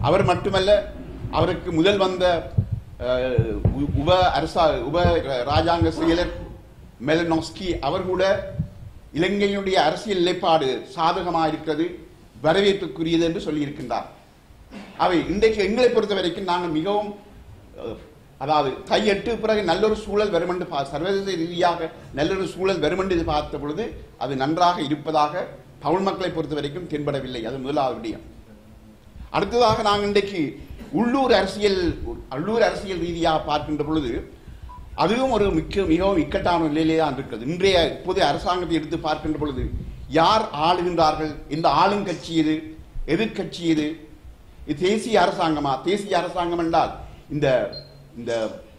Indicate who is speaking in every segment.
Speaker 1: அவர் மட்டுமல்ல, அவருக்கு முதல் வந்த உப ராஜாங்க செயலர் மெலனோஸ்கி அவர் கூட இலங்கையினுடைய அரசியல் நிலைப்பாடு சாதகமாக இருக்கிறது, வரவேற்புக்குரியது என்று சொல்லியிருக்கின்றார். அவை இன்றைக்கு எங்களை பொறுத்த வரைக்கும் நாங்கள் மிகவும் அதாவது கையெட்டு பிறகு நல்லொரு சூழல் வரும் என்று சர்வதேச ரீதியாக நல்லொரு சூழல் வரும் என்று பார்த்த பொழுது அது நன்றாக இருப்பதாக தமிழ் மக்களை பொறுத்த வரைக்கும் தென்படவில்லை. அது முதலாவது விடயம். அடுத்ததாக நாங்கள் இன்றைக்கு உள்ளூர் அரசியல் ரீதியாக பார்க்கின்ற பொழுது அதுவும் ஒரு மிகவும் இக்கட்டான நிலையிலே தான் இருக்கிறது. இன்றைய இப்போதைய அரசாங்கத்தை எடுத்து பார்க்கின்ற பொழுது யார் ஆளுகின்றார்கள், இந்த ஆளுங்கட்சி எது, எதிர்கட்சி எது, இது தேசிய அரசாங்கமா? தேசிய அரசாங்கம் என்றால் இந்த இந்த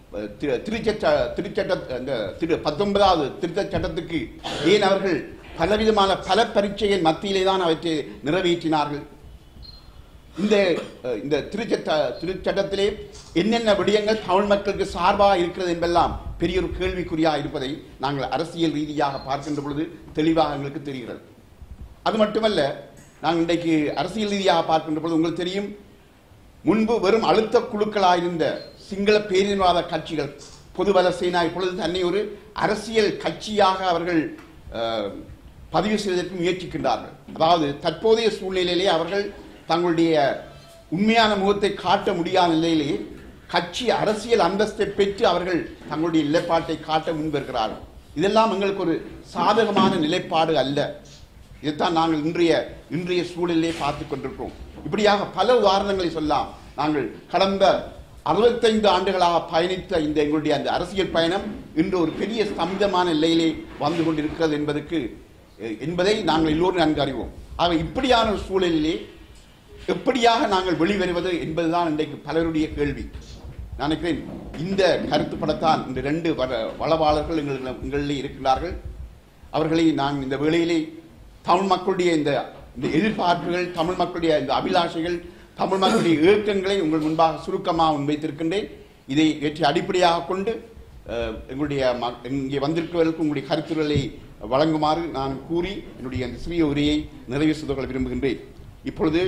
Speaker 1: 19வது திருத்த சட்டத்துக்கு ஏன் அவர்கள் பலவிதமான பல பரீட்சைகள் மத்தியிலே தான் அவற்றை நிறைவேற்றினார்கள்? இந்த திருச்சட்டத்திலே என்னென்ன விடயங்கள் தமிழ் மக்களுக்கு சார்பாக இருக்கிறது என்பெல்லாம் பெரிய ஒரு கேள்விக்குறியாக இருப்பதை நாங்கள் அரசியல் ரீதியாக பார்க்கின்ற பொழுது தெளிவாக எங்களுக்கு தெரிகிறது. அது மட்டுமல்ல, நாங்கள் இன்றைக்கு அரசியல் ரீதியாக பார்க்கின்ற பொழுது உங்களுக்கு தெரியும், முன்பு வெறும் அழுத்த குழுக்களாயிருந்த சிங்கள பேரினவாத கட்சிகள் பொதுபல சேனா இப்பொழுது தன்னை ஒரு அரசியல் கட்சியாக அவர்கள் பதிவு செய்வதற்கு முயற்சிக்கின்றார்கள். அதாவது தற்போதைய சூழ்நிலையிலே அவர்கள் தங்களுடைய உண்மையான முகத்தை காட்ட முடியாத நிலையிலே கட்சி அரசியல் அந்தஸ்தை பெற்று அவர்கள் தங்களுடைய நிலைப்பாட்டை காட்ட முன்வருகிறார்கள். இதெல்லாம் எங்களுக்கு ஒரு சாதகமான நிலைப்பாடு அல்ல. இதைத்தான் நாங்கள் இன்றைய சூழலிலே பார்த்துக் கொண்டிருக்கிறோம். இப்படியாக பல உதாரணங்களை சொல்லலாம். நாங்கள் கடந்த 65 ஆண்டுகளாக பயணித்த இந்த எங்களுடைய அந்த அரசியல் பயணம் இன்று ஒரு பெரிய ஸ்தம்பிதமான நிலையிலே வந்து கொண்டிருக்கிறது என்பதை நாங்கள் எல்லோரும் நன்கு அறிவோம். ஆக இப்படியான ஒரு சூழலிலே எப்படியாக நாங்கள் வெளிவருவது என்பதுதான் இன்றைக்கு பலருடைய கேள்வி. நான் நினைக்கிறேன் இந்த கருத்துப்படத்தான் இந்த 2 வளவாளர்கள் எங்களிலே இருக்கிறார்கள். அவர்களை நான் இந்த வேளையிலே தமிழ் மக்களுடைய இந்த எதிர்பார்ப்புகள், தமிழ் மக்களுடைய இந்த அபிலாஷைகள், தமிழ் மக்களுடைய இயக்கங்களை உங்கள் முன்பாக சுருக்கமாக முன்வைத்திருக்கின்றேன். இதை ஏற்றி அடிப்படையாக கொண்டு எங்களுடைய இங்கே வந்திருப்பவர்களுக்கு உங்களுடைய கருத்துக்களை வழங்குமாறு நான் கூறி என்னுடைய அந்த சிறிய உரையை நிறைவு செய்து கொள்ள விரும்புகின்றேன். இப்பொழுது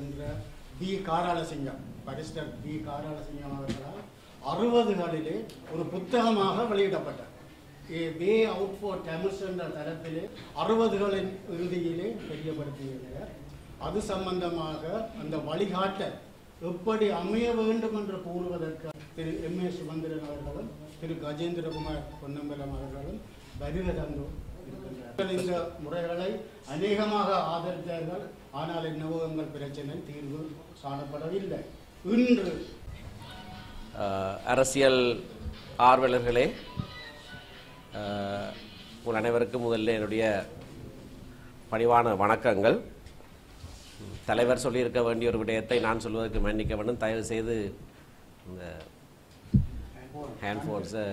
Speaker 2: பரிஸ்டர் பி காராளசிங்கம் அவர்களால் 60களிலே ஒரு புத்தகமாக வெளியிடப்பட்டார். வே அவுட் ஃபார் தமிழ்ஸ் என்ற தரப்பிலே 60களின் இறுதியிலே தெரியப்படுத்தியிருக்கிறார். அது சம்பந்தமாக அந்த வழிகாட்டல் எப்படி அமைய வேண்டும் என்று கூறுவதற்கு திரு M.A. சுமந்திரன் அவர்களும் திரு கஜேந்திரகுமார் பொன்னம்பலம் அவர்களும் வருகை தந்து இருக்கின்றார்கள். இந்த முறைகளை அநேகமாக ஆதரித்தார்கள். ஆனால் என்னவோ எங்கள் பிரச்சனை தீர்வு காணப்படவில்லை. இன்று
Speaker 3: அரசியல் ஆர்வலர்களே, உங்கள் அனைவருக்கும் முதல்ல என்னுடைய பணிவான வணக்கங்கள். தலைவர் சொல்லியிருக்க வேண்டிய ஒரு விடயத்தை நான் சொல்வதற்கு மன்னிக்க வேண்டும். தயவு செய்து இந்த ஹேண்ட்ஃபோன்ஸை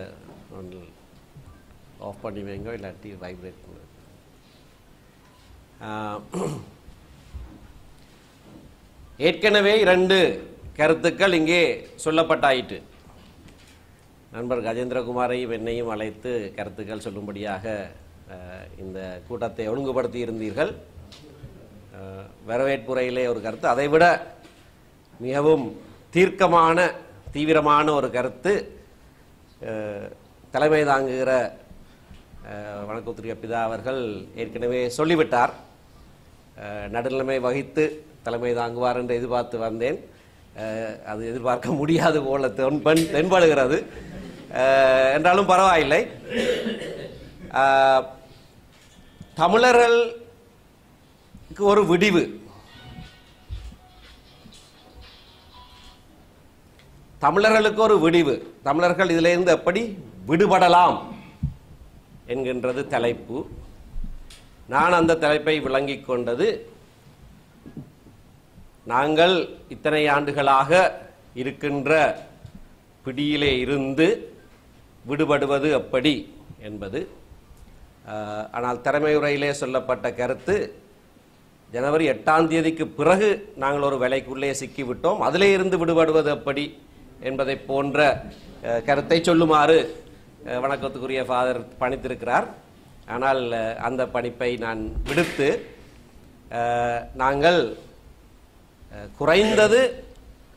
Speaker 3: ஆஃப் பண்ணி வைங்க, இல்லாட்டி வைப்ரேட் பண்ணு. ஏற்கனவே 2 கருத்துக்கள் இங்கே சொல்லப்பட்டாயிற்று. நண்பர் கஜேந்திரகுமாரையும் என்னையும் அழைத்து கருத்துக்கள் சொல்லும்படியாக இந்த கூட்டத்தை ஒழுங்குபடுத்தி இருந்தீர்கள். வரவேற்புரையிலே ஒரு கருத்து, அதைவிட மிகவும் தீவிரமான ஒரு கருத்து தலைமை தாங்குகிற வணக்கத்துரிய பிதா அவர்கள் ஏற்கனவே சொல்லிவிட்டார். நடுநிலைமை வகித்து தலைமை தாங்குவார் என்று எதிர்பார்த்து வந்தேன். அது எதிர்பார்க்க முடியாது போல தென்படுகிறது. என்றாலும் பரவாயில்லை. தமிழர்களுக்கு ஒரு விடிவு, தமிழர்களுக்கு ஒரு விடிவு, தமிழர்கள் இதிலிருந்து எப்படி விடுபடலாம் என்கின்றது தலைப்பு. நான் அந்த தலைப்பை விளங்கிக் கொண்டது, நாங்கள் இத்தனை ஆண்டுகளாக இருக்கின்ற பிடியிலே இருந்து விடுபடுவது எப்படி என்பது. ஆனால் தலைமையுரையிலே சொல்லப்பட்ட கருத்து, ஜனவரி 8ஆம் தேதிக்கு பிறகு நாங்கள் ஒரு வேலைக்குள்ளே சிக்கிவிட்டோம், அதிலே இருந்து விடுபடுவது எப்படி என்பதை போன்ற கருத்தை சொல்லுமாறு வணக்கத்துக்குரிய ஃபாதர் பணித்திருக்கிறார். ஆனால் அந்த பணிப்பை நான் விடுத்து, நாங்கள் குறைந்தது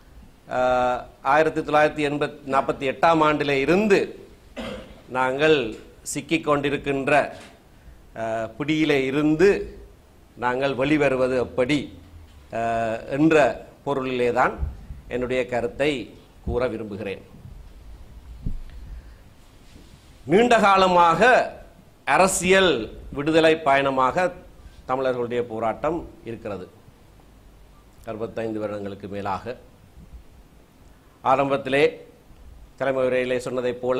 Speaker 3: 1948 ஆண்டிலே இருந்து நாங்கள் சிக்கிக் கொண்டிருக்கின்ற பிடியிலே இருந்து நாங்கள் வெளிவருவது எப்படி என்ற பொருளிலே தான் என்னுடைய கருத்தை கூற விரும்புகிறேன். நீண்ட காலமாக அரசியல் விடுதலை பயணமாக தமிழர்களுடைய போராட்டம் இருக்கிறது. 65 வருடங்களுக்கு மேலாக. ஆரம்பத்திலே தலைமை உரையிலே சொன்னதைப் போல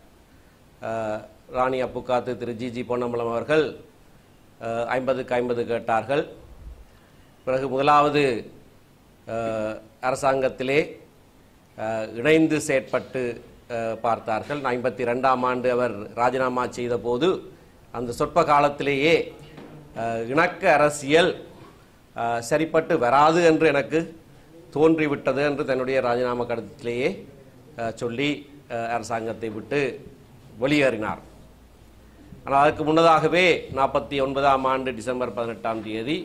Speaker 3: ராணி அப்புக்காத்து திரு ஜி பொன்னம்பலம் அவர்கள் 50க்கு 50 கேட்டார்கள். பிறகு முதலாவது அரசாங்கத்திலே இணைந்து செயற்பட்டு பார்த்தார்கள். 52ஆம் ஆண்டு அவர் ராஜினாமா செய்த போது அந்த சொற்ப காலத்திலேயே இணக்க அரசியல் சரிப்பட்டு வராது என்று எனக்கு தோன்றிவிட்டது என்று தன்னுடைய ராஜினாமா கடிதத்திலேயே சொல்லி அரசாங்கத்தை விட்டு வெளியேறினார். ஆனால் அதற்கு முன்னதாகவே 49ஆம் ஆண்டு டிசம்பர் 18ஆம் தேதி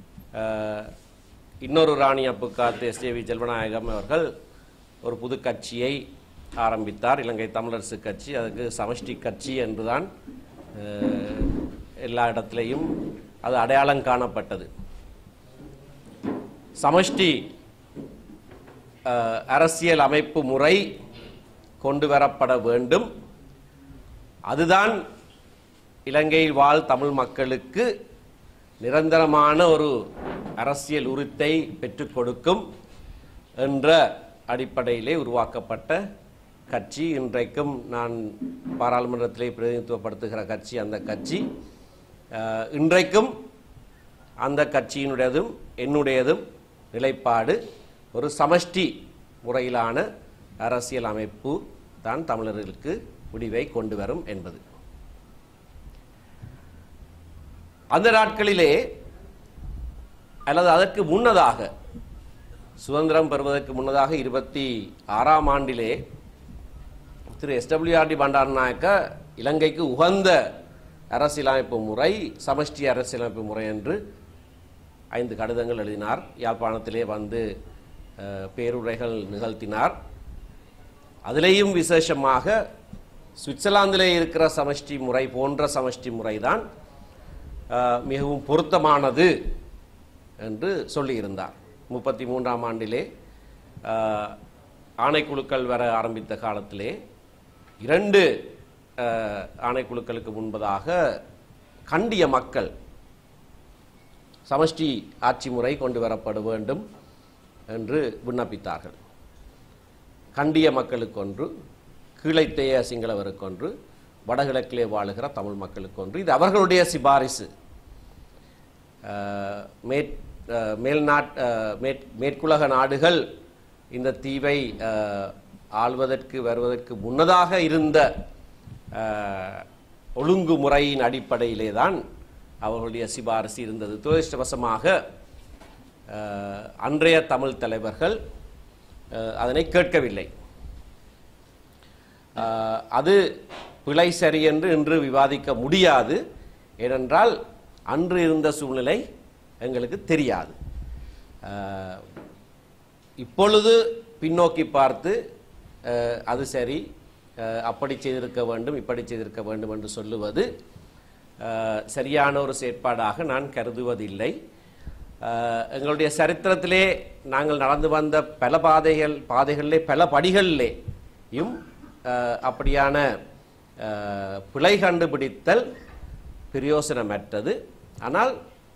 Speaker 3: இன்னொரு ராணி அப்புக்காத்து எஸ்ஜேவி செல்வநாயகம் அவர்கள் ஒரு புது கட்சியை ஆரம்பித்தார், இலங்கை தமிழரசு கட்சி. அதுக்கு சமஷ்டி கட்சி என்றுதான் எல்லா இடத்திலையும் அது அடையாளம் காணப்பட்டது. சமஷ்டி அரசியல் அமைப்பு முறை கொண்டு வரப்பட வேண்டும். அதுதான் இலங்கையில் வாழ் தமிழ் மக்களுக்கு நிரந்தரமான ஒரு அரசியல் உரித்தை பெற்றுக் கொடுக்கும் என்ற அடிப்படையிலே உருவாக்கப்பட்ட கட்சி. இன்றைக்கும் நான் பாராளுமன்றத்திலே பிரதிநிதித்துவப்படுத்துகிற கட்சி அந்த கட்சி. இன்றைக்கும் அந்த கட்சியினுடையதும் என்னுடையதும் நிலைப்பாடு ஒரு சமஷ்டி முறையிலான அரசியல் அமைப்பு தான் தமிழர்களுக்கு முடிவை கொண்டு வரும் என்பது. அந்த நாட்களிலே அல்லது அதற்கு முன்னதாக, சுதந்திரம் பெறுவதற்கு முன்னதாக 26ஆம் ஆண்டிலே திரு SWRD பண்டாரநாயக்க இலங்கைக்கு உகந்த அரசியலமைப்பு முறை சமஷ்டி அரசியலமைப்பு முறை என்று 5 கடிதங்கள் எழுதினார். யாழ்ப்பாணத்திலே வந்து பேருரைகள் நிகழ்த்தினார். அதிலேயும் விசேஷமாக சுவிட்சர்லாந்திலே இருக்கிற சமஷ்டி முறை போன்ற சமஷ்டி முறைதான் மிகவும் பொருத்தமானது என்று சொல்லியிருந்தார். 33ஆம் ஆண்டிலே ஆணைக்குழுக்கள் வர ஆரம்பித்த காலத்திலே 2 ஆணைக்குழுக்களுக்கு முன்பதாக கண்டிய மக்கள் சமஷ்டி ஆட்சி முறை கொண்டு வரப்பட வேண்டும் என்று விண்ணப்பித்தார்கள். கண்டிய மக்களுக்கொன்று, கீழைத்தேய சிங்களவருக்கொன்று, வடகிழக்கிலே வாழுகிற தமிழ் மக்களுக்கொன்று. இது அவர்களுடைய சிபாரிசு. மேற்குலக நாடுகள் இந்த தீவை ஆள்வதற்கு வருவதற்கு முன்னதாக இருந்த ஒழுங்குமுறையின் அடிப்படையிலே தான் அவர்களுடைய சிபாரிசு இருந்தது. துரதிர்ஷ்டவசமாக அன்றைய தமிழ் தலைவர்கள் அதனை கேட்கவில்லை. அது பிழை சரி என்று இன்று விவாதிக்க முடியாது. ஏனென்றால் அன்று இருந்த சூழ்நிலை எங்களுக்கு தெரியாது. இப்பொழுது பின்னோக்கி பார்த்து அது சரி, அப்படி செய்திருக்க வேண்டும், இப்படி செய்திருக்க வேண்டும் என்று சொல்லுவது சரியான ஒரு செயற்பாடாக நான் கருதுவதில்லை. எங்களுடைய சரித்திரத்திலே நாங்கள் நடந்து வந்த பல பாதைகளிலே பல படிகளிலேயும் அப்படியான பிழை கண்டுபிடித்தல் பிரயோசனமற்றது. ஆனால்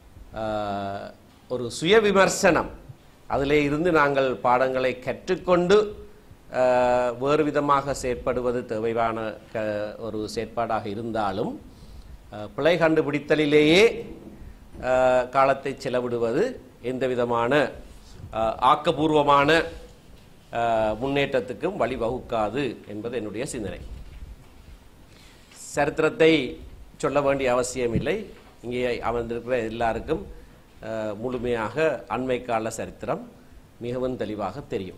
Speaker 3: ஒரு சுய விமர்சனம், அதிலே இருந்து நாங்கள் பாடங்களை கற்றுக்கொண்டு வேறு விதமாக செயற்படுவது தேவையான ஒரு செயற்பாடாக இருந்தாலும் பிழை கண்டுபிடித்தலிலேயே காலத்தை செலவிடுவது எந்த விதமான ஆக்கபூர்வமான முன்னேற்றத்துக்கும் வழிவகுக்காது என்பது என்னுடைய சிந்தனை. சரித்திரத்தை சொல்ல வேண்டிய அவசியமில்லை. இங்கே அமர்ந்திருக்கிற எல்லாருக்கும் முழுமையாக அண்மை கால சரித்திரம் மிகவும் தெளிவாக தெரியும்.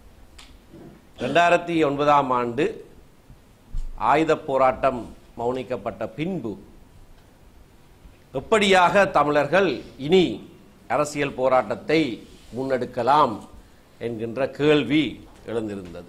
Speaker 3: 2009ஆம் ஆண்டு ஆயுத போராட்டம் மௌனிக்கப்பட்ட பின்பு எப்படியாக தமிழர்கள் இனி அரசியல் போராட்டத்தை முன்னெடுக்கலாம் என்கின்ற கேள்வி எழுந்திருந்தது.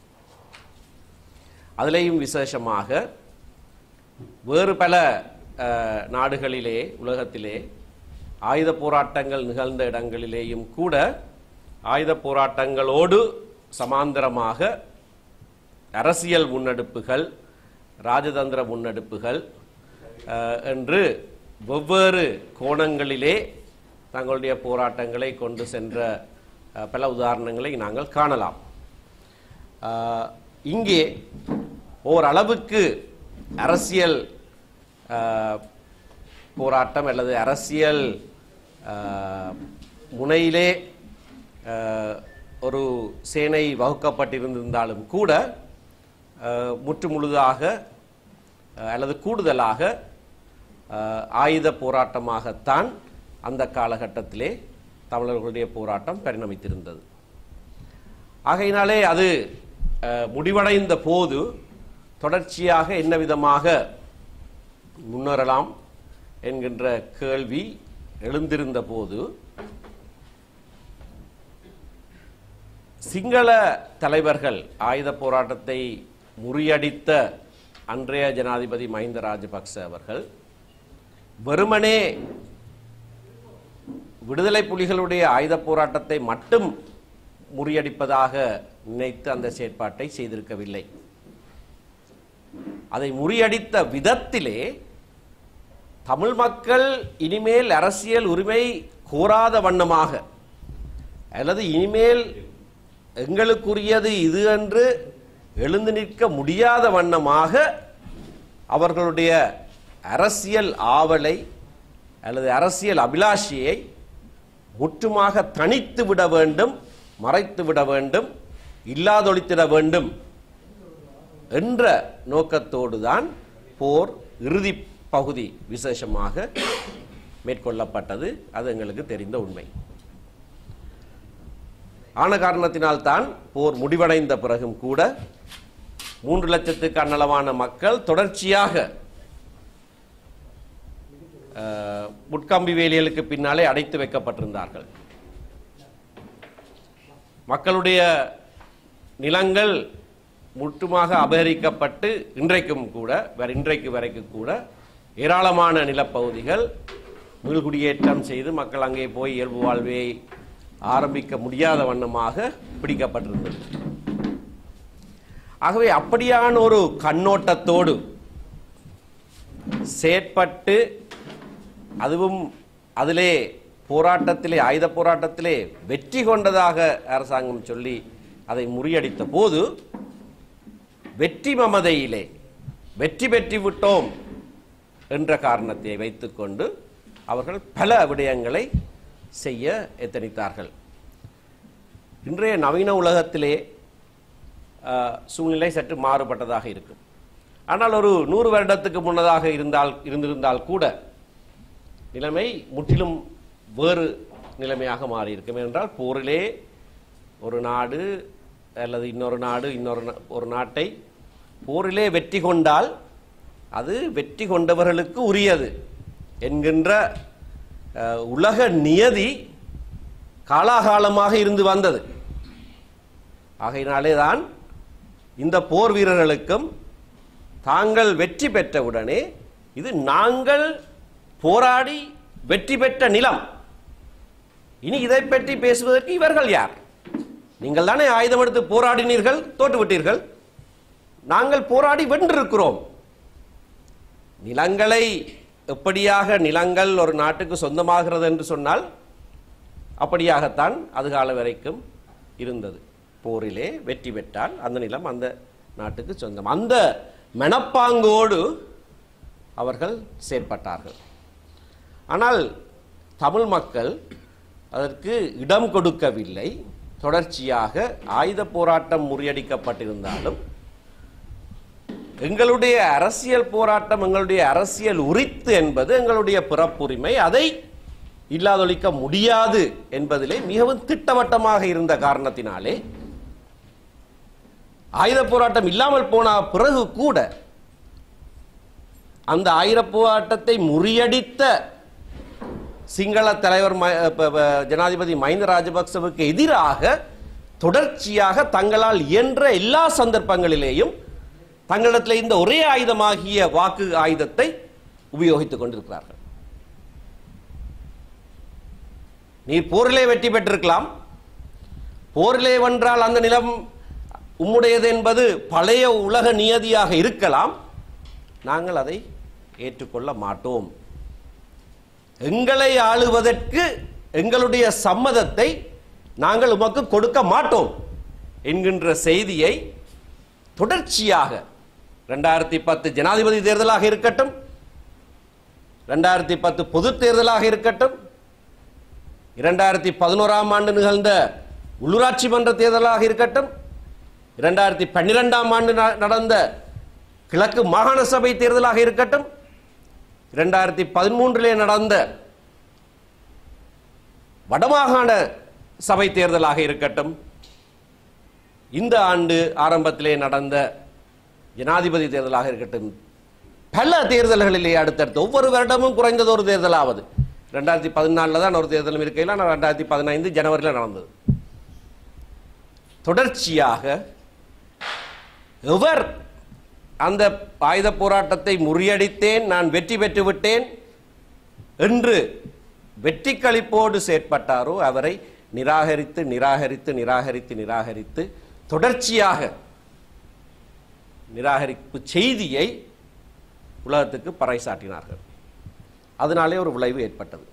Speaker 3: அதிலேயும் விசேஷமாக வேறு பல நாடுகளிலே, உலகத்திலே ஆயுத போராட்டங்கள் நிகழ்ந்த இடங்களிலேயும் கூட ஆயுத போராட்டங்களோடு சமாந்தரமாக அரசியல் முன்னெடுப்புகள், ராஜதந்திர முன்னெடுப்புகள் என்று வெவ்வேறு கோணங்களிலே தங்களுடைய போராட்டங்களை கொண்டு சென்ற பல உதாரணங்களை நாங்கள் காணலாம். இங்கே ஓரளவுக்கு அரசியல் போராட்டம் அல்லது அரசியல் முனையிலே ஒரு சேனை வகுக்கப்பட்டிருந்தாலும் கூட முற்றுமுழுதாக அல்லது கூடுதலாக ஆயுத போராட்டமாகத்தான் அந்த காலகட்டத்திலே தமிழர்களுடைய போராட்டம் பரிணமித்திருந்தது. ஆகையினாலே அது முடிவடைந்த போது தொடர்ச்சியாக என்ன விதமாக முன்னேறலாம் என்கின்ற கேள்வி எழுந்திருந்த போது சிங்கள தலைவர்கள் ஆயுத போராட்டத்தை முறியடித்த அன்றைய ஜனாதிபதி மஹிந்த ராஜபக்ச அவர்கள் வெறுமனே விடுதலை புலிகளுடைய ஆயுத போராட்டத்தை மட்டும் முறியடிப்பதாக நினைத்து அந்த செயற்பாட்டை செய்திருக்கவில்லை. அதை முறியடித்த விதத்திலே தமிழ் மக்கள் இனிமேல் அரசியல் உரிமை கோராத வண்ணமாக அல்லது இனிமேல் எங்களுக்குரியது இது என்று எழுந்து நிற்க முடியாத வண்ணமாக அவர்களுடைய அரசியல் ஆவலை அல்லது அரசியல் அபிலாஷையை முற்றுமாக தனித்து விட வேண்டும், மறைத்து விட வேண்டும், இல்லாதொழித்திட வேண்டும் என்ற நோக்கத்தோடு தான் போர் இறுதி பகுதி விசேஷமாக மேற்கொள்ளப்பட்டது. அது எங்களுக்கு தெரிந்த உண்மை. ஆன காரணத்தினால்தான் போர் முடிவடைந்த பிறகும் கூட 3 லட்சத்துக்கு அன்னளவான மக்கள் தொடர்ச்சியாக முட்கம்பி வேலிகளுக்கு பின்னாலே அடைத்து வைக்கப்பட்டிருந்தார்கள். மக்களுடைய நிலங்கள் முற்றுமாக அபகரிக்கப்பட்டு இன்றைக்கும் கூட இன்றைக்கு வரைக்கும் கூட ஏராளமான நிலப்பகுதிகள் மீள்குடியேற்றம் செய்து மக்கள் அங்கே போய் இயல்பு வாழ்வை ஆரம்பிக்க முடியாத வண்ணமாக பிடிக்கப்பட்டிருந்தது. ஆகவே அப்படியான ஒரு கண்ணோட்டத்தோடு செயற்பட்டு அதுவும் அதிலே போராட்டத்திலே ஆயுத போராட்டத்திலே வெற்றி கொண்டதாக அரசாங்கம் சொல்லி அதை முறியடித்த போது வெற்றி மமதையிலே வெற்றி பெற்று விட்டோம் என்ற காரணத்தை வைத்துக்கொண்டு அவர்கள் பல விடயங்களை செய்ய எத்தனித்தார்கள். இன்றைய நவீன உலகத்திலே சூழ்நிலை சற்று மாறுபட்டதாக இருக்கும். ஆனால் ஒரு 100 வருடத்துக்கு முன்னதாக இருந்திருந்தால் கூட நிலைமை முற்றிலும் வேறு நிலைமையாக மாறியிருக்கும். என்றால் போரிலே ஒரு நாடு அல்லது இன்னொரு நாட்டை போரிலே வெற்றி கொண்டால் அது வெற்றி கொண்டவர்களுக்கு உரியது என்கின்ற உலக நியதி காலாகாலமாக இருந்து வந்தது. ஆகையினாலே தான் இந்த போர் வீரர்களுக்கும் தாங்கள் வெற்றி பெற்றவுடனே இது நாங்கள் போராடி வெற்றி பெற்ற நிலம், இனி இதை பற்றி பேசுவதற்கு இவர்கள் யார்? நீங்கள் தானே ஆயுதம் எடுத்து போராடினீர்கள், தோற்றுவிட்டீர்கள். நாங்கள் போராடி வென்றிருக்கிறோம். நிலங்களை எப்படியாக நிலங்கள் ஒரு நாட்டுக்கு சொந்தமாகிறது என்று சொன்னால் அப்படியாகத்தான் அதுகால வரைக்கும் இருந்தது. போரிலே வெற்றி பெற்றால் அந்த நிலம் அந்த நாட்டுக்கு சொந்தம். அந்த மனப்பாங்கோடு அவர்கள் செயற்பட்டார்கள். ஆனால் தமிழ் மக்கள் அதற்கு இடம் கொடுக்கவில்லை. தொடர்ச்சியாக ஆயுத போராட்டம் முறியடிக்கப்பட்டிருந்தாலும் எங்களுடைய அரசியல் போராட்டம், எங்களுடைய அரசியல் உரித்து என்பது எங்களுடைய பிறப்புரிமை, அதை இல்லாதொழிக்க முடியாது என்பதிலே மிகவும் திட்டவட்டமாக இருந்த காரணத்தினாலே ஆயுத போராட்டம் இல்லாமல் போன பிறகு கூட அந்த ஆயுத போராட்டத்தை முறியடித்த சிங்கள தலைவர் ஜனாதிபதி மஹிந்த ராஜபக்சவுக்கு எதிராக தொடர்ச்சியாக தங்களால் இயன்ற எல்லா சந்தர்ப்பங்களிலேயும் தங்களிடத்தில் இந்த ஒரே ஆயுதமாகிய வாக்கு ஆயுதத்தை உபயோகித்துக் கொண்டிருக்கிறார்கள். நீர் போரிலே வெற்றி பெற்றிருக்கலாம், போரிலே வென்றால் அந்த நிலம் உம்முடையது என்பது பழைய உலக நியதியாக இருக்கலாம். நாங்கள் அதை ஏற்றுக்கொள்ள மாட்டோம். எங்களை ஆளுவதற்கு எங்களுடைய சம்மதத்தை நாங்கள் உமக்கு கொடுக்க மாட்டோம் என்கின்ற செய்தியை தொடர்ச்சியாக 2010 ஜனாதிபதி தேர்தலாக இருக்கட்டும், 2010 பொது தேர்தலாக இருக்கட்டும், 2011ஆம் ஆண்டு நிகழ்ந்த உள்ளூராட்சி மன்ற தேர்தலாக இருக்கட்டும், 2012ஆம் ஆண்டு நடந்த கிழக்கு மாகாண சபை தேர்தலாக இருக்கட்டும், 2013 நடந்த வடமாகாண சபை தேர்தலாக இருக்கட்டும், இந்த ஆண்டு ஆரம்பத்திலே நடந்த ஜனாதிபதி தேர்தலாக இருக்கட்டும், பல தேர்தல்களிலே அடுத்தடுத்து ஒவ்வொரு வருடமும் குறைந்தது ஒரு தேர்தலாவது. 2014 தான் ஒரு தேர்தலும் இருக்கையில் 2015 ஜனவரியில் நடந்தது. தொடர்ச்சியாக எவர் அந்த ஆயுத போராட்டத்தை முறியடித்தேன், நான் வெற்றி பெற்று விட்டேன் என்று வெற்றி களிப்போடு செயற்பட்டாரோ அவரை நிராகரித்து நிராகரித்து நிராகரித்து நிராகரித்து தொடர்ச்சியாக நிராகரிப்பு செய்தியை உலகத்துக்கு பறைசாட்டினார்கள். அதனாலே ஒரு விளைவு ஏற்பட்டது.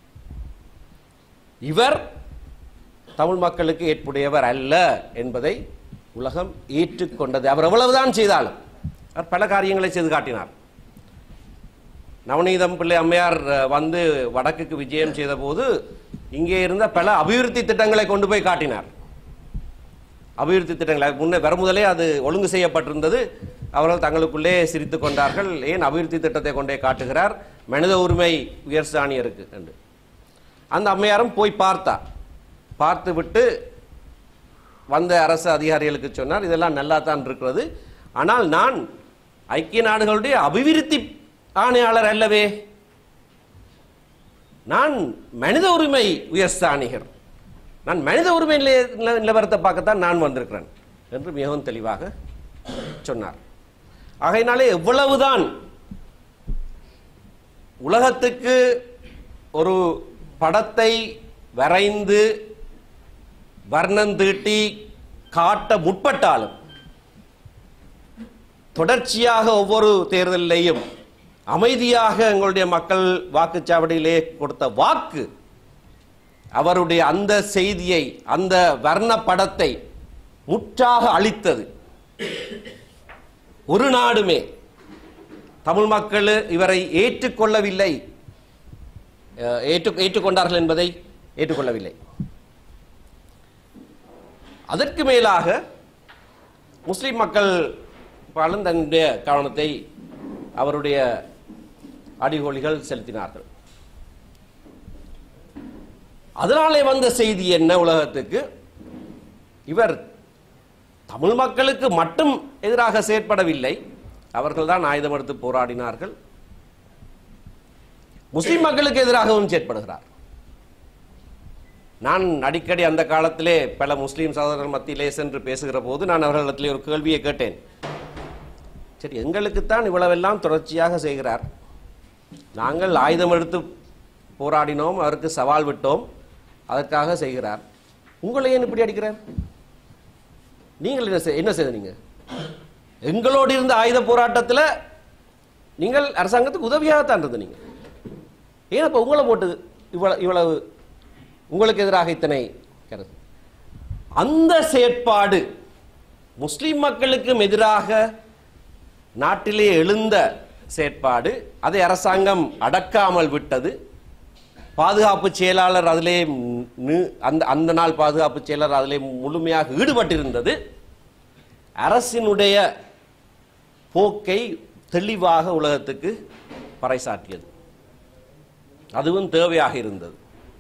Speaker 3: இவர் தமிழ் மக்களுக்கு ஏற்புடையவர் அல்ல என்பதை உலகம் ஏற்றுக்கொண்டது. அவர் எவ்வளவுதான் செய்தாலும் அவர் பல காரியங்களை செய்து காட்டினார். நவநீதம் பிள்ளை அம்மையார் வந்து வடக்குக்கு விஜயம் செய்த போது இங்கே இருந்த பல அபிவிருத்தி திட்டங்களை கொண்டு போய் காட்டினார். அபிவிருத்தி திட்டங்களை முன்னே வர முதலே அது ஒழுங்கு செய்யப்பட்டிருந்தது. அவர்கள் தங்களுக்குள்ளே சிரித்து கொண்டார்கள். ஏன் அபிவிருத்தி திட்டத்தை கொண்டே காட்டுகிறார், மனித உரிமை உயர்சாணியருக்கு என்று. அந்த அம்மையாரும் போய் பார்த்தார். பார்த்து விட்டு வந்த அரசு அதிகாரிகளுக்கு சொன்னார், இதெல்லாம் நல்லா தான் இருக்கிறது, ஆனால் நான் ஐக்கிய நாடுகளுடைய அபிவிருத்தி ஆணையாளர் அல்லவே, நான் மனித உரிமை உயர்ஸ்தானிகர், நான் மனித உரிமை நிலவரத்தை பார்க்கத்தான் நான் வந்திருக்கிறேன் என்று மிகவும் தெளிவாக சொன்னார். ஆகையினாலே எவ்வளவுதான் உலகத்துக்கு ஒரு படத்தை வரைந்து வர்ணம் தீட்டி காட்ட முற்பட்டாலும் தொடர்ச்சியாக ஒவ்வொரு தேர்தலிலேயும் அமைதியாக எங்களுடைய மக்கள் வாக்குச்சாவடியிலே கொடுத்த வாக்கு அவருடைய அந்த செய்தியை, அந்த வர்ண படத்தை முற்றாக அளித்தது. ஒரு நாடுமே தமிழ் மக்கள் இவரை ஏற்றுக்கொள்ளவில்லை, ஏற்றுக்கொண்டார்கள் என்பதை ஏற்றுக்கொள்ளவில்லை. அதற்கு மேலாக முஸ்லிம் மக்கள் பாலும் தன்னுடைய கவனத்தை அவருடைய அடிகோலிகள் செலுத்தினார்கள். அதனாலே வந்த செய்தி என்ன உலகத்துக்கு, இவர் தமிழ் மக்களுக்கு மட்டும் எதிராக செயற்படவில்லை, அவர்கள் தான் ஆயுதம் எடுத்து போராடினார்கள், முஸ்லிம் மக்களுக்கு எதிராகவும் செயற்படுகிறார். நான் அடிக்கடி அந்த காலத்திலே பல முஸ்லீம் சகோதரர்கள் மத்தியிலே சென்று பேசுகிற போது நான் அவர்களிடத்திலே ஒரு கேள்வியை கேட்டேன். சரி, எங்களுக்குத்தான் இவ்வளவெல்லாம் தொடர்ச்சியாக செய்கிறார், நாங்கள் ஆயுதம் எடுத்து போராடினோம், அவருக்கு சவால் விட்டோம், அதற்காக செய்கிறார், உங்களை ஏன் இப்படி அடிக்கிறார்? நீங்கள் என்ன செய்தீங்க? எங்களோடு இருந்த ஆயுத போராட்டத்தில் நீங்கள் அரசாங்கத்துக்கு உதவியாகத்தான் இருந்தது, நீங்கள் ஏன் அப்போ உங்களை போட்டு இவ்வளவு உங்களுக்கு எதிராக இத்தனை கருத்து? அந்த செயற்பாடு முஸ்லிம் மக்களுக்கும் எதிராக நாட்டிலே எழுந்த செயற்பாடு, அதை அரசாங்கம் அடக்காமல் விட்டது. பாதுகாப்பு செயலாளர் அதிலே அந்த நாள் பாதுகாப்பு செயலர் அதிலே முழுமையாக ஈடுபட்டிருந்தது. அரசினுடைய போக்கை தெளிவாக உலகத்துக்கு பறைசாற்றியது. அதுவும் தேவையாக இருந்தது.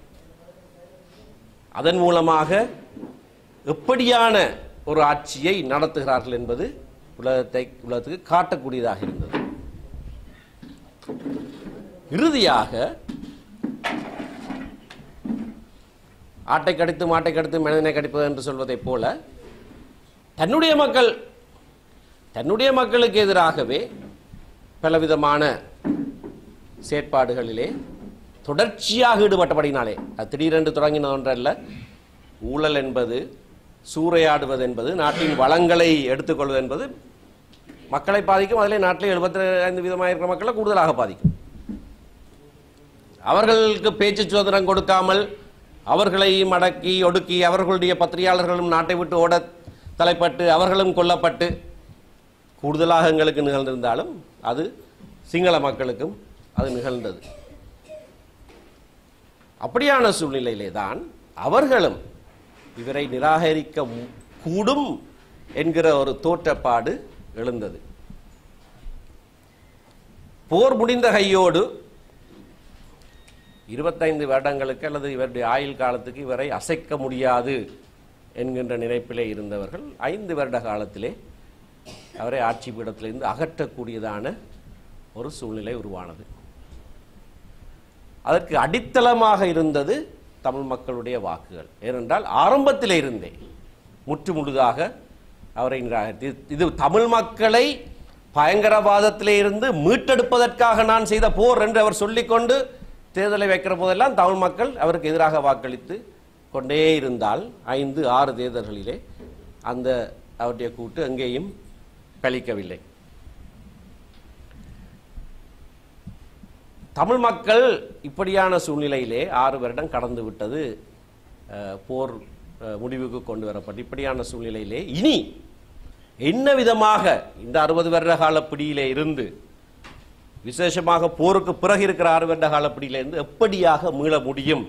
Speaker 3: அதன் மூலமாக எப்படியான ஒரு ஆட்சியை நடத்துகிறார்கள் என்பது உலகத்துக்கு காட்டக்கூடியதாக இருந்தது. இறுதியாக ஆட்டை கடித்து மாட்டை கடித்து மனிதனை கடிப்பது என்று சொல்வதைப் போல தன்னுடைய மக்களுக்கு எதிராகவே பலவிதமான செயற்பாடுகளிலே தொடர்ச்சியாக ஈடுபட்டபடினாலே, அது திடீரென்று தொடங்கின ஒன்றல்ல. ஊழல் என்பது, சூறையாடுவது என்பது, நாட்டின் வளங்களை எடுத்துக்கொள்வது என்பது மக்களை பாதிக்கும். அதிலே நாட்டில் 75% இருக்கிற மக்களை கூடுதலாக பாதிக்கும். அவர்களுக்கு பேச்சு சுதந்திரம் கொடுக்காமல் அவர்களையும் அடக்கி ஒடுக்கி அவர்களுடைய பத்திரிகையாளர்களும் நாட்டை விட்டு ஓட தலைப்பட்டு அவர்களும் கொல்லப்பட்டு கூடுதலாக எங்களுக்கு நிகழ்ந்திருந்தாலும் அது சிங்கள மக்களுக்கும் அது நிகழ்ந்தது. அப்படியான சூழ்நிலையிலே தான் அவர்களும் இவரை நிராகரிக்க கூடும் என்கிற ஒரு தோற்றப்பாடு எழுந்தது. போர் முடிந்த கையோடு 25 வருடங்களுக்கு அல்லது இவருடைய ஆயுள் காலத்துக்கு இவரை அசைக்க முடியாது என்கின்ற நினைப்பிலே இருந்தவர்கள் 5 வருட காலத்திலே அவரை ஆட்சி பீடத்திலிருந்து அகற்றக்கூடியதான ஒரு சூழ்நிலை உருவானது. அதற்கு அடித்தளமாக இருந்தது தமிழ் மக்களுடைய வாக்குகள். ஏனென்றால் ஆரம்பத்திலே இருந்தே முற்று முழுதாக அவரை நிராகரித்து, இது தமிழ் மக்களை பயங்கரவாதத்திலே இருந்து மீட்டெடுப்பதற்காக நான் செய்த போர் என்று அவர் சொல்லிக்கொண்டு தேர்தலை வைக்கிற போதெல்லாம் தமிழ் மக்கள் அவருக்கு எதிராக வாக்களித்து கொண்டே இருந்தால் 5-6 தேர்தல்களிலே அந்த அவருடைய கூட்டு எங்கேயும் பலிக்கவில்லை. தமிழ் மக்கள் இப்படியான சூழ்நிலையிலே 6 வருடம் கடந்து விட்டது. போர் முடிவுக்கு கொண்டு வரப்பட்டு இப்படியான சூழ்நிலையிலே இனி என்ன விதமாக இந்த 60 வருட கால பிடியிலே இருந்து, விசேஷமாக போருக்கு பிறகு இருக்கிற 6 வருட கால பிடியிலே இருந்து எப்படியாக மீள முடியும்?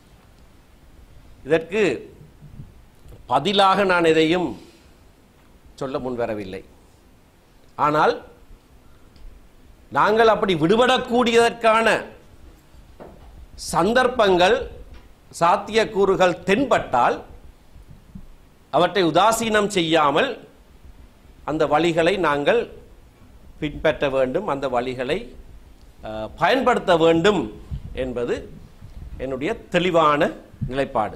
Speaker 3: இதற்கு பதிலாக நான் எதையும் சொல்ல முன்வரவில்லை. ஆனால் நாங்கள் அப்படி விடுபடக்கூடியதற்கான சந்தர்ப்பங்கள், சாத்தியக்கூறுகள் தென்பட்டால் அவற்றை உதாசீனம் செய்யாமல் அந்த வழிகளை நாங்கள் பின்பற்ற வேண்டும், அந்த வழிகளை பயன்படுத்த வேண்டும் என்பது என்னுடைய தெளிவான நிலைப்பாடு.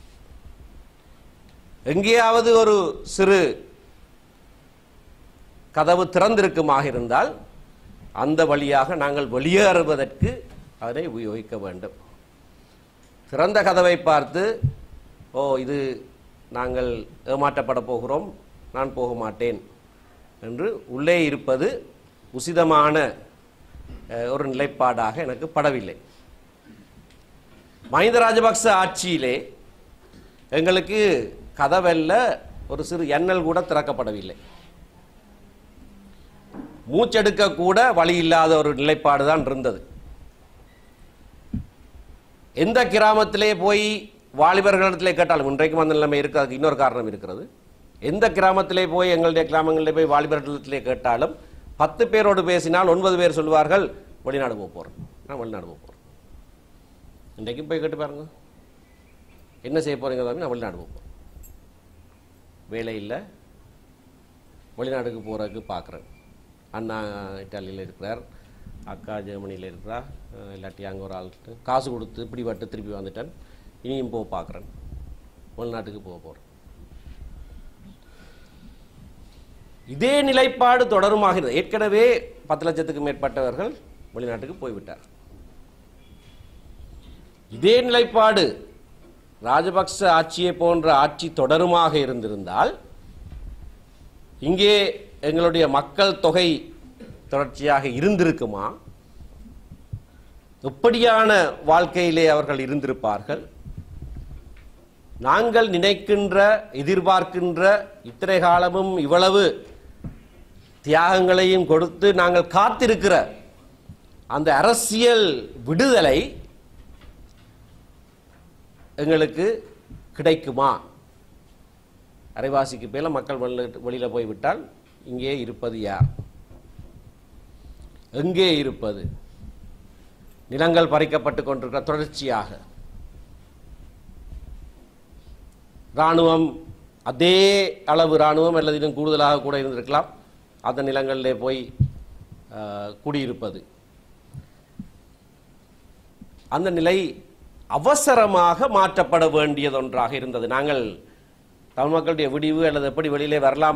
Speaker 3: எங்கேயாவது ஒரு சிறு கதவு திறந்திருக்குமாக இருந்தால் அந்த வழியாக நாங்கள் வெளியேறுவதற்கு அதை உபயோகிக்க வேண்டும். திறந்த கதவை பார்த்து இது நாங்கள் ஏமாற்றப்பட போகிறோம், நான் போக மாட்டேன் என்று உள்ளே இருப்பது உசிதமான ஒரு நிலைப்பாடாக எனக்கு படவில்லை. மஹிந்த ராஜபக்ச ஆட்சியிலே எங்களுக்கு கதவல்ல ஒரு சிறு எண்ணல் கூட திறக்கப்படவில்லை. மூச்செடுக்க கூட வழி இல்லாத ஒரு நிலைப்பாடு தான் இருந்தது. எந்த கிராமத்திலே போய் வாலிபர்களிடத்திலே கேட்டாலும், இன்றைக்கும் அந்த நிலைமை இருக்கு, அதுக்கு இன்னொரு காரணம் இருக்கிறது. எந்த கிராமத்திலே போய் எங்களுடைய கிராமங்களிலே போய் வாலிபர்களிடத்திலே கேட்டாலும் 10 பேரோடு பேசினால் 9 பேர் சொல்வார்கள் வெளிநாடு போகிறோம், நான் வெளிநாடு போகிறேன். இன்றைக்கும் போய் கேட்டு பாருங்க, என்ன செய்ய போறீங்க? நான் வெளிநாடு போகிறேன், வேலை இல்லை, வெளிநாடுக்கு போகிறதுக்கு பார்க்குறேன். அண்ணா இட்டாலியில் இருக்கிறார், அக்கா ஜெர்மனியில் இருக்கிறார், இல்லாட்டி அங்கே ஒரு ஆள் காசு கொடுத்து பிடிபட்டு திருப்பி வந்துட்டேன், இனியும் போக பார்க்குறேன், வெளிநாட்டுக்கு போக போகிறேன். இதே நிலைப்பாடு தொடருமாக. ஏற்கனவே 10 லட்சத்துக்கு மேற்பட்டவர்கள் வெளிநாட்டுக்கு போய்விட்டார். இதே நிலைப்பாடு ராஜபக்ச ஆட்சியை போன்ற ஆட்சி தொடருமாக இருந்திருந்தால் இங்கே எங்களுடைய மக்கள் தொகை தொடர்ச்சியாக இருந்திருக்குமா? எப்படியான வாழ்க்கையிலே அவர்கள் இருந்திருப்பார்கள்? நாங்கள் நினைக்கின்ற, எதிர்பார்க்கின்ற, இத்தனை காலமும் இவ்வளவு தியாகங்களையும் கொடுத்து நாங்கள் காத்திருக்கிற அந்த அரசியல் விடுதலை எங்களுக்கு கிடைக்குமா? அரைவாசிக்கு மேல மக்கள் வெளியில போய்விட்டால் இங்கே இருப்பது யார்? எங்கே இருப்பது? நிலங்கள் பறிக்கப்பட்டு கொண்டிருக்கிற தொடர்ச்சியாக இராணுவம், அதே அளவு இராணுவம் அல்லது இன்னும் கூடுதலாக கூட இருந்திருக்கலாம், அந்த நிலங்களிலே போய் குடியிருப்பது. அந்த நிலை அவசரமாக மாற்றப்பட வேண்டியது ஒன்றாக இருந்தது. நாங்கள் தமிழ் மக்களுடைய விடிவு அல்லது எப்படி வெளியிலே வரலாம்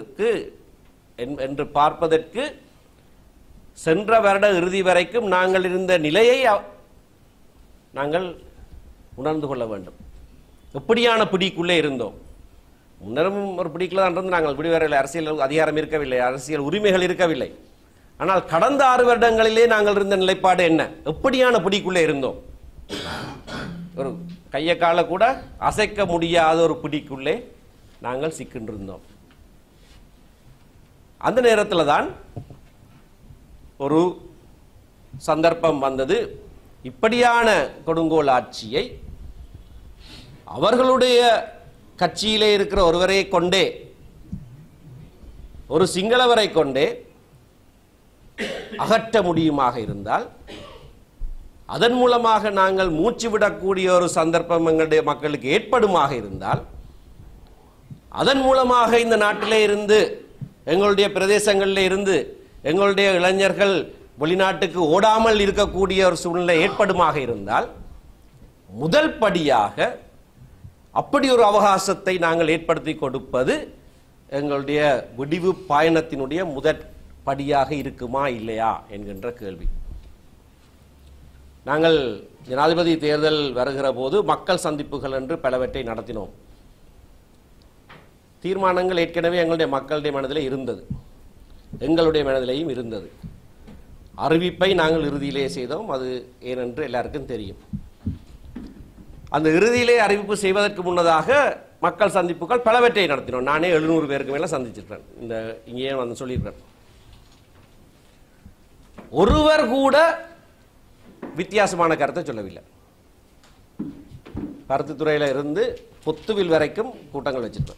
Speaker 3: என்று பார்ப்பதற்கு சென்ற வருட இறுதி வரைக்கும் நாங்கள் இருந்த நிலையை நாங்கள் உணர்ந்து கொள்ள வேண்டும். எப்படியான பிடிக்குள்ளே இருந்தோம். முன்னரும் ஒரு பிடிக்குள்ள தான் இருந்து நாங்கள் விடுவரையில் அரசியல் அதிகாரம் இருக்கவில்லை, அரசியல் உரிமைகள் இருக்கவில்லை. ஆனால் கடந்த 6 வருடங்களிலே நாங்கள் இருந்த நிலைப்பாடு என்ன? எப்படியான பிடிக்குள்ளே இருந்தோம்? ஒரு கையை கால கூட அசைக்க முடியாத ஒரு பிடிக்குள்ளே நாங்கள் சிக்கின்றிருந்தோம். அந்த நேரத்தில் தான் ஒரு சந்தர்ப்பம் வந்தது. இப்படியான கொடுங்கோல் ஆட்சியை அவர்களுடைய கட்சியிலே இருக்கிற ஒருவரை கொண்டே, ஒரு சிங்களவரை கொண்டே அகற்ற முடியுமாக இருந்தால், அதன் மூலமாக நாங்கள் மூச்சு விடக்கூடிய ஒரு சந்தர்ப்பம் எங்களுடைய மக்களுக்கு ஏற்படுமாக இருந்தால், அதன் மூலமாக இந்த நாட்டிலே இருந்து, எங்களுடைய பிரதேசங்களில் இருந்து எங்களுடைய இளைஞர்கள் வெளிநாட்டுக்கு ஓடாமல் இருக்கக்கூடிய ஒரு சூழ்நிலை ஏற்படுமாக இருந்தால், முதல் படியாக அப்படி ஒரு அவகாசத்தை நாங்கள் ஏற்படுத்தி கொடுப்பது எங்களுடைய விடிவு பயணத்தினுடைய முதற் படியாக இருக்குமா இல்லையா என்கின்ற கேள்வி. நாங்கள் ஜனாதிபதி தேர்தல் வருகிற போது மக்கள் சந்திப்புகள் என்று பலவற்றை நடத்தினோம். தீர்மானங்கள் ஏற்கனவே எங்களுடைய மக்களுடைய மனதிலே இருந்தது, எங்களுடைய மனதிலேயும் இருந்தது. அறிவிப்பை நாங்கள் இறுதியிலே செய்தோம். அது ஏனென்று எல்லாருக்கும் தெரியும். அந்த இறுதியிலே அறிவிப்பு செய்வதற்கு முன்னதாக மக்கள் சந்திப்புகள் பலவற்றை நடத்தினோம். நானே 700 பேருக்கு மேலே சந்திச்சிருக்கேன். இந்த இங்கேயே வந்து சொல்லியிருக்கேன். ஒருவர் கூட வித்தியாசமான கருத்தை சொல்லவில்லை. பருத்தித்துறையில் இருந்து பொத்துவில் வரைக்கும் கூட்டங்கள் வச்சிருக்கோம்.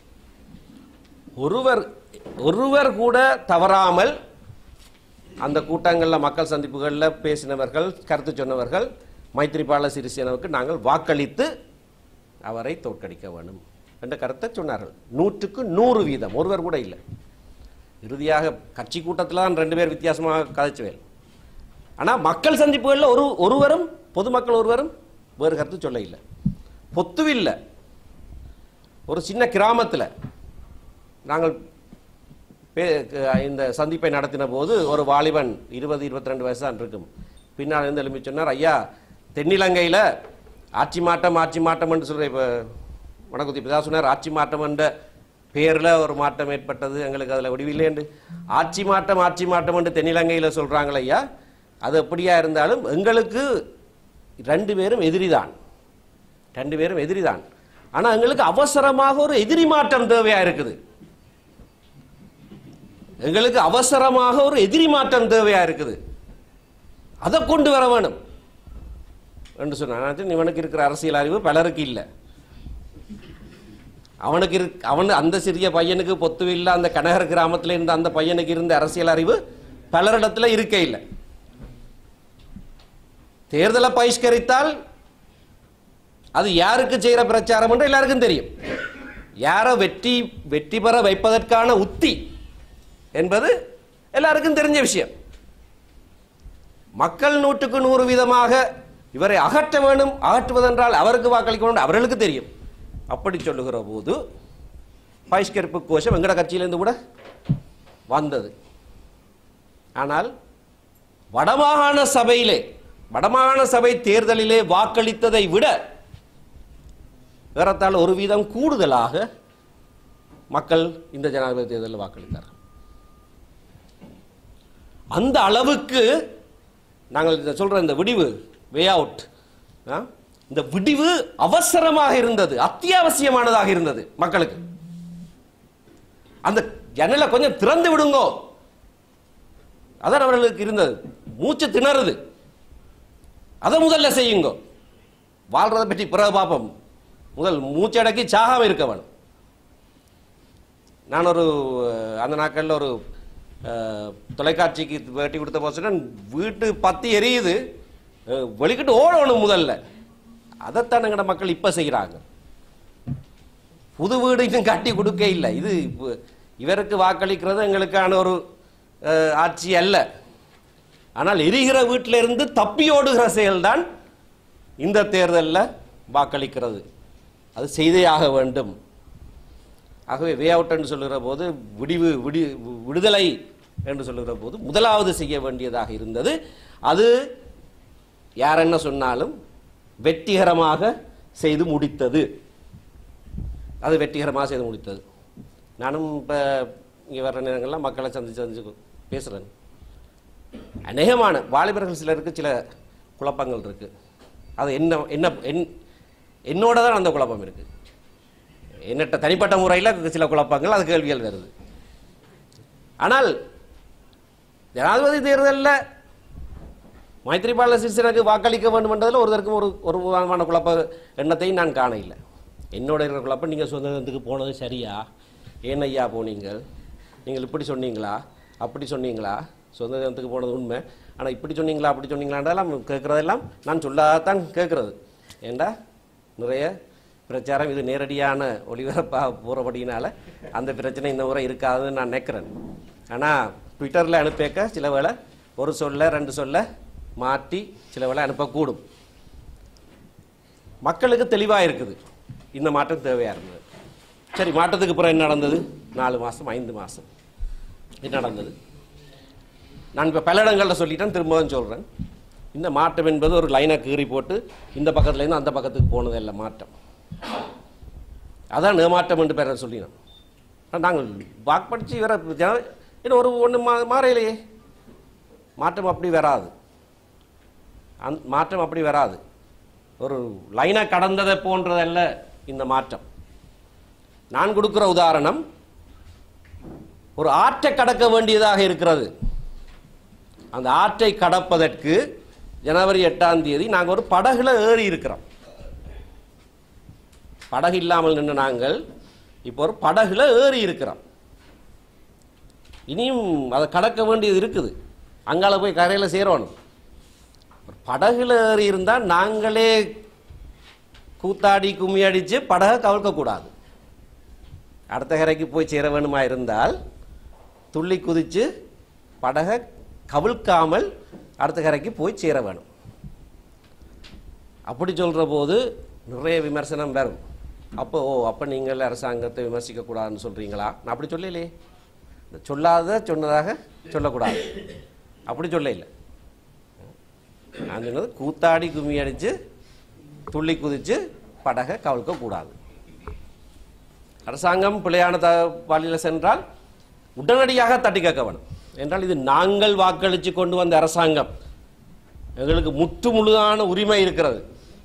Speaker 3: ஒருவர் கூட தவறாமல் அந்த கூட்டங்களில், மக்கள் சந்திப்புகளில் பேசினவர்கள், கருத்து சொன்னவர்கள் மைத்ரிபால சிறிசேனவுக்கு நாங்கள் வாக்களித்து அவரை தோற்கடிக்க வேண்டும் என்ற கருத்தை சொன்னார்கள். 100க்கு 100%. ஒருவர் கூட இல்லை. இறுதியாக கட்சி கூட்டத்தில் தான் 2 பேர் வித்தியாசமாக கதைச்சுவேன். ஆனால் மக்கள் சந்திப்புகளில் ஒருவரும், பொதுமக்கள் ஒருவரும் வேறு கருத்து சொல்ல இல்லை. பொத்துவில்லை ஒரு சின்ன கிராமத்தில் நாங்கள் இந்த சந்திப்பை நடத்தின போது ஒரு வாலிபன் 20-22 வயசு தான் இருக்கும். பின்னால் இருந்து எழுப்பி சொன்னார், ஐயா தென்னிலங்கையில் ஆட்சி மாற்றம் என்று சொல்கிற, இப்போ வணக்கத்தி இப்போ தான் சொன்னார், ஆட்சி மாற்றம் என்ற பேரில் ஒரு மாற்றம் ஏற்பட்டது, எங்களுக்கு அதில் முடிவில்லை என்று. ஆட்சி மாற்றம் என்று தென்னிலங்கையில் சொல்கிறாங்களே ஐயா, அது எப்படியா இருந்தாலும் எங்களுக்கு 2 பேரும் எதிரிதான். ஆனால் எங்களுக்கு அவசரமாக ஒரு எதிரி மாற்றம் தேவையாக இருக்குது. எங்களுக்கு அவசரமாக ஒரு எதிரி மாற்றம் தேவையாக இருக்குது. அதை கொண்டு வர வேணும் என்று சொன்னான். இவனுக்கு இருக்கிற அரசியல் அறிவு பலருக்கு இல்லை. அவன் அந்த சிறிய பையனுக்கு பொத்துவில்லை, அந்த கனகர் கிராமத்தில் இருந்த அந்த பையனுக்கு இருந்த அரசியல் அறிவு பலரிடத்தில் இருக்க இல்லை. தேர்தலை பகிஷ்கரித்தால் அது யாருக்கு செய்கிற பிரச்சாரம் என்று எல்லாருக்கும் தெரியும். யாரை வெற்றி பெற வைப்பதற்கான உத்தி என்பது எல்லாருக்கும் தெரிஞ்ச விஷயம். மக்கள் 100க்கு 100% இவரை அகற்ற வேண்டும், அகற்றுவதென்றால் அவருக்கு வாக்களிக்க வேண்டும், அவர்களுக்கு தெரியும். அப்படி சொல்லுகிற போது பகிஷ்கரிப்பு கோஷம் எங்கட கட்சியிலிருந்து கூட வந்தது. ஆனால் வடமாகாண சபை தேர்தலிலே வாக்களித்ததை விட ஏறத்தாழ 1% கூடுதலாக மக்கள் இந்த ஜனாதிபதி தேர்தலில் வாக்களித்தார். அந்த அளவுக்கு நாங்கள் சொல்ற இந்த விடிவு வே அவுட், இந்த விடிவு அவசரமாக இருந்தது, அத்தியாவசியமானதாக இருந்தது மக்களுக்கு. அந்த ஜன்னலை கொஞ்சம் திறந்து விடுங்கோ, அதான் அவர்களுக்கு இருந்தது. மூச்சு திணறுது, அதை முதல்ல செய்யுங்க. வாழ்றதை பற்றி பிறகு பார்ப்போம், முதல் மூச்சடக்கி சாகாம இருக்க வேணும். நான் அந்த நாட்களில் ஒரு தொலைக்காட்சிக்கு வேட்டி கொடுத்த போது வீட்டு பத்தி எரியுது, வெளிக்கிட்டு ஓடணும் முதல்ல. அதைத்தான் எங்கட மக்கள் இப்ப செய்கிறாங்க. புது வீடு இன்னும் கட்டி கொடுக்க இல்லை. இது இவருக்கு வாக்களிக்கிறது எங்களுக்கான ஒரு ஆட்சி அல்ல. ஆனால் எரிகிற வீட்டிலிருந்து தப்பி ஓடுகிற செயல்தான் இந்த தேர்தலில் வாக்களிக்கிறது. அது செய்தே ஆக வேண்டும். ஆகவே வே அவுட் என்று சொல்லுகிற போது விடுதலை என்று சொல்லுகிற போது முதலாவது செய்ய வேண்டியதாக இருந்தது. அது யார் என்ன சொன்னாலும் வெற்றிகரமாக செய்து முடித்தது. அது வெற்றிகரமாக செய்து முடித்தது. நானும் இப்போ இங்கே வர்ற நேரங்கள்லாம் மக்களை சந்திச்சு பேசுகிறேன். அநேகமான வாலிபர்கள் சிலருக்கு சில குழப்பங்கள் இருக்குது. அது என்னோட தான் அந்த குழப்பம் இருக்குது. என்னட்ட தனிப்பட்ட முறையில் சில குழப்பங்கள், அது கேள்விகள் வருது. ஆனால் ஜனாதிபதி தேர்தலில் மைத்ரிபால சிறிசேனக்கு வாக்களிக்க வேண்டும் என்றதில் ஒருத்தருக்கும் ஒரு விதமான குழப்ப எண்ணத்தையும் நான் காண இல்லை. என்னோட இருக்கிற குழப்பம், நீங்கள் சுதந்திரத்துக்கு போனது சரியா, ஏன் ஐயா போனீங்க, நீங்கள் இப்படி சொன்னீங்களா அப்படி சொன்னீங்களா, சுதந்திரத்துக்கு போனது உண்மை, ஆனால் இப்படி சொன்னீங்களா அப்படி சொன்னீங்களான்றதெல்லாம் கேட்குறதெல்லாம் நான் சொல்லாதான் கேட்குறது. ஏண்டா நிறைய பிரச்சாரம் இது நேரடியான ஒளிபரப்பாக போகிறபடினால அந்த பிரச்சனை இந்த முறை இருக்காதுன்னு நான் நினைக்கிறேன். ஆனால் ட்விட்டரில் அனுப்பிக்க சில வேளை ஒரு சொல்ல 2 சொல்ல மாற்றி சில வேளை அனுப்பக்கூடும். மக்களுக்கு தெளிவாக இருக்குது இந்த மாற்றம் தேவையாக இருந்தது. சரி, மாற்றத்துக்கு அப்புறம் என்ன நடந்தது? 4 மாதம் 5 மாதம் என்ன நடந்தது? நான் இப்போ பல இடங்களில் சொல்லிட்டேன், திரும்பவும் சொல்கிறேன். இந்த மாற்றம் என்பது ஒரு லைனை கீறி போட்டு இந்த பக்கத்துலேருந்து அந்த பக்கத்துக்கு போனது இல்லை மாற்றம். அதான் ஏமாற்றம் என்று பேர சொல்லினோம். நாங்கள் வாக்களிச்சு வர இன்னும் ஒன்று மாறையிலேயே மாற்றம் அப்படி வராது. மாற்றம் அப்படி வராது. ஒரு லைனை கடந்ததை போன்றதல்ல இந்த மாற்றம். நான் கொடுக்கிற உதாரணம், ஒரு ஆற்றை கடக்க வேண்டியதாக இருக்கிறது. அந்த ஆற்றை கடப்பதற்கு ஜனவரி 8ஆம் தேதி நாங்கள் ஒரு படகுல ஏறி இருக்கிறோம். படகு இல்லாமல் நின்று நாங்கள் இப்போ ஒரு படகுல ஏறி இருக்கிறோம். இனியும் அதை கடக்க வேண்டியது இருக்குது. அங்கால போய் கரையில் சேரணும். ஒரு படகுல ஏறி இருந்தால் நாங்களே கூத்தாடி கும்மி அடித்து படகை கவிழ்க்கக்கூடாது. அடுத்த கரைக்கு போய் சேர வேணுமா இருந்தால் துள்ளி குதித்து படகை கவிழ்க்காமல் அடுத்த கரைக்கு போய் சேர வேணும். அப்படி சொல்கிற போது நிறைய விமர்சனம் வரும். அப்போ நீங்கள் அரசாங்கத்தை விமர்சிக்கக்கூடாதுன்னு சொல்கிறீங்களா? நான் அப்படி சொல்லலையே. சொன்னதாக சொல்லக்கூடாது, அப்படி சொல்ல இல்லை. நான் சொன்னது கூத்தாடி கும்மி அடித்து துள்ளி குதித்து படகை கவிழ்க்கக்கூடாது. அரசாங்கம் பிள்ளையான வழியில் சென்றால் உடனடியாக தட்டி கேட்க வேணும். என்றால் இது நாங்கள் வாக்களித்து கொண்டு வந்த அரசாங்கம், எங்களுக்கு முற்று முழுதான உரிமை இருக்கிறது,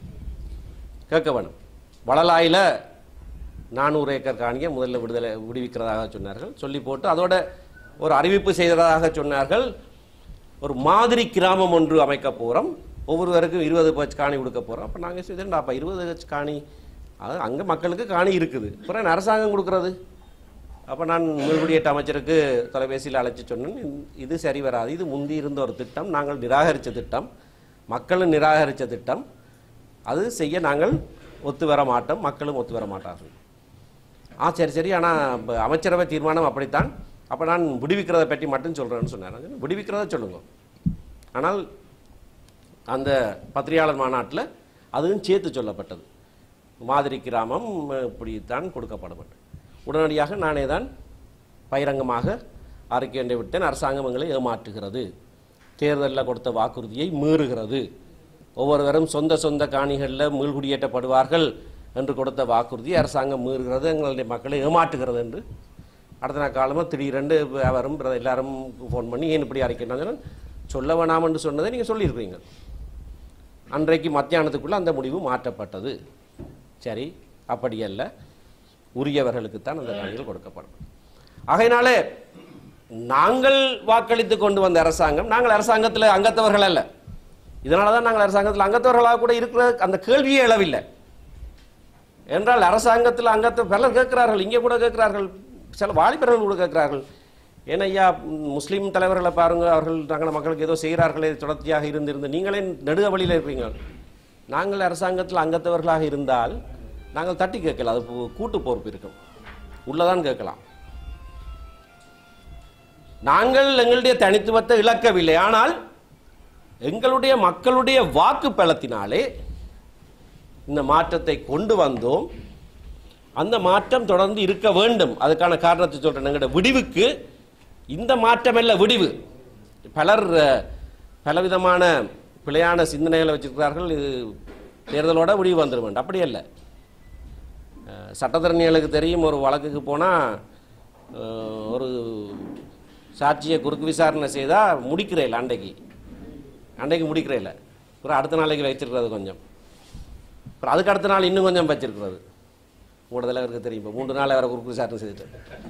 Speaker 3: கேட்க வேணும். வளலாயில் 400 ஏக்கர் காணியை முதல்ல விடுவிக்கிறதாக சொன்னார்கள். சொல்லி போட்டு அதோட ஒரு அறிவிப்பு செய்ததாக சொன்னார்கள். ஒரு மாதிரி கிராமம் ஒன்று அமைக்க போகிறோம், ஒவ்வொருவருக்கும் 20 பட்ச காணி கொடுக்க போகிறோம். அப்போ நாங்கள் செய்தோம், அப்போ 20 பட்ச காணி, அது அங்கே மக்களுக்கு காணி இருக்குது, அப்புறம் அரசாங்கம் கொடுக்குறது. அப்போ நான் மீள்குடியேற்ற அமைச்சருக்கு தொலைபேசியில் அழைச்சி சொன்னேன், இது சரி வராது, இது முந்தி இருந்த ஒரு திட்டம், நாங்கள் நிராகரித்த திட்டம், மக்களும் நிராகரித்த திட்டம், அது செய்ய நாங்கள் ஒத்து வர மாட்டோம், மக்களும் ஒத்து வர மாட்டார்கள். சரி சரி, ஆனால் அமைச்சரவை தீர்மானம் அப்படித்தான், அப்போ நான் விடுவிக்கிறதை பற்றி மட்டும் சொல்கிறேன்னு சொன்னார். விடுவிக்கிறத சொல்லுங்க, ஆனால் அந்த பத்திரிகையாளர் மாநாட்டில் அதுவும் சேர்த்து சொல்லப்பட்டது. மாதிரி கிராமம் இப்படித்தான் கொடுக்கப்படும். உடனடியாக நானே தான் பகிரங்கமாக அறிக்கை விட்டேன். அரசாங்கம் எங்களை ஏமாற்றுகிறது, தேர்தலில் கொடுத்த வாக்குறுதியை மீறுகிறது, ஒவ்வொருவரும் சொந்த சொந்த காணிகளில் மீள்குடியேற்றப்படுவார்கள் என்று கொடுத்த வாக்குறுதியை அரசாங்கம் மீறுகிறது, எங்களுடைய மக்களை ஏமாற்றுகிறது என்று அடுத்த நாள் காலமாக திடீரென்று அவரும் எல்லாரும் ஃபோன் பண்ணி ஏன் இப்படி அறிக்கை சொல்ல வேணாம் என்று சொன்னதை நீங்கள் சொல்லியிருக்கிறீங்க. அன்றைக்கு மத்தியானத்துக்குள்ளே அந்த முடிவு மாற்றப்பட்டது. சரி, அப்படி அல்ல, உரியவர்களுக்குத்தான் அந்த காணிகள் கொடுக்கப்படும். ஆகையினாலே நாங்கள் வாக்களித்து கொண்டு வந்த அரசாங்கம், நாங்கள் அரசாங்கத்தில் அங்கத்தவர்கள் அல்ல, இதனால தான் நாங்கள் அரசாங்கத்தில் அங்கத்தவர்களாக கூட இருக்கிற அந்த கேள்வியே எழவில்லை. என்றால் அரசாங்கத்தில் அங்கத்தை பலர் கேட்கிறார்கள், இங்கே கூட கேட்கிறார்கள், சில வாலிபர்கள் கூட கேட்கிறார்கள், ஏனையா முஸ்லீம் தலைவர்களை பாருங்கள், அவர்கள் நாங்கள் மக்களுக்கு ஏதோ செய்கிறார்களே தொடர்ச்சியாக இருந்து நீங்களே நெடுக வழியில் இருப்பீங்க. நாங்கள் அரசாங்கத்தில் அங்கத்தவர்களாக இருந்தால் நாங்கள் தட்டி கேட்கல, அது கூட்டு பொறுப்பு இருக்கும், உள்ளதான் கேட்கலாம். நாங்கள் எங்களுடைய தனித்துவத்தை இழக்கவில்லை, ஆனால் எங்களுடைய மக்களுடைய வாக்கு பலத்தினாலே இந்த மாற்றத்தை கொண்டு வந்தோம். அந்த மாற்றம் தொடர்ந்து இருக்க வேண்டும். அதுக்கான காரணத்தை சொல்றேன். எங்களுடைய விடிவுக்கு இந்த மாற்றமல்ல விடிவு. பலர் பலவிதமான பிழையான சிந்தனைகளை வச்சிருக்கிறார்கள். இது தேர்தலோட விடிவு வந்துட வேண்டும். அப்படி அல்ல. சட்டத்தரணிகளுக்கு தெரியும், ஒரு வழக்குக்கு போனால் ஒரு சாட்சியை குறுக்கு விசாரணை செய்தால் முடிக்கிறேன் அன்றைக்கு முடிக்கிறேன். அப்புறம் அடுத்த நாளைக்கு வச்சிருக்கிறது கொஞ்சம், அப்புறம் அதுக்கு அடுத்த நாள் இன்னும் கொஞ்சம் வச்சிருக்கிறது. உங்களோட தலைவருக்கு தெரியும், இப்போ 3 நாள் அவரை குறுக்கு விசாரணை செய்துட்டு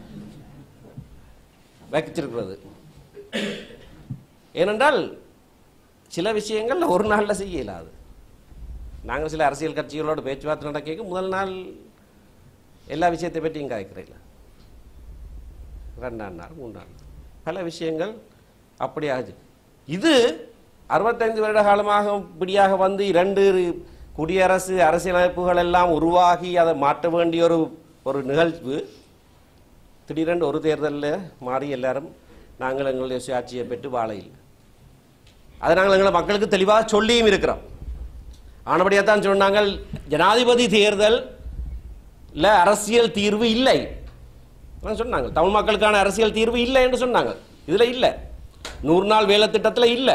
Speaker 3: வச்சிருக்கிறது. ஏனென்றால் சில விஷயங்கள் ஒரு நாளில் செய்ய இயலாது. நாங்கள் சில அரசியல் கட்சிகளோடு பேச்சுவார்த்தை நடக்க முதல் நாள் எல்லா விஷயத்தை பற்றியும் காய்க்கிறீங்கள, 2ஆம் நாள் 3ஆம் நாள் பல விஷயங்கள் அப்படி ஆகுது. இது 65 வருட காலமாக இப்படியாக வந்து 2 குடியரசு அரசியலமைப்புகள் எல்லாம் உருவாகி அதை மாற்ற வேண்டிய ஒரு நிகழ்வு திடீரென்று ஒரு தேர்தலில் மாறி எல்லாரும் நாங்கள் எங்களுடைய சுயாட்சியை பெற்று வாழ இல்லை. அதை நாங்கள் எங்களை மக்களுக்கு தெளிவாக சொல்லியும் இருக்கிறோம். ஆனபடியாக தான் சொன்னாங்க, ஜனாதிபதி தேர்தல் அரசியல் தீர்வு இல்லை சொன்னாங்க. தமிழ் மக்களுக்கான அரசியல் தீர்வு இல்லை என்று சொன்னாங்க. இதுல இல்ல, 100 நாள் வேலை திட்டத்தில் இல்லை.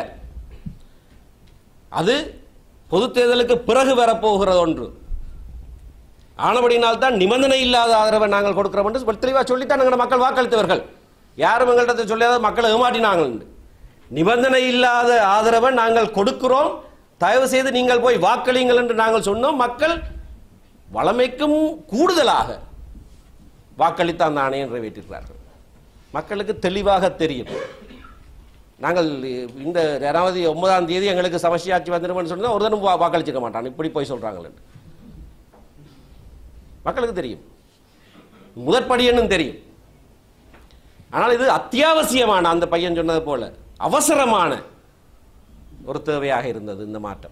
Speaker 3: அது பொது தேர்தலுக்கு பிறகு வரப்போகிறது ஒன்று. ஆனபடியினால் தான் நிபந்தனை இல்லாத ஆதரவை நாங்கள் கொடுக்கிறோம் என்று தெளிவாக சொல்லித்தான் எங்கள் மக்கள் வாக்களித்தவர்கள். யாரும் எங்கள்கிட்ட சொல்லாத மக்களை ஏமாற்றினாங்க. நிபந்தனை இல்லாத ஆதரவை நாங்கள் கொடுக்கிறோம், தயவு செய்து நீங்கள் போய் வாக்களிங்கள் என்று நாங்கள் சொன்னோம். மக்கள் வளமைக்கும் கூடுதலாக வாக்களித்து அந்த ஆணையை நிறைவேற்றிருக்கிறார்கள். மக்களுக்கு தெளிவாக தெரியும். நாங்கள் இந்த 9ஆம் தேதி எங்களுக்கு சமஷ்டியாட்சி வந்துடும் சொன்னா ஒரு தினம் வாக்களிச்சிக்க மாட்டான், இப்படி போய் சொல்றாங்க. மக்களுக்கு தெரியும், முதற்படியன்னு தெரியும். ஆனால் இது அத்தியாவசியமான, அந்த பையன் சொன்னது போல அவசரமான ஒரு தேவையாக இருந்தது இந்த மாற்றம்.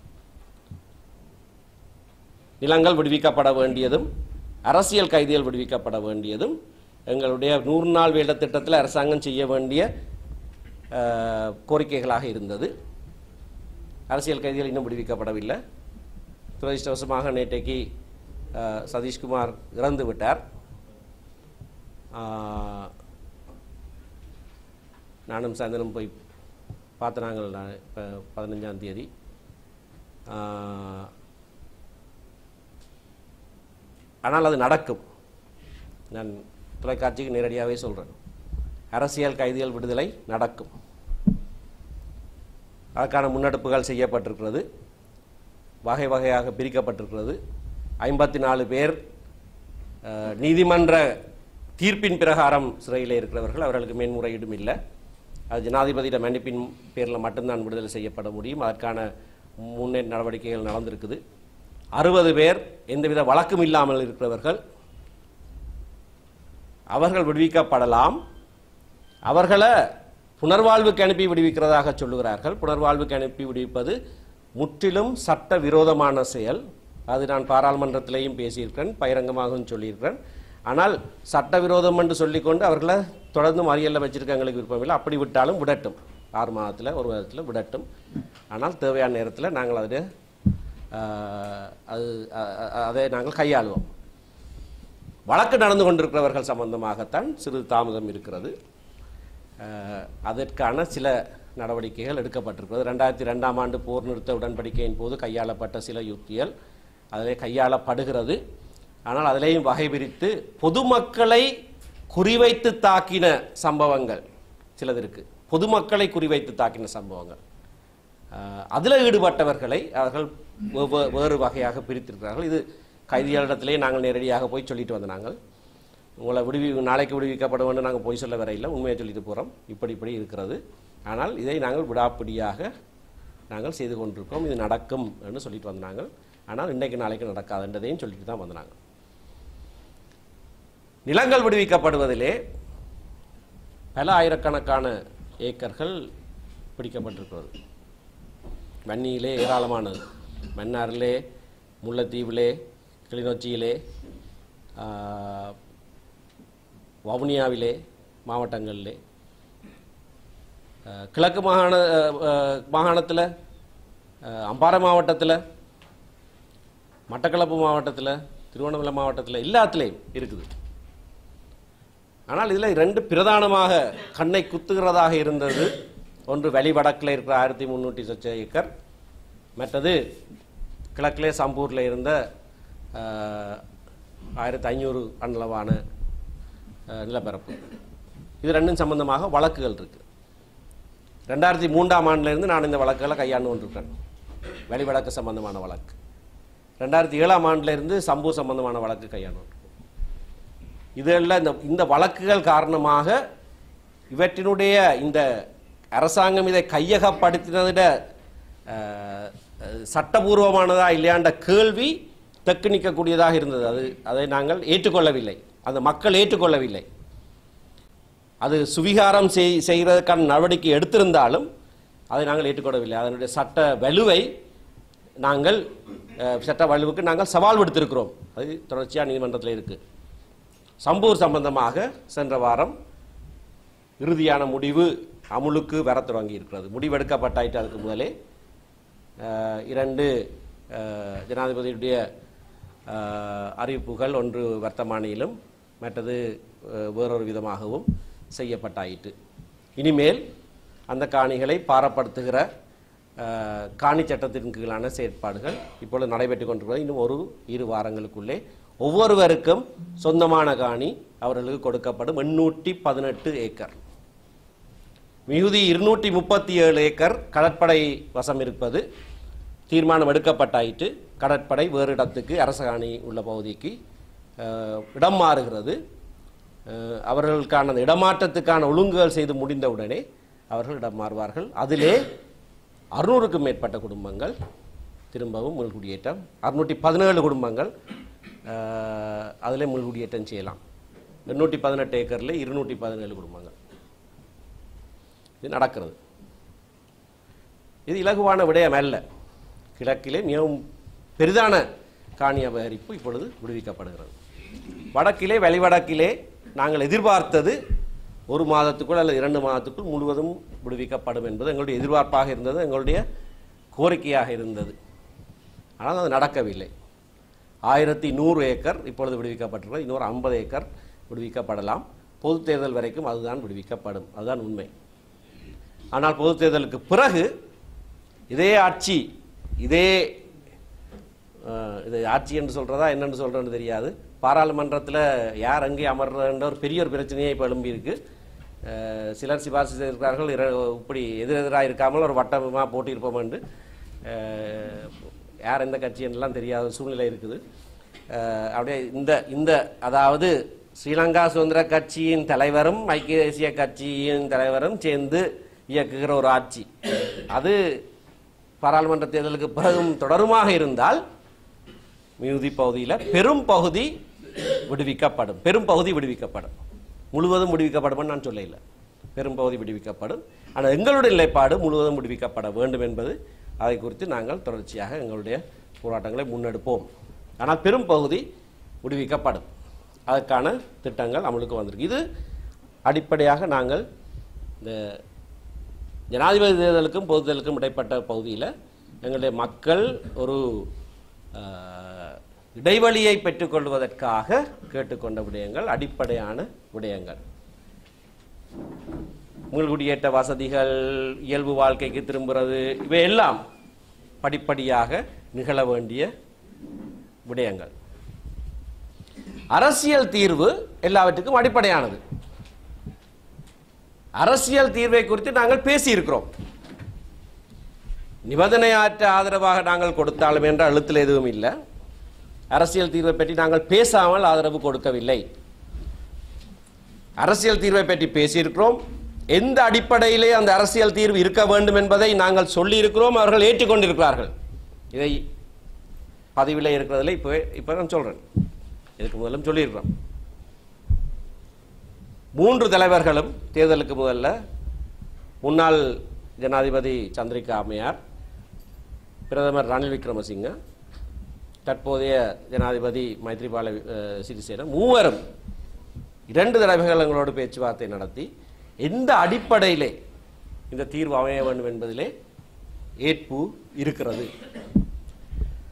Speaker 3: நிலங்கள் விடுவிக்கப்பட வேண்டியதும் அரசியல் கைதிகள் விடுவிக்கப்பட வேண்டியதும் எங்களுடைய 100 நாள் வேலை திட்டத்தில் அரசாங்கம் செய்ய வேண்டிய கோரிக்கைகளாக இருந்தது. அரசியல் கைதிகள் இன்னும் விடுவிக்கப்படவில்லை. துரதிர்ஷ்டவசமாக நேற்றைக்கு சதீஷ்குமார் இறந்து விட்டார். நானும் சாயந்தரம் போய் பார்த்து நாங்கள் இப்போ 15ஆம் தேதி ஆனால் அது நடக்கும். நான் தொலைக்காட்சிக்கு நேரடியாகவே சொல்கிறேன், அரசியல் கைதிகள் விடுதலை நடக்கும். அதற்கான முன்னெடுப்புகள் செய்யப்பட்டிருக்கிறது, வகை வகையாக பிரிக்கப்பட்டிருக்கிறது. 54 பேர் நீதிமன்ற தீர்ப்பின் பிரகாரம் சிறையில் இருக்கிறவர்கள், அவர்களுக்கு மேன்முறையீடும் இல்லை. அது ஜனாதிபதியிடம் மன்னிப்பின் பேரில் மட்டும்தான் விடுதலை செய்யப்பட முடியும். அதற்கான முன்னேற்ற நடவடிக்கைகள் நடந்திருக்குது. 60 பேர் எந்தவித வழக்கும் இல்லாமல் இருக்கிறவர்கள், அவர்கள் விடுவிக்கப்படலாம். அவர்களை புனர்வாழ்வுக்கு அனுப்பி விடுவிக்கிறதாக சொல்லுகிறார்கள். புனர்வாழ்வுக்கு அனுப்பி விடுவிப்பது முற்றிலும் சட்ட விரோதமான செயல். அது நான் பாராளுமன்றத்திலேயும் பேசியிருக்கிறேன், பகிரங்கமாகவும் சொல்லியிருக்கிறேன். ஆனால் சட்டவிரோதம் என்று சொல்லிக்கொண்டு அவர்களை தொடர்ந்து மறியலில் வச்சிருக்க எங்களுக்கு விருப்பமில்லை. அப்படி விட்டாலும் விடட்டும், 6 மாதத்தில் 1 மாதத்தில் விடட்டும். ஆனால் தேவையான நேரத்தில் நாங்கள் அதை நாங்கள் கையாளுவோம். வழக்கு நடந்து கொண்டிருக்கிறவர்கள் சம்பந்தமாகத்தான் சிறிது தாமதம் இருக்கிறது. அதற்கான சில நடவடிக்கைகள் எடுக்கப்பட்டிருக்கிறது. 2002ஆம் ஆண்டு போர் நிறுத்த உடன்படிக்கையின் போது கையாளப்பட்ட சில யுக்திகள் அதிலே கையாளப்படுகிறது. ஆனால் அதிலேயும் வகை பிரித்து பொதுமக்களை குறிவைத்து தாக்கின சம்பவங்கள் சிலது இருக்கு. பொதுமக்களை குறிவைத்து தாக்கின சம்பவங்கள், அதில் ஈடுபட்டவர்களை அவர்கள் வேறு வகையாக பிரித்திருக்கிறார்கள். இது கைதிகளிடத்திலே நாங்கள் நேரடியாக போய் சொல்லிட்டு வந்த நாங்கள் உங்களை நாளைக்கு விடுவிக்கப்பட வேண்டும், நாங்கள் போய் சொல்ல வரையில் உண்மையை சொல்லிட்டு போகிறோம், இப்படி இருக்கிறது. ஆனால் இதை நாங்கள் விடாப்பிடியாக நாங்கள் செய்து கொண்டிருக்கோம், இது நடக்கும் என்று சொல்லிட்டு வந்தாங்க. ஆனால் இன்றைக்கு நாளைக்கு நடக்காதுன்றதையும் சொல்லிட்டு தான் வந்தாங்க. நிலங்கள் விடுவிக்கப்படுவதிலே பல ஆயிரக்கணக்கான ஏக்கர்கள் பிடிக்கப்பட்டிருக்கிறது. வன்னியிலே ஏராளமானது, மன்னாரிலே, முல்லைத்தீவிலே, கிளிநொச்சியிலே, வவுனியாவிலே, மாவட்டங்களிலே, கிழக்கு மாகாணத்தில், அம்பாறை மாவட்டத்தில், மட்டக்களப்பு மாவட்டத்தில், திருவண்ணாமலை மாவட்டத்தில் எல்லாத்துலேயும் இருக்குது. ஆனால் இதில் 2 பிரதானமாக கண்ணை குத்துகிறதாக இருந்தது. ஒன்று வெளிவடக்கில் இருக்கிற 1300 சொச்ச ஏக்கர், மற்றது கிழக்கிலே சம்பூரில் இருந்த 1500 அண்ணளவான நிலப்பரப்பு. இது 2 சம்பந்தமாக வழக்குகள் இருக்கு. 2003ஆம் ஆண்டிலிருந்து நான் இந்த வழக்குகளை கையாண்டு கொண்டிருக்கேன். வெளிவடக்கு சம்பந்தமான வழக்கு. 2007ஆம் ஆண்டிலிருந்து சம்பூர் சம்பந்தமான வழக்கு கையாண்டு. இதெல்லாம் இந்த வழக்குகள் காரணமாக இவற்றினுடைய இந்த அரசாங்கம் இதை கையகப்படுத்தினதிட சட்டபூர்வமானதா இல்லையாண்ட கேள்வி தக்கு நிற்கக்கூடியதாக இருந்தது. அதை நாங்கள் ஏற்றுக்கொள்ளவில்லை, அந்த மக்கள் ஏற்றுக்கொள்ளவில்லை. அது சுவீகாரம் செய்கிறதுக்கான நடவடிக்கை எடுத்திருந்தாலும் அதை நாங்கள் ஏற்றுக்கொள்ளவில்லை. அதனுடைய சட்ட வலுவை நாங்கள் சட்ட வலுவுக்கு நாங்கள் சவால் விடுத்திருக்கிறோம். அது தொடர்ச்சியாக நீதிமன்றத்தில் இருக்குது. சம்பூர் சம்பந்தமாக சென்ற வாரம் இறுதியான முடிவு அமுலுக்கு வர தொடங்கி இருக்கிறது. முடிவெடுக்கப்பட்டாயிட்டு அதுக்கு முதலே 2 ஜனாதிபதியுடைய அறிவிப்புகள், ஒன்று வர்த்தமானியிலும் மற்றது வேறொரு விதமாகவும் செய்யப்பட்டாயிற்று. இனிமேல் அந்த காணிகளை பாரப்படுத்துகிற காணி சட்டத்தின் கீழான செயற்பாடுகள் இப்பொழுது நடைபெற்று கொண்டிருக்கிறது. இன்னும் 1-2 வாரங்களுக்குள்ளே ஒவ்வொருவருக்கும் சொந்தமான காணி அவர்களுக்கு கொடுக்கப்படும். 818 ஏக்கர், மிகுதி 237 ஏக்கர் கடற்படை வசம் இருப்பது தீர்மானம் எடுக்கப்பட்டாயிற்று. கடற்படை வேறு இடத்துக்கு, அரச காணி உள்ள பகுதிக்கு இடம் மாறுகிறது. அவர்களுக்கான இடமாற்றத்துக்கான ஒழுங்குகள் செய்து முடிந்தவுடனே அவர்கள் இடம் மாறுவார்கள். அதிலே 600க்கும் மேற்பட்ட குடும்பங்கள் திரும்பவும் மீள்குடியேற்றம், 617 குடும்பங்கள் அதிலே மீள்குடியேற்றம் செய்யலாம். 818 ஏக்கரில் 217 குடும்பங்கள். இது நடக்கிறது. இது இலகுவான விடயம் அல்ல. கிழக்கிலே மிகவும் பெரிதான காணி அபகரிப்பு இப்பொழுது விடுவிக்கப்படுகிறது. வடக்கிலே, வெளிவடக்கிலே நாங்கள் எதிர்பார்த்தது 1 மாதத்துக்குள் அல்லது 2 மாதத்துக்குள் முழுவதும் விடுவிக்கப்படும் என்பது எங்களுடைய எதிர்பார்ப்பாக இருந்தது, எங்களுடைய கோரிக்கையாக இருந்தது. ஆனால் அது நடக்கவில்லை. 1100 ஏக்கர் இப்பொழுது விடுவிக்கப்பட்டிருக்கிறது. இன்னொரு 50 ஏக்கர் விடுவிக்கப்படலாம். பொது தேர்தல் வரைக்கும் அதுதான் விடுவிக்கப்படும். அதுதான் உண்மை. ஆனால் பொது தேர்தலுக்கு பிறகு இதே ஆட்சி, இது ஆட்சி என்று சொல்கிறதா என்னென்னு சொல்கிறேன்னு தெரியாது, பாராளுமன்றத்தில் யார் அங்கே அமர்றன்ற ஒரு பெரிய ஒரு பிரச்சனையை இப்போ எழும்பியிருக்கு. சிலர் சிபாரிசு செய்திருக்கிறார்கள், இப்படி எதிரெதிராக இருக்காமல் ஒரு வட்டமாக போட்டியிருப்போம் என்று. யார் எந்த கட்சின்னெலாம் தெரியாத சூழ்நிலை இருக்குது. அப்படியே இந்த அதாவது ஸ்ரீலங்கா சுதந்திர கட்சியின் தலைவரும் ஐக்கிய தேசிய கட்சியின் தலைவரும் சேர்ந்து இயக்குகிற ஒரு ஆட்சி, அது பாராளுமன்ற தேர்தலுக்கு பிறகும் தொடருமாக இருந்தால் மிகுதி பகுதியில் பெரும் பகுதி விடுவிக்கப்படும். பெரும் பகுதி விடுவிக்கப்படும், முழுவதும் விடுவிக்கப்படும் நான் சொல்ல இல்லை. பெரும் பகுதி விடுவிக்கப்படும். ஆனால் எங்களுடைய நிலைப்பாடு முழுவதும் விடுவிக்கப்பட வேண்டும் என்பது, அதை குறித்து நாங்கள் தொடர்ச்சியாக எங்களுடைய போராட்டங்களை முன்னெடுப்போம். ஆனால் பெரும் பகுதி விடுவிக்கப்படும். அதற்கான திட்டங்கள் அமலுக்கு வந்திருக்கு. இது அடிப்படையாக நாங்கள் இந்த ஜனாதிபதி தேர்தலுக்கும் பொது தேர்தலுக்கும் இடைப்பட்ட பகுதியில் எங்களுடைய மக்கள் ஒரு இடைவெளியை பெற்றுக்கொள்வதற்காக கேட்டுக்கொண்ட விடயங்கள், அடிப்படையான விடயங்கள். மீள்குடியேற்ற வசதிகள், இயல்பு வாழ்க்கைக்கு திரும்புகிறது, இவையெல்லாம் படிப்படியாக நிகழ வேண்டிய விடயங்கள். அரசியல் தீர்வு எல்லாவற்றுக்கும் அடிப்படையானது. அரசியல் தீர்வை குறித்து நாங்கள் பேசியிருக்கிறோம். நிபந்தனையற்ற ஆதரவாக நாங்கள் கொடுத்தாலும் என்ற அழுத்தல் எதுவும் இல்லை. அரசியல் தீர்வை பற்றி நாங்கள் பேசாமல் ஆதரவு கொடுக்கவில்லை. அரசியல் தீர்வை பற்றி பேசியிருக்கிறோம். எந்த அடிப்படையிலே அந்த அரசியல் தீர்வு இருக்க வேண்டும் என்பதை நாங்கள் சொல்லியிருக்கிறோம். அவர்கள் ஏற்றுக்கொண்டிருக்கிறார்கள். இதை பதிவில் இருக்கிறதில்லை, இப்போ நான் சொல்கிறேன். இதுக்கு முதலும் சொல்லியிருக்கிறோம். 3 தலைவர்களும் தேர்தலுக்கு முதல்ல முன்னாள் ஜனாதிபதி சந்திரிகா அம்மையார், பிரதமர் ரணில் விக்ரமசிங்க, தற்போதைய ஜனாதிபதி மைத்ரிபால சிறிசேன, மூவரும் 2 தலைவர்கள் எங்களோடு பேச்சுவார்த்தை நடத்தி எந்த அடிப்படையிலே இந்த தீர்வு அமைய வேண்டும் என்பதிலே ஏற்பு இருக்கிறது.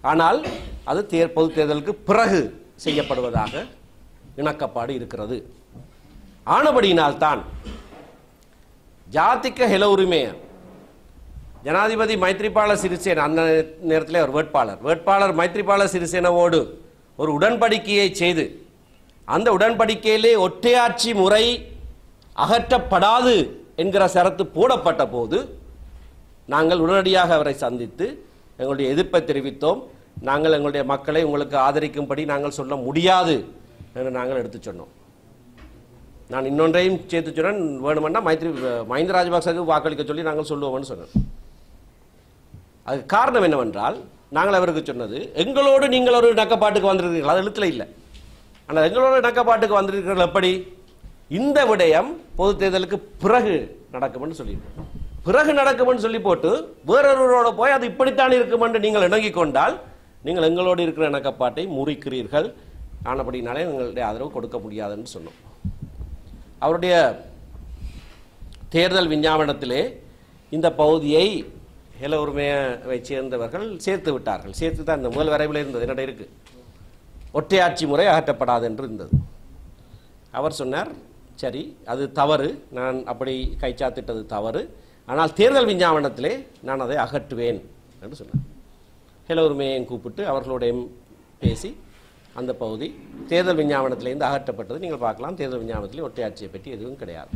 Speaker 3: ஆனால் அது பொது தேர்தலுக்கு பிறகு செய்யப்படுவதாக இணக்கப்பாடு இருக்கிறது. ஆனபடியினால்தான் ஜாதிக்க ஹெல உரிமை ஜனாதிபதி மைத்ரிபால சிறிசேன அந்த நேரத்தில் ஒரு வேட்பாளர் மைத்ரிபால சிறிசேனவோடு ஒரு உடன்படிக்கையை செய்து அந்த உடன்படிக்கையிலே ஒற்றையாட்சி முறை அகற்றப்படாது என்கிற சரத்து போடப்பட்ட போது நாங்கள் உடனடியாக அவரை சந்தித்து எங்களுடைய எதிர்ப்பை தெரிவித்தோம். நாங்கள் எங்களுடைய மக்களை உங்களுக்கு ஆதரிக்கும்படி நாங்கள் சொல்ல முடியாது என்று நாங்கள் எடுத்து சொன்னோம். நான் இன்னொன்றையும் சேர்த்து சொன்னேன், வேணுமென்னா மஹிந்த ராஜபக்சவுக்கு வாக்களிக்க சொல்லி நாங்கள் சொல்லுவோம்னு சொன்னோம். அதுக்கு காரணம் என்னவென்றால் நாங்கள் அவருக்கு சொன்னது, எங்களோடு நீங்கள் ஒரு இணக்கப்பாட்டுக்கு வந்திருக்கிறீர்கள், அது எழுத்துல இல்லை, ஆனால் எங்களோட இணக்கப்பாட்டுக்கு வந்திருக்கிறீர்கள் எப்படி? இந்த விடயம் பொது தேர்தலுக்கு பிறகு நடக்கும்னு சொல்லியிருக்கோம். பிறகு நடக்கும்னு சொல்லி போட்டு வேறொருவரோட போய் அது இப்படித்தான் இருக்கும் என்று நீங்கள் இணங்கிக் கொண்டால் நீங்கள் எங்களோடு இருக்கிற இணக்கப்பாட்டை முறிக்கிறீர்கள். ஆனபடினாலே எங்களுடைய ஆதரவு கொடுக்க முடியாதுன்னு சொன்னோம். அவருடைய தேர்தல் விஞ்ஞாபனத்திலே இந்த பகுதியை ஹெல உரிமையை சேர்ந்தவர்கள் சேர்த்து விட்டார்கள். சேர்த்து தான் இந்த முதல் வரைவில் இருந்தது, என்னோட இருக்கு, ஒற்றையாட்சி முறை அகற்றப்படாது என்று இருந்தது. அவர் சொன்னார், சரி அது தவறு, நான் அப்படி கைச்சாத்திட்டது தவறு, ஆனால் தேர்தல் விஞ்ஞாபனத்திலே நான் அதை அகற்றுவேன் என்று சொன்னார். ஹெல உரிமையையும் கூப்பிட்டு அவர்களோடையும் பேசி அந்த பகுதி தேர்தல் விஞ்ஞாபனத்திலிருந்து அகற்றப்பட்டது. நீங்கள் பார்க்கலாம், தேர்தல் விஞ்ஞாபனத்திலே ஒற்றையாட்சியை பற்றி எதுவும் கிடையாது.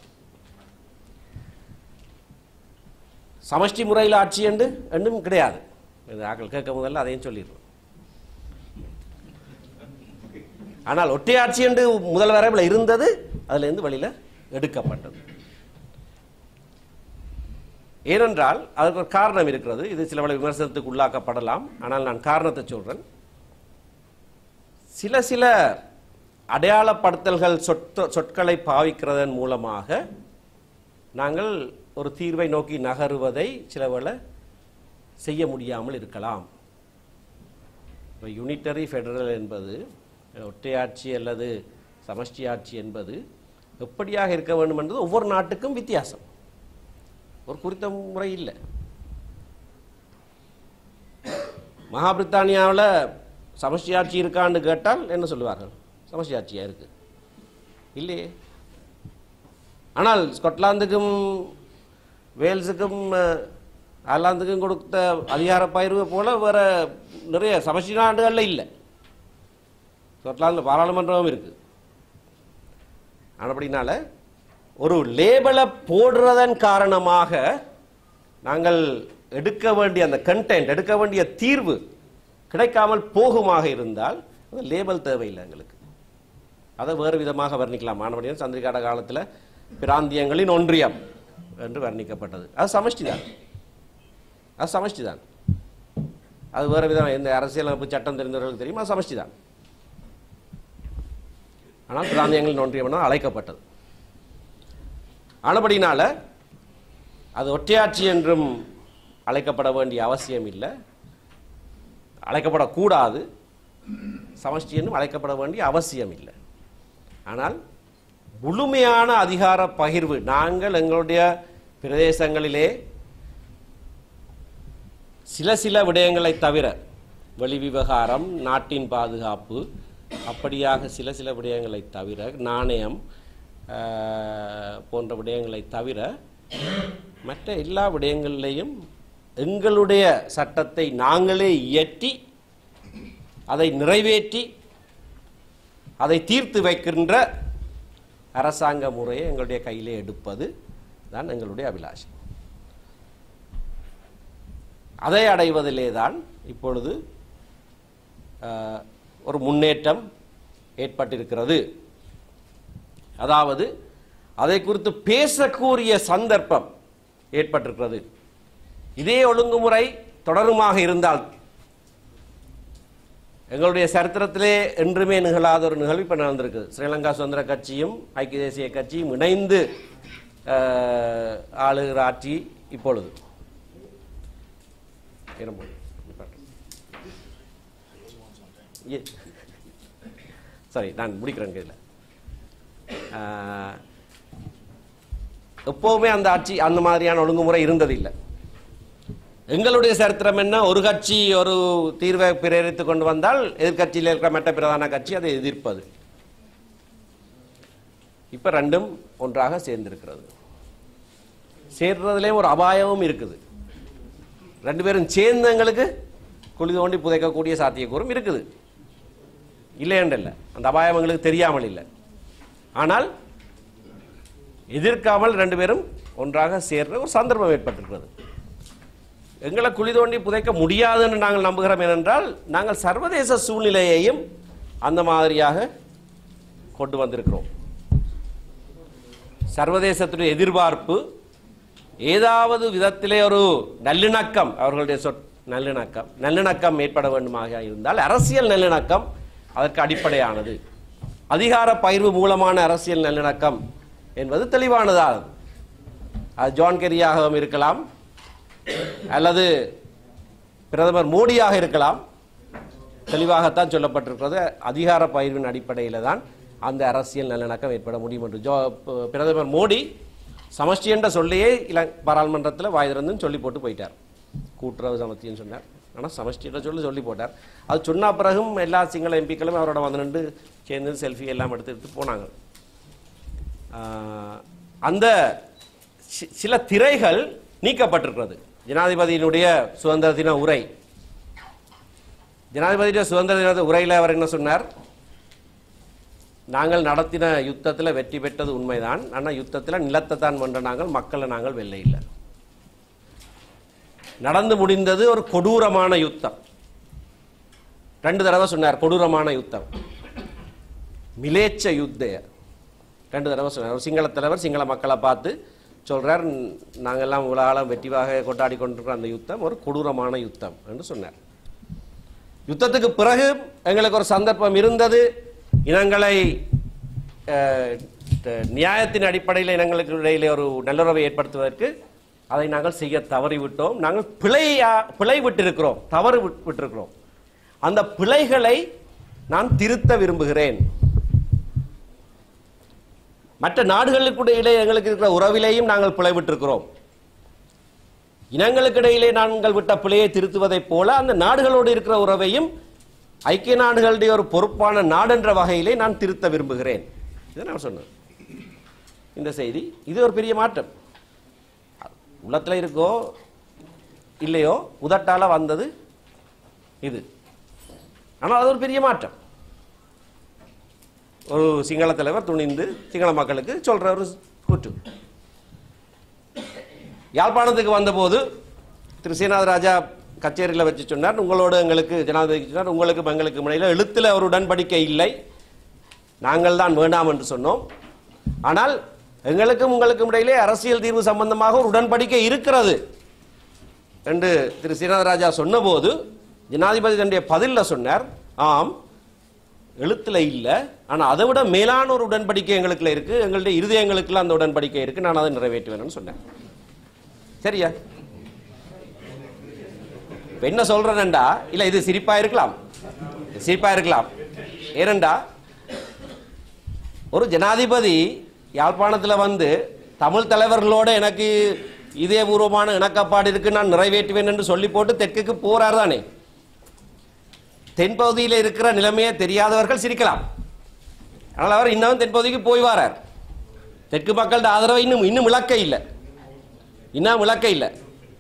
Speaker 3: சமஷ்டி முறையில் ஆட்சி என்றும் கிடையாது. ஆக்கள் கேட்க முதல்ல அதையும் சொல்லிடுவோம். ஆனால் ஒற்றையாட்சி என்று முதல் வரைவில் இருந்தது, அதிலிருந்து வெளியில் எடுக்கப்பட்டது. ஏனென்றால் அதற்கு ஒரு காரணம் இருக்கிறது. இது சில வேளை விமர்சனத்துக்கு உள்ளாக்கப்படலாம், ஆனால் நான் காரணத்தை சொல்றேன். சில அடையாளப்படுத்தல்கள் சொற்களை பாவிக்கிறதன் மூலமாக நாங்கள் ஒரு தீர்வை நோக்கி நகருவதை சில வேளை செய்ய முடியாமல் இருக்கலாம். இப்போ யூனிட்டரி ஃபெடரல் என்பது, ஒற்றையாட்சி அல்லது சமஷ்டி ஆட்சி என்பது எப்படியாக இருக்க வேண்டும் என்பது ஒவ்வொரு நாட்டுக்கும் வித்தியாசம், ஒரு குறித்த முறை இல்லை. மகாபிரித்தானியாவில் சமஷ்டி ஆட்சி இருக்கான்னு கேட்டால் என்ன சொல்லுவார்கள்? சமஷ்டி ஆட்சியாக இருக்கு இல்லையே. ஆனால் ஸ்காட்லாந்துக்கும் வேல்ஸுக்கும் அயர்லாந்துக்கும் கொடுத்த அதிகார பகிர்வு போல வேற நிறைய சமஷ்டி நாடுகளில் இல்லை. ஸ்காட்லாந்தில் பாராளுமன்றமும் இருக்கு. அப்படினால ஒரு லேபலை போடுறதன் காரணமாக நாங்கள் எடுக்க வேண்டிய அந்த கண்டென்ட், எடுக்க வேண்டிய தீர்வு கிடைக்காமல் போகுமாக இருந்தால் அந்த லேபல் தேவையில்லை எங்களுக்கு. அதை வேறு விதமாக வர்ணிக்கலாம். மாணவனியன் சந்திரிகாட காலத்தில் பிராந்தியங்களின் ஒன்றியம் என்று வர்ணிக்கப்பட்டது. அது சமஷ்டி தான், அது சமஷ்டி தான். அது வேறு விதம், எந்த அரசியலமைப்பு சட்டம் தெரிந்தவர்களுக்கு தெரியும், அது சமஷ்டி தான். ஆனால் பிராந்தியங்களின் ஒன்றியம் அழைக்கப்பட்டது. ஆனபடினால அது ஒற்றையாட்சி என்றும் அழைக்கப்பட வேண்டிய அவசியம் இல்லை, அழைக்கப்படக்கூடாது. சமஷ்டி என்றும் அழைக்கப்பட வேண்டிய அவசியம் இல்லை. ஆனால் முழுமையான அதிகார பகிர்வு, நாங்கள் எங்களுடைய பிரதேசங்களிலே சில விடயங்களை தவிர, வெளி விவகாரம், நாட்டின் பாதுகாப்பு, அப்படியாக சில விடயங்களை தவிர, நாணயம் போன்ற விடயங்களை தவிர மற்ற எல்லா விடயங்களிலேயும் எங்களுடைய சட்டத்தை நாங்களே இயற்றி அதை நிறைவேற்றி அதை தீர்த்து வைக்கின்ற அரசாங்க முறையை எங்களுடைய கையிலே எடுப்பது தான் எங்களுடைய அபிலாஷை. அதை அடைவதிலே தான் இப்பொழுது ஒரு முன்னேற்றம் ஏற்பட்டிருக்கிறது. அதாவது அதை குறித்து பேசக்கூடிய சந்தர்ப்பம் ஏற்பட்டிருக்கிறது. இதே ஒழுங்குமுறை தொடருமாக இருந்தால் எங்களுடைய சரித்திரத்திலே என்றுமே நிகழாத ஒரு நிகழ்வு இப்போ நடந்திருக்கு. ஸ்ரீலங்கா சுதந்திர கட்சியும் ஐக்கிய தேசிய கட்சியும் இணைந்து ஆளுகிற ஆட்சி இப்பொழுது சரி, நான் முடிக்கிறேன். கையில் எப்போவுமே அந்த ஆட்சி அந்த மாதிரியான ஒழுங்குமுறை இருந்ததில்லை. எங்களுடைய சரித்திரம் என்ன? ஒரு கட்சி ஒரு தீர்வை பிரேரித்து கொண்டு வந்தால் எதிர்கட்சியில் இருக்கிற மற்ற பிரதான கட்சி அதை எதிர்ப்பது. இப்ப ரெண்டும் ஒன்றாக சேர்ந்திருக்கிறது. சேர்றதுலேயும் ஒரு அபாயமும் இருக்குது. ரெண்டு பேரும் சேர்ந்தவங்களுக்கு குழி தோண்டி புதைக்கக்கூடிய சாத்தியக்கூறும் இருக்குது. இல்லையண்டல்ல, அந்த அபாயம் எங்களுக்கு தெரியாமல் இல்லை. ஆனால் எதிர்க்காமல் ரெண்டு பேரும் ஒன்றாக சேர்ற ஒரு சந்தர்ப்பம் ஏற்பட்டிருக்கிறது. எங்களை குழி தோண்டி புதைக்க முடியாதுன்னு நாங்கள் நம்புகிறோம். ஏனென்றால் நாங்கள் சர்வதேச சூழ்நிலையையும் அந்த மாதிரியாக கொண்டு வந்திருக்கிறோம். சர்வதேசத்துடைய எதிர்பார்ப்பு ஏதாவது விதத்திலே ஒரு நல்லிணக்கம், அவர்களுடைய நல்லிணக்கம் ஏற்பட வேண்டுமாக இருந்தால் அரசியல் நல்லிணக்கம் அதற்கு அடிப்படையானது. அதிகார பகிர்வு மூலமான அரசியல் நல்லிணக்கம் என்பது தெளிவானதாகும். அது ஜான் கெரியாகவும் இருக்கலாம், அல்லது பிரதமர் மோடியாக இருக்கலாம். தெளிவாகத்தான் சொல்லப்பட்டிருக்கிறது. அதிகார பகிர்வின் அடிப்படையில் தான் அந்த அரசியல் நல்லிணக்கம் ஏற்பட முடியும் என்று பிரதமர் மோடி சமஷ்டி என்ற சொல்லியே பாராளுமன்றத்தில் வாய் திறந்துன்னு சொல்லி போட்டு போயிட்டார். கூட்டுறவு சமஸ்தின்னு சொன்னார், ஆனால் சமஷ்டி என்ற சொல்லி போட்டார். அது சொன்ன பிறகும் எல்லா சிங்கள எம்பிக்களும் அவரோட வந்து நின்று சேர்ந்து செல்ஃபி எல்லாம் எடுத்து போனாங்க. அந்த சில திரைகள் நீக்கப்பட்டிருக்கிறது. ஜனாதிபதியினுடைய சுதந்திர தின உரை, ஜனாதிபதியுடைய சுதந்திர தின உரையில் அவர் என்ன சொன்னார்? நாங்கள் நடத்தின யுத்தத்தில் வெற்றி பெற்றது உண்மைதான், ஆனால் யுத்தத்தில் நிலத்தை தான் வென்ற நாங்கள், மக்களை நாங்கள் வெல்ல இல்லை. நடந்து முடிந்தது ஒரு கொடூரமான யுத்தம். 2 தடவை சொன்னார் கொடூரமான யுத்தம், மிலேச்ச யுத்த 2 தடவை சொன்னார். ஒரு சிங்கள தலைவர் சிங்கள மக்களை பார்த்து சொல்றார், நாங்கெல்லாம் உலகாலம் வெற்றிவாக கொண்டாடி கொண்டிருக்கிற அந்த யுத்தம் ஒரு கொடூரமான யுத்தம் என்று சொன்னார். யுத்தத்துக்கு பிறகு எங்களுக்கு ஒரு சந்தர்ப்பம் இருந்தது, இனங்களை நியாயத்தின் அடிப்படையில் இனங்களுக்கு இடையிலே ஒரு நல்லுறவை ஏற்படுத்துவதற்கு. அதை நாங்கள் செய்ய தவறிவிட்டோம். நாங்கள் பிழை விட்டிருக்கிறோம், தவறு விட்டிருக்கிறோம். அந்த பிழைகளை நான் திருத்த விரும்புகிறேன். மற்ற நாடுகளுக்கு இடையிலே எங்களுக்கு இருக்கிற உறவிலேயும் நாங்கள் பிழை விட்டிருக்கிறோம். இனங்களுக்கு இடையிலே நாங்கள் விட்ட பிழையை திருத்துவதைப் போல அந்த நாடுகளோடு இருக்கிற உறவையும் ஐக்கிய நாடுகளுடைய ஒரு பொறுப்பான நாடென்ற வகையிலே நான் திருத்த விரும்புகிறேன். இதை நான் சொன்னேன். இந்த செய்தி இது ஒரு பெரிய மாற்றம். உள்ளத்தில் இருக்கோ இல்லையோ உதட்டால வந்தது இது. ஆனால் அது ஒரு பெரிய மாற்றம். ஒரு சிங்கள தலைவர் துணிந்து சிங்கள மக்களுக்கு சொல்ற ஒரு கூற்று. யாழ்ப்பாணத்துக்கு வந்தபோது திரு சீனாத ராஜா கச்சேரியில் வச்சு சொன்னார், உங்களோட எங்களுக்கு ஜனாதிபதி சொன்னார், உங்களுக்கு எங்களுக்கு இடையில எழுத்தில் ஒரு உடன்படிக்கை இல்லை, நாங்கள் தான் வேண்டாம் என்று சொன்னோம். ஆனால் எங்களுக்கும் உங்களுக்கும் இடையிலே அரசியல் தீர்வு சம்பந்தமாக ஒரு உடன்படிக்கை இருக்கிறது என்று திரு சீனாத ராஜா சொன்னபோது ஜனாதிபதி தன்னுடைய பதிலில் சொன்னார், ஆம் எழுத்துல இல்லை, ஆனால் அதை விட மேலான ஒரு உடன்படிக்கை எங்களுக்குள்ள இருக்கு, எங்களுடைய இருதயங்களுக்குள்ள அந்த உடன்படிக்கை இருக்கு, நான் அதை நிறைவேற்றுவேன் சொன்னேன். சரியா? என்ன சொல்றேன்டா, இல்ல இது சிரிப்பா இருக்கலாம், ஏனென்றா ஒரு ஜனாதிபதி யாழ்ப்பாணத்தில் வந்து தமிழ் தலைவர்களோட எனக்கு இதயபூர்வமான இணக்கப்பாடு இருக்கு, நான் நிறைவேற்றுவேன் என்று சொல்லி போட்டு தெற்குக்கு போறார் தானே. தென்பகுதியில் இருக்கிற நிலைமையை தெரியாதவர்கள் சிரிக்கலாம். ஆனால் அவர் இன்னும் தென்பகுதிக்கு போய் வாரார். தெற்கு மக்களோட ஆதரவை இன்னும் இழக்க இல்லை.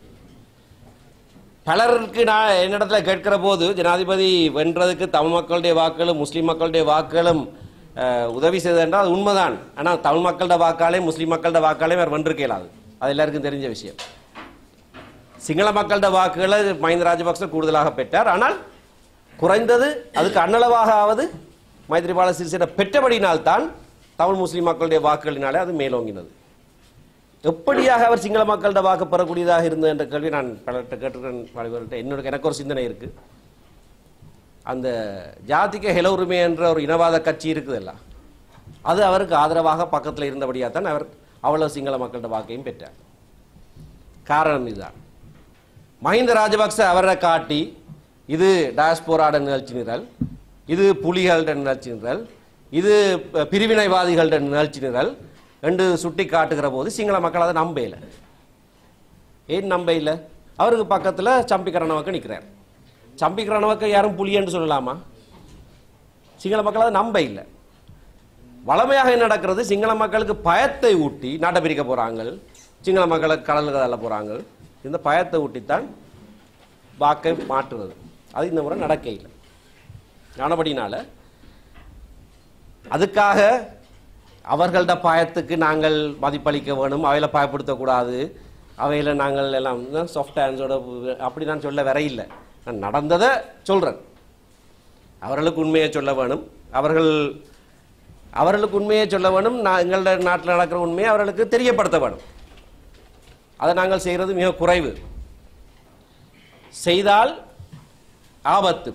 Speaker 3: பலருக்கு நான் என்னிடத்துல கேட்கிற போது ஜனாதிபதி வென்றதுக்கு தமிழ் மக்களுடைய வாக்குகளும் முஸ்லீம் மக்களுடைய வாக்குகளும் உதவி செய்தது என்றால் அது உண்மைதான். ஆனால் தமிழ் மக்களோட வாக்காலே முஸ்லீம் மக்களோட வாக்காலே வேறு வென்றிருக்க இயலாது. அது எல்லாருக்கும் தெரிஞ்ச விஷயம். சிங்கள மக்களோட வாக்குகளை மஹிந்த ராஜபக்ச கூடுதலாக பெற்றார். ஆனால் குறைந்தது அதுக்கு அன்னளவாகவது மைத்ரிபால சிறிசேன பெற்றபடியினால்தான் தமிழ் முஸ்லீம் மக்களுடைய வாக்குகளினாலே அது மேலோங்கினது. எப்படியாக அவர் சிங்கள மக்களோட வாக்கு பெறக்கூடியதாக இருந்தது என்ற கேள்வி நான் பலர்கிட்ட கேட்டிருக்கேன். எனக்கு ஒரு சிந்தனை இருக்கு. அந்த ஜாதிக ஹெல உரிமை என்ற ஒரு இனவாத கட்சி இருக்குதுல்ல, அது அவருக்கு ஆதரவாக பக்கத்தில் இருந்தபடியாக தான் அவர் அவ்வளவு சிங்கள மக்களோட வாக்கையும் பெற்றார். காரணம் இதுதான். மஹிந்த ராஜபக்ச அவரை காட்டி இது டயஸ்போராட நிகழ்ச்சி நிரல், இது புலிகள நிகழ்ச்சி நிரல், இது பிரிவினைவாதிகள நிகழ்ச்சி நிரல் என்று சுட்டி காட்டுகிற போது சிங்கள மக்கள் அதை நம்பல. ஏன் நம்பல? அவருக்கு பக்கத்தில் சம்பிக்கரணவக்க நிற்கிறார். சம்பிக்கரணவக்க யாரும் புலின்னு சொல்லலாமா? சிங்கள மக்கள் அதை நம்ப இல்லை. வளமையாக என்ன நடக்கிறது, சிங்கள மக்களுக்கு பயத்தை ஊட்டி நாட்டை பிரிக்க போகிறாங்க, சிங்கள மக்களுக்கு கடலுக்கு தள்ள போகிறாங்க, இந்த பயத்தை ஊட்டித்தான் வாக்கை மாற்றுறது. அது இந்த முறை நடக்க இல்லை. ஆனபடினால அதுக்காக அவர்கள்ட பயத்துக்கு நாங்கள் மதிப்பளிக்க வேணும், அவையில் பயப்படுத்தக்கூடாது, அவையில் நாங்கள் எல்லாம் சாஃப்ட் ஹேண்ட்ஸோட அப்படி நான் சொல்ல வர இல்லை. நான் நடந்ததை சொல்கிறேன். அவர்களுக்கு உண்மையை சொல்ல வேணும், அவர்களுக்கு உண்மையை சொல்ல வேணும். எங்களோட நாட்டில் நடக்கிற உண்மையை அவர்களுக்கு தெரியப்படுத்த வேணும். அதை நாங்கள் செய்கிறது மிக குறைவு. செய்தால் ஆபத்து.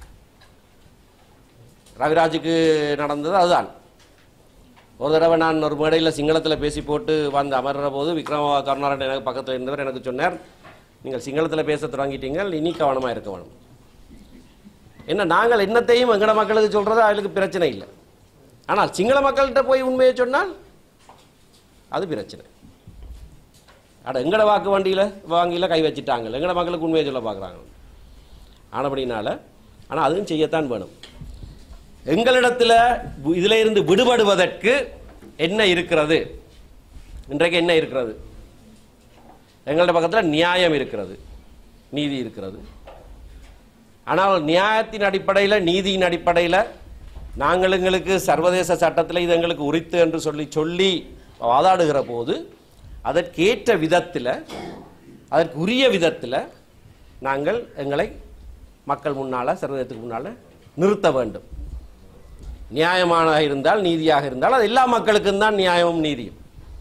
Speaker 3: ரவிராஜுக்கு நடந்தது அதுதான். ஒரு தடவை நான் ஒரு மேடையில் சிங்களத்தில் பேசி போட்டு வந்து அமர்ற போது விக்ரம கருணாரன் எனக்கு பக்கத்தில் இருந்தவர் எனக்கு சொன்னார், நீங்கள் சிங்களத்தில் பேச தொடங்கிட்டீங்க, இனி கவனமாக இருக்க வேணும். என்ன நாங்கள் என்னத்தையும் எங்கட மக்களுக்கு சொல்கிறது அவளுக்கு பிரச்சனை இல்லை. ஆனால் சிங்கள மக்கள்கிட்ட போய் உண்மையை சொன்னால் அது பிரச்சனை. எங்கட வாக்கு வாங்கியில் கை வச்சுட்டாங்க, எங்கட மக்களுக்கு உண்மையை சொல்ல பார்க்குறாங்க. ஆனபடினால ஆனால் அதுவும் செய்யத்தான் வேணும். எங்களிடத்தில் இதில் இருந்து விடுபடுவதற்கு என்ன இருக்கிறது? இன்றைக்கு என்ன இருக்கிறது? எங்களோட பக்கத்தில் நியாயம் இருக்கிறது, நீதி இருக்கிறது. ஆனால் நியாயத்தின் அடிப்படையில், நீதியின் அடிப்படையில் நாங்கள் எங்களுக்கு சர்வதேச சட்டத்தில் இது எங்களுக்கு உரித்து என்று சொல்லி வாதாடுகிற போது அதற்கேற்ற விதத்தில், அதற்கு உரிய விதத்தில் நாங்கள் எங்களை மக்கள் முன்னால், சர்வதேசத்துக்கு முன்னால் நிறுத்த வேண்டும். நியாயமாக இருந்தால், நீதியாக இருந்தால் அது எல்லா மக்களுக்கும் தான் நியாயமும் நீதியும்.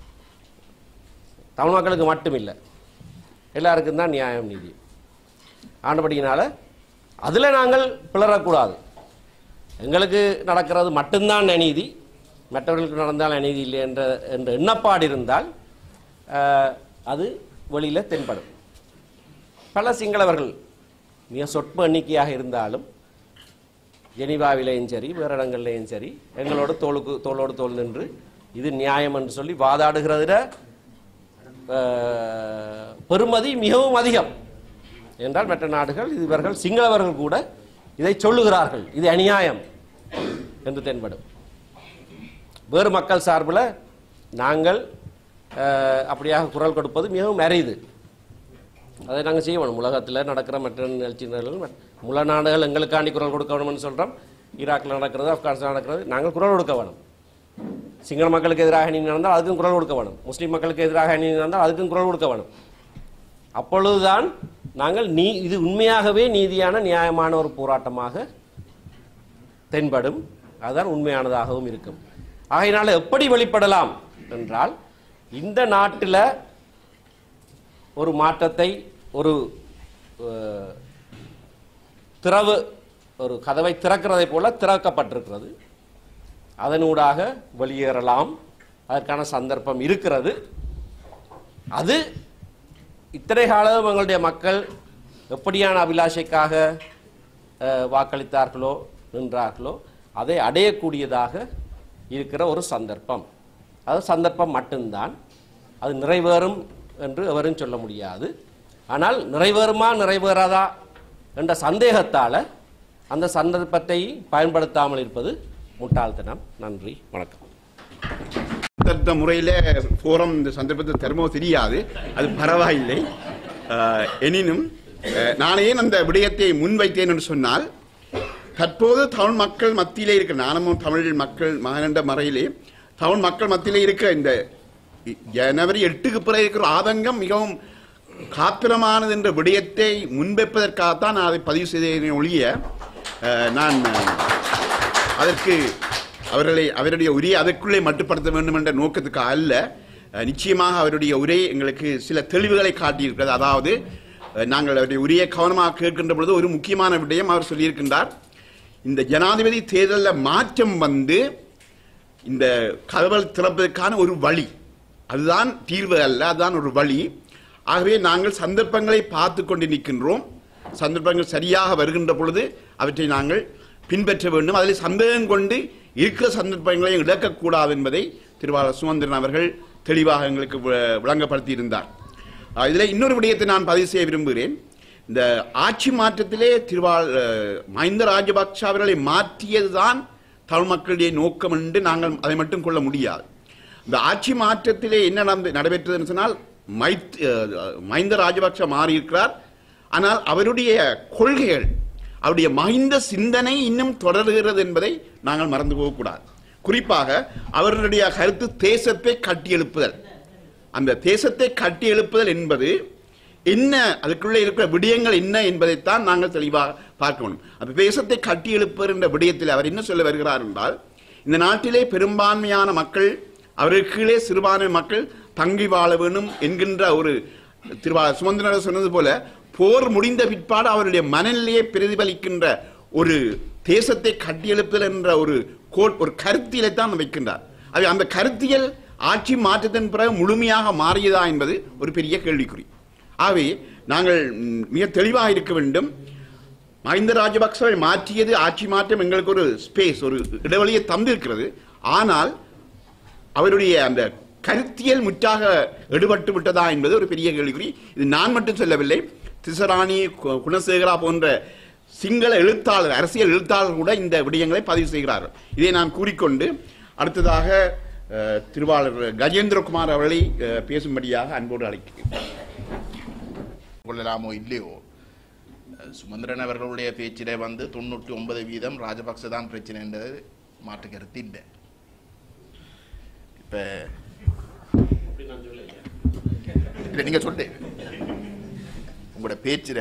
Speaker 3: தமிழ் மக்களுக்கு மட்டும் இல்லை, எல்லாருக்கும் தான் நியாயம் நீதியும். ஆனபடியினால அதில் நாங்கள் பிளறக்கூடாது. எங்களுக்கு நடக்கிறது மட்டும்தான் அநீதி, மற்றவர்களுக்கு நடந்தால் அநீதி இல்லை என்ற எண்ணப்பாடு இருந்தால் அது வெளியில் தென்படும். பல சிங்களவர்கள் மிக சொற்ப எண்ணிக்கையாக இருந்தாலும் ஜெனீவாவிலேயும் சரி வேறு இடங்கள்லேயும் சரி எங்களோட தோளோடு தோல் நின்று இது நியாயம் என்று சொல்லி வாதாடுகிறதுல பெருமதி மிகவும் அதிகம் என்றால் மற்ற நாடுகள் இவர்கள் சிங்களவர்கள் கூட இதை சொல்லுகிறார்கள், இது அநியாயம் என்று தென்படும். வேறு மக்கள் சார்பில் நாங்கள் அப்படியாக குரல் கொடுப்பது மிகவும் அரிது. அதை நாங்கள் செய்யணும். உலகத்தில் நடக்கிற மற்ற நிகழ்ச்சிகள் முழு நாடுகள் எங்களுக்காண்டி குரல் கொடுக்க வேணும்னு சொல்கிறோம். ஈராக்கில் நடக்கிறது, ஆப்கானிஸ்தான் நடக்கிறது, நாங்கள் குரல் கொடுக்க வேணும். சிங்கள மக்களுக்கு எதிராக நீதி நடந்தால் அதுக்கும் குரல் கொடுக்க வேணும், முஸ்லீம் மக்களுக்கு எதிராக நீதி நடந்தால் அதுக்கும் குரல் கொடுக்க வேணும். அப்பொழுதுதான் நாங்கள் இது உண்மையாகவே நீதியான நியாயமான ஒரு போராட்டமாக தென்படும். அதுதான் உண்மையானதாகவும் இருக்கும். ஆகையினால எப்படி வெளிப்படலாம் என்றால், இந்த நாட்டில் ஒரு மாற்றத்தை, ஒரு ஒரு கதவை திறக்கிறதை போல திறக்கப்பட்டிருக்கிறது. அதனூடாக வெளியேறலாம், அதற்கான சந்தர்ப்பம் இருக்கிறது. அது இத்தனை காலம் எங்களுடைய மக்கள் எப்படியான அபிலாஷைக்காக வாக்களித்தார்களோ நின்றார்களோ அதை அடையக்கூடியதாக இருக்கிற ஒரு சந்தர்ப்பம். அது சந்தர்ப்பம் மட்டும்தான். அது நிறைவேறும் என்று எவரும் சொல்ல முடியாது. ஆனால் நிறைவேறுமா நிறைவேறாதா என்ற சந்தேகத்தால் அந்த சந்தர்ப்பத்தை பயன்படுத்தாமல் இருப்பது முட்டாள்தனம். நன்றி, வணக்கம்.
Speaker 1: அந்த முறையில் ஃபோரம் இந்த சந்தர்ப்பத்தை தருமோ தெரியாது, அது பரவாயில்லை. எனினும் நான் ஏன் அந்த விடயத்தை முன்வைத்தேன் என்று சொன்னால், தற்போது தமிழ் மக்கள் மத்தியிலே இருக்க, நானும் தமிழ் மக்கள் மகனண்ட மறையிலே தமிழ் மக்கள் மத்தியிலே இருக்க இந்த ஜனவரி 8க்கு பிறகு இருக்கிற ஆதங்கம் மிகவும் காத்திரமானது என்ற விடயத்தை முன்வைப்பதற்காகத்தான் நான் அதை பதிவு செய்தேன் ஒழிய, நான் அதற்கு அவருடைய உரையை அதற்குள்ளே மட்டுப்படுத்த வேண்டும் என்ற நோக்கத்துக்கு அல்ல. நிச்சயமாக அவருடைய உரை எங்களுக்கு சில தெளிவுகளை காட்டியிருக்கிறது. அதாவது நாங்கள் அவருடைய உரையை கவனமாக கேட்கின்ற பொழுது ஒரு முக்கியமான விடயம் அவர் சொல்லியிருக்கின்றார். இந்த ஜனாதிபதி தேர்தலில் மாற்றம் வந்து இந்த கதவல் திறப்பதற்கான ஒரு வழி, அதுதான் தீர்வு அல்ல, அதுதான் ஒரு வழி. ஆகவே நாங்கள் சந்தர்ப்பங்களை பார்த்து கொண்டு நிற்கின்றோம். சந்தர்ப்பங்கள் சரியாக வருகின்ற பொழுது அவற்றை நாங்கள் பின்பற்ற வேண்டும். அதில் சந்தேகம் கொண்டு இருக்கிற சந்தர்ப்பங்களை இழக்கக்கூடாது என்பதை திருவாளர் சுமந்திரன் அவர்கள் தெளிவாக எங்களுக்கு விளங்கப்படுத்தியிருந்தார். இதில் இன்னொரு விடயத்தை நான் பதிவு செய்ய விரும்புகிறேன். இந்த ஆட்சி மாற்றத்திலே மஹிந்த ராஜபக்ஷ அவர்களை மாற்றியதுதான் தமிழ் மக்களுடைய நோக்கம் என்று நாங்கள் அதை மட்டும் கொள்ள முடியாது. இந்த ஆட்சி மாற்றத்திலே என்ன நடைபெற்றதுன்னு சொன்னால் மஹிந்த ராஜபக்ஷ மாறியிருக்கிறார். ஆனால் அவருடைய கொள்கைகள், அவருடைய மஹிந்த சிந்தனை இன்னும் தொடர்கிறது என்பதை நாங்கள் மறந்து போகக்கூடாது. குறிப்பாக அவர்களுடைய கருத்து தேசத்தை கட்டியெழுப்புதல். அந்த தேசத்தை கட்டியெழுப்புதல் என்பது என்ன, அதுக்குள்ளே இருக்கிற விடயங்கள் என்ன என்பதைத்தான் நாங்கள் தெளிவாக பார்க்கணும். அந்த தேசத்தை கட்டியெழுப்புதல் என்ற விடயத்தில் அவர் என்ன சொல்ல வருகிறார் என்றால், இந்த நாட்டிலே பெரும்பான்மையான மக்கள், அவருக்கு கீழே சிறுபான்மை மக்கள் தங்கி வாழ வேணும் என்கின்ற ஒரு திருவாளர் சுமந்திரன் சொன்னது போல போர் முடிந்த பிற்பாடு அவருடைய மனநிலையை பிரதிபலிக்கின்ற ஒரு தேசத்தை கட்டியெழுப்புதல் என்ற ஒரு கருத்தியலை தான் வைக்கின்றார். அது அந்த கருத்தியல் ஆட்சி மாற்றத்தின் பிறகு முழுமையாக மாறியதா என்பது ஒரு பெரிய கேள்விக்குறி. ஆகவே நாங்கள் மிக தெளிவாக இருக்க வேண்டும். மஹிந்த ராஜபக்சவை மாற்றியது ஆட்சி மாற்றம் எங்களுக்கு ஒரு ஸ்பேஸ், ஒரு இடைவெளியை தந்திருக்கிறது. ஆனால் அவருடைய அந்த கருத்தியல் முற்றாக எடுபட்டு விட்டதா என்பது ஒரு பெரிய கேள்விக்குறி. இது நான் மட்டும் சொல்லவில்லை, திசராணி, குணசேகரா போன்ற சிங்கள எழுத்தாளர், அரசியல் எழுத்தாளர் கூட இந்த விடயங்களை பதிவு செய்கிறார்கள். இதை நான் கூறிக்கொண்டு அடுத்ததாக திருவாளர் கஜேந்திரகுமார் அவர்களை பேசும்படியாக அன்போடு அழைக்கிறேன்.
Speaker 4: கொள்ளலாமோ இல்லையோ, சுமந்திரன் அவர்களுடைய பேச்சிலே 99% ராஜபக்ச தான் பிரச்சனை என்றது மாற்று கருத்து இல்லை. இப்ப நீங்க சொல்ல உங்களோட பேச்சில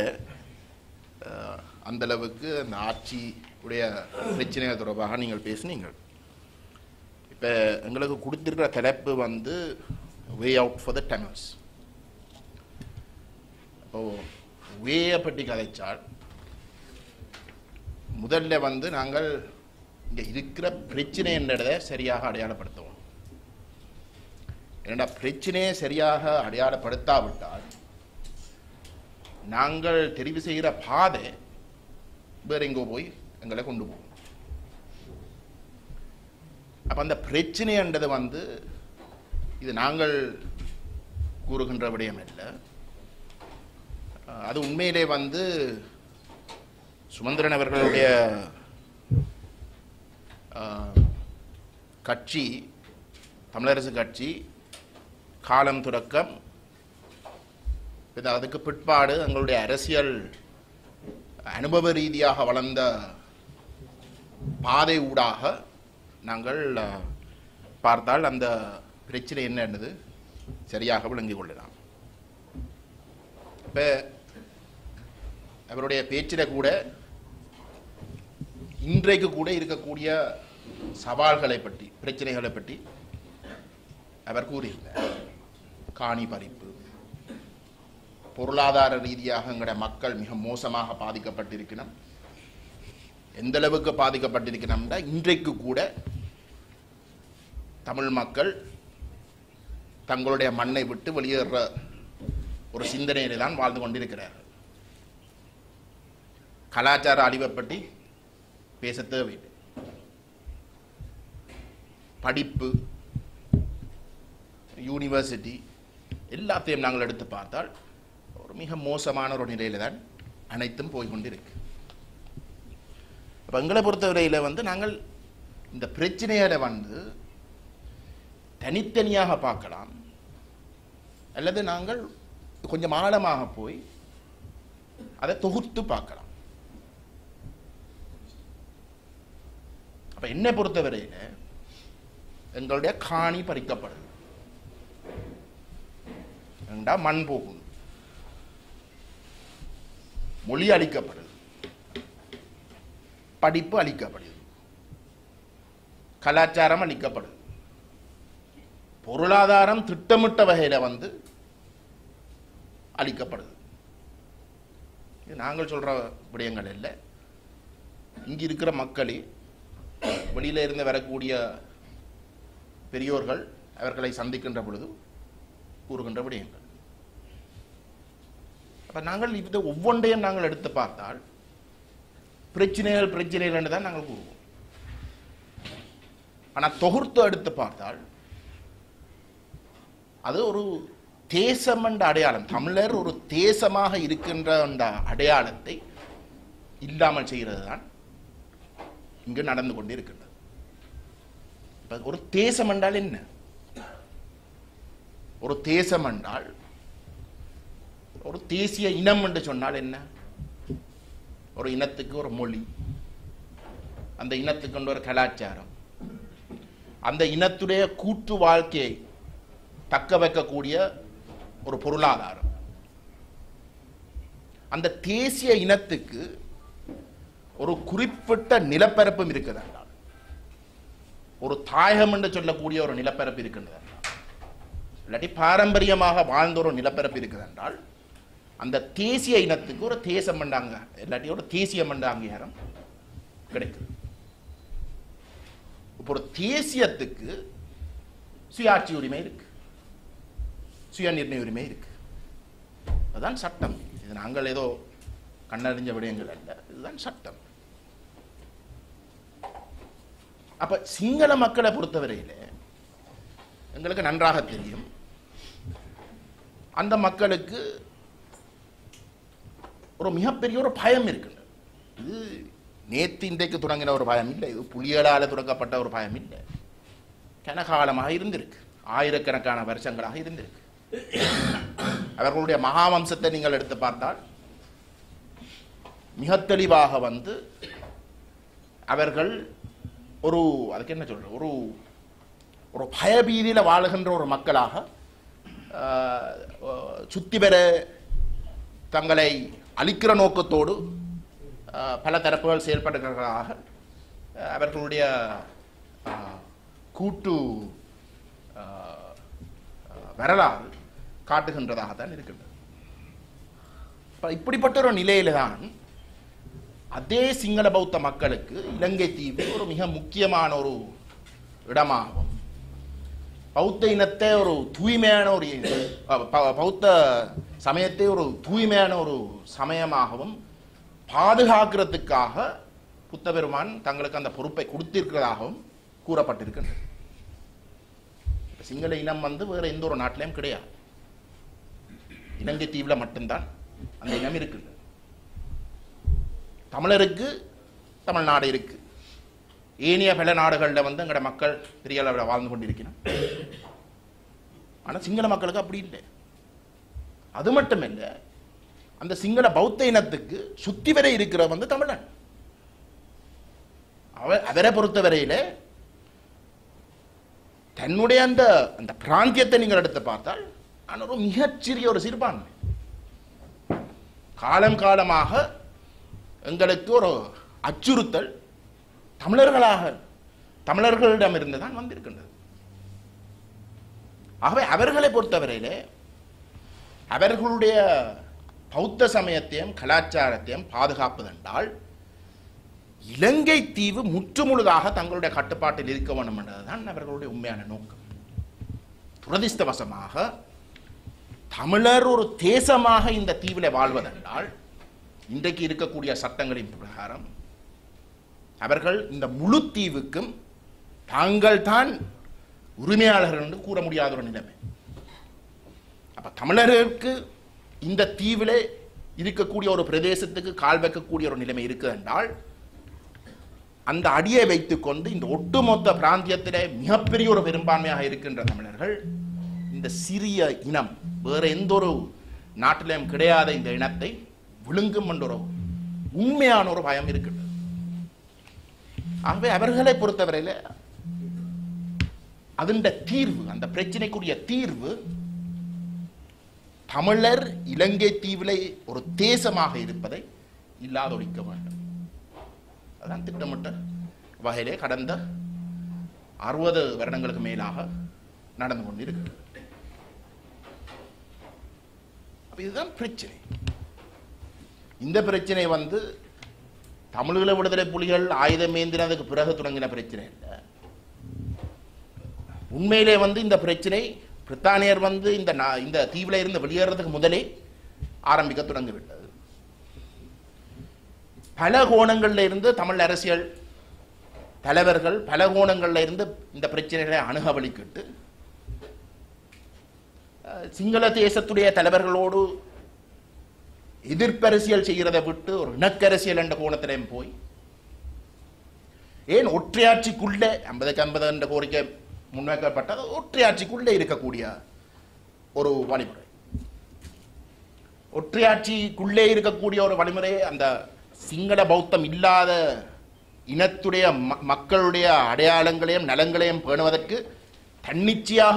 Speaker 4: அந்த அளவுக்கு அந்த ஆட்சி உடைய பிரச்சனைகள் தொடர்பாக நீங்கள் பேசுனீங்க. இப்ப எங்களுக்கு கொடுத்திருக்கிற தலைப்பு way out for the tunnels. வேயை பற்றி கதைச்சால் முதல்ல நாங்கள் இங்கே இருக்கிற பிரச்சனை என்றதை சரியாக அடையாளப்படுத்துவோம். ஏன்னா பிரச்சனையை சரியாக அடையாளப்படுத்தாவிட்டால் நாங்கள் தெரிவு செய்கிற பாதை வேற எங்கோ போய் எங்களை கொண்டு போகும். அப்ப அந்த பிரச்சனை என்றது இது நாங்கள் கூறுகின்ற விடயம் இல்லை. அது உண்மையிலே சுமந்திரன் அவர்களுடைய கட்சி, தமிழரசு கட்சி காலம் தொடக்கம் அதுக்கு பிற்பாடு எங்களுடைய அரசியல் அனுபவ ரீதியாக வளர்ந்த பாதை ஊடாக நாங்கள் பார்த்தால் அந்த பிரச்சனை என்னன்னு சரியாக விளங்கிக் கொள்ளலாம். இப்போ அவருடைய பேச்சில கூட இன்றைக்கு கூட இருக்கக்கூடிய சவால்களை பற்றி, பிரச்சனைகளை பற்றி அவர் கூறியிருந்தார். காணி பறிப்பு, பொருளாதார ரீதியாக எங்களுடைய மக்கள் மிக மோசமாக பாதிக்கப்பட்டிருக்கணும். எந்த அளவுக்கு பாதிக்கப்பட்டிருக்கணும்னா இன்றைக்கு கூட தமிழ் மக்கள் தங்களுடைய மண்ணை விட்டு வெளியேற ஒரு சிந்தனையிலே தான் வாழ்ந்து கொண்டிருக்கிறார்கள். கலாச்சார அழிவை பற்றி பேச தேவையில்லை. படிப்பு, யூனிவர்சிட்டி எல்லாத்தையும் நாங்கள் எடுத்து பார்த்தால் ஒரு மிக மோசமான ஒரு நிலையில தான் அனைத்தும் போய்கொண்டிருக்கு. அப்போ எங்களை பொறுத்தவரையில் நாங்கள் இந்த பிரச்சனைகளை தனித்தனியாக பார்க்கலாம், அல்லது நாங்கள் கொஞ்சம் ஆழமாக போய் அதை தொகுத்து பார்க்கலாம். அப்ப என்னை பொறுத்தவரையில் எங்களுடைய காணி பறிக்கப்படுது, மண் போகுது, மொழி அழிக்கப்படுது, படிப்பு அழிக்கப்படுது, கலாச்சாரம் அழிக்கப்படுது, பொருளாதாரம் திட்டமிட்ட வகையில் அழிக்கப்படுது. நாங்கள் சொல்ற விடயங்கள் இல்லை, இங்க இருக்கிற மக்களே வெளியில இருந்து வரக்கூடிய பெரியோர்கள் அவர்களை சந்திக்கின்ற பொழுது கூறுகின்ற விடயங்கள். அப்ப நாங்கள் இது ஒவ்வொன்றையும் நாங்கள் எடுத்து பார்த்தால் பிரச்சனைகள் என்று தான் நாங்கள் கூறுவோம். ஆனால் தொகுத்து எடுத்து பார்த்தால் அது ஒரு தேசம் என்ற அடையாளம், தமிழர் ஒரு தேசமாக இருக்கின்ற அந்த அடையாளத்தை இல்லாமல் செய்கிறது தான் இங்கு நடந்து கொண்டே இருக்கின்றது. ஒரு தேசம் என்றால் என்ன? ஒரு தேசம் என்றால், ஒரு தேசிய இனம் என்று சொன்னால் என்ன? ஒரு இனத்துக்கு ஒரு மொழி, அந்த இனத்துக்கு ஒரு கலாச்சாரம், அந்த இனத்துடைய கூட்டு வாழ்க்கையை தக்க வைக்கக்கூடிய ஒரு பொருளாதாரம். அந்த தேசிய இனத்துக்கு ஒரு குறிப்பிட்ட நிலப்பரப்பும் இருக்கிறது, ஒரு தாயகம் என்று சொல்லக்கூடிய ஒரு நிலப்பரப்பு இருக்கின்றது, இல்லாட்டி பாரம்பரியமாக வாழ்ந்த ஒரு நிலப்பரப்பு இருக்குது என்றால் அந்த தேசிய இனத்துக்கு ஒரு தேசம் என்றாங்க, இல்லாட்டி ஒரு தேசியம் என்ற அங்கீகாரம் கிடைக்குது. இப்போ ஒரு தேசியத்துக்கு சுயாட்சி உரிமை இருக்கு, சுய நிர்ணய உரிமை இருக்கு. அதுதான் சட்டம். இது நாங்கள் ஏதோ கண்ணறிஞ்ச விடயங்கள் அல்ல, இதுதான் சட்டம். அப்ப சிங்கள மக்களை பொறுத்தவரையில் எங்களுக்கு நன்றாக தெரியும், அந்த மக்களுக்கு ஒரு மிகப்பெரிய ஒரு பயம் இருக்கின்றது. இது நேற்று இன்றைக்கு தொடங்கின ஒரு பயம் இல்லை, இது புலிகளால் தொடங்கப்பட்ட ஒரு பயம் இல்லை, கனகாலமாக இருந்திருக்கு, ஆயிரக்கணக்கான வருஷங்களாக இருந்திருக்கு. அவர்களுடைய மகாவம்சத்தை நீங்கள் எடுத்து பார்த்தால் மிக தெளிவாக வந்து அவர்கள் ஒரு, அதுக்கு என்ன சொல்ற, ஒரு ஒரு பயபீதியில் வாழுகின்ற ஒரு மக்களாக சுத்தி பெற தங்களை அழிக்கிற நோக்கத்தோடு பல தரப்புகள் செயல்படுகிறதாக அவர்களுடைய கூட்டு வரலாறு காட்டுகின்றதாகத்தான் இருக்கின்றது. இப்படிப்பட்ட ஒரு நிலையில தான் அதே சிங்கள பௌத்த மக்களுக்கு இலங்கை தீவு ஒரு மிக முக்கியமான ஒரு இடமாகும், பௌத்த இனத்தை ஒரு தூய்மையான ஒரு பௌத்த சமயத்தை ஒரு தூய்மையான ஒரு சமயமாகவும் பாதுகாக்கிறதுக்காக புத்த பெருமான் தங்களுக்கு அந்த பொறுப்பை கொடுத்திருக்கிறதாகவும் கூறப்பட்டிருக்கின்றது. சிங்கள இனம் வந்து வேற எந்த ஒரு நாட்டிலையும் கிடையாது, இலங்கை தீவுல மட்டும்தான் அந்த இனம் இருக்குது. தமிழருக்கு தமிழ்நாடு இருக்கு, ஏனைய பல நாடுகளில் வந்து எங்களோட மக்கள் பெரிய அளவில் வாழ்ந்து கொண்டிருக்கணும். ஆனால் சிங்கள மக்களுக்கு அப்படி இல்லை. அது மட்டும் இல்லை, அந்த சிங்கள பௌத்த இனத்துக்கு சுத்தி வரை இருக்கிற வந்து தமிழன். அவரை பொறுத்தவரையில தன்னுடைய அந்த அந்த பிராந்தியத்தை நீங்கள் எடுத்து பார்த்தால் ஒரு மிகச்சிறிய ஒரு சிறுபான்மை. காலம் காலமாக எங்களுக்கு ஒரு அச்சுறுத்தல் தமிழர்களிடம் இருந்து தான் வந்திருக்கின்றது. ஆகவே அவர்களை பொறுத்தவரையிலே அவர்களுடைய பௌத்த சமயத்தையும் கலாச்சாரத்தையும் பாதுகாப்பதென்றால் இலங்கை தீவு முற்றுமுழுதாக தங்களுடைய கட்டுப்பாட்டில் இருக்க வேண்டும் என்பதுதான் அவர்களுடைய உண்மையான நோக்கம். துரதிர்ஷ்டவசமாக தமிழர் ஒரு தேசமாக இந்த தீவிலே வாழ்வதென்றால் இன்றைக்கு இருக்கக்கூடிய சட்டங்களின் பிரகாரம் அவர்கள் இந்த முழு தீவுக்கும் தாங்கள் தான் உரிமையாளர்கள் என்று கூற முடியாத ஒரு நிலைமை. அப்ப தமிழர்களுக்கு இந்த தீவிலே இருக்கக்கூடிய ஒரு பிரதேசத்துக்கு கால் வைக்கக்கூடிய ஒரு நிலைமை இருக்குது என்றால் அந்த அடியை வைத்துக் கொண்டு இந்த ஒட்டுமொத்த பிராந்தியத்திலே மிகப்பெரிய ஒரு பெரும்பான்மையாக இருக்கின்ற தமிழர்கள் இந்த சிறிய இனம் வேற எந்த ஒரு நாட்டிலும் கிடையாத இந்த இனத்தை விழுங்கும் என்ற ஒரு உண்மையான ஒரு பயம் இருக்கின்றது. ஆகவே அவர்களை பொறுத்தவரையில் அதன் தீர்வு, அந்த பிரச்சனைக்குரிய தீர்வு தமிழர் இலங்கை தீவிலே ஒரு தேசமாக இருப்பதை இல்லாதொழிக்க வேண்டும். அதான் திட்டமிட்ட வகையிலே கடந்த 60 வருடங்களுக்கு மேலாக நடந்து கொண்டிருக்கிறது. இதுதான் பிரச்சனை. இந்த பிரச்சனை வந்து தமிழீழ விடுதலை புலிகள் ஆயுதம் ஏந்தினதுக்கு பிறகு தொடங்கின பிரச்சனை இல்லை. உண்மையிலே வந்து இந்த பிரச்சனை பிரித்தானியர் வந்து இந்த தீவில இருந்து வெளியேறதுக்கு முதலே ஆரம்பிக்க தொடங்கிவிட்டது. பல கோணங்கள்ல இருந்து தமிழ் அரசியல் தலைவர்கள் பல கோணங்கள்ல இருந்து இந்த பிரச்சனைகளை அணுகவழிக்கிட்டு சிங்கள தேசத்துடைய தலைவர்களோடு எதிர்ப்பரசியல் செய்கிறதை விட்டு ஒரு இணக்கரசியல் என்ற கோணத்திலையும் போய் ஏன் ஒற்றையாட்சிக்குள்ளே 50-50 என்ற கோரிக்கை முன்வைக்கப்பட்டது ஒற்றையாட்சிக்குள்ளே இருக்கக்கூடிய ஒரு வழிமுறை. ஒற்றையாட்சிக்குள்ளே இருக்கக்கூடிய ஒரு வழிமுறை அந்த சிங்கள பௌத்தம் இல்லாத இனத்துடைய மக்களுடைய அடையாளங்களையும் நலங்களையும் பேணுவதற்கு தன்னிச்சையாக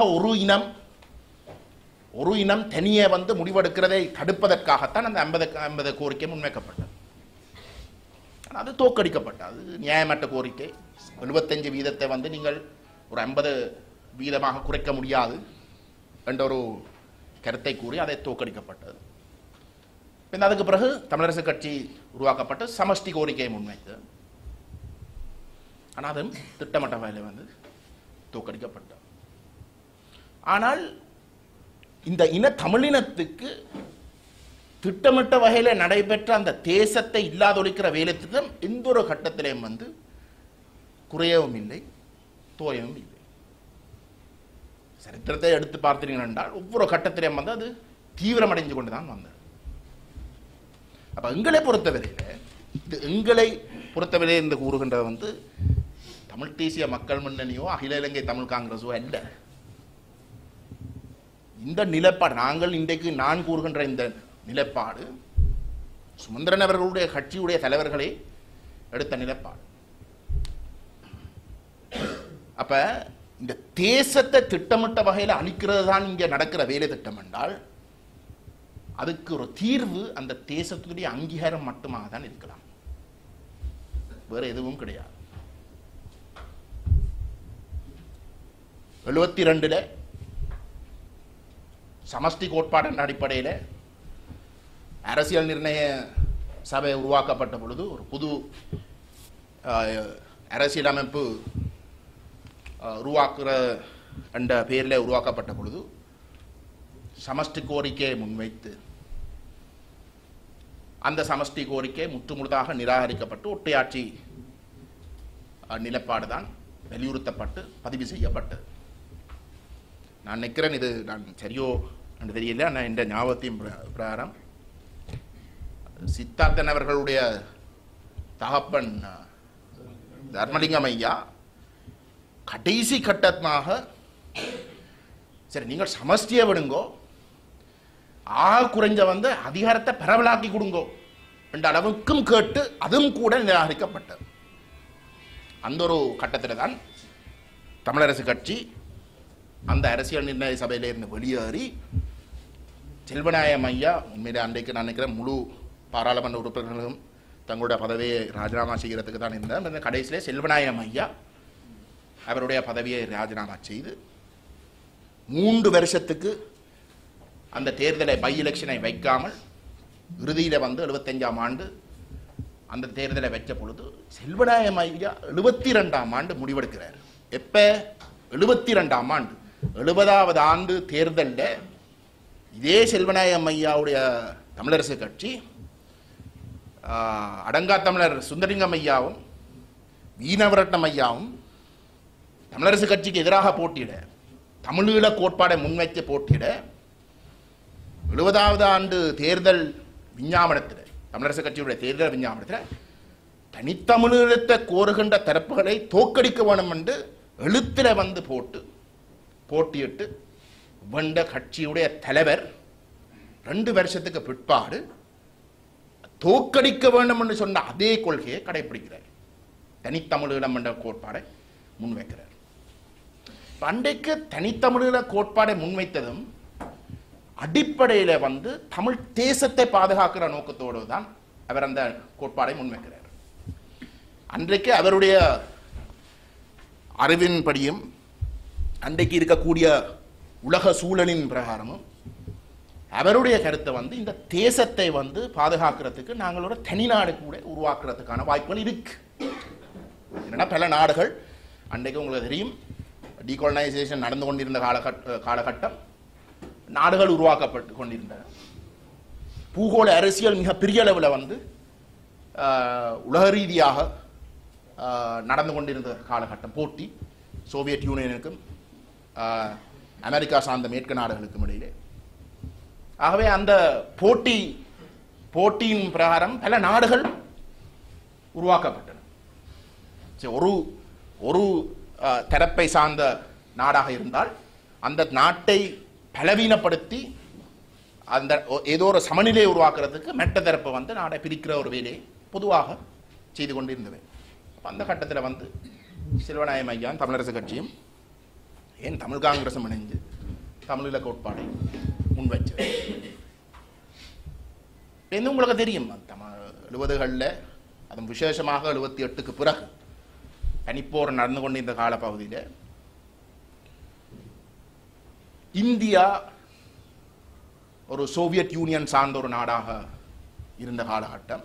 Speaker 4: ஒரு இனம் தனியே வந்து முடிவெடுக்கிறதை தடுப்பதற்காகத்தான் அந்த 50-50 கோரிக்கை முன்வைக்கப்பட்டது. அது தோற்கடிக்கப்பட்டது. அது நியாயமற்ற கோரிக்கை. 75% வந்து நீங்கள் ஒரு 50% குறைக்க முடியாது என்ற ஒரு கருத்தை கூறி அதை தோற்கடிக்கப்பட்டது. பின் அதுக்கு பிறகு தமிழரசு கட்சி உருவாக்கப்பட்டு சமஷ்டி கோரிக்கையை முன்வைத்து ஆனால் அதுவும் திட்டமிட்ட வகையில் வந்து தோற்கடிக்கப்பட்டது. ஆனால் இந்த தமிழினத்துக்கு திட்டமிட்ட வகையில் நடைபெற்ற அந்த தேசத்தை இல்லாதொழிக்கிற வேலை திட்டம் எந்த ஒரு கட்டத்திலையும் வந்து குறையவும் இல்லை, தோயவும் இல்லை. சரித்திரத்தை எடுத்து பார்த்தீர்கள் என்றால் ஒவ்வொரு கட்டத்திலையும் வந்து அது தீவிரமடைந்து கொண்டுதான் வந்தது. அப்ப எங்களை பொறுத்தவரையில இந்த கூறுகின்றது வந்து தமிழ் தேசிய மக்கள் முன்னணியோ அகில இலங்கை தமிழ் காங்கிரஸோ அல்ல. இந்த நிலைப்பாடு நான் கூறுகின்ற இந்த நிலைப்பாடு சுமந்திரன் அவர்களுடைய கட்சியுடைய தலைவர்களே எடுத்த நிலைப்பாடு. அப்ப இந்த தேசத்தை திட்டமிட்ட வகையில் அளிக்கிறது தான் இங்க நடக்கிற வேலை திட்டம் என்றால் அதுக்கு ஒரு தீர்வு அந்த தேசத்துடைய அங்கீகாரம் மட்டுமாக தான் இருக்கலாம், வேற எதுவும் கிடையாது. 72 சமஷ்டி கோட்பாட்டின் அடிப்படையில் அரசியல் நிர்ணய சபை உருவாக்கப்பட்ட பொழுது ஒரு புது அரசியலமைப்பு உருவாக்குற என்ற பெயரில் உருவாக்கப்பட்ட பொழுது சமஷ்டி கோரிக்கையை முன்வைத்து அந்த சமஷ்டி கோரிக்கை முற்றுமுழுதாக நிராகரிக்கப்பட்டு ஒற்றையாட்சி நிலைப்பாடு தான் வலியுறுத்தப்பட்டு பதிவு செய்யப்பட்டது. நான் நினைக்கிறேன் இது நான் சரியோ என்று தெரியல, ஆனால் என்ற ஞாபகத்தின் பிரகாரம் சித்தார்த்தன் அவர்களுடைய தகப்பன் தர்மலிங்கம் ஐயா கடைசி கட்டமாக சரி நீங்கள் சமஷ்டியை விடுங்கோ, குறைஞ்ச வந்து அதிகாரத்தை பரவலாக்கி கொடுங்கோ என்ற அளவுக்கும் கேட்டு அதுவும் கூட நிராகரிக்கப்பட்டது. அந்த ஒரு கட்டத்தில் தான் தமிழரசு கட்சி அந்த அரசியல் நிர்ணய சபையிலிருந்து வெளியேறி செல்வநாயகம் ஐயா உண்மையிலே அன்றைக்கு நான் நினைக்கிறேன் முழு பாராளுமன்ற உறுப்பினர்களும் தங்களுடைய பதவியை ராஜினாமா செய்கிறதுக்கு தான் இருந்தார். அந்த கடைசியிலே செல்வநாயகம் ஐயா அவருடைய பதவியை ராஜினாமா செய்து 3 வருஷத்துக்கு அந்த தேர்தலை பை எலெக்ஷனை வைக்காமல் இறுதியில் வந்து 75ஆம் ஆண்டு அந்த தேர்தலை வைத்த பொழுது செல்வநாயகம் ஐயா 72ஆம் ஆண்டு முடிவெடுக்கிறார். எப்ப 72ஆம் ஆண்டு 70வது ஆண்டு தேர்தலில் இதே செல்வநாயகம் ஐயாவுடைய தமிழரசு கட்சி அடங்கா தமிழர் சுந்தரலிங்கம் ஐயாவும் வீணவரட்னம் ஐயாவும் தமிழரசு கட்சிக்கு எதிராக போட்டியிட தமிழீழ கோட்பாடை முன்வைத்து போட்டியிட 70வது ஆண்டு தேர்தல் விஞ்ஞாபனத்தில் தமிழரசு கட்சியுடைய தேர்தல் விஞ்ஞாபனத்தில் தனித்தமிழீழத்தை கோருகின்ற தரப்புகளை தோற்கடிக்க வேணும் என்று எழுத்தில் வந்து போட்டியிட்டு வென்ற கட்சியுடைய தலைவர் 2 வருஷத்துக்கு பிற்பாடு தோற்கடிக்க வேண்டும் என்று சொன்ன அதே கொள்கையை கடைபிடிக்கிறார். தனித்தமிழீழம் என்ற கோட்பாடை முன்வைக்கிறார். அன்றைக்கு தனித்தமிழீழ கோட்பாடை முன்வைத்ததும் அடிப்படையில் வந்து தமிழ் தேசத்தை பாதுகாக்கிற நோக்கத்தோடு தான் அவர் அந்த கோட்பாடை முன்வைக்கிறார். அன்றைக்கு அவருடைய அறிவின்படியும் அன்றைக்கு இருக்கக்கூடிய உலக சூழலின் பிரகாரமும் அவருடைய கருத்தை வந்து இந்த தேசத்தை வந்து பாதுகாக்கிறதுக்கு நாங்களோட தனிநாடு கூட உருவாக்குறதுக்கான வாய்ப்புகள் இருக்கு. என்னன்னா பல நாடுகள் அன்றைக்கு உங்களுக்கு தெரியும் டீகாலனைசேஷன் நடந்து கொண்டிருந்த காலகட்டம் நாடுகள் உருவாக்கப்பட்டு கொண்டிருந்தன. பூகோள அரசியல் மிக பெரிய அளவில் வந்து உலக ரீதியாக நடந்து கொண்டிருந்த காலகட்டம் போட்டி சோவியத் யூனியனுக்கும் அமெரிக்கா சார்ந்த மேற்கு நாடுகளுக்கும் இடையிலே ஆகவே அந்த போட்டியின் பிரகாரம் பல நாடுகள் உருவாக்கப்பட்டன. ஒரு தரப்பை சார்ந்த நாடாக இருந்தால் அந்த நாட்டை பலவீனப்படுத்தி அந்த ஏதோ ஒரு சமநிலையை உருவாக்குறதுக்கு மெட்ட தரப்பை வந்து நாடை பிரிக்கிற ஒரு வேலையை பொதுவாக செய்து கொண்டிருந்தவை. அந்த கட்டத்தில் வந்து செல்வநாயகம் ஐயா தமிழரசு கட்சியும் ஏன் தமிழ் காங்கிரஸும் இணைஞ்சு தமிழீழ கோட்பாடை முன்வைச்சது. என்ன உங்களுக்கு தெரியும் 70களில் அதுவும் விசேஷமாக 78க்கு பிறகு தனிப்போர் நடந்து கொண்டிருந்த காலப்பகுதியில் இந்தியா ஒரு சோவியத் யூனியன் சார்ந்த ஒரு நாடாக இருந்த காலகட்டம்.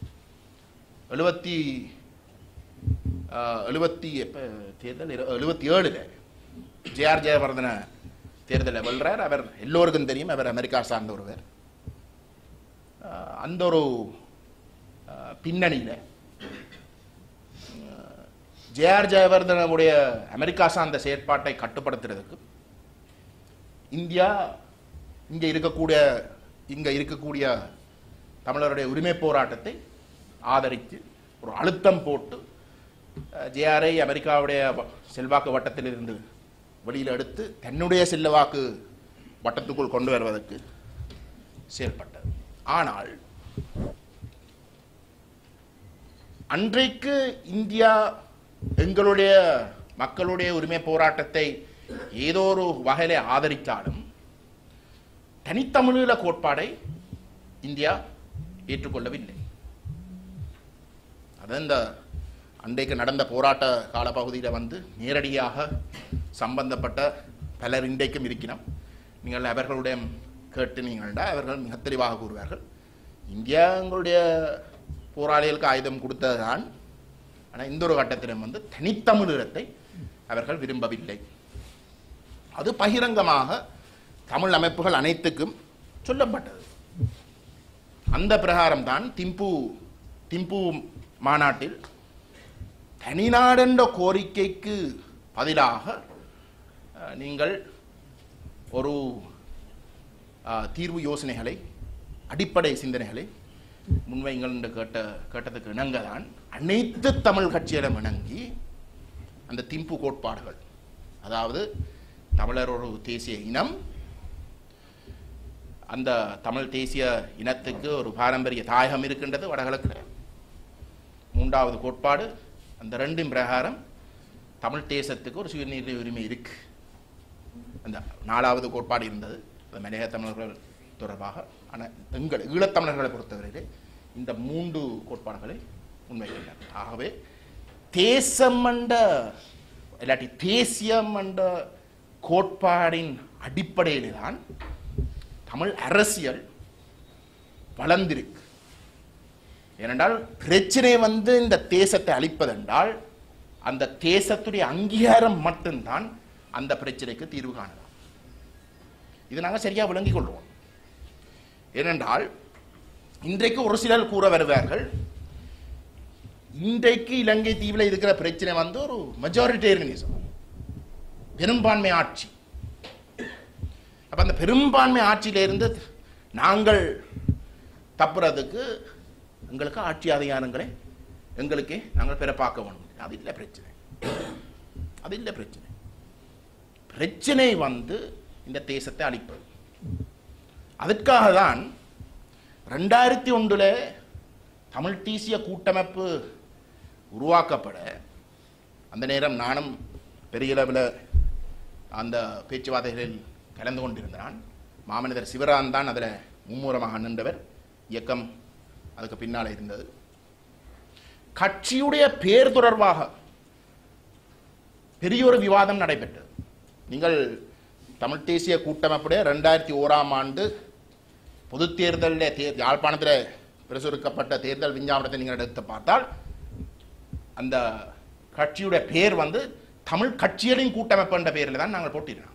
Speaker 4: 77 ஜே.ஆர். ஜெயவர்தன தேர்தலை வெல்றார். அவர் எல்லோருக்கும் தெரியும், அவர் அமெரிக்கா சார்ந்த ஒருவர். அந்த ஒரு பின்னணியில் ஜே.ஆர். ஜெயவர்தனுடைய அமெரிக்கா சார்ந்த செயற்பாட்டை கட்டுப்படுத்துறதுக்கு இந்தியா இங்கே இருக்கக்கூடிய தமிழருடைய உரிமை போராட்டத்தை ஆதரித்து ஒரு அழுத்தம் போட்டு ஜே.ஆரை அமெரிக்காவுடைய செல்வாக்கு வட்டத்திலிருந்து வெளியில் எடுத்து தன்னுடைய செல்வாக்கு வட்டத்துக்குள் கொண்டு வருவதற்கு செயல்பட்டது. ஆனால் அன்றைக்கு இந்தியா எங்களுடைய மக்களுடைய உரிமை போராட்டத்தை ஏதோ ஒரு வகையிலே ஆதரித்தாலும் தனித்தமிழீழ கோட்பாடை இந்தியா ஏற்றுக்கொள்ளவில்லை. அது இந்த அன்றைக்கு நடந்த போராட்ட காலப்பகுதியில் வந்து நேரடியாக சம்பந்தப்பட்ட பலர் இன்றைக்கும் இருக்கிறோம். நீங்கள் அவர்களுடைய கேட்டு நீங்கள்டா அவர்கள் மிக தெளிவாக கூறுவார்கள், இந்தியா எங்களுடைய போராளிகளுக்கு ஆயுதம் கொடுத்ததுதான். ஆனால் இந்த ஒரு கட்டத்திலும் வந்து தனித்தமிழீழத்தை அவர்கள் விரும்பவில்லை. அது பகிரங்கமாக தமிழ் அமைப்புகள் அனைத்துக்கும் சொல்லப்பட்டது. அந்த பிரகாரம் தான் திம்பு மாநாட்டில் தனிநாடென்ற கோரிக்கைக்கு பதிலாக நீங்கள் ஒரு தீர்வு யோசனைகளை, அடிப்படை சிந்தனைகளை முன்வைங்கள் என்று கேட்டதுக்கு இணங்க தான் அனைத்து தமிழ் கட்சியிடம் இணங்கி அந்த திம்பு கோட்பாடுகள், அதாவது தமிழர் ஒரு தேசிய இனம், அந்த தமிழ் தேசிய இனத்துக்கு ஒரு பாரம்பரிய தாயகம் இருக்கின்றது வடகிழக்கில். 3வது கோட்பாடு, அந்த 2 பிரகாரம் தமிழ் தேசத்துக்கு ஒரு சுயநிர்ணய உரிமை இருக்கு. அந்த 4வது கோட்பாடு இருந்தது மலையக தமிழர்கள் தொடர்பாக. ஆனால் ஈழத்தமிழர்களை பொறுத்தவரையிலே இந்த 3 கோட்பாடுகளை முன்வைக்கின்றனர். ஆகவே தேசம் என்ற இல்லாட்டி தேசியம் என்ற கோட்பாடின் அடிப்படையிலே தான் தமிழ் அரசியல் வளர்ந்திருக்கு. ஏனென்றால் பிரச்சனை வந்து இந்த தேசத்தை அழிப்பதென்றால் அந்த தேசத்துடைய அங்கீகாரம் மட்டும்தான் அந்த பிரச்சனைக்கு தீர்வு காணலாம். இது நாங்கள் சரியாக விளங்கிக் கொள்வோம். ஏனென்றால் இன்றைக்கு ஒரு சிலர் கூற வருவார்கள், இன்றைக்கு இலங்கை தீவில் இருக்கிற பிரச்சனை வந்து ஒரு மெஜாரிட்டேரியனிசம், பெரும்பான்மை ஆட்சி. அப்ப அந்த பெரும்பான்மை ஆட்சியிலிருந்து நாங்கள் தப்புறதுக்கு எங்களுக்கு ஆட்சி அதிகாரங்களை எங்களுக்கே நாங்கள் பிறப்பாக்க வேண்டும். அது இல்லை பிரச்சனை. அது இல்லை பிரச்சனை. பிரச்சனை வந்து இந்த தேசத்தை அழிப்பது. அதற்காக தான் 2001 தமிழ் தேசிய கூட்டமைப்பு உருவாக்கப்பட அந்த நேரம் நானும் பெரிய அளவில் அந்த பேச்சுவார்த்தைகளில் கலந்து கொண்டிருந்தான். மாமனிதர் சிவரான் தான் அதில் மும்முரமாக நின்றவர். இயக்கம் அதுக்கு பின்னால் இருந்தது. கட்சியுடைய பேர் தொடர்பாக பெரிய ஒரு விவாதம் நடைபெற்றது. நீங்கள் தமிழ் தேசிய கூட்டமைப்புடைய 2001 பொது தேர்தலில் யாழ்ப்பாணத்தில் பிரசுரிக்கப்பட்ட தேர்தல் விஞ்ஞாபனத்தை நீங்கள் எடுத்து பார்த்தால் அந்த கட்சியுடைய பேர் வந்து தமிழ் கட்சிகளின் கூட்டமைப்பு என்ற பெயரில் தான் நாங்கள் போட்டிருந்தோம்.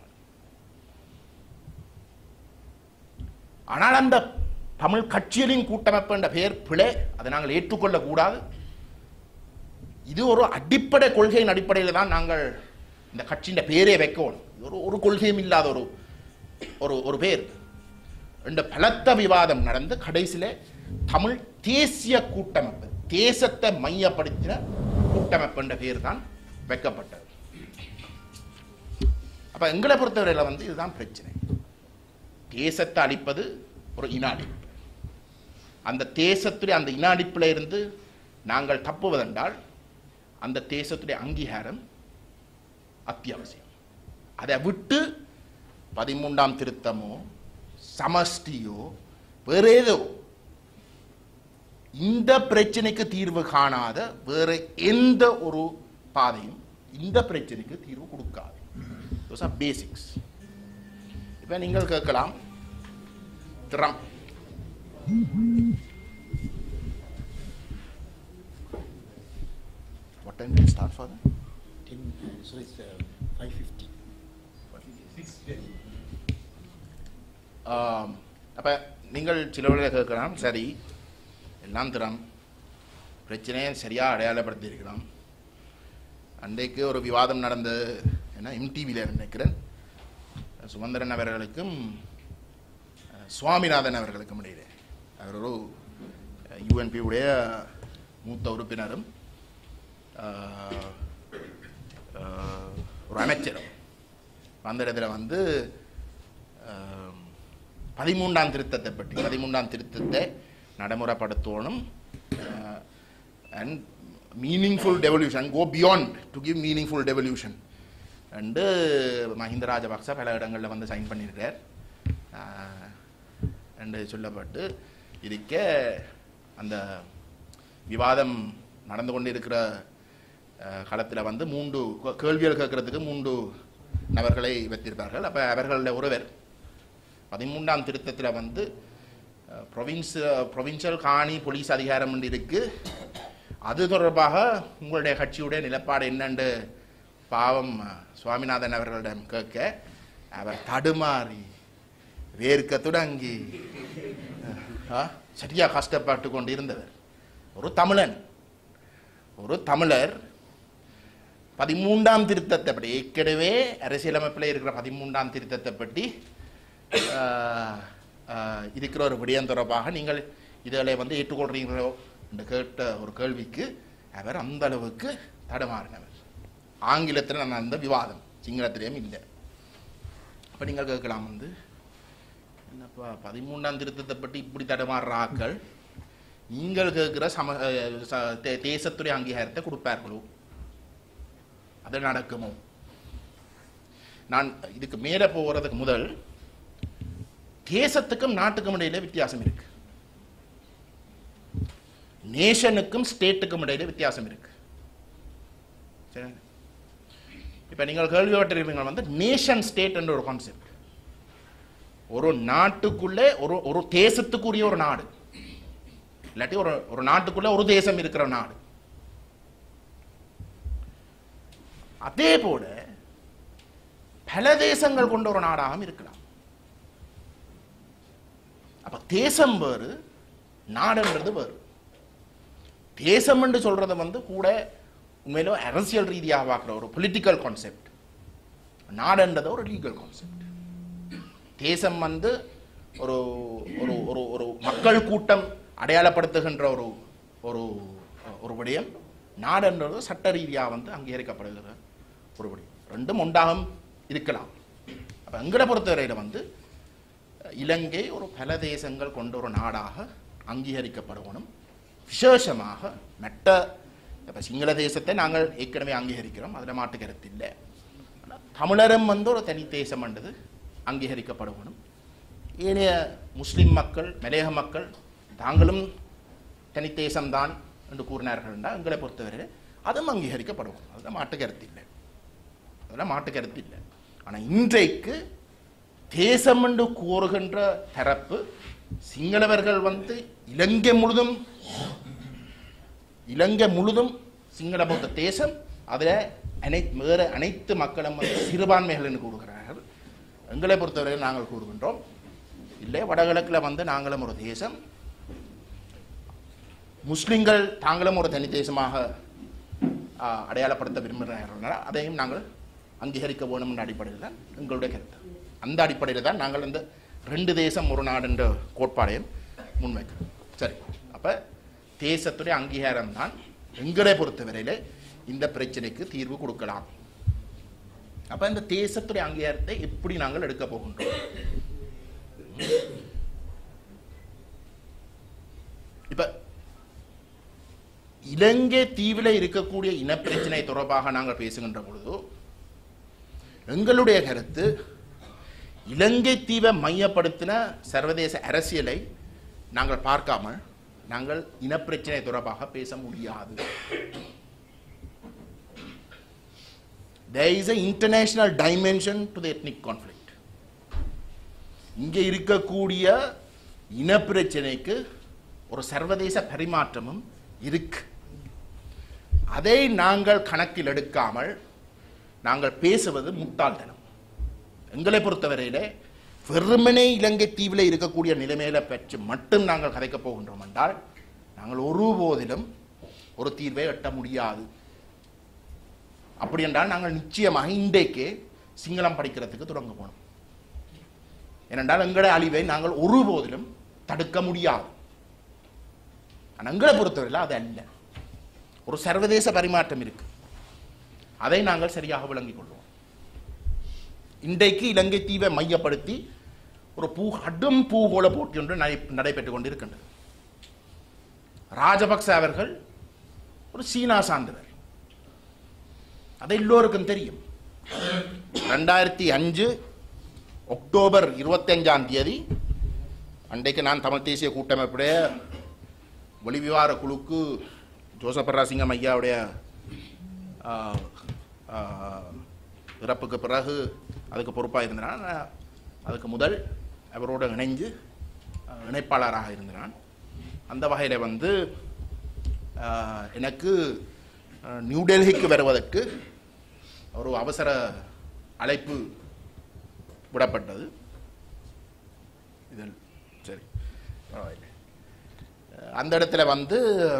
Speaker 4: ஆனால் அந்த தமிழ் கட்சிகளின் கூட்டமைப்பு என்ற பெயர் பிழை, அதை நாங்கள் ஏற்றுக்கொள்ளக்கூடாது. இது ஒரு அடிப்படை கொள்கையின் அடிப்படையில் தான் நாங்கள் இந்த கட்சியின் பெயரே வைக்கணும். ஒரு கொள்கையும் இல்லாத ஒரு பேர். என்ற பலத்த விவாதம் நடந்து கடைசியில தமிழ் தேசிய கூட்டமைப்பு, தேசத்தை மையப்படுத்தின கூட்டமைப்பு என்ற பேர் தான் வைக்கப்பட்டது. அப்ப எங்களை பொறுத்தவரையில வந்து இதுதான் பிரச்சனை. தேசத்தை அழிப்பது ஒரு இன அழிப்பு. அந்த தேசத்துடைய அந்த இன அழிப்பில் இருந்து நாங்கள் தப்புவதென்றால் அந்த தேசத்துடைய அங்கீகாரம் அத்தியாவசியம். அதை விட்டு 13ஆம் திருத்தமோ சமஷ்டியோ வேற ஏதோ இந்த பிரச்சனைக்கு தீர்வு காணாத வேற எந்த ஒரு பாதையும் இந்த பிரச்சனைக்கு தீர்வு கொடுக்காது. Those are basics. இப்ப நீங்கள் கேட்கலாம், Trump what time do you start for that?
Speaker 2: 5:50.
Speaker 4: அப்ப நீங்கள் சிலவர்களை கேட்கலாம், சரி எல்லாம் திறம் பிரச்சனையை சரியா அடையாளப்படுத்தி இருக்கிறோம். அன்றைக்கு ஒரு விவாதம் நடந்த ஏன்னா எம்டிவியில் நினைக்கிறேன், சுமந்திரன் அவர்களுக்கும் சுவாமிநாதன் அவர்களுக்கும் இடையிலே. அவர் ஒரு யூஎன்பி உடைய மூத்த உறுப்பினரும் ஒரு அமைச்சரும். அந்த இடத்துல வந்து 13ஆம் திருத்தத்தை பற்றி 13ஆம் திருத்தத்தை நடைமுறைப்படுத்தணும் and meaningful devolution, go beyond to give meaningful devolution and Mahinda Rajapaksa பல இடங்களில் வந்து சைன் பண்ணியிருக்கார் என்று சொல்லப்பட்டு இருக்க அந்த விவாதம் நடந்து கொண்டு இருக்கிற களத்தில் வந்து 3 கேள்விகள் கேட்கறதுக்கு 3 நபர்களை வைத்திருப்பார்கள். அப்போ அவர்களில் ஒருவர் 13ஆம் திருத்தத்தில் வந்து ப்ரொவின்சியல் காணி போலீஸ் அதிகாரம் இருக்கு, அது தொடர்பாக உங்களுடைய கட்சியுடைய நிலப்பாடு என்னென்று பாவம் சுவாமிநாதன் அவர்களிடம் கேட்க அவர் தடுமாறி வேர்க்க தொடங்கி சரியா கஷ்டப்பட்டு கொண்டு இருந்தவர். ஒரு தமிழர் 13ஆம் திருத்தத்தை பற்றி, ஏற்கனவே அரசியலமைப்பில் இருக்கிற 13ஆம் திருத்தத்தை பற்றி இருக்கிற ஒரு விடயம் தொடர்பாக நீங்கள் இதில் வந்து ஏற்றுக்கொள்றீங்களோ என்று கேட்ட ஒரு கேள்விக்கு அவர் அந்த அளவுக்கு தடுமாறினவர். ஆங்கிலத்தில் நான் அந்த விவாதம் சிங்களத்திலேயும் இல்லை. அப்போ நீங்கள் கேட்கலாம் வந்து என்னப்பா 13ஆம் திருத்தத்தை பற்றி இப்படி தடுமாறுற ஆக்கள் நீங்கள் கேட்குற தேசத்துடைய அங்கீகாரத்தை கொடுப்பார்களோ, அது நடக்குமோ? நான் இதுக்கு மேலே போகிறதுக்கு முதல் தேசத்துக்கும் நாட்டுக்கும் இடையில வித்தியாசம் இருக்கு, நேஷனுக்கும் ஸ்டேட்டுக்கும் இடையில வித்தியாசம் இருக்கு. சரி, இப்ப நீங்கள் கேள்விப்பட்டிருப்பீங்க வந்து நேஷன் ஸ்டேட் என்ற ஒரு கான்செப்ட். ஒரு நாட்டுக்குள்ளே ஒரு தேசத்துக்குரிய ஒரு நாடு, இல்லாட்டி ஒரு நாட்டுக்குள்ள ஒரு தேசம் இருக்கிற நாடு. அதே போல பல தேசங்கள் கொண்ட ஒரு நாடாகவும் இருக்கலாம். அப்ப தேசம் வேறு, நாடுன்றது வேறு. தேசம் என்று சொல்றது வந்து கூட உண்மையில அரசியல் ரீதியாக பார்க்குற ஒரு பொலிட்டிக்கல் கான்செப்ட், நாடுன்றது ஒரு லீகல் கான்செப்ட். தேசம் வந்து ஒரு ஒரு ஒரு ஒரு மக்கள் கூட்டம் அடையாளப்படுத்துகின்ற ஒரு ஒரு ஒரு விடயம், நாடுன்றது சட்ட ரீதியாக வந்து அங்கீகரிக்கப்படுகிற ஒரு விடயம். ரெண்டும் ஒன்றாகவும் இருக்கலாம். அப்போ எங்களை பொறுத்தவரையில் வந்து இலங்கை ஒரு பல தேசங்கள் கொண்ட ஒரு நாடாக அங்கீகரிக்கப்படணும். விசேஷமாக மற்ற இப்போ சிங்கள தேசத்தை நாங்கள் ஏற்கனவே அங்கீகரிக்கிறோம், அதில் மாட்டு கருத்து இல்லை. தமிழரும் வந்து ஒரு தனி தேசம் என்றது அங்கீகரிக்கப்படணும். ஏனைய முஸ்லிம் மக்கள், மலையக மக்கள் தாங்களும் தனி தேசம்தான் என்று கூறினார்கள் என்றால் எங்களை பொறுத்தவரை அதுவும் அங்கீகரிக்கப்படணும். அதில் மாட்டு கருத்து இல்லை, அதில் மாட்டு கருத்து இல்லை. ஆனால் இன்றைக்கு தேசம் என்று கூறுகின்ற தரப்பு சிங்களவர்கள் வந்து இலங்கை முழுதும் சிங்கள பௌத்த தேசம், அதில் வேறு அனைத்து மக்களும் வந்து சிறுபான்மைகள் என்று கூறுகிறார்கள். எங்களை பொறுத்தவரை நாங்கள் கூறுகின்றோம், இல்லை வடகிழக்கில் வந்து நாங்களும் ஒரு தேசம், முஸ்லிம்கள் தாங்களும் ஒரு தனி தேசமாக அடையாளப்படுத்த விரும்புகிறார்கள், அதையும் நாங்கள் அங்கீகரிக்க வேணும் என்ற அடிப்படையில் தான் எங்களுடைய கருத்து. அந்த அடிப்படையில் தான் நாங்கள் இந்த 2 தேசம் ஒரு நாடு என்ற கோட்பாடையும் முன்வைக்கிறோம். சரி, அப்ப தேசத்துடைய அங்கீகாரம் தான் எங்களை பொறுத்தவரையில இந்த பிரச்சனைக்கு தீர்வு கொடுக்கலாம். அப்ப இந்த தேசத்துடைய அங்கீகாரத்தை எப்படி நாங்கள் எடுக்க போகின்றோம்? இப்ப இலங்கை தீவில் இருக்கக்கூடிய இனப்பிரச்சனை தொடர்பாக நாங்கள் பேசுகின்ற பொழுது எங்களுடைய கருத்து, இலங்கை தீவை மையப்படுத்தின சர்வதேச அரசியலை நாங்கள் பார்க்காமல் நாங்கள் இனப்பிரச்சனை தொடர்பாக பேச முடியாது. There is an international dimension to the ethnic conflict. இங்கே இருக்கக்கூடிய இனப்பிரச்சனைக்கு ஒரு சர்வதேச பரிமாற்றமும் இருக்கு. அதை நாங்கள் கணக்கில் எடுக்காமல் நாங்கள் பேசுவது முட்டாள்தனம். எங்களை பொறுத்தவரையிலே வெறுமனே இலங்கை தீவில் இருக்கக்கூடிய நிலைமையில பற்றி மட்டும் நாங்கள் கதைக்கப் போகின்றோம் என்றால் நாங்கள் ஒருபோதிலும் ஒரு தீர்வை எட்ட முடியாது. அப்படி என்றால் நாங்கள் நிச்சயமாக இன்றைக்கே சிங்களம் படிக்கிறதுக்கு தொடங்க போனோம். ஏனென்றால் எங்களுடைய அழிவை நாங்கள் ஒருபோதிலும் தடுக்க முடியாது. ஆனால் எங்களை பொறுத்தவரையில் அது அல்ல. ஒரு சர்வதேச பரிமாற்றம் இருக்கு, அதை நாங்கள் சரியாக விளங்கிக் கொள்வோம். இன்றைக்கு இலங்கை தீவை மையப்படுத்தி ஒரு கடும் பூகோள போட்டி ஒன்று நடைபெற்றுக் கொண்டிருக்கின்றது. ராஜபக்ச அவர்கள் ஒரு சீனா சார்ந்தவர், அது எல்லோருக்கும் தெரியும். 2005 அக்டோபர் 25 அன்றைக்கு நான் தமிழ் தேசிய கூட்டமைப்புடைய வெளிவிவகார குழுக்கு ஜோசப் ராசிங்கம் ஐயாவுடைய இறப்புக்கு பிறகு அதுக்கு பொறுப்பாக இருந்தான். அதுக்கு முதல் அவரோடு இணைஞ்சு இணைப்பாளராக இருந்தான். அந்த வகையில் வந்து எனக்கு நியூ டெல்லிக்கு வருவதற்கு ஒரு அவசர அழைப்பு விடப்பட்டது. இதில் சரி பரவாயில்லை. அந்த இடத்துல வந்து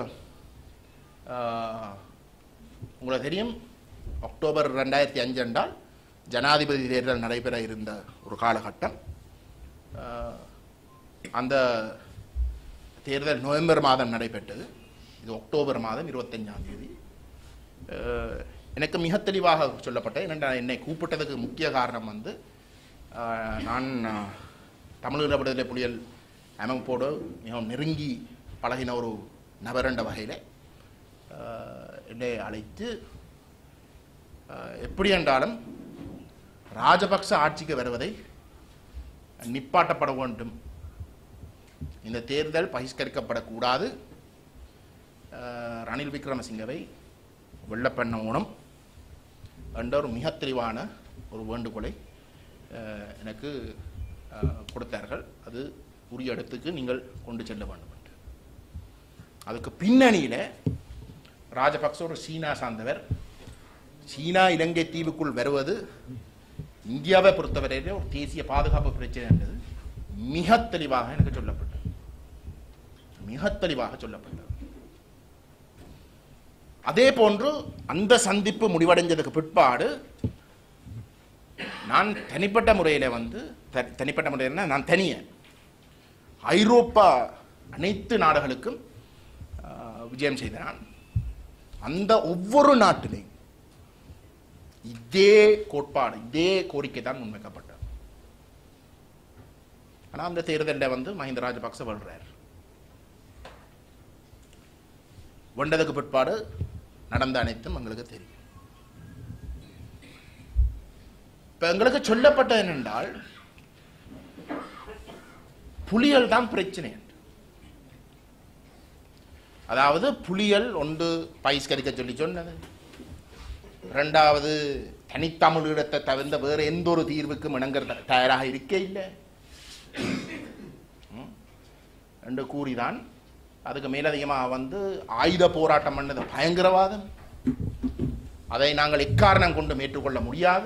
Speaker 4: உங்களுக்கு தெரியும், அக்டோபர் 2005 என்றால் ஜனாதிபதி தேர்தல் நடைபெற இருந்த ஒரு காலகட்டம். அந்த தேர்தல் நவம்பர் மாதம் நடைபெற்றது. இது அக்டோபர் மாதம் 25 எனக்கு மிக தெளிவாக சொல்லப்பட்டது. என்னை கூப்பிட்டதுக்கு முக்கிய காரணம் வந்து நான் தமிழீழ விடுதலை புலிகள் அமைப்போடு மிகவும் நெருங்கி பழகின ஒரு நபர் என்ற வகையில் என்னை அழைத்து எப்படி என்றாலும் ராஜபக்ச ஆட்சிக்கு வருவதை நிப்பாட்டப்பட வேண்டும், இந்த தேர்தல் பகிஷ்கரிக்கப்படக்கூடாது, ரணில் விக்ரமசிங்கவை வெள்ளப்பண்ண என்ற ஒரு மிக தெளிவான ஒரு வேண்டுகோளை எனக்கு கொடுத்தார்கள். அது உரிய இடத்துக்கு நீங்கள் கொண்டு செல்ல வேண்டும் என்று. அதுக்கு பின்னணியில் ராஜபக்ச ஒரு சீனா சார்ந்தவர். சீனா இலங்கை தீவுக்குள் வருவது இந்தியாவை பொறுத்தவரையிலே ஒரு தேசிய பாதுகாப்பு பிரச்சனை என்பது மிக தெளிவாக எனக்கு சொல்லப்பட்டது. மிக தெளிவாக சொல்லப்பட்டது. அதே போன்று அந்த சந்திப்பு முடிவடைஞ்சதுக்கு பிற்பாடு நான் தனிப்பட்ட முறையில் வந்து தனிப்பட்ட முறையில் நான் தனியே ஐரோப்பா அனைத்து நாடுகளுக்கும் விஜயம் செய்தான். அந்த ஒவ்வொரு நாட்டிலையும் இதே கோட்பாடு, இதே கோரிக்கை தான் முன்வைக்கப்பட்டது. ஆனால் அந்த தேர்தலில் வந்து மஹிந்த ராஜபக்ச வெல்றார். வென்றதுக்கு பிற்பாடு நடந்த அனைத்தும் எங்களுக்கு தெரியும். இப்ப எங்களுக்கு சொல்லப்பட்டது என்னென்றால் புலிகள் தான் பிரச்சனை. அதாவது புலிகள் ஒன்று பகிஷ்கரிக்க சொல்லி சொன்னது, இரண்டாவது தனித்தமிழீழத்தை தவிர்ந்த வேறு எந்த ஒரு தீர்வுக்கும் இணங்க தயாராக இருக்க இல்லை என்று கூறிதான். அதுக்கு மேலதிகமாக வந்து ஆயுத போராட்டம் பண்ணது பயங்கரவாதம், அதை நாங்கள் எக்காரணம் கொண்டு ஏற்றுக்கொள்ள முடியாது,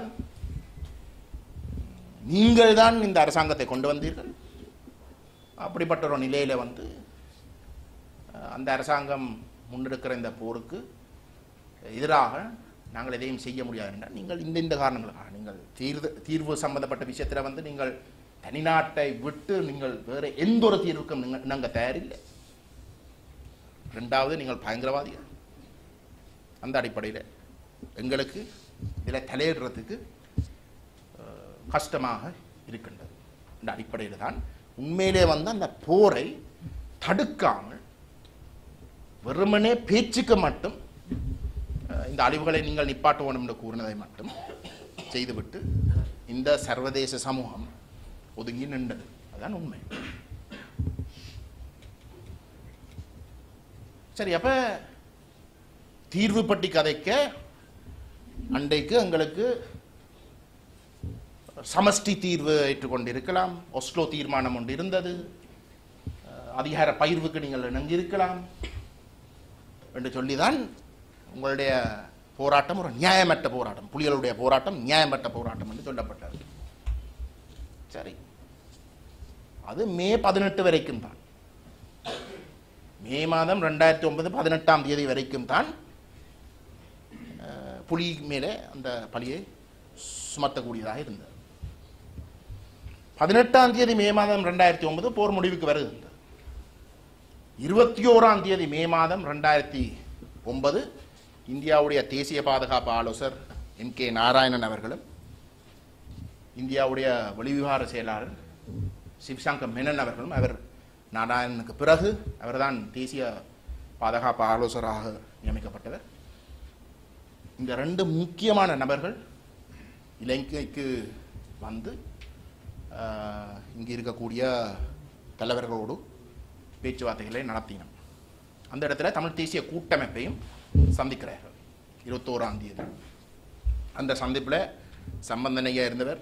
Speaker 4: நீங்கள் தான் இந்த அரசாங்கத்தை கொண்டு வந்தீர்கள். அப்படிப்பட்ட ஒரு நிலையில வந்து அந்த அரசாங்கம் முன்னெடுக்கிற இந்த போருக்கு எதிராக நாங்கள் எதையும் செய்ய முடியாது என்றால் நீங்கள் இந்த காரணங்களுக்காக நீங்கள் தீர்வு சம்பந்தப்பட்ட விஷயத்தில் வந்து நீங்கள் தனிநாட்டை விட்டு நீங்கள் வேற எந்த ஒரு தீர்வுக்கும் நாங்கள் தயாரில்லை. ரெண்டாவது, நீங்கள் பயங்கரவாதிகள். அந்த அடிப்படையில் எங்களுக்கு இதில் தலையிடுறதுக்கு கஷ்டமாக இருக்கின்றது. இந்த அடிப்படையில் தான் உண்மையிலே வந்து அந்த போரை தடுக்காமல் வெறுமனே பேச்சுக்கு மட்டும் இந்த அழிவுகளை நீங்கள் நிப்பாட்ட வேண்டும் என்று கூறினதை மட்டும் செய்துவிட்டு இந்த சர்வதேச சமூகம் ஒதுங்கி நின்றது. அதுதான் உண்மை. சரி, அப்ப தீர்வு பற்றி கதைக்க அன்றைக்கு எங்களுக்கு சமஷ்டி தீர்வு ஏற்றுக்கொண்டிருக்கலாம், ஒஸ்லோ தீர்மானம் ஒன்று இருந்தது, அதிகார பகிர்வுக்கு நீங்கள் இணங்கியிருக்கலாம் என்று சொல்லிதான் உங்களுடைய போராட்டம் ஒரு நியாயமற்ற போராட்டம், புலிகளுடைய போராட்டம் நியாயமற்ற போராட்டம் என்று சொல்லப்பட்டது. சரி, அது மே 18 வரைக்கும் தான், மே மாதம் 2009 18ஆம் தேதி வரைக்கும் தான் புலி மேலே அந்த பழியை சுமத்தக்கூடியதாக இருந்தது. 18ஆம் தேதி மே மாதம் 2009 போர் முடிவுக்கு வருகின்றது. 21ஆம் தேதி மே மாதம் 2009 இந்தியாவுடைய தேசிய பாதுகாப்பு ஆலோசகர் MK நாராயணன் அவர்களும் இந்தியாவுடைய வெளிவிவகார செயலாளர் சிவசங்கர் மேனன் அவர்களும், அவர் நாராயணனுக்கு பிறகு அவர்தான் தேசிய பாதுகாப்பு ஆலோசகராக நியமிக்கப்பட்டவர், இந்த 2 முக்கியமான நபர்கள் இலங்கைக்கு வந்து இங்கு இருக்கக்கூடிய தலைவர்களோடு பேச்சுவார்த்தைகளை நடத்தினோம். அந்த இடத்துல தமிழ் தேசிய கூட்டமைப்பையும் சந்திக்கிறார்கள் 21ஆம் தேதி. அந்த சந்திப்பில் சம்பந்தனையா இருந்தவர்,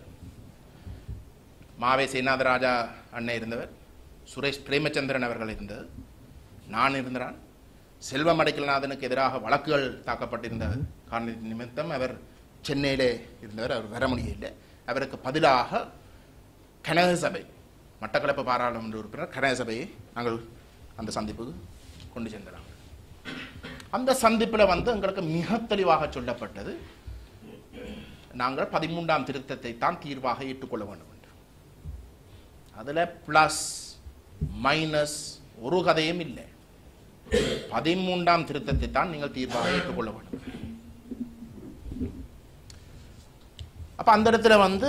Speaker 4: மாவே சேனாதராஜா அண்ணன் இருந்தவர், சுரேஷ் பிரேமச்சந்திரன் அவர்கள் இருந்தது, நான் இருந்தான். செல்வம் அடைக்கல்நாதனுக்கு எதிராக வழக்குகள் தாக்கப்பட்டிருந்த காரண நிமித்தம் அவர் சென்னையிலே இருந்தவர், அவர் வர முடியவில்லை. அவருக்கு பதிலாக கனக சபை, மட்டக்களப்பு பாராளுமன்ற உறுப்பினர் கனக சபையை நாங்கள் அந்த சந்திப்புக்கு கொண்டு சென்றோம். அந்த சந்திப்பில் வந்து எங்களுக்கு மிக தெளிவாக சொல்லப்பட்டது, நாங்கள் 13ஆம் திருத்தத்தை தான் தீர்வாக ஏற்றுக்கொள்ள வேண்டும் என்று. அதில் பிளஸ் மைனஸ் ஒரு கதையும் இல்லை. 13ஆம் திருத்தத்தை தான் நீங்கள் தீர்வாக ஏற்றுக்கொள்ள வேண்டும். அப்ப அந்த இடத்துல வந்து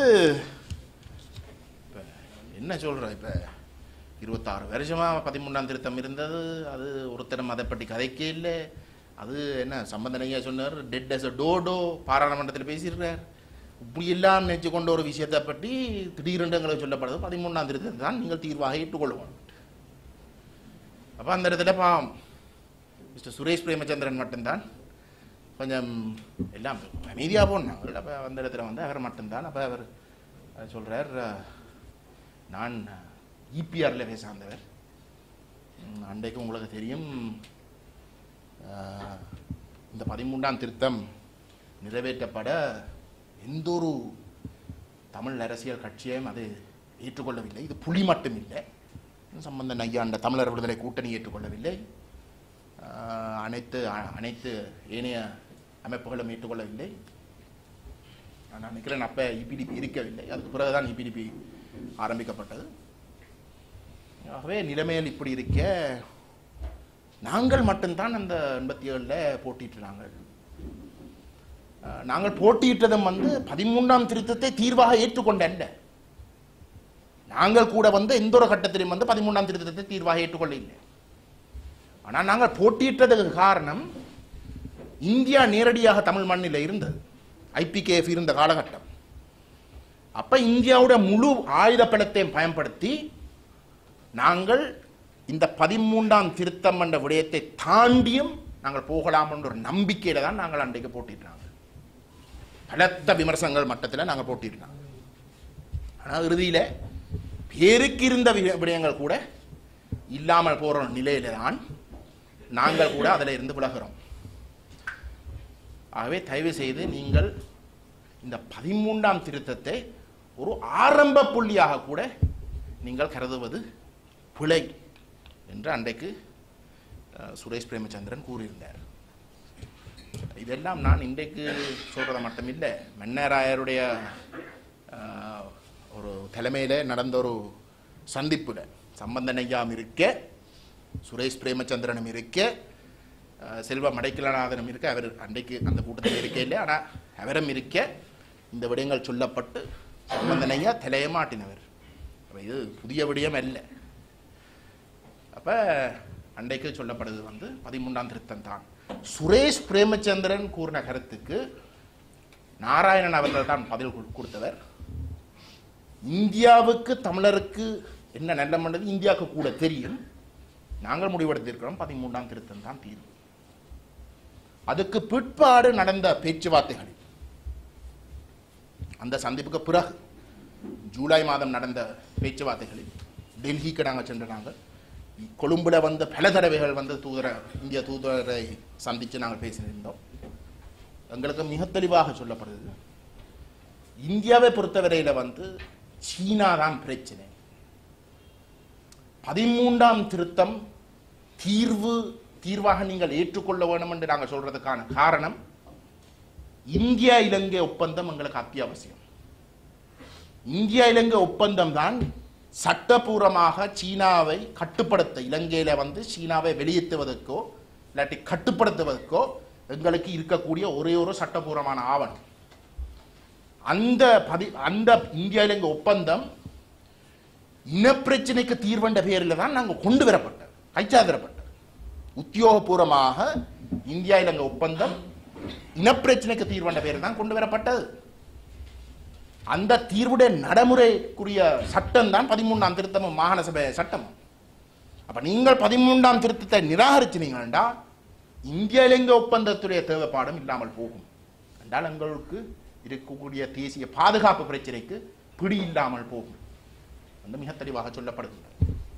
Speaker 4: என்ன சொல்ற, இப்ப 26 வருஷமா 13ஆம் திருத்தம் இருந்தது, அது ஒருத்தரும் அதை பற்றி கதைக்கே இல்லை. அது என்ன சம்பந்தனையா சொன்னார், டெட் அஸ் அ டோடோ பாராளுமன்றத்தில் பேசியிருக்கார். இப்படி எல்லாம் நினைச்சு கொண்ட ஒரு விஷயத்தை பற்றி திடீரென்று எங்களுக்கு சொல்லப்படுது 13ஆம் திருத்தத்தை தான் நீங்கள் தீர்வாக ஏற்றுக்கொள்ளுவோம். அப்ப அந்த இடத்துல மிஸ்டர் சுரேஷ் பிரேமச்சந்திரன் மட்டும்தான் கொஞ்சம் எல்லாம் அமைதியாக போனாங்க. அப்போ அந்த இடத்துல வந்து அவர் மட்டும்தான், அப்போ அவர் சொல்கிறார், நான் இபிஆரில் பேசாந்தவர், அன்றைக்கு உங்களுக்கு தெரியும் இந்த 13ஆம் திருத்தம் நிறைவேற்றப்பட எந்த ஒரு தமிழ் அரசியல் கட்சியையும் அது ஏற்றுக்கொள்ளவில்லை. இது புலி மட்டும் இல்லை, சம்பந்தன் ஐயா அந்த தமிழர் விடுதலை கூட்டணி ஏற்றுக்கொள்ளவில்லை, அனைத்து ஏனைய அமைப்புகளும் ஏற்றுக்கொள்ளவில்லை. நான் நினைக்கிறேன் அப்போ இபிடிபி இருக்கவில்லை, அதுக்கு பிறகுதான் இபிடிபி ஆரம்பிக்கப்பட்டது. ஆகவே நிலைமையில் இப்படி இருக்க நாங்கள் மட்டும்தான் அந்த 87 போட்டியிட்டாங்க. நாங்கள் போட்டியிட்டதும் வந்து 13ஆம் திருத்தத்தை தீர்வாக ஏற்றுக்கொண்ட அல்ல. நாங்கள் கூட வந்து எந்த ஒரு கட்டத்திலும் வந்து 13ஆம் திருத்தத்தை தீர்வாக ஏற்றுக்கொள்ள இல்லை. ஆனால் நாங்கள் போட்டியிட்டதுக்கு காரணம் இந்தியா நேரடியாக தமிழ் மண்ணில் இருந்தது, IPKF இருந்த காலகட்டம். அப்ப இந்தியாவுடைய முழு ஆயுத பலத்தையும் பயன்படுத்தி நாங்கள் இந்த 13ஆம் திருத்தம் என்ற விடயத்தை தாண்டியும் நாங்கள் போகலாம் என்ற ஒரு நம்பிக்கையில தான் நாங்கள் அன்றைக்கு போட்டிட்டாங்க. பலத்த விமர்சனங்கள் மட்டத்தில் நாங்கள் போட்டிருந்தாங்க. ஆனால் இறுதியில பேருக்கு இருந்த விடயங்கள் கூட இல்லாமல் போற நிலையில தான் நாங்கள் கூட அதில் இருந்து விலகிறோம். ஆகவே தயவு செய்து நீங்கள் இந்த 13ஆம் திருத்தத்தை ஒரு ஆரம்ப புள்ளியாக கூட நீங்கள் கருதுவது பிழை என்று அன்றைக்கு சுரேஷ் பிரேமச்சந்திரன் கூறியிருந்தார். இதெல்லாம் நான் இன்றைக்கு சொல்றத மட்டும் இல்லை, மன்னராயருடைய ஒரு தலைமையில் நடந்த ஒரு சந்திப்புல சம்பந்தன் ஐயாவும் இருக்க, சுரேஷ் பிரேமச்சந்திரனும் இருக்க, செல்வ மடைக்கலநாதனும் இருக்க. அவர் அன்றைக்கு அந்த கூட்டத்தில் இருக்க இல்லை, ஆனால் அவரும் இருக்க இந்த விடயங்கள் சொல்லப்பட்டு சம்பந்தன் ஐயா தலையமாட்டினவர். அப்போ இது புதிய விடயம் அல்ல. அப்போ அன்றைக்கு சொல்லப்படுது 13ஆம் திருத்தம் தான். சுரேஷ் பிரேமச்சந்திரன் கூறின கருத்துக்கு நாராயணன் அவர்கள் தான் பதில் கொடுத்தவர். இந்தியாவுக்கு தமிழருக்கு என்ன நல்ல பண்ணது இந்தியாவுக்கு கூட தெரியும், நாங்கள் முடிவெடுத்திருக்கிறோம் 13ஆம் திருத்தம் தான் தீர்வு. அதுக்கு பிற்பாடு நடந்த பேச்சுவார்த்தைகளில் அந்த சந்திப்புக்கு பிறகு ஜூலை மாதம் நடந்த பேச்சுவார்த்தைகளில் டெல்லிக்கு நாங்கள் சென்று நாங்கள் கொழும்புல பல தடவைகள் இந்திய தூதரை சந்தித்து நாங்கள் பேசியிருந்தோம். எங்களுக்கு மிக தெளிவாக சொல்லப்படுது, இந்தியாவை பொறுத்தவரையில் சீனா தான் பிரச்சனை. 13ஆம் திருத்தம் தீர்வாக நீங்கள் ஏற்றுக்கொள்ள வேண்டும் என்று நாங்கள் சொல்றதுக்கான காரணம், இந்தியா இலங்கை ஒப்பந்தம் எங்களுக்கு அத்தியாவசியம். இந்தியா இலங்கை ஒப்பந்தம் தான் சட்டபூர்வமாக சீனாவை கட்டுப்படுத்த, இலங்கையில சீனாவை வெளியேற்றுவதற்கோ இல்லாட்டி கட்டுப்படுத்துவதற்கோ எங்களுக்கு இருக்கக்கூடிய ஒரே ஒரு சட்டபூர்வமான ஆவணம். அந்த இந்தியா இலங்கை ஒப்பந்தம் இனப்பிரச்சனைக்கு தீர்வென்ற பெயரில் தான் நாங்கள் கொண்டு வரப்பட்டது, கைச்சாதிரப்பட்டது. உத்தியோகபூர்வமாக இந்தியா இலங்கை ஒப்பந்தம் இனப்பிரச்சனைக்கு தீர்வென்ற பெயரில் தான் கொண்டு வரப்பட்டது. அந்த தீர்வுடைய நடைமுறைக்குரிய சட்டம் தான் 13ஆம் திருத்தமும் மாகாண சபை சட்டமும். அப்ப நீங்கள் 13ஆம் திருத்தத்தை நிராகரிச்சினீங்கன்னா இந்திய இலங்கை ஒப்பந்தத்துடைய தேவைப்பாடும் இல்லாமல் போகும் என்றால் எங்களுக்கு இருக்கக்கூடிய தேசிய பாதுகாப்பு பிரச்சனைக்கு பிடி இல்லாமல் போகும் என்று மிக தெளிவாக சொல்லப்படுகின்றது.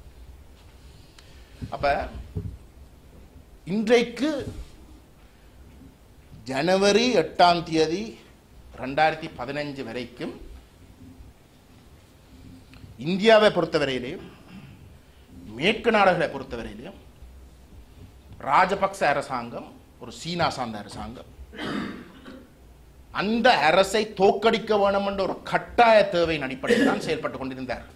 Speaker 4: அப்ப இன்றைக்கு ஜனவரி 8ஆம் தேதி 2015 வரைக்கும் இந்தியாவை பொறுத்தவரையிலேயும் மேற்கு நாடுகளை பொறுத்தவரையிலேயும் ராஜபக்ச அரசாங்கம் ஒரு சீனா சார்ந்த அரசாங்கம். அந்த அரசை தோற்கடிக்க வேண்டும் என்ற ஒரு கட்டாய தேவையின் அடிப்படையில் தான் செயல்பட்டுக் கொண்டிருந்தார்.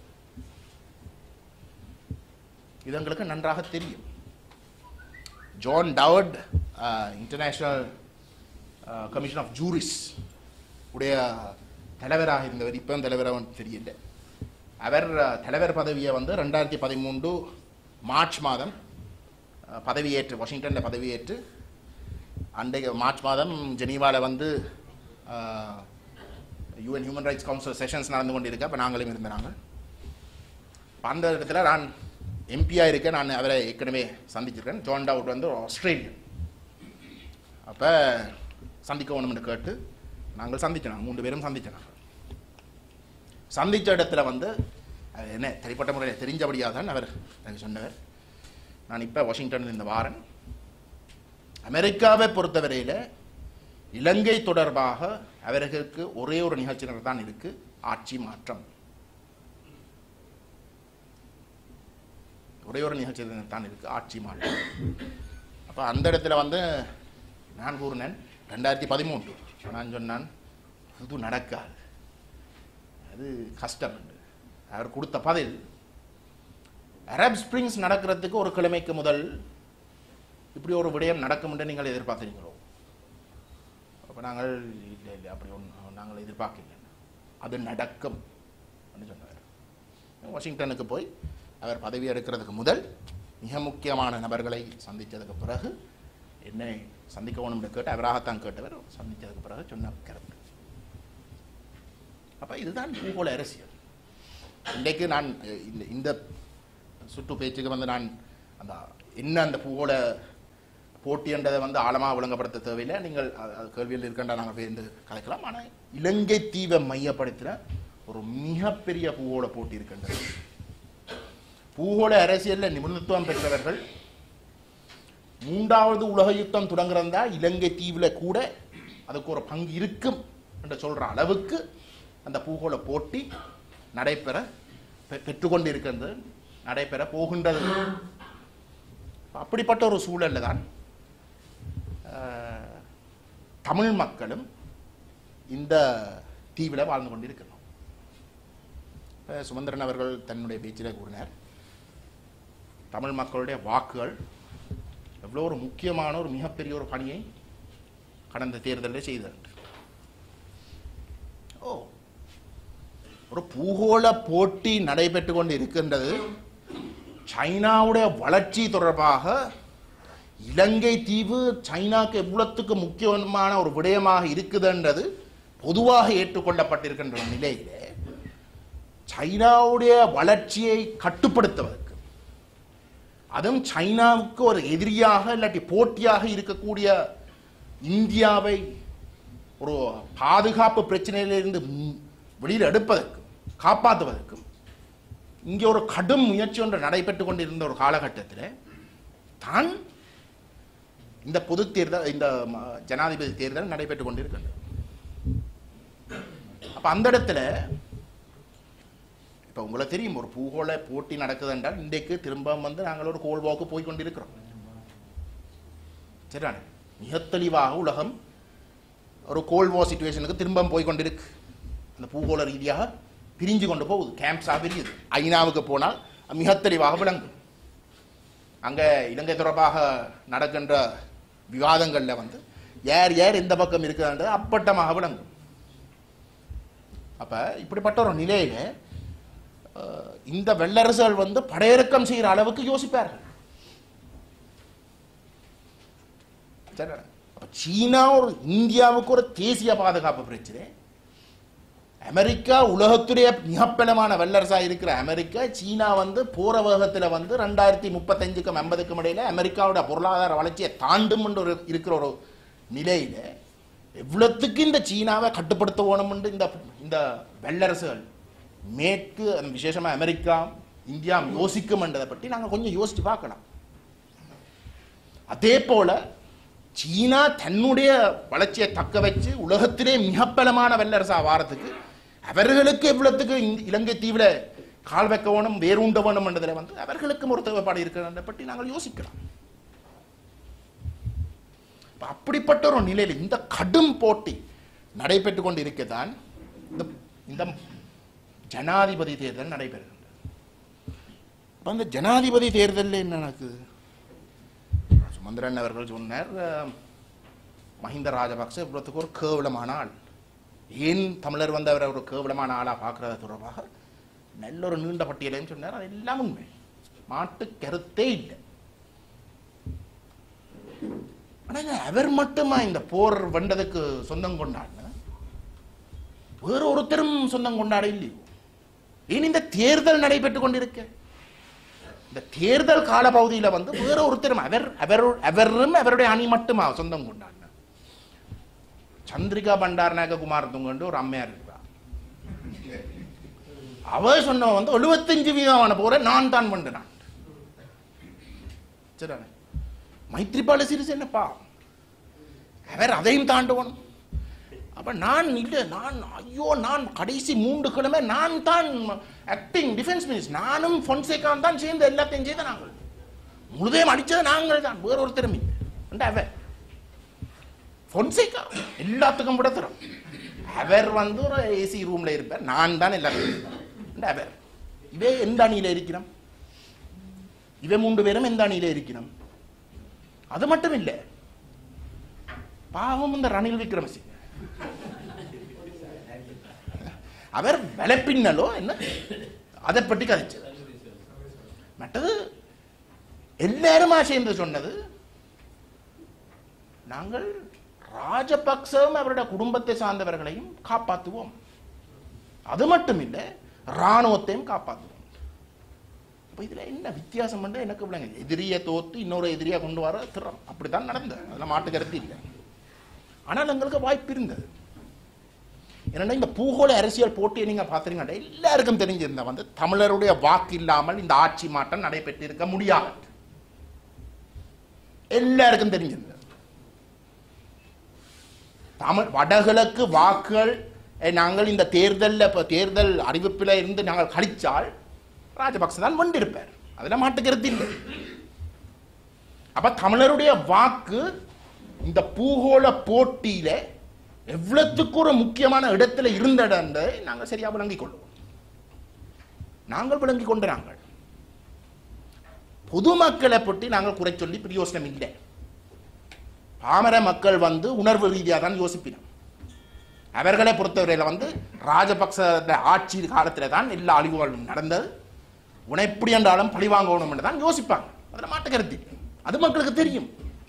Speaker 4: இது எங்களுக்கு நன்றாக தெரியும். ஜான் டவர்ட் இன்டர்நேஷனல் கமிஷன் ஆஃப் ஜூரிஸ் உடைய தலைவராக இருந்தவர், இப்போ தலைவராக தெரியல. அவர் தலைவர் பதவியை 2013 மார்ச் மாதம் பதவியேற்று வாஷிங்டனில் பதவியேற்று அன்றைக்கு மார்ச் மாதம் ஜெனீவாவில் UN human rights council sessions நடந்து கொண்டு இருக்க. அப்போ நாங்களும் இருந்தாங்க. அந்த இடத்துல நான் எம்பியாக இருக்க, நான் அவரை ஏற்கனவே சந்திச்சிருக்கேன். John doubt Australian. அப்போ சந்திக்க வேணும்னு கேட்டு நாங்கள் சந்திச்சோம், 3 பேரும் சந்திச்சோம். சந்தித்த இடத்துல என்ன தனிப்பட்ட முறையில் தெரிஞ்சபடியாக தான் அவர் எனக்கு சொன்னவர், நான் இப்போ வாஷிங்டன் இந்த வாரன். அமெரிக்காவை பொறுத்தவரையில் இலங்கை தொடர்பாக அவர்களுக்கு ஒரே ஒரு நிகழ்ச்சிகள் தான் இருக்கு, ஆட்சி மாற்றம். ஒரே ஒரு நிகழ்ச்சி தான் இருக்கு, ஆட்சி மாற்றம். அப்போ அந்த இடத்துல நான் கூறினேன் 2013 நான் சொன்னான் இது நடக்காது, அது கஷ்டம் என்று. அவர் கொடுத்த பதில், அரப் ஸ்பிரிங்ஸ் நடக்கிறதுக்கு ஒரு கிழமைக்கு முதல் இப்படி ஒரு விடயம் நடக்கும் என்று நீங்கள் எதிர்பார்க்கிறீங்களோ? அப்போ நாங்கள் இல்லை இல்லை அப்படி ஒன்று நாங்கள் எதிர்பார்க்கல, அது நடக்கும் அப்படின்னு சொன்னார். வாஷிங்டனுக்கு போய் அவர் பதவி எடுக்கிறதுக்கு முதல் மிக முக்கியமான நபர்களை சந்தித்ததுக்கு பிறகு என்னை சந்திக்க வேணும்னு கேட்டு அவராகத்தான் கேட்டவர். சந்தித்ததுக்கு பிறகு சொன்ன கருத்து. அப்போ இதுதான் பூகோள அரசியல். இன்றைக்கு நான் இந்த சுற்று பேச்சுக்கு நான் அந்த பூகோள போட்டி என்றதை ஆழமாக விளங்கப்படுத்த தேவையில்லை. நீங்கள் கேள்வியில் இருக்கின்ற நாங்கள் பேருந்து கலைக்கலாம். ஆனால் இலங்கை தீவை மையப்படுத்தின ஒரு மிகப்பெரிய பூகோள போட்டி இருக்கின்றது. பூகோள அரசியலில் நிபுணத்துவம் பெற்றவர்கள் 3வது உலக யுத்தம் தொடங்குறதா இலங்கை தீவில் கூட அதுக்கு ஒரு பங்கு இருக்கும் என்று சொல்ற அளவுக்கு அந்த பூகோள போட்டி பெற்றுக்கொண்டு இருக்கின்றது, நடைபெற போகின்றது. அப்படிப்பட்ட ஒரு சூழல்ல தான் தமிழ் மக்களும் இந்த தீவில் வாழ்ந்து கொண்டிருக்கிறோம். சுமந்திரன் அவர்கள் தன்னுடைய பேச்சிலே கூறினார், தமிழ் மக்களுடைய வாக்குகள் எவ்வளோ ஒரு முக்கியமான ஒரு மிகப்பெரிய ஒரு பணியை கடந்த தேர்தலில் செய்தார். ஒரு பூகோள போட்டி நடைபெற்று கொண்டு இருக்கின்றது. சைனாவுடைய வளர்ச்சி தொடர்பாக இலங்கை தீவு சைனாக்கு எவ்வளத்துக்கு முக்கியமான ஒரு விடயமாக இருக்குதுன்றது பொதுவாக ஏற்றுக்கொள்ளப்பட்டிருக்கின்ற நிலையிலே சைனாவுடைய வளர்ச்சியை கட்டுப்படுத்துவதற்கு, அதுவும் சைனாவுக்கு ஒரு எதிரியாக இல்லாட்டி போட்டியாக இருக்கக்கூடிய இந்தியாவை ஒரு பாதுகாப்பு பிரச்சனையிலிருந்து வெளியில் எடுப்பதற்கு, காப்பாற்றுவதற்கும் இங்கே ஒரு கடும் முயற்சி ஒன்று நடைபெற்று கொண்டிருந்த ஒரு காலகட்டத்தில் தான் இந்த பொது தேர்தல், இந்த ஜனாதிபதி தேர்தல் நடைபெற்று கொண்டிருக்கின்றது. அப்ப அந்த இடத்துல இப்ப உங்களுக்கு தெரியும், ஒரு பூகோள போட்டி நடக்குது என்றால் இன்றைக்கு திரும்ப வந்து நாங்கள் ஒரு கோல் வாக்கு போய் கொண்டிருக்கிறோம். சரிதானே? மிக தெளிவாக உலகம் ஒரு கோல் வார் சிச்சுவேஷனுக்கு திரும்ப போய் கொண்டிருக்கு. அந்த பூகோள ரீதியாக பிரிஞ்சு கொண்டு போகுது, கேம்ப்ஸாக பிரியுது. ஐநாவுக்கு போனால் மிக தெளிவாக விளங்கும். அங்கே இலங்கை தொடர்பாக நடக்கின்ற விவாதங்களில் வந்து யார் யார் எந்த பக்கம் இருக்குதுன்றது அப்பட்டமாக விளங்கும். அப்போ இப்படிப்பட்ட ஒரு நிலையில இந்த வெள்ளரசுகள் வந்து படையிறக்கம் செய்கிற அளவுக்கு யோசிப்பார்கள். சரி, அப்போ சீனா ஒரு இந்தியாவுக்கு ஒரு தேசிய பாதுகாப்பு பிரச்சனை. அமெரிக்கா உலகத்துடைய மிகப்பலமான வல்லரசாக இருக்கிற அமெரிக்கா, சீனா வந்து போற வேகத்தில் வந்து 2035க்கும் 50க்கும் இடையில அமெரிக்காவோட பொருளாதார வளர்ச்சியை தாண்டும் என்று இருக்கிற ஒரு நிலையில எவ்வளவுக்கு இந்த சீனாவை கட்டுப்படுத்த வேணும் என்று இந்த வல்லரசுகள் மேற்கு விசேஷமாக அமெரிக்கா இந்தியா யோசிக்கும் என்றதை பற்றி நாங்கள் கொஞ்சம் யோசிச்சு பார்க்கலாம். அதே போல சீனா தன்னுடைய வளர்ச்சியை தக்க வச்சு உலகத்திலே மிகப்பலமான வல்லரசா வாரத்துக்கு அவர்களுக்கு எவ்வளவுக்கு இலங்கை தீவிர கால் வைக்க வேணும், வேரூண்ட வேணும் என்றதில் வந்து அவர்களுக்கும் ஒரு தேவைப்பாடு இருக்கிறத பற்றி நாங்கள் யோசிக்கலாம். அப்படிப்பட்ட ஒரு நிலையில் இந்த கடும் போட்டி நடைபெற்று கொண்டு இருக்கத்தான் இந்த ஜனாதிபதி தேர்தல் நடைபெறுகின்றது. அந்த ஜனாதிபதி தேர்தலில் என்ன நடக்குது? சுமந்திரன் அவர்கள் சொன்னார், மஹிந்த ராஜபக்ச இவ்வளவுக்கு ஒரு கேவலமான ஆள். ஏன் தமிழர் வந்து அவரை ஒரு கேவலமான ஆளா பார்க்கறத தொடர்பாக நல்ல ஒரு நீண்ட பட்டியலையும் சொன்னார். அது எல்லாம் உண்மை, மாட்டு கருத்தே இல்லை. ஆனால் அவர் மட்டுமா இந்த போர் வென்றதுக்கு சொந்தம் கொண்டாடின? வேறு ஒருத்தரும் சொந்தம் கொண்டாட இல்லையோ? ஏன் இந்த தேர்தல் நடைபெற்றுக் கொண்டிருக்க இந்த தேர்தல் காலப்பகுதியில் வந்து வேற ஒருத்தரும் அவரும் அவருடைய அணி மட்டுமா சொந்தம் கொண்டாடின? சந்திரிகா பண்டாரநாயக குமார் துங்கண்டு ஒரு அம்மையார் இருக்கிறார். அவர் சொன்ன வந்து 75% போற நான் தான் பண்றேன். சரி, மைத்ரிபால சிறிசேனப்பா அவர் அதையும் தாண்டுவனும். அப்ப நான் இல்லை, நான் கடைசி 3 கிழமை நான் தான் ஆக்டிங் டிஃபென்ஸ் மினிஸ்டர், நானும் பொன்சேகா தான் சேர்ந்து எல்லாத்தையும் செய்த நாங்கள் முழுதையும் அடிச்சது நாங்கள் தான், வேற ஒருத்தரும் இல்லை. அவர் பொன்சேகா எல்லாத்துக்கும் விடத்துறோம். அவர் வந்து ஒரு ஏசி ரூம்ல இருப்பார், நான் தான் எல்லாத்தையும். அவர் இவே எந்த அணியில இருக்கிறோம்? இவை 3 பேரும் எந்த அணியில இருக்கிறோம்? அது மட்டும் இல்லை, பாவம் இந்த ரணில் விக்ரமசிங்க அவர் வலைப்பின்னலோ என்ன அதை பற்றி கதைச்சது. மற்றது எல்லாருமா சேர்ந்து சொன்னது, நாங்கள் ராஜபக்சவும் அவருடைய குடும்பத்தை சார்ந்தவர்களையும் காப்பாற்றுவோம், அது மட்டும் இல்லை இராணுவத்தையும் காப்பாற்றுவோம். இதுல என்ன வித்தியாசம் வந்து எனக்கு விளங்க. எதிரியை தோத்து இன்னொரு எதிரியா கொண்டு வர திறம், அப்படித்தான் நடந்தது, அதெல்லாம் மாட்டு கருத்து இல்லை. ஆனால் எங்களுக்கு வாய்ப்பு இருந்தது. ஏன்னா இந்த பூகோள அரசியல் போட்டியை நீங்க பாத்தீங்கன்னா எல்லாருக்கும் தெரிஞ்சிருந்தா வந்து தமிழருடைய வாக்கு இல்லாமல் இந்த ஆட்சி மாற்றம் நடைபெற்று இருக்க முடியாது, எல்லாருக்கும் தெரிஞ்சிருந்தது. தமிழ் வடகிழக்கு வாக்குகள் நாங்கள் இந்த தேர்தல் அறிவிப்பில் இருந்து நாங்கள் கழிச்சால் ராஜபக்ச தான் வென்றிருப்பார், அதுல மாட்டுக்கிறது இல்லை. அப்ப தமிழருடைய வாக்கு இந்த பூகோள போட்டியில எவ்வளவுக்கு ஒரு முக்கியமான இடத்துல இருந்த நாங்கள் சரியா விளங்கிக் கொள்வோம். நாங்கள் விளங்கி கொண்ட நாங்கள் பொதுமக்களை பற்றி நாங்கள் குறை சொல்லி பிரயோசனம் இல்லை. பாமர மக்கள் வந்து உணர்வு ரீதியாக தான் யோசிப்பினோம். அவர்களை பொறுத்தவரையில் ராஜபக்ச ஆட்சி காலத்தில் தான் எல்லா அழிவுகளும் நடந்தது. உன எப்படி என்றாலும் பழி வாங்கணும் என்று தான் யோசிப்பாங்க. அதில் மாட்டு கருத்து அது மக்களுக்கு தெரியும்.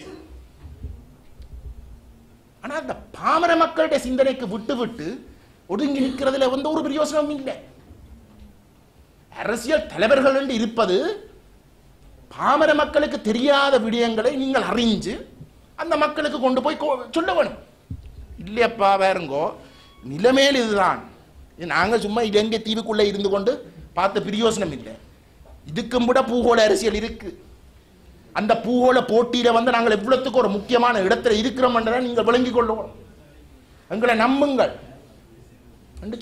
Speaker 4: ஆனால் அந்த பாமர மக்களுடைய சிந்தனைக்கு விட்டு விட்டு ஒதுங்கி நிற்கிறதுல ஒரு பிரயோசனமும் இல்லை. அரசியல் தலைவர்கள் என்று இருப்பது பாமர மக்களுக்கு தெரியாத விடயங்களை நீங்கள் அறிஞ்சு அந்த மக்களுக்கு கொண்டு போய் சொல்ல வேணும். இல்லையப்பா வேறுங்கோ நிலைமையில் இதுதான். நாங்கள் சும்மா இலங்கை தீவுக்குள்ளே இருந்து கொண்டு பார்த்த பிரயோசனம் இல்லை. இதுக்கும் விட பூகோள அரசியல் இருக்கு. அந்த பூகோள போட்டியில நாங்கள் எவ்வளவுக்கு ஒரு முக்கியமான இடத்துல இருக்கிறோம் என்றதை நீங்கள் விளங்கிக் கொள்ளுவோம். எங்களை நம்புங்கள் என்று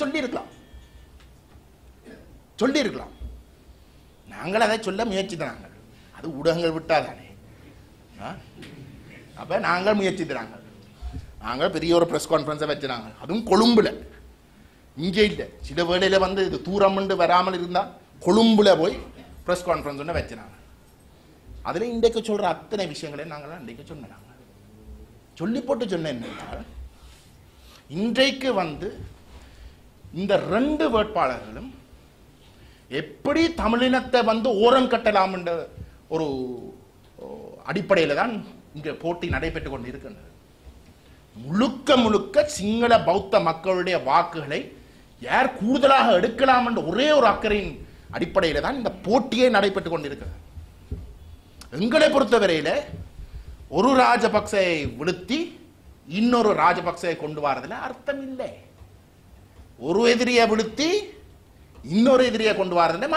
Speaker 4: சொல்லியிருக்கலாம். நாங்கள் அதை சொல்ல முயற்சித்தாங்க. அது ஊடகங்கள் விட்டாதானே. அப்ப நாங்கள் முயற்சித்தாங்க. நாங்கள் பெரிய ஒரு பிரஸ் கான்ஃபரன்ஸை வச்சுனாங்க. அதுவும் கொழும்புல, இங்கே இல்லை. சில வேளையில இது தூரம் வராமல் இருந்தால் கொழும்புல போய் பிரஸ் கான்ஃபரன்ஸ் ஒன்று வச்சுனாங்க. அதில் இன்றைக்கு சொல்ற அத்தனை விஷயங்களை நாங்கள் இன்றைக்கு சொன்னாங்க. சொல்லி போட்டு சொன்ன என்னென்னால், இன்றைக்கு இந்த 2 வேட்பாளர்களும் எப்படி தமிழினத்தை ஓரம் கட்டலாம் என்ற ஒரு அடிப்படையில் தான் இங்கே போட்டி நடைபெற்றுக் கொண்டு இருக்கின்றது. முழுக்க முழுக்க சிங்கள பௌத்த மக்களுடைய வாக்குகளை யார் கூடுதலாக எடுக்கலாம் என்ற ஒரே ஒரு அக்கறையின் அடிப்படையில் தான் இந்த போட்டியே நடைபெற்றுக் கொண்டிருக்கிறது. எங்களை பொறுத்தவரையில் ஒரு ராஜபக்சை விழுத்தி இன்னொரு ராஜபக்சை கொண்டு வரதுல அர்த்தம் இல்லை. ஒரு எதிரியை விழுத்தி இன்னொரு எதிரியை கொண்டு வரதுல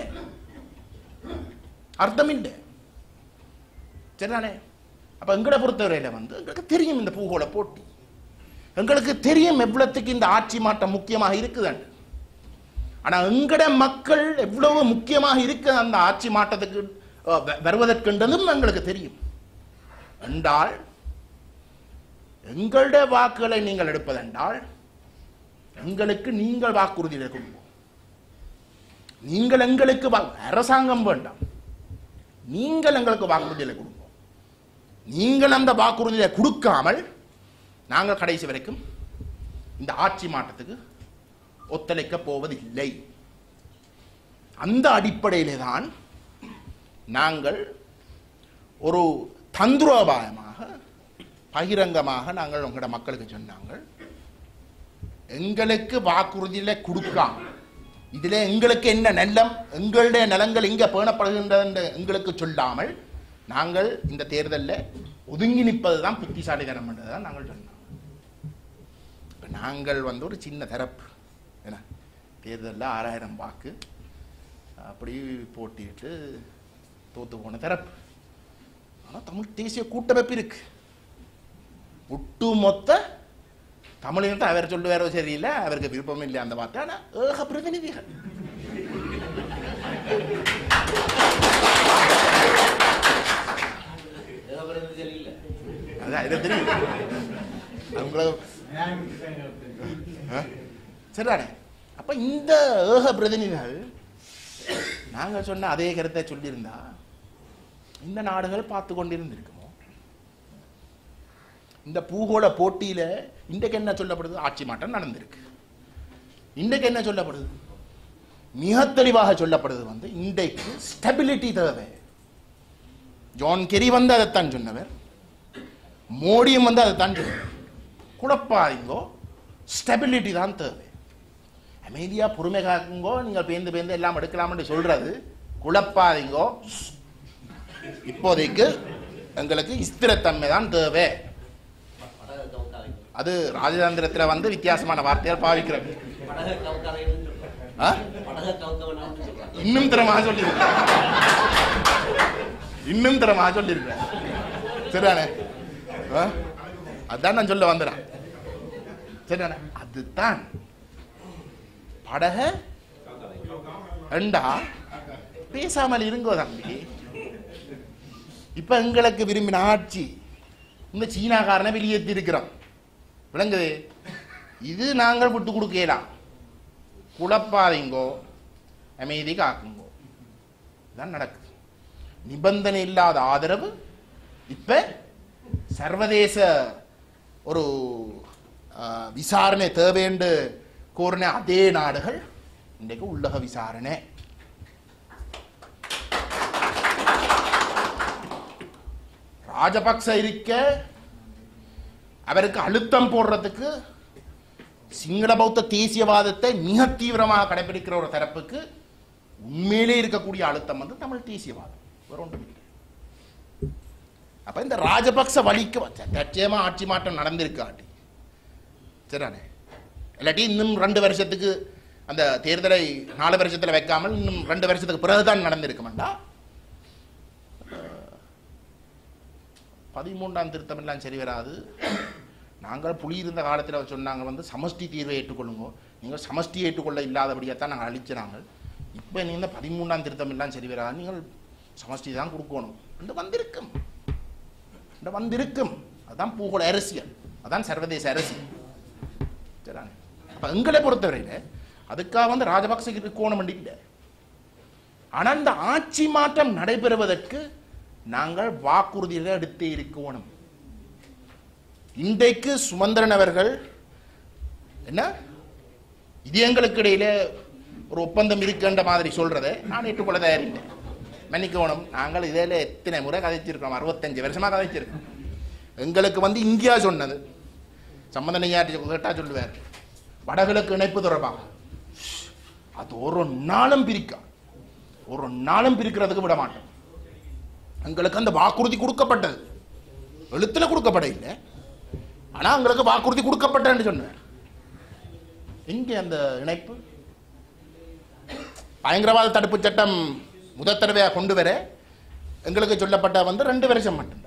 Speaker 4: அர்த்தம் இல்லை. சரிதானே? அப்ப எங்களை பொறுத்தவரையில் எங்களுக்கு தெரியும் இந்த பூகோள போட்டி. எங்களுக்கு தெரியும் எவ்வளவுக்கு இந்த ஆட்சி மாற்றம் முக்கியமாக இருக்குது. ஆனா எங்கட மக்கள் எவ்வளவு முக்கியமாக இருக்கு அந்த ஆட்சி மாற்றத்துக்கு வருவதற்கென்றதும் எங்களுக்கு தெரியும். என்றால் எங்களுடைய வாக்குகளை நீங்கள் எடுப்பதென்றால் எங்களுக்கு நீங்கள் வாக்குறுதிகளை கொடுப்போம். நீங்கள் எங்களுக்கு அரசாங்கம் வேண்டாம், நீங்கள் எங்களுக்கு வாக்குறுதிகளை கொடுப்போம். நீங்கள் அந்த வாக்குறுதியை கொடுக்காமல் நாங்கள் கடைசி வரைக்கும் இந்த ஆட்சி மாற்றத்துக்கு ஒத்துழைக்க போவதில்லை. அந்த அடிப்படையிலே தான் நாங்கள் ஒரு தந்திரோபாயமாக பகிரங்கமாக நாங்கள் உங்களோட மக்களுக்கு சொன்னாங்க, எங்களுக்கு வாக்குறுதியில கொடுக்காம இதுல எங்களுக்கு என்ன நலம், எங்களுடைய நலங்கள் இங்க பேணப்படுகின்றது என்று எங்களுக்கு சொல்லாமல் நாங்கள் இந்த தேர்தலில் ஒதுங்கி நிற்பதுதான் புத்திசாலித்தனம் என்றதான் நாங்கள் சொன்னோம். நாங்கள் ஒரு சின்ன தரப்பு என்ன தேர்தலில் 6000 வாக்கு அப்படி போட்டிட்டு தோத்து போன தரப்பு. ஆனால் தமிழ் தேசிய கூட்டமைப்பு இருக்கு. ஒட்டுமொத்த தமிழினத்தை அவர் சொல்லுவாரோ சரியில்லை, அவருக்கு விருப்பம் இல்லை அந்த வார்த்தை. ஆனால் ஏக பிரதிநிதிகள் தெரியும் சரிதானே? அப்ப இந்த ஏக பிரதிநிதிகள் நாங்கள் சொன்ன அதே கருத்தை சொல்லியிருந்தா இந்த நாடுகள் பார்த்து கொண்டிருந்திருக்குமோ? இந்த பூகோள போட்டியில இன்றைக்கு என்ன சொல்லப்படுது? ஆட்சி மாற்றம் நடந்திருக்கு. இன்றைக்கு என்ன சொல்லப்படுது? மிக தெளிவாக சொல்லப்படுது இன்றைக்கு ஸ்டெபிலிட்டி தேவை. ஜான் கெரி அதைத்தான் சொன்னவர், மோடியும் அதைத்தான் சொன்னவர். குழப்பாதீங்கோ, ஸ்டெபிலிட்டி தான் தேவை. அமைதியா பொறுமை காக்குங்கோ, நீங்கள் பேந்து எல்லாம் எடுக்கலாம் என்று சொல்றது. குழப்பாதீங்கோ, இப்போதைக்கு எங்களுக்கு ஸ்திரத்தன்மை தான் தேவை. அது ராஜதந்திரத்தில் வித்தியாசமான வார்த்தையால் பாவிக்கிறது. இன்னும் தரமாக சொல்லியிருக்கிறேன், இன்னும் தரமாக சொல்லியிருக்கிறேன். சரிதானே? அதுதான் நான் சொல்ல வந்துடுறேன். சரிதானே? அதுதான் படக ரெண்டா பேசாமல் இருங்கோ தம்பி. இப்ப எங்களுக்கு விரும்பின ஆட்சி இந்த சீனாக்காரனை வெளியேற்றி இருக்கிறோம். விளங்குது? இது நாங்கள் விட்டு கொடுக்கலாம். குழப்பாதீங்கோ. அமைதி காக்குங்கோ. இதுதான் நடக்குது. நிபந்தனை இல்லாத ஆதரவு இப்ப சர்வதேச ஒரு விசாரணை தேவைன்னு கோரின அதே நாடுகள் இன்றைக்கு உள்ளக விசாரணை. ராஜபக்ச இருக்க அவருக்கு அழுத்தம் போடுறதுக்கு சிங்கள பௌத்த தேசியவாதத்தை மிக தீவிரமாக கடைபிடிக்கிற ஒரு தரப்புக்கு உண்மையிலே இருக்கக்கூடிய அழுத்தம் வந்து தமிழ் தேசியவாதம். வேற ஒன்றும் இல்லை. அப்ப இந்த ராஜபக்ச வழிக்கு நிச்சயமா ஆட்சி மாற்றம் நடந்திருக்காட்டி சரிதானே, இல்லாட்டி இன்னும் 2 வருஷத்துக்கு அந்த தேர்தலை 4 வருஷத்துல வைக்காமல் இன்னும் 2 வருஷத்துக்கு பிறகுதான் நடந்திருக்குமெண்டா 13ஆம் திருத்தம் எல்லாம் சரி வராது. நாங்கள் புலி இருந்த காலத்தில் சொன்னாங்க வந்து சமஷ்டி தீர்வை ஏற்றுக்கொள்ளுங்க, நீங்கள் சமஷ்டியை ஏற்றுக்கொள்ள இல்லாதபடியாத்தான் நாங்கள் அழிச்சினாங்க. இப்போ நீங்கள் 13ஆம் திருத்தம் எல்லாம் சரி வராது, நீங்கள் சமஷ்டி தான் கொடுக்கணும் என்று வந்திருக்கும். அதுதான் பூகோள அரசியல், அதான் சர்வதேச அரசியல். சரிதானே? அப்போ எங்களை பொறுத்தவரையில் அதுக்காக வந்து ராஜபக்சேக்கு இருக்கணும் இல்லை. ஆனால் இந்த ஆட்சி மாற்றம் நடைபெறுவதற்கு நாங்கள் வாக்குறுதிகளை எடுத்தே இருக்கணும். இன்றைக்கு சுமந்திரன் அவர்கள் என்ன இது எங்களுக்கு இடையில ஒரு ஒப்பந்தம் இருக்கின்ற மாதிரி சொல்றதை நான் ஏற்றுக்கொள்ள தயாரில்லை. மன்னிக்கணும், நாங்கள் இதில் எத்தனை முறை கதைச்சிருக்கோம், 65 வருஷமா கதைச்சிருக்கோம். எங்களுக்கு வந்து இந்தியா சொன்னது சம்பந்தனையாற்றி கேட்டா சொல்லுவார், வடகிழக்கு இணைப்பு தொடர்பாக அது ஒரு நாளும் பிரிக்கிறதுக்கு விட மாட்டோம். எங்களுக்கு அந்த வாக்குறுதி கொடுக்கப்பட்டது, எழுத்துல கொடுக்கப்பட இல்லை, ஆனா எங்களுக்கு வாக்குறுதி கொடுக்கப்பட்டன்னு சொன்னார். எங்கே அந்த இணைப்பு? பயங்கரவாத தடுப்பு சட்டம் முதல் தடவையாக கொண்டு வர எங்களுக்கு சொல்லப்பட்ட வந்து 2 வருஷம் மட்டும்தான்.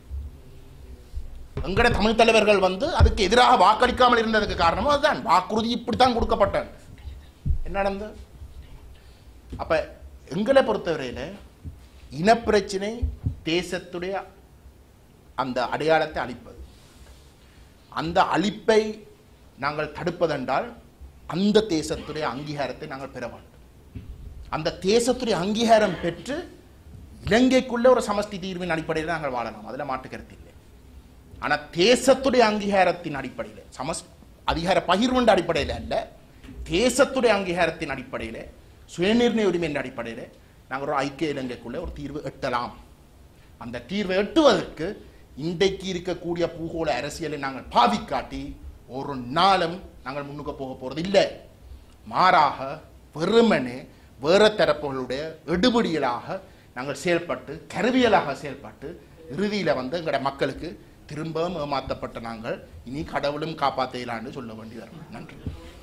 Speaker 4: எங்கட தமிழ் தலைவர்கள் வந்து அதுக்கு எதிராக வாக்களிக்காமல் இருந்ததுக்கு காரணமும் அதுதான். வாக்குறுதி இப்படித்தான் கொடுக்கப்பட்ட. என்ன நடந்தது? அப்ப எங்களை பொறுத்தவரையில இனப்பிரச்சனை தேசத்துடைய அந்த அடையாளத்தை அழிப்பது, அந்த அழிப்பை நாங்கள் தடுப்பதென்றால் அந்த தேசத்துடைய அங்கீகாரத்தை நாங்கள் பெற வேண்டும். அந்த தேசத்துடைய அங்கீகாரம் பெற்று இலங்கைக்குள்ள ஒரு சமஷ்டி தீர்வின் அடிப்படையில் நாங்கள் வாழலாம், அதில் மாற்று கருத்து இல்லை. ஆனால் தேசத்துடைய அங்கீகாரத்தின் அடிப்படையில் அதிகார பகிர்வுன்ற அடிப்படையில் அல்ல, தேசத்துடைய அங்கீகாரத்தின் அடிப்படையில் சுயநிர்ணய உரிமையின் அடிப்படையில் நாங்கள் ஒரு ஐக்கிய இலங்கைக்குள்ள ஒரு தீர்வு எட்டலாம். அந்த தீர்வை எட்டுவதற்கு இன்றைக்கு இருக்கக்கூடிய பூகோள அரசியலை நாங்கள் பாவிக்காட்டி ஒரு நாளும் நாங்கள் முன்னுக்கு போக போறது இல்லை. மாறாக வெறுமனே வேற தரப்புகளுடைய எடுபடிகளாக நாங்கள் செயல்பட்டு கருவியலாக செயல்பட்டு இறுதியில் வந்து எங்களுடைய மக்களுக்கு திரும்பவும் ஏமாற்றப்பட்ட நாங்கள் இனி கடவுளும் காப்பாற்றலான்னு சொல்ல வேண்டி வரும். நன்றி.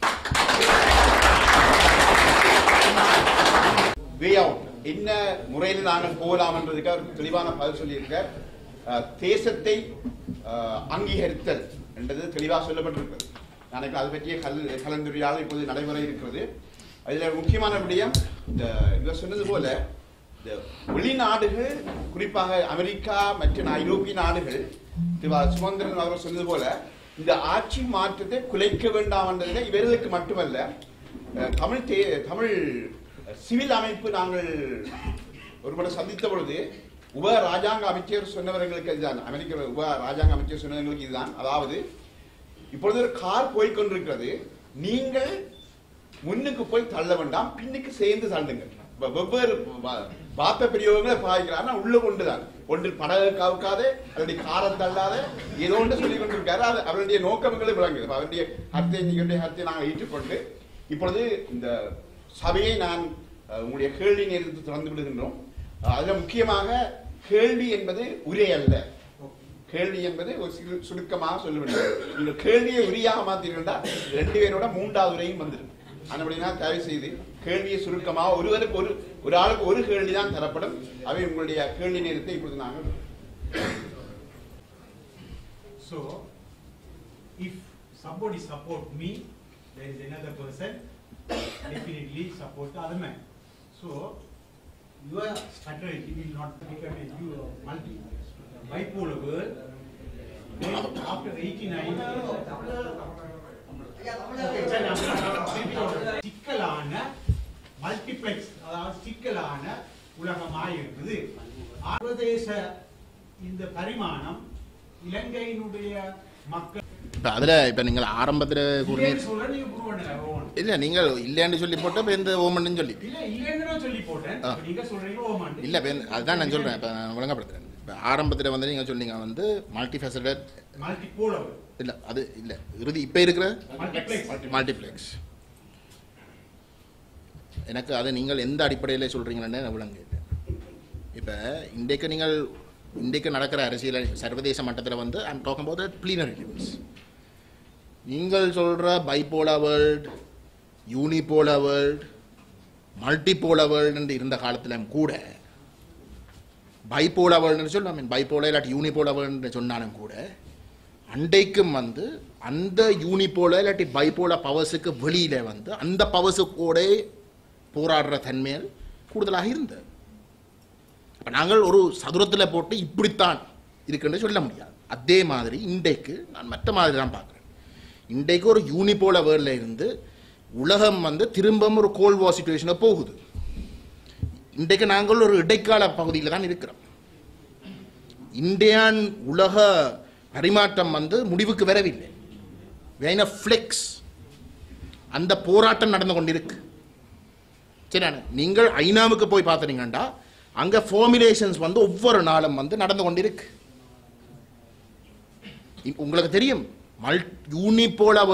Speaker 1: வே அவுட் என்ன முறையில் நாங்கள் போகலாம் என்றதுக்கு அவர் தெளிவான பதில் சொல்லியிருக்கார். தேசத்தை அங்கீகரித்தல் என்றது தெளிவாக சொல்லப்பட்டிருக்கிறது. எனக்கு அது பற்றிய கலந்துரையாடல் இப்போது நடைமுறை இருக்கிறது. அதில் முக்கியமான விடயம் இவர் சொன்னது போல இந்த வெளிநாடுகள், குறிப்பாக அமெரிக்கா மற்றும் ஐரோப்பிய நாடுகள், சுமந்திரன் அவர்கள் சொன்னது போல இந்த ஆட்சி மாற்றத்தை குலைக்க வேண்டாம் என்றதை இவர்களுக்கு மட்டுமல்ல, தமிழ் சிவில் அமைப்பு நாங்கள் ஒருமுறை சந்தித்த பொழுது உப ராஜாங்க அமைச்சர் சொன்னவர்களுக்கு இதுதான், அமெரிக்க உப ராஜாங்க அமைச்சர் சொன்னவர்களுக்கு இதுதான், அதாவது இப்பொழுது ஒரு கார் போய்கொண்டிருக்கிறது, நீங்கள் முன்னுக்கு போய் தள்ள வேண்டாம், பின்னுக்கு சேர்ந்து தள்ளுங்கள். வெவ்வேறு பாப்ப பெரியவங்களை பாய்க்கிறார், உள்ள கொண்டுதான் ஒன்றில் படகு கவுக்காத அவருடைய காரம் தள்ளாத ஏதோ ஒன்று சொல்லிக் கொண்டிருக்காரு. அது அவருடைய நோக்கங்களை விளங்குது. அவருடைய ஹர்த்தை நாங்கள் ஏற்றுக்கொண்டு இப்பொழுது இந்த சபையை நான் உங்களுடைய கேள்வி நேரத்தை திறந்து விடுகின்றோம். அதில் முக்கியமாக கேள்வி என்பது உரை அல்ல, கேள்வி என்பது ஒரு சுருக்கமாக சொல்ல வேண்டும். நீங்கள் கேள்வியை உரியாக மாற்றீர்கள்டா 2 பேரோட 3வது உரையும் வந்துடும். அப்படின்னா தயவு செய்து கேள்வியை சுருக்கமாக ஒருவருக்கு ஒரு ஆளுக்கு ஒரு கேள்வி தான் தரப்படும். அவை உங்களுடைய கேள்வி நேரத்தை இப்பொழுது நாங்கள்.
Speaker 5: So, if somebody support me, there is another person definitely support the other man. So, your fraternity will not become a bipolar world. Then after 89, சிக்கலான மல்டிபிள் காம்ப்ளெக்ஸ் அதாவது சிக்கலான உலகமாக இருக்குது. சர்வதேச இந்த பரிமாணம் இலங்கையினுடைய மக்கள்
Speaker 4: இப்போ அதில் இப்போ நீங்கள் ஆரம்பத்தில் இல்லை நீங்கள் இல்லைன்னு சொல்லி போட்டு இப்போ எந்த ஓமன்னு சொல்லி இல்லை இப்போ அதுதான் நான் சொல்கிறேன். இப்போ நான் விளங்கப்படுத்துகிறேன். இப்போ ஆரம்பத்தில் வந்து நீங்கள் சொன்னீங்க வந்து மல்டி ஃபெசடட் இல்லை அது இல்லை இறுதி இப்போ இருக்கிற மல்டிப்ளெக்ஸ். எனக்கு அதை நீங்கள் எந்த அடிப்படையில் சொல்கிறீங்கன்னு நான் விளங்க. இப்போ இன்றைக்கு நடக்கிற அரசியல் சர்வதேச மட்டத்தில் வந்து I'm talking about the plenary levels. நீங்கள் சொல்கிற bipolar world, unipolar world, multipolar world இருந்த காலத்திலும் கூட பைபோலர் வேர்ல்டுன்னு சொல்லி ஐ மீன் பைபோலர் இல்லாட்டி யூனிபோலர் வேர்ல்டுன்னு சொன்னாலும் கூட அன்றைக்கும் வந்து அந்த யூனிபோலர் இல்லாட்டி பைபோலர் பவர்ஸுக்கு வெளியில் வந்து அந்த பவர்ஸுக்கூட போராடுற தன்மைகள் கூடுதலாக இருந்தது. அப்போ நாங்கள் ஒரு சதுரத்தில் போட்டு இப்படித்தான் இருக்குன்னு சொல்ல முடியாது. அதே மாதிரி இன்றைக்கு நான் மற்ற மாதிரி தான் பார்க்குறேன். இன்றைக்கு ஒரு யூனிபோல வேர்ல்டில் இருந்து உலகம் வந்து திரும்பவும் ஒரு கோல்ட் வார் சிச்சுவேஷனை போகுது. இன்றைக்கு நாங்கள் ஒரு இடைக்கால பகுதியில் தான் இருக்கிறோம். இந்தியான் உலக பரிமாற்றம் வந்து முடிவுக்கு வரவில்லை. வேண ஃப்ளெக்ஸ் அந்த போராட்டம் நடந்து கொண்டிருக்கு. சரியான நீங்கள் ஐநாவுக்கு போய் பார்த்துறீங்கண்டா அங்கே ஃபார்முலேஷன்ஸ் வந்து ஒவ்வொரு நாளும் வந்து நடந்து கொண்டிருக்கு. உங்களுக்கு தெரியும் யூனிபோலர்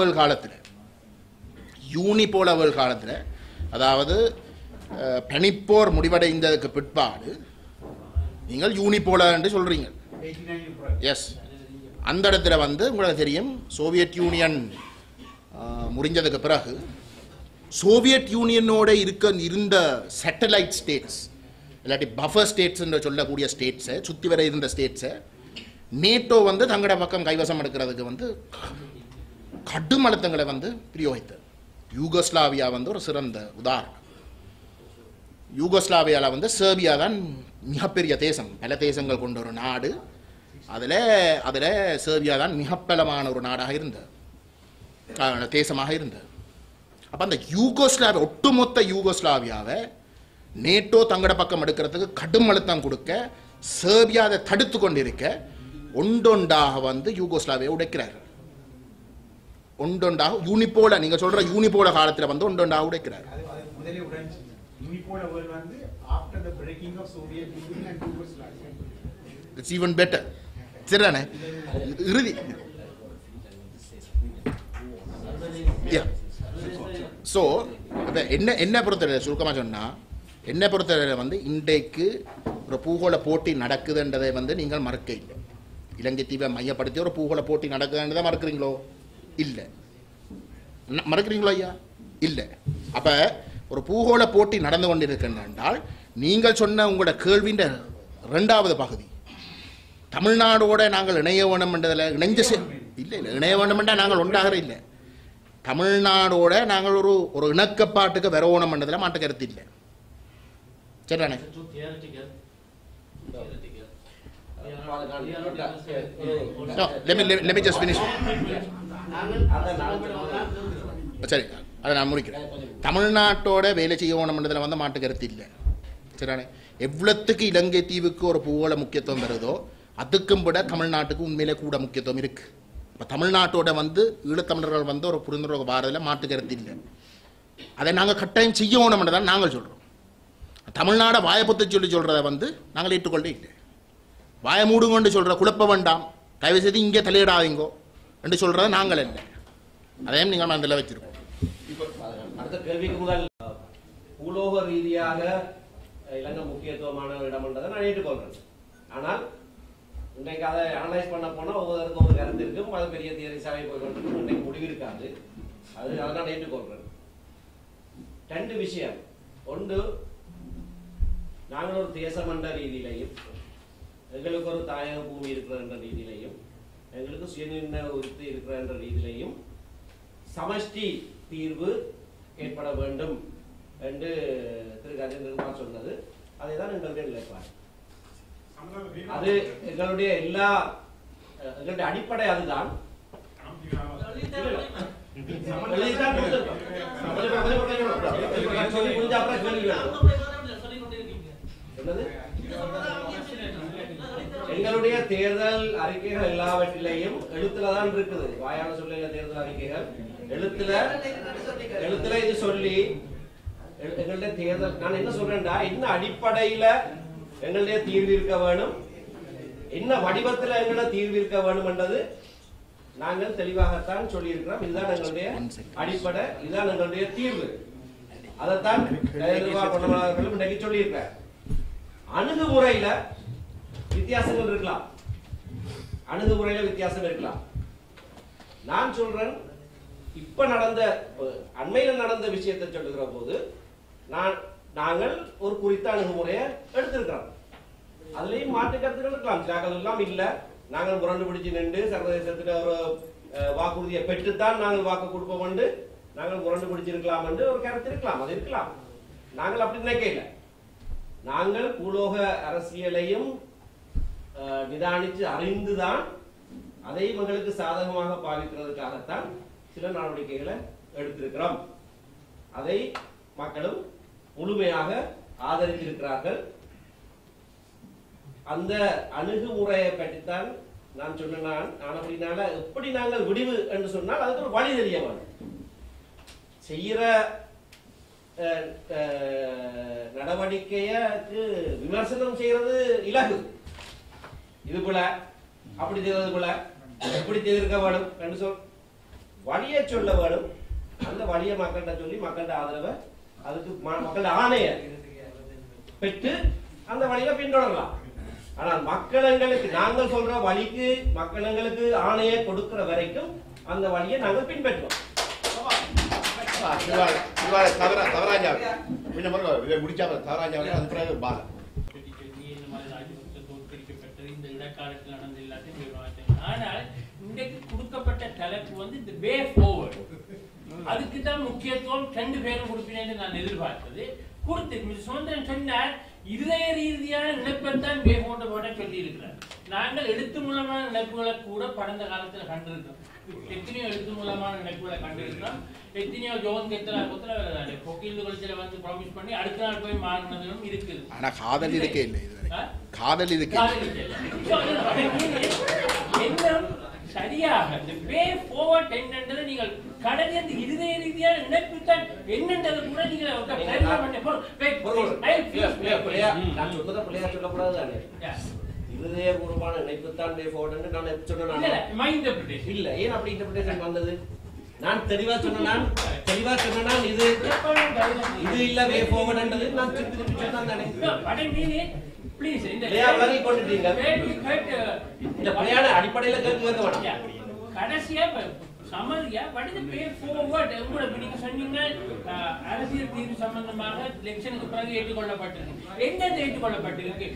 Speaker 4: வேர்ல்ட் காலத்தில் அதாவது பனிப்போர் முடிவடைந்ததுக்கு பிற்பாடு நீங்கள் யூனிபோலர் என்று சொல்றீங்க. எஸ், அந்த இடத்துல வந்து உங்களுக்கு தெரியும் சோவியத் யூனியன் முடிஞ்சதுக்கு பிறகு சோவியத் யூனியனோட இருந்த சேட்டலைட் ஸ்டேட்ஸ் இல்லாட்டி பஃபர் ஸ்டேட்ஸ் என்று சொல்லக்கூடிய ஸ்டேட்ஸை சுற்றி வர இருந்த ஸ்டேட்ஸை நேட்டோ வந்து தங்களோட பக்கம் கைவசம் எடுக்கிறதுக்கு வந்து கடும் அழுத்தங்களை வந்து பிரயோகித்தது. யூகோஸ்லாவியா வந்து ஒரு சிறந்த உதாரணம். யூகோஸ்லாவியாவில் வந்து சேர்பியா தான் மிகப்பெரிய தேசம், பல தேசங்கள் கொண்ட ஒரு நாடு. அதில் சேர்பியா தான் மிகப்பலமான ஒரு நாடாக இருந்தது, தேசமாக இருந்தது. அப்போ அந்த ஒட்டுமொத்த யூகோஸ்லாவியாவை நேட்டோ தங்களோட பக்கம் எடுக்கிறதுக்கு கடும் அழுத்தம் கொடுக்க சேர்பியா அதை தடுத்து கொண்டிருக்க ஒன்றொண்டாக வந்து யூகோஸ்லாவியை உடைக்கிறார்கள். ஒன்றொண்டாக யூனிபோல நீங்க சொல்ற யூனிபோல காலத்தில் வந்து ஒன்றொண்டாக உடைக்கிறார். It's even better. சரிதானே? இறுதி ஸோ என்ன பொறுத்தவரை சுருக்கமாக சொன்னால் என்ன பொறுத்தவரை வந்து இன்றைக்கு ஒரு பூகோள போட்டி நடக்குதுன்றதை வந்து நீங்கள் மறக்க இல்லை. இலங்கை தீவை மையப்படுத்தி ஒரு பூகோள போட்டி நடக்குதுன்றதை மறக்கிறீங்களோ? இல்லை. மறக்கிறீங்களோ ஐயா? இல்லை. அப்போ ஒரு பூகோள போட்டி நடந்து கொண்டிருக்கின்றால் நீங்கள் சொன்ன உங்களோட கேள்வியின் ரெண்டாவது பகுதி தமிழ்நாடோட நாங்கள் இணைய வேணும் என்றதில் இல்லை இணைய வேண்டும் என்றால் நாங்கள் ஒன்றாக இல்லை. தமிழ்நாடோட நாங்கள் ஒரு இணக்கப்பாட்டுக்கு வரவோணம் என்றதில் மாற்று கருத்து இல்லை. சரிதானே? Let me just finish. சரி, அதை நான் முடிக்கிறேன். தமிழ்நாட்டோட வேலை செய்யணும் என்றதில் வந்து மாற்று கருத்து இல்லை. சரிதானே? எவ்வளத்துக்கு இலங்கை தீவுக்கு ஒரு பூகோள முக்கியத்துவம் வருதோ அதுக்கும் விட தமிழ்நாட்டுக்கு உண்மையிலே கூட முக்கியத்துவம் இருக்கு. இப்போ தமிழ்நாட்டோட வந்து ஈழத்தமிழர்கள் வந்து ஒரு புரிந்துணர்வு வாரதில் மாற்று கருத்து இல்லை. அதை நாங்கள் கட்டாயம் செய்யணும் என்றதான் நாங்கள் சொல்கிறோம். தமிழ்நாடை வாயப்பத்தை சொல்கிறத வந்து நாங்கள் ஏற்றுக்கொள்ள இல்லை. வாய மூடுங்கொண்டு சொல்கிற குழப்ப வேண்டாம், தயவு செய்து இங்கே தலையிடாதீங்கோ என்று சொல்கிறத நாங்கள் இல்லை. அதையும் நீங்கள் மனதில் வச்சிருக்கோம்.
Speaker 3: அடுத்த கேள்விக்கு முதல் பூலோக ரீதியாக இலங்கை முக்கியத்துவமான இடம் என்றதை நான் ஏற்றுக்கொள்கிறேன். ஆனால் இன்றைக்கு அதை அனலைஸ் பண்ண போனால் ஒவ்வொருத்தருக்கும் ஒரு கருத்து இருக்கும். அது பெரிய தியரிசாவை போய்கொண்டு இன்றைக்கு முடிவு இருக்காது. அதை நான் ஏற்றுக்கொள்கிறேன். ரெண்டு விஷயம். ஒன்று, நாங்கள் ஒரு தேசம் என்ற ரீதியிலையும் எங்களுக்கு ஒரு தாயக பூமி இருக்கிற என்ற ரீதியிலையும் எங்களுக்கு சுயநிர்ணய உரிமை இருக்கிற என்ற ரீதியிலையும் சமஷ்டி தீர்வு ஏற்பட வேண்டும் என்று திரு கஜேந்திரகுமார் சொன்னது அதை தான் எங்களுடைய நிலைப்பாடு. அது எங்களுடைய அடிப்படை. அதுதான் எழுதித்தான் கொடுத்திருக்கோம். சொல்லி முடிஞ்ச அப்புறம் கேள்வி வேணும். என்னது? எங்களுடைய தேர்தல் அறிக்கைகள் எல்லாவற்றிலையும் எழுத்துல தான் இருக்குது. வாயால சொல்ல தேர்தல் அறிக்கைகள் எழுத்துல இது சொல்லி எங்களுடைய தேர்தல் நான் என்ன சொல்றேன்டா, என்ன அடிப்படையில எங்களுடைய தீர்வு இருக்க வேணும், என்ன வடிவத்தில் எங்களுடைய தீர்வு இருக்க வேணும் என்றது நாங்கள் தெளிவாகத்தான் சொல்லி இருக்கிறோம். இதுதான் எங்களுடைய அடிப்படை, இதுதான் எங்களுடைய தீர்வு. அதைத்தான் இன்றைக்கு சொல்லி இருக்கிறேன். அணுகுமுறையில வித்தியாசங்கள் இருக்கலாம், அணுகுமுறையில வித்தியாசம் இருக்கலாம். நான் சொல்றேன், இப்ப நடந்த அண்மையில் நடந்த விஷயத்தை சொல்லுகிற போது நாங்கள் ஒரு குறித்த அணுகுமுறையை எடுத்திருக்கிறோம். அதுலயும் மாற்று கருத்துக்கள் இருக்கலாம், சில எல்லாம் இல்ல. நாங்கள் முரண்டு பிடிச்சு நின்று சர்வதேசத்தில் ஒரு வாக்குறுதியை பெற்றுத்தான் நாங்கள் வாக்கு கொடுப்போம் என்று நாங்கள் முரண்டு பிடிச்சிருக்கலாம் என்று ஒரு கருத்து இருக்கலாம், அது இருக்கலாம். நாங்கள் அப்படி நினைக்கல. நாங்கள் பூலோக அரசியலையும் நிதானித்து அறிந்துதான் அதை மக்களுக்கு சாதகமாக பாவிக்கிறதுக்காகத்தான் சில நடவடிக்கைகளை எடுத்திருக்கிறோம். அதை மக்களும் முழுமையாக ஆதரித்திருக்கிறார்கள். அந்த அணுகுமுறையை பற்றித்தான் நான் சொன்னேன். நான் அப்படினால எப்படி நாங்கள் விடிவு என்று சொன்னால் அதுக்கு ஒரு வழி தெரிய வேண்டும். செய்யற நடவடிக்கைக்கு விமர்சனம் செய்யறது இலகு. இது போல அப்படி செய்வது போல எப்படி செய்திருக்க வேணும் என்று சொல் வழியை சொல்ல வேணும். அந்த வழியை மக்கள்கிட்ட சொல்லி மக்கள்கிட்ட ஆதரவை அதுக்கு மக்கள் ஆணைய பெற்று அந்த வழியை பின்தொடரலாம். ஆனால் மக்களுக்கு நாங்கள் சொல்ற வழிக்கு மக்களுக்கு ஆணையை கொடுக்கிற வரைக்கும் அந்த வழியை நாங்கள் பின்பற்றுவோம்.
Speaker 1: தவராஜா முடிச்சா தவராஜா அது பிறகு பால
Speaker 6: இந்த இடக்காலத்தில் நடந்த எல்லாத்தையும். ஆனால் இன்றைக்கு கொடுக்கப்பட்ட தலைப்பு வந்து இந்த வே ஃபார்வர்ட், அதுக்கு தான் முக்கியத்துவம் 2 பேரும் கொடுப்பினேன்னு நான் எதிர்பார்த்தது. கொடுத்து சுதந்திரன் சொன்னார், இருதய ரீதியான இழப்பைத்தான் வே போட்ட சொல்லி இருக்கிறார். நாங்கள் எழுத்து மூலமான இழப்புகளை கூட கடந்த காலத்தில் கண்டிருக்கிறோம். எத்தனையோ எழுத்து மூலமான இழப்புகளை கண்டிருக்கிறோம். எத்தனையோ ஜோன் கெத்தல பொக்கில் கொள்ச்சில வந்து ப்ராமிஸ் பண்ணி அடுத்த நாள் போய் மாறினதும் இருக்குது.
Speaker 4: ஆனா காதல் இருக்கே இல்லை, காதல் இருக்கே
Speaker 6: எல்லாம் சரியாக இந்த வே ஃபார்வர்ட் என்னன்றதை நீங்கள் கடந்த அந்த இருதய ரீதியான இணைப்புத்தான் என்னன்றதை கூட நீங்கள்
Speaker 3: இருதயபூர்வமான இணைப்புத்தான் வே ஃபார்வர்ட் நான் சொன்னேன். இல்ல, ஏன் அப்படி இன்டர்பிரேஷன் வந்தது? நான் தெளிவா சொன்னேன். இது இல்ல வே ஃபார்வர்ட்ன்றது நான் திருப்பி சொன்னேன் தானே.
Speaker 6: ப்ளீஸ் இந்த
Speaker 3: அடிப்படையில கேட்க
Speaker 6: கடைசியா சமரியா படித்து பே ஃபார்வர்ட் உங்களுக்கு நீங்க சொன்னீங்க. அரசியல் தீர்வு சம்பந்தமாக எலெக்ஷனுக்கு பிறகு ஏற்றுக்கொள்ளப்பட்டிருக்கு. என்னது ஏற்றுக்கொள்ளப்பட்டிருக்கு?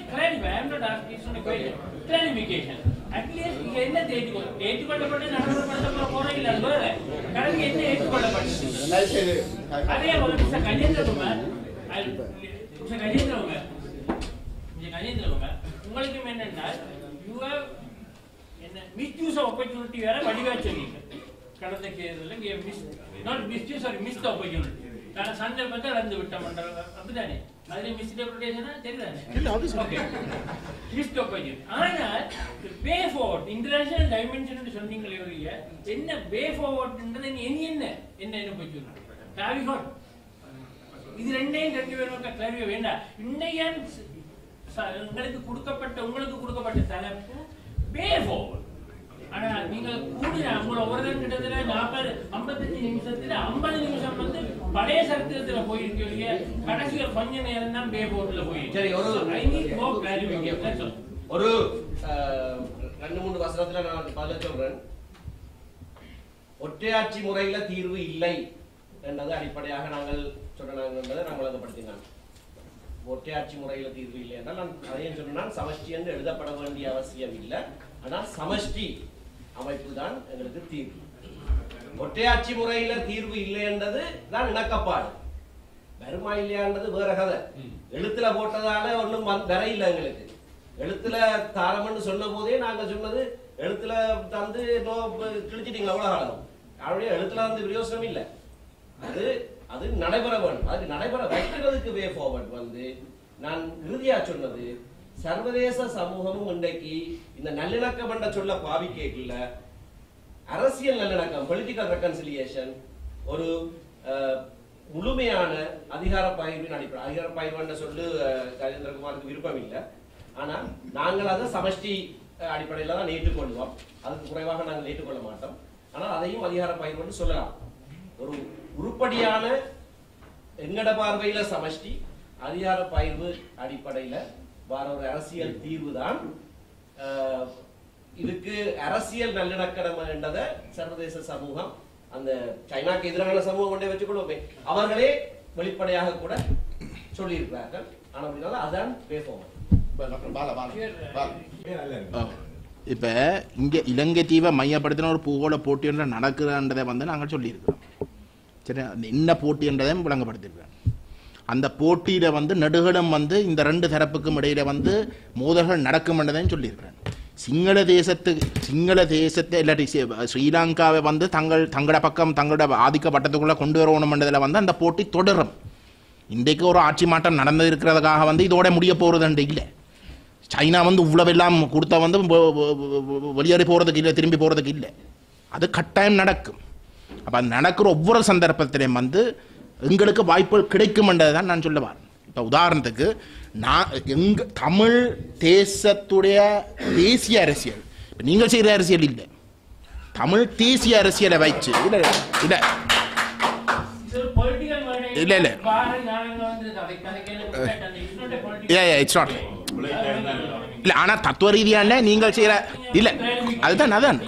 Speaker 6: கிளாரிபிகேஷன். அட்லீஸ்ட் நீங்க என்ன ஏற்றுக்கொள்ளப்பட்டு நடைமுறைப்படுத்த போற இல்ல கடைசி என்ன ஏற்றுக்கொள்ளப்பட்டிருக்கு? அதே ஒரு கஜேந்திரகுமார் உங்களுக்கு என்னன்னா மிஸ்யூஸ் ஆப்பர்ச்சுனிட்டி வேற வடிவா சொன்னீங்க. கடந்த தேர்தலில் மிஸ் ஆப்பர்ச்சுனிட்டி சந்தர்ப்பத்தை இழந்து விட்டோம் அப்படித்தானே. அதுல மிஸ் இன்டர்பிரேஷனா தெரியுதானே? Miss opportunity. ஆனால் வே ஃபார்வர்ட் இன்டர்நேஷனல் டைமென்ஷன் சொன்னீங்களே ஒழிய என்ன வே ஃபார்வர்ட்ன்றது என்ன ஆப்பர்ச்சுனிட்டி? இது ரெண்டையும் 2 பேரும் கிளறிய வேண்டாம். இன்னைய உங்களுக்கு கொடுக்கப்பட்ட தலைப்பு வே ஃபார்வர்ட். ஆனா நீங்க கூடிய உங்களை கிட்டத்தட்ட 55 நிமிஷத்துல 50 நிமிஷம் வந்து பழைய சரித்திரத்துல போயிருக்கீங்க. கடைசி கொஞ்ச நேரம் தான் வே ஃபார்வர்ட்ல போயிருக்கு.
Speaker 3: சரி, ஒரு 2-3 வசனத்துல நான் பதில சொல்றேன். ஒற்றையாட்சி முறையில தீர்வு இல்லை என்பது அடிப்படையாக நாங்கள் சொன்னாங்க என்பதை நான் விளங்கப்படுத்தினேன். ஒற்றையாட்சி முறையில தீர்வு இல்லை என்றால் நான் அதையும் சொன்னால் சமஷ்டி என்று எழுதப்பட வேண்டிய அவசியம் இல்லை. ஆனால் சமஷ்டி அமைப்பு தான் எங்களுக்கு தீர்வு. ஒற்றையாட்சி முறையில தீர்வு இல்லை என்றது தான் இணக்கப்பாடு. வருமா இல்லையான்றது வேற கதை. எழுத்துல போட்டதால ஒன்றும் வர இல்லை. எங்களுக்கு எழுத்துல தாரம்னு சொன்ன போதே நாங்க சொன்னது எழுத்துல தந்து கிழிச்சிட்டீங்களா அவ்வளவு காலம் அவருடைய எழுத்துல வந்து பிரயோசனம் இல்லை. அது அது நடைபெற வேண்டும். அது நடைபெற வைக்கிறதுக்கு வே ஃபார்வர்ட் வந்து நான் இறுதியா சொன்னது, சர்வதேச சமூகமும் இன்றைக்கு இந்த நல்லிணக்கம் என்ற சொல்ல பாவிக்கல, அரசியல் நல்லிணக்கம், பொலிட்டிக்கல் ரெக்கன்சிலியேஷன், ஒரு முழுமையான அதிகார பகிர்வின் அடிப்படை. அதிகார பகிர்வு சொல்லு கஜேந்திரகுமாருக்கு விருப்பம் இல்லை. ஆனால் நாங்கள் அதை சமஷ்டி அடிப்படையில் தான் ஏற்றுக்கொள்வோம். அதுக்கு குறைவாக நாங்கள் ஏற்றுக்கொள்ள மாட்டோம். ஆனால் அதையும் அதிகார பகிர்வுன்னு சொல்லலாம். ஒரு உருப்படியான எங்கட பார்வையில சமஷ்டி அதிகார பகிர்வு அடிப்படையில வர ஒரு அரசியல் தீர்வு தான் இதுக்கு அரசியல் நல்லிணக்கம் என்றதை சர்வதேச சமூகம், அந்த சைனாக்கு எதிரான சமூகம் கொண்டே வச்சுக்கொள்வோமே, அவர்களே வெளிப்படையாக கூட சொல்லியிருக்கிறார்கள். ஆனால் அதான் பேசுவோம்.
Speaker 4: இப்போ இங்கே இலங்கை தீவை மையப்படுத்தின ஒரு பூகோள போட்டி ஒன்று நடக்குதுன்றதை வந்து நாங்கள் சொல்லியிருக்கிறோம். சரி, என்ன போட்டி என்றதையும் விளங்கப்படுத்தியிருக்கிறோம். அந்த போட்டியில் வந்து நெடுகலும் வந்து இந்த ரெண்டு தரப்புக்கும் இடையில வந்து மோதல்கள் நடக்கும் என்றதையும் சொல்லியிருக்கிறேன். சிங்கள தேசத்தை இல்லாட்டி ஸ்ரீலங்காவை வந்து தங்களோட பக்கம் தங்களோட ஆதிக்க பட்டத்துக்குள்ளே கொண்டு வரணும்ன்றதில் வந்து அந்த போட்டி தொடரும். இன்றைக்கு ஒரு ஆட்சி மாற்றம் நடந்து இருக்கிறதுக்காக வந்து இதோட முடிய போகிறதுன்ற இல்லை. சைனா வந்து இவ்வளவெல்லாம் கொடுத்தா வந்து வெளியேறி போகிறதுக்கு இல்லை, திரும்பி போகிறதுக்கு இல்லை. அது கட்டாயம் நடக்கும். அப்போ அது நடக்கிற ஒவ்வொரு சந்தர்ப்பத்திலையும் வந்து எங்களுக்கு வாய்ப்புகள் கிடைக்கும்ன்றதை தான் நான் சொல்ல வரேன். இப்போ உதாரணத்துக்கு தமிழ் தேசத்துடைய தேசிய அரசியல், இப்போ நீங்கள் செய்கிற அரசியல் இல்லை, தமிழ் தேசிய அரசியலை வச்சு இல்லை இல்லை இல்லை இல்லை இட்ஸ் நாட் இல்லை. ஆனால் தத்துவ ரீதியான நீங்கள் செய்கிற இல்லை, அதுதான் அதான்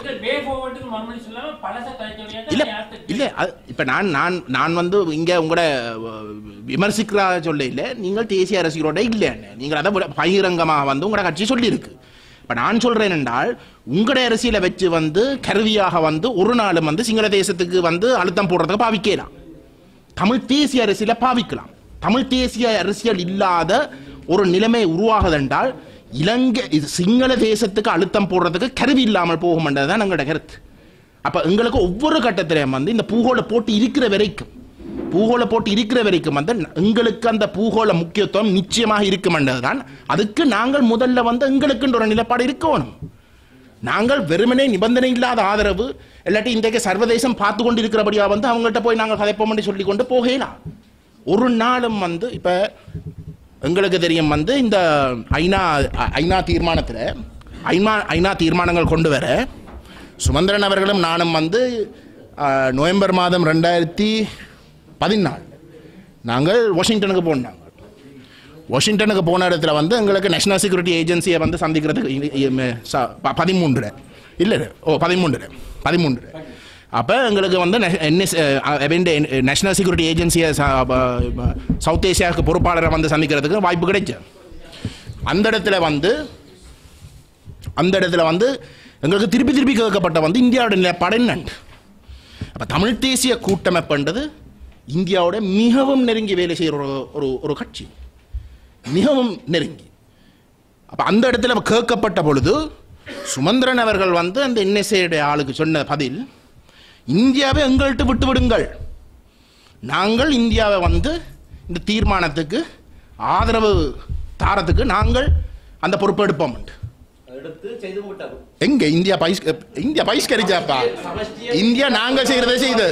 Speaker 4: இல்லை இல்லை. அது இப்போ நான் வந்து இங்கே உங்களோட விமர்சிக்கிறா சொல்ல இல்லை, நீங்கள் தேசிய அரசியலோட இல்லை, நீங்கள் அதை பகிரங்கமாக வந்து உங்களோட கட்சி சொல்லியிருக்கு. இப்போ நான் சொல்கிறேன் என்றால் உங்களோட அரசியலை வச்சு வந்து கருவியாக வந்து ஒரு நாளும் வந்து சிங்கள தேசத்துக்கு வந்து அழுத்தம் போடுறதுக்கு பாவிக்கலாம். தமிழ் தேசிய அரசியலை பாவிக்கலாம். தமிழ் தேசிய அரசியல் இல்லாத ஒரு நிலைமை உருவாகுதென்றால் இலங்கை சிங்கள தேசத்துக்கு அழுத்தம் போடுறதுக்கு கருவி இல்லாமல் போகும்ன்றது தான் எங்களோட கருத்து. அப்போ எங்களுக்கு ஒவ்வொரு கட்டத்திலையும் வந்து இந்த பூகோள போட்டி இருக்கிற வரைக்கும் வந்து எங்களுக்கு அந்த பூகோள முக்கியத்துவம் நிச்சயமாக இருக்கும்ன்றது தான். அதுக்கு நாங்கள் முதல்ல வந்து எங்களுக்குன்ற ஒரு நிலைப்பாடு இருக்கணும். நாங்கள் வெறுமனே நிபந்தனை இல்லாத ஆதரவு இல்லாட்டி இன்றைக்கு சர்வதேசம் பார்த்து கொண்டு இருக்கிறபடியா வந்து அவங்கள்ட்ட போய் நாங்கள் கதைப்போம் சொல்லி கொண்டு போகலாம். ஒரு நாளும் வந்து இப்போ எங்களுக்கு தெரியும் வந்து இந்த ஐநா தீர்மானங்கள் கொண்டு வர சுமந்திரன் அவர்களும் நானும் வந்து நவம்பர் மாதம் 2014 நாங்கள் வாஷிங்டனுக்கு போனாங்க. வாஷிங்டனுக்கு போன இடத்துல வந்து எங்களுக்கு நேஷனல் செக்யூரிட்டி ஏஜென்சியை வந்து சந்திக்கிறதுக்கு 13 அப்போ எங்களுக்கு வந்து நேஷனல் செக்யூரிட்டி ஏஜென்சியை சவுத் ஏசியாவுக்கு பொறுப்பாளரை வந்து சந்திக்கிறதுக்கு வாய்ப்பு கிடைச்சு. அந்த இடத்துல வந்து எங்களுக்கு திருப்பி கேட்கப்பட்ட வந்து இந்தியாவோட நிலைப்பாடு என்னண்டு. அப்போ தமிழ் தேசிய கூட்டமைப்புன்றது இந்தியாவோட மிகவும் நெருங்கி வேலை செய்கிற ஒரு கட்சி, மிகவும் நெருங்கி. அப்போ அந்த இடத்துல கேட்கப்பட்ட பொழுது சுமந்திரன் அவர்கள் வந்து அந்த என்எஸ்ஏடைய ஆளுக்கு சொன்ன பதில், இந்தியாவை எங்கள்கிட்ட விட்டு விடுங்கள், நாங்கள் இந்தியாவை வந்து இந்த தீர்மானத்துக்கு ஆதரவு தாரத்துக்கு நாங்கள் அந்த பொறுப்பு எடுப்போம். எங்க இந்தியா பைஸ்கரிச்சாப்பா? இந்தியா நாங்கள் செய்யறதை செய்தது.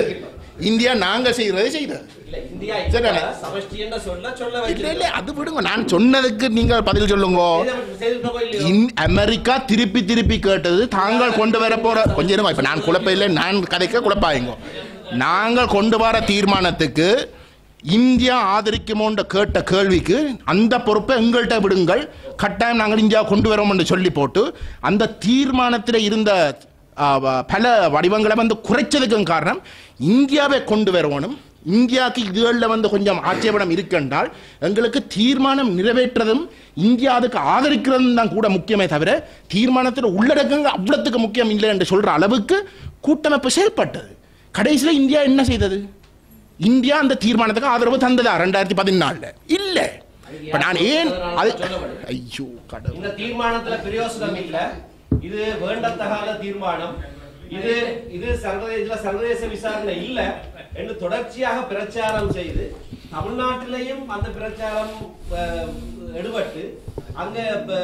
Speaker 4: அது விடுங்க, நான் சொன்னதுக்கு நீங்க பதில் சொல்லுங்க. அமெரிக்கா திருப்பி கேட்டது தாங்கள் கொண்டு வர போற கொஞ்சம் இப்ப நான் குழப்ப இல்லை, நான் கதைக்க குழப்பாயுங்க. நாங்கள் கொண்டு வர தீர்மானத்துக்கு இந்தியா ஆதரிக்குமோன்ற கேட்ட கேள்விக்கு அந்த பொறுப்பை எங்கள்கிட்ட விடுங்கள், கட்டாயம் நாங்கள் இந்தியா கொண்டு வரோம் என்று சொல்லி போட்டு அந்த தீர்மானத்தில் இருந்த பல வடிவங்களை வந்து குறைச்சதுக்கும் காரணம் இந்தியாவை கொண்டு வரணும். இந்தியாவுக்கு இதுகளில் வந்து கொஞ்சம் ஆட்சேபணம் இருக்கின்றால் எங்களுக்கு தீர்மானம் நிறைவேற்றதும் இந்தியா அதுக்கு ஆதரிக்கிறதும் தான் கூட முக்கியமே தவிர தீர்மானத்தில் உள்ளடக்கங்கள் அவ்வளத்துக்கு முக்கியம் இல்லை என்று சொல்கிற அளவுக்கு கூட்டமைப்பு செயல்பட்டது. கடைசியில் இந்தியா என்ன செய்தது? இந்தியா அந்த தீர்மானத்துக்கு ஆதரவு தந்ததா 2014 இல்ல. இப்ப நான் ஏன் அது ஐயோ கடவுளே,
Speaker 3: இந்த தீர்மானத்துல பிரயோசனம் இல்ல, இது வேண்டத்தகாத தீர்மானம், இது சர்வதேச விசாரணை இல்ல என்று தொடர்ச்சியாக பிரச்சாரம் செய்து தமிழ்நாட்டிலேயும் அந்த பிரச்சாரம் எடுபட்டு அங்க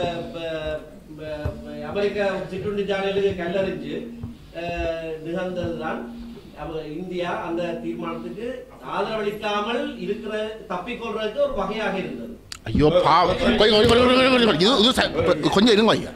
Speaker 3: அமெரிக்கா சிற்றுண்டி ஜாலைகளுக்கு கல்லறிஞ்சு நிகழ்ந்ததுதான் இந்தியா அந்த தீர்மானத்துக்கு ஆதரவளிக்காமல் இருக்கிற தப்பிக்கொள்றதுக்கு ஒரு வகையாக இருந்தது.
Speaker 4: ஐயோ கொஞ்சம் இருங்க ஐயா.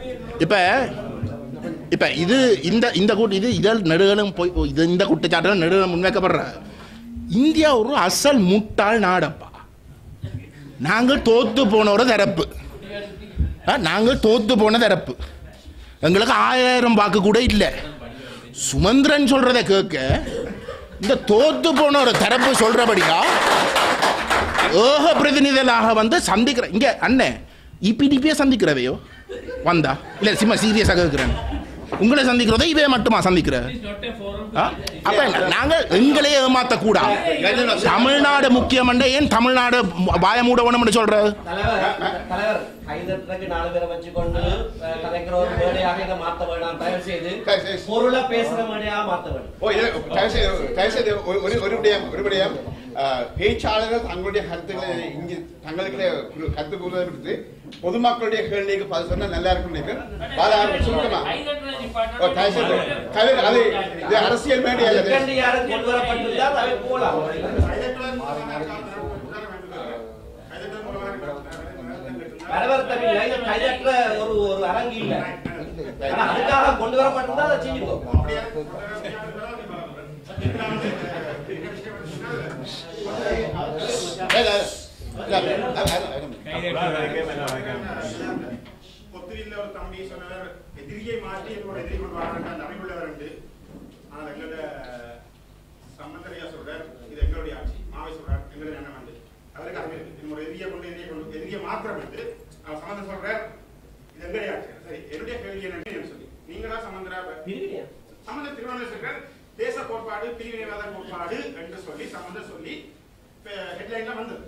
Speaker 4: இப்ப இது இந்த கூட்டு இது இதழ் நெடுகளும் போய் இந்த குற்றச்சாட்டுகள் நெடுகளும் முன்வைக்கப்படுற இந்தியா ஒரு அசல் முட்டாள் நாடப்பா. நாங்கள் தோத்து போன ஒரு தரப்பு, நாங்கள் தோத்து போன தரப்பு. எங்களுக்கு 1000 வாக்கு கூட இல்லை. சுமந்திரன் சொல்றதை கேட்க இந்த தோத்து போன ஒரு தரப்பு சொல்றபடியா ஏக பிரதிநிதிகளாக வந்து சந்திக்கிற இங்க அண்ணன் இபிடிபியை சந்திக்கிறதையோ வந்தா இல்ல சும்மா சீரியஸாக கேட்கிறேன். உங்களை சந்திக்கிறதோ இவே மட்டுமா சந்திக்கிற? அப்ப நாங்கள் எங்களையே ஏமாத்த கூடாது. தமிழ்நாடு முக்கியமண்ட ஏன் தமிழ்நாடு வாய மூடவனும் சொல்ற?
Speaker 1: பேச்சாளர்கள் தங்களுடைய கருத்துக்களை இங்கு தங்களுக்கு கருத்து கூறுவதற்கு பொதுமக்களுடைய கேள்விக்கு பதில் சொன்னா நல்லா இருக்கும் நினைக்கிறேன். அரசியல் மேடை
Speaker 3: ஒரு அரங்கு இல்லை, அதுக்காக கொண்டு வரப்பட்டிருந்தா அதை செய்யும்.
Speaker 5: ஒத்துழையில் ஒரு தம்பி சொன்னவர் எதிரியை மாற்றி என்னோட எதிரி கொண்டு வராங்க அமைப்புள்ளவர் உண்டு. ஆனால் எங்களோட சம்பந்தரையா சொல்றார் இது எங்களுடைய ஆட்சி, மாவை சொல்றார் எங்களுடைய எண்ணம் வந்து அதற்கு அது என்னோட எதிரியை கொண்டு எதிரியை மாத்திரம் வந்து சம்பந்தம் சொல்றார் இது எங்களுடைய ஆட்சி. சரி, என்னுடைய கேள்வி என்னன்னு சொல்லி நீங்களா சம்பந்தரா சம்பந்த திருவண்ணாமலை சொல்றார் தேச கோட்பாடு பிரிவினைவாத கோட்பாடு என்று சொல்லி சம்பந்தம் சொல்லி ஹெட்லைன்ல வந்தது.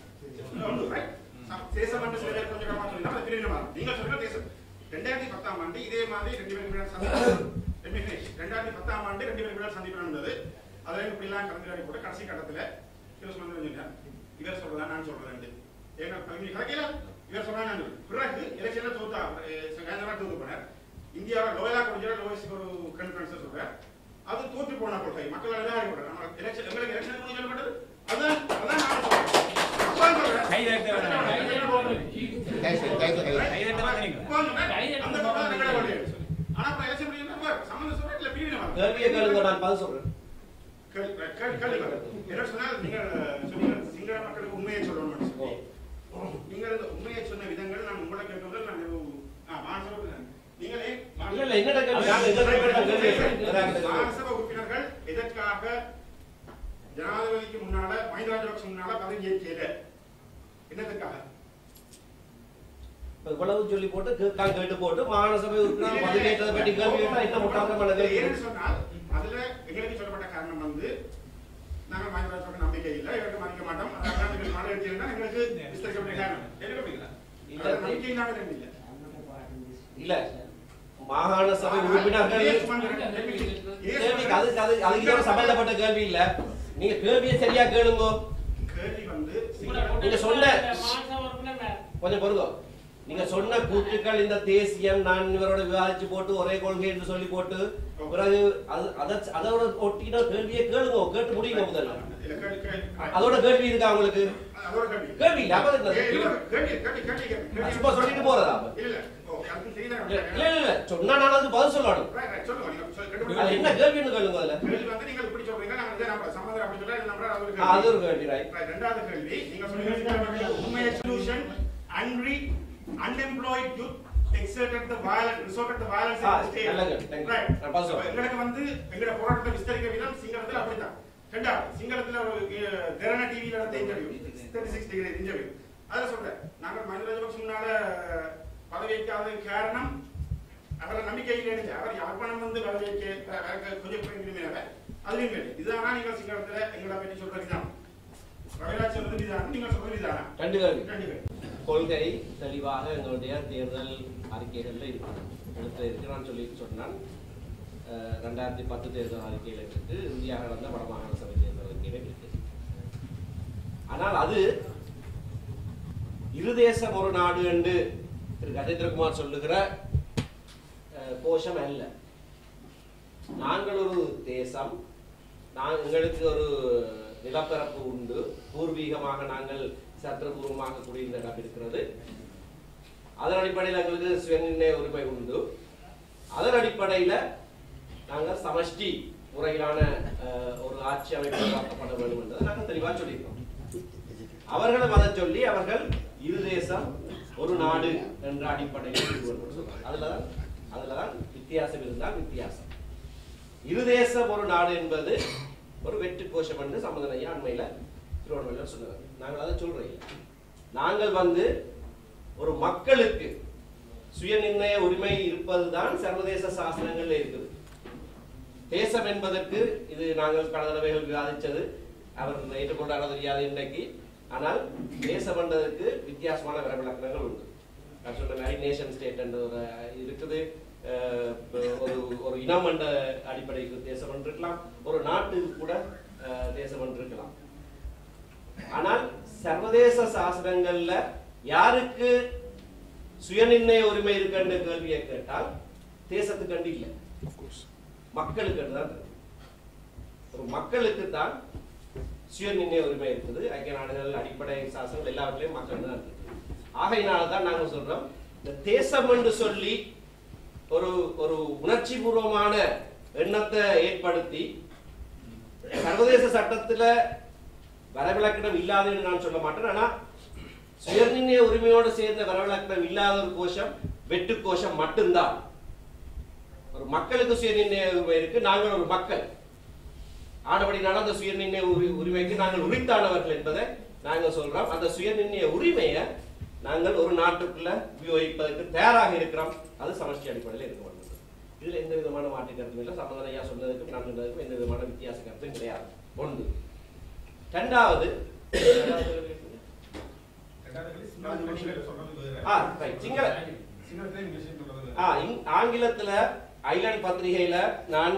Speaker 5: தேசம் என்று சில பேர் கொஞ்சம் மாற்றம் பிரிவினைவாதம் நீங்க சொல்ற தேசம் 2010ஆம் ஆண்டு இதே மாதிரி 2 பேரும் சந்திப்பு 2010ஆம் ஆண்டு 2 பேரும் சந்திப்பு நடந்தது. அதுல இப்படிலாம் கலந்துரையாடி போட்டு கடைசி கட்டத்துல இவர் சொல்றதா நான் சொல்றேன் ஏன்னா கலக்கல இவர் சொல்றாங்க பிறகு எலெக்ஷன்ல தோத்தா தோத்து போனார். இந்தியாவில் லோயலா கொஞ்சம் லோயஸ்க்கு ஒரு கான்ஃபரன்ஸ் சொல்றார். அது தோற்று போன கொள்கை மக்கள் எலெக்ஷன் எங்களுக்கு எலெக்ஷன் சொல்லப்பட்டது. அதான் அதான் நான் சொல்றேன். சிங்கள மக்களுக்கு உண்மையை சொல்லணும். நீங்கள் உண்மையை சொன்ன விதங்கள் நான் உங்களை கேட்கும்போது நீங்களே மாநிலசபை உறுப்பினர்கள் எதற்காக ஜனாதிபதிக்கு முன்னால மஹிந்த ராஜபக்ஷ முன்னால பதவி ஏற்கல என்னதுக்காக
Speaker 3: இவ்வளவு சொல்லி போட்டு கேட்டு போட்டு மாநிலசபை உறுப்பினர் பதவி ஏற்றதை பற்றி கேள்வி கேட்டா என்ன முட்டாள்தனம்
Speaker 5: சொன்னால் அதுல எங்களுக்கு சொல்லப்பட்ட காரணம் வந்து நாங்கள் மஹிந்த ராஜபக்ஷ நம்பிக்கை இல்லை, இவருக்கு மதிக்க மாட்டோம், மாநில எங்களுக்கு விஸ்தரிக்கப்பட்ட காரணம் நம்பிக்கை நாங்கள் இல்லை
Speaker 3: இல்ல மாகாண சபை உறுப்பினர்கள் அதுக்கு சம்பந்தப்பட்ட கேள்வி இல்ல. நீங்க கேள்வியை சரியா கேளுங்க.
Speaker 5: கேள்வி வந்து
Speaker 3: நீங்க சொன்ன கொஞ்சம் பொறுங்க. நீங்க சொன்ன கூற்றுக்கள் இந்த தேசியம் நான் இவரோட விவாதிச்சு போட்டு ஒரே கொள்கை என்று சொல்லி போட்டு பிறகு அதோட ஒட்டின கேள்வியை கேளுங்க, கேட்டு முடியுங்க. முதல்ல அதோட கேள்வி இருக்கா உங்களுக்கு? கேள்வி இல்ல சும்மா சொல்லிட்டு போறதா? இல்ல இல்ல சொன்னா நான் அதுக்கு பதில் சொல்லணும். என்ன கேள்வின்னு கேளுங்க. அதுல அது ஒரு கேள்வி.
Speaker 5: இரண்டாவது கேள்வி நீங்க சொல்லுங்க உண்மையை solution angry unemployed youth exerted the violence resorted the violence in the state right எங்களுக்கு வந்து எங்கட போராட்டத்தை விஸ்தரிக்க விதம் சிங்களத்துல அப்படிதான். ரெண்டாவது சிங்களத்துல ஒரு தெரனா டிவில நடந்த இன்டர்வியூ 36 டிகிரி இன்டர்வியூ அத சொல்றேன். நாங்கள் மஹிந்த ராஜபக்ஷ முன்னால பதவியேற்காத காரணம் அவரை நம்பிக்கையில் எடுத்து அவர் யாழ்ப்பாணம் வந்து பதவியேற்க கொஞ்சம் பண்ணிருந்தீங்க அதுலயும் கேள்வி இதுதானா நீங்கள் சிங்களத்துல எங்களை பற்றி சொல்றீங்க ரவிராஜ் சொல்றது இதுதான் நீங்க சொல்றது இதுதானா?
Speaker 3: ரெண்டு கொள்கை தெளிவாக எங்களுடைய தேர்தல் அறிக்கைகள்ல இருக்கு நான் சொல்லி சொன்னான். 2010 தேர்தல் அறிக்கையில் இருக்கு, இந்தியாக நடந்த வடமாகாண சபை தேர்தல் அறிக்கையில இருக்கு. ஆனால் அது இரு தேசம் ஒரு நாடு என்று திரு கஜேந்திரகுமார் சொல்லுகிற கோஷம் அல்ல. நாங்கள் ஒரு தேசம், எங்களுக்கு ஒரு நிலப்பரப்பு உண்டு, பூர்வீகமாக நாங்கள் சட்டபூர்வமாக குடியிருந்த இடம் இருக்கிறது, அதன் அடிப்படையில் எங்களுக்கு சுயநிர்ணய உரிமை உண்டு, அதன் அடிப்படையில் நாங்கள் சமஷ்டி முறையிலான ஒரு ஆட்சி அமைப்பு உருவாக்கப்பட வேண்டும் என்பதை நாங்கள் தெளிவாக சொல்லியிருக்கோம். அவர்களும் அதை சொல்லி அவர்கள் இரு தேசம் ஒரு நாடு என்ற அடிப்படையில் அதுலதான் வித்தியாசம் இருந்தால் வித்தியாசம். இரு தேசம் ஒரு நாடு என்பது ஒரு வெற்றி கோஷம் என்று சம்பந்தனையா அண்மையில திருவண்ணாமலையில் சொன்னார். நாங்கள் அதை சொல்றோம். நாங்கள் ஒரு மக்களுக்கு சுயநிர்ணய உரிமை இருப்பதுதான் சர்வதேச சாசனங்கள்ல இருக்குது. தேசம் என்பதற்கு இது நாங்கள் கடந்த தடவைகள் விவாதிச்சது, அவர் ஏற்றுக்கொண்டாரோ தெரியாது இன்றைக்கு. ஆனால் தேசம் என்பதற்கு வித்தியாசமான விளக்கங்கள் உண்டு. நான் சொல்ற மாதிரி நேஷன் ஸ்டேட் என்ற ஒரு இருக்குது, ஒரு இனம் என்ற அடிப்படைக்கு தேசம் என்று இருக்கலாம், ஒரு நாட்டுக்கு கூட தேசம் என்று இருக்கலாம். ஆனால் சர்வதேச சாசனங்கள்ல யாருக்கு சுயநிர்ணய உரிமை இருக்குன்ற கேள்வியை கேட்டால் தேசத்துக்கு கண்டு இல்லை, மக்களுக்கு தான். ஒரு மக்களுக்கு தான் சுயநிர்ணய உரிமை இருக்குது. ஐக்கிய நாடுகள் அடிப்படை சாசனங்கள் எல்லாவற்றிலையும் மக்கள் தான் இருக்கு. ஆகையினால்தான் நாங்கள் சொல்றோம், இந்த தேசம் என்று சொல்லி ஒரு ஒரு உணர்ச்சி பூர்வமான எண்ணத்தை ஏற்படுத்தி சர்வதேச சட்டத்துல வரவிலக்கணம் இல்லாத என்று நான் சொல்ல மாட்டேன். ஆனா சுயநிர்ணய உரிமையோடு சேர்ந்த வரவிலக்கணம் இல்லாத ஒரு கோஷம் வெட்டு கோஷம் மட்டும்தான். ஒரு மக்களுக்கு சுயநிர்ணய உரிமை இருக்கு, நாங்கள் ஒரு மக்கள், ஆனபடினால அந்த சுயநிர்ணய உரிமைக்கு நாங்கள் உரித்தானவர்கள் என்பதை நாங்கள் சொல்றோம். அந்த சுயநிர்ணய உரிமையை நாங்கள் ஒரு நாட்டுக்குள்ள உபயோகிப்பதற்கு தயாராக இருக்கிறோம். அது சமஷ்டி அடிப்படையில் இருக்க வேண்டும். இதுல எந்த விதமான மாற்று கருத்தும் இல்லை. சம்பந்தனையா சொன்னதுக்கும் நான் சொன்னதுக்கும் எந்த விதமான வித்தியாச கருத்தும் கிடையாது. ஒன்று. இரண்டாவது, ஆங்கிலத்துல ஐலண்ட் பத்திரிகையில நான்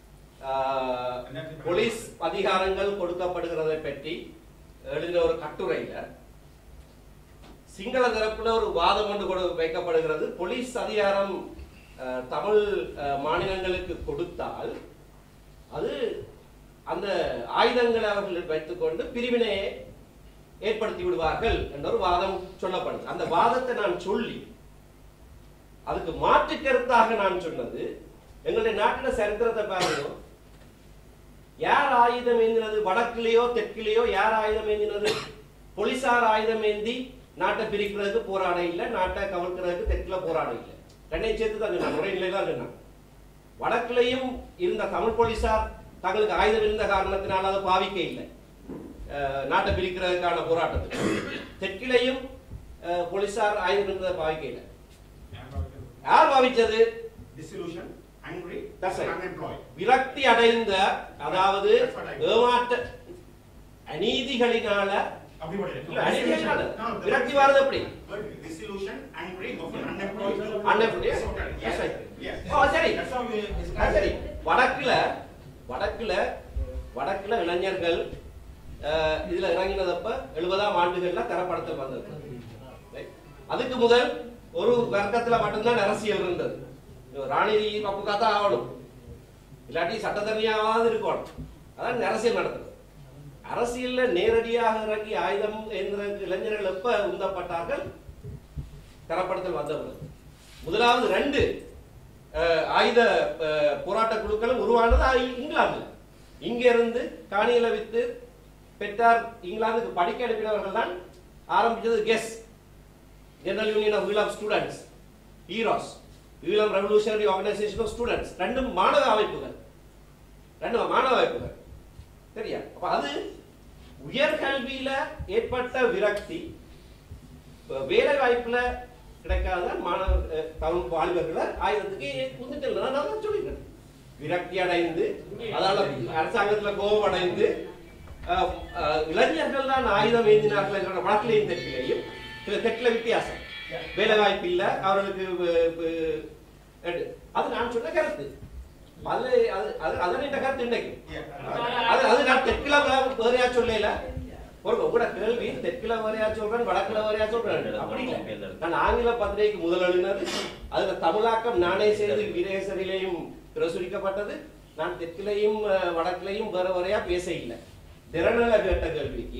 Speaker 3: போலீஸ் அதிகாரங்கள் கொடுக்கப்படுகிறதை பற்றி எழுதின ஒரு கட்டுரையில சிங்கள தரப்புல ஒரு வாதம் ஒன்று வைக்கப்படுகிறது. போலீஸ் அதிகாரம் தமிழ் மாநிலங்களுக்கு கொடுத்தால் அது அந்த ஆயுதங்களை அவர்கள் வைத்துக்கொண்டு பிரிவினையை ஏற்படுத்தி விடுவார்கள் என்ற ஒரு வாதம் சொல்லப்படுது. அந்த வாதத்தை நான் சொல்லி அதுக்கு மாற்று கருத்தாக நான் சொன்னது, எங்களுடைய நாட்டில் சரித்திரத்தை பாருங்க, யார் ஆயுதம் ஏந்தினது? வடக்கிலேயோ தெற்கிலேயோ யார் ஆயுதம் ஏந்தினது? போலீசார் ஆயுதம் ஏந்தி நாட்டை பிரிக்கிறதுக்கு போராட இல்லை, நாட்டை கவிழ்க்கிறதுக்கு தெற்குல போராட இல்லை. ரெண்டையும் சேர்த்து தான் சொன்னான், ஒரே நிலை தான் சொன்னான். வடக்கிலையும் இருந்த தமிழ் போலீசார் தங்களுக்கு ஆயுதம் இருந்த காரணத்தினால் அதை பாவிக்க இல்லை நாட்டை பிரிக்கிறதுக்கான போராட்டத்துக்கு. தெற்கிலையும் போலீசார் ஆயுதம் இருந்ததை பாவிக்க இல்லை. யார் பாவிச்சது? விரக்தி அடைந்த, அதாவது ஏமாற்ற அநீதிகளினால விரக்தி வாரது எப்படி? சரி, வடக்குல இளைஞர்கள் இதுல இறங்கினதப்ப 70ஆம் ஆண்டுகள்ல தரப்படுத்தல் வந்தது. அதுக்கு முதல் ஒரு வர்க்கத்துல மட்டும்தான் அரசியல் இருந்தது. ராணி பப்புக்கா தான் ஆகணும், இல்லாட்டி சட்டத்தரணியாவது இருக்கணும், அதான் அரசியல் நடந்தது. அரசியல்ல நேரடியாக இறங்கி ஆயுதம் என்ற இளைஞர்கள் எப்ப உந்தப்பட்டார்கள்? தரப்படுத்தல் வந்தவர்கள். முதலாவது 2 ஆயுத போராட்ட குழுக்களும் உருவானது இங்கிலாந்துல. இங்க இருந்து காணியில வித்து பெற்றார் இங்கிலாந்துக்கு படிக்க அனுப்பினவர்கள் தான் ஆரம்பிச்சது GUES, general union of Eelam students, EROS, Eelam revolutionary organisation of students. ரெண்டும் மாணவ அமைப்புகள், சரியா? அப்ப அது உயர்கல்வியில ஏற்பட்ட விரக்தி, வேலை வாய்ப்புல கிடைக்காத மாணவர் தமிழ் வாலிபர்களை ஆயுதத்துக்கு முந்துட்டு சொல்லிக்கிறேன். விரக்தி அடைந்து, அதால அரசாங்கத்துல கோபம் அடைந்து இளைஞர்கள் தான் ஆயுதம் ஏந்தினார்கள் என்ற வழக்கிலையும் தெற்கிலையும். தெற்குல வித்தியாசம், வேலை வாய்ப்பு இல்ல அவர்களுக்கு. அது நான் சொன்ன கருத்து. நான் தெற்குல வேறையா சொல்லல உங்களோட கேள்வி தெற்குல வேறையா சொல்றேன் வடக்குல வேறையா சொல்றேன் அப்படி இல்லை. நான் ஆங்கில பத்திரிகைக்கு முதல் எழுதினது, அதுல தமிழாக்கம் நானே செய்து வீரேசரிலையும் பிரசுரிக்கப்பட்டது. நான் தெற்குலையும் வடக்குலையும் வேற வேறையா பேச இல்லை. திறனல கேட்ட கேள்விக்கு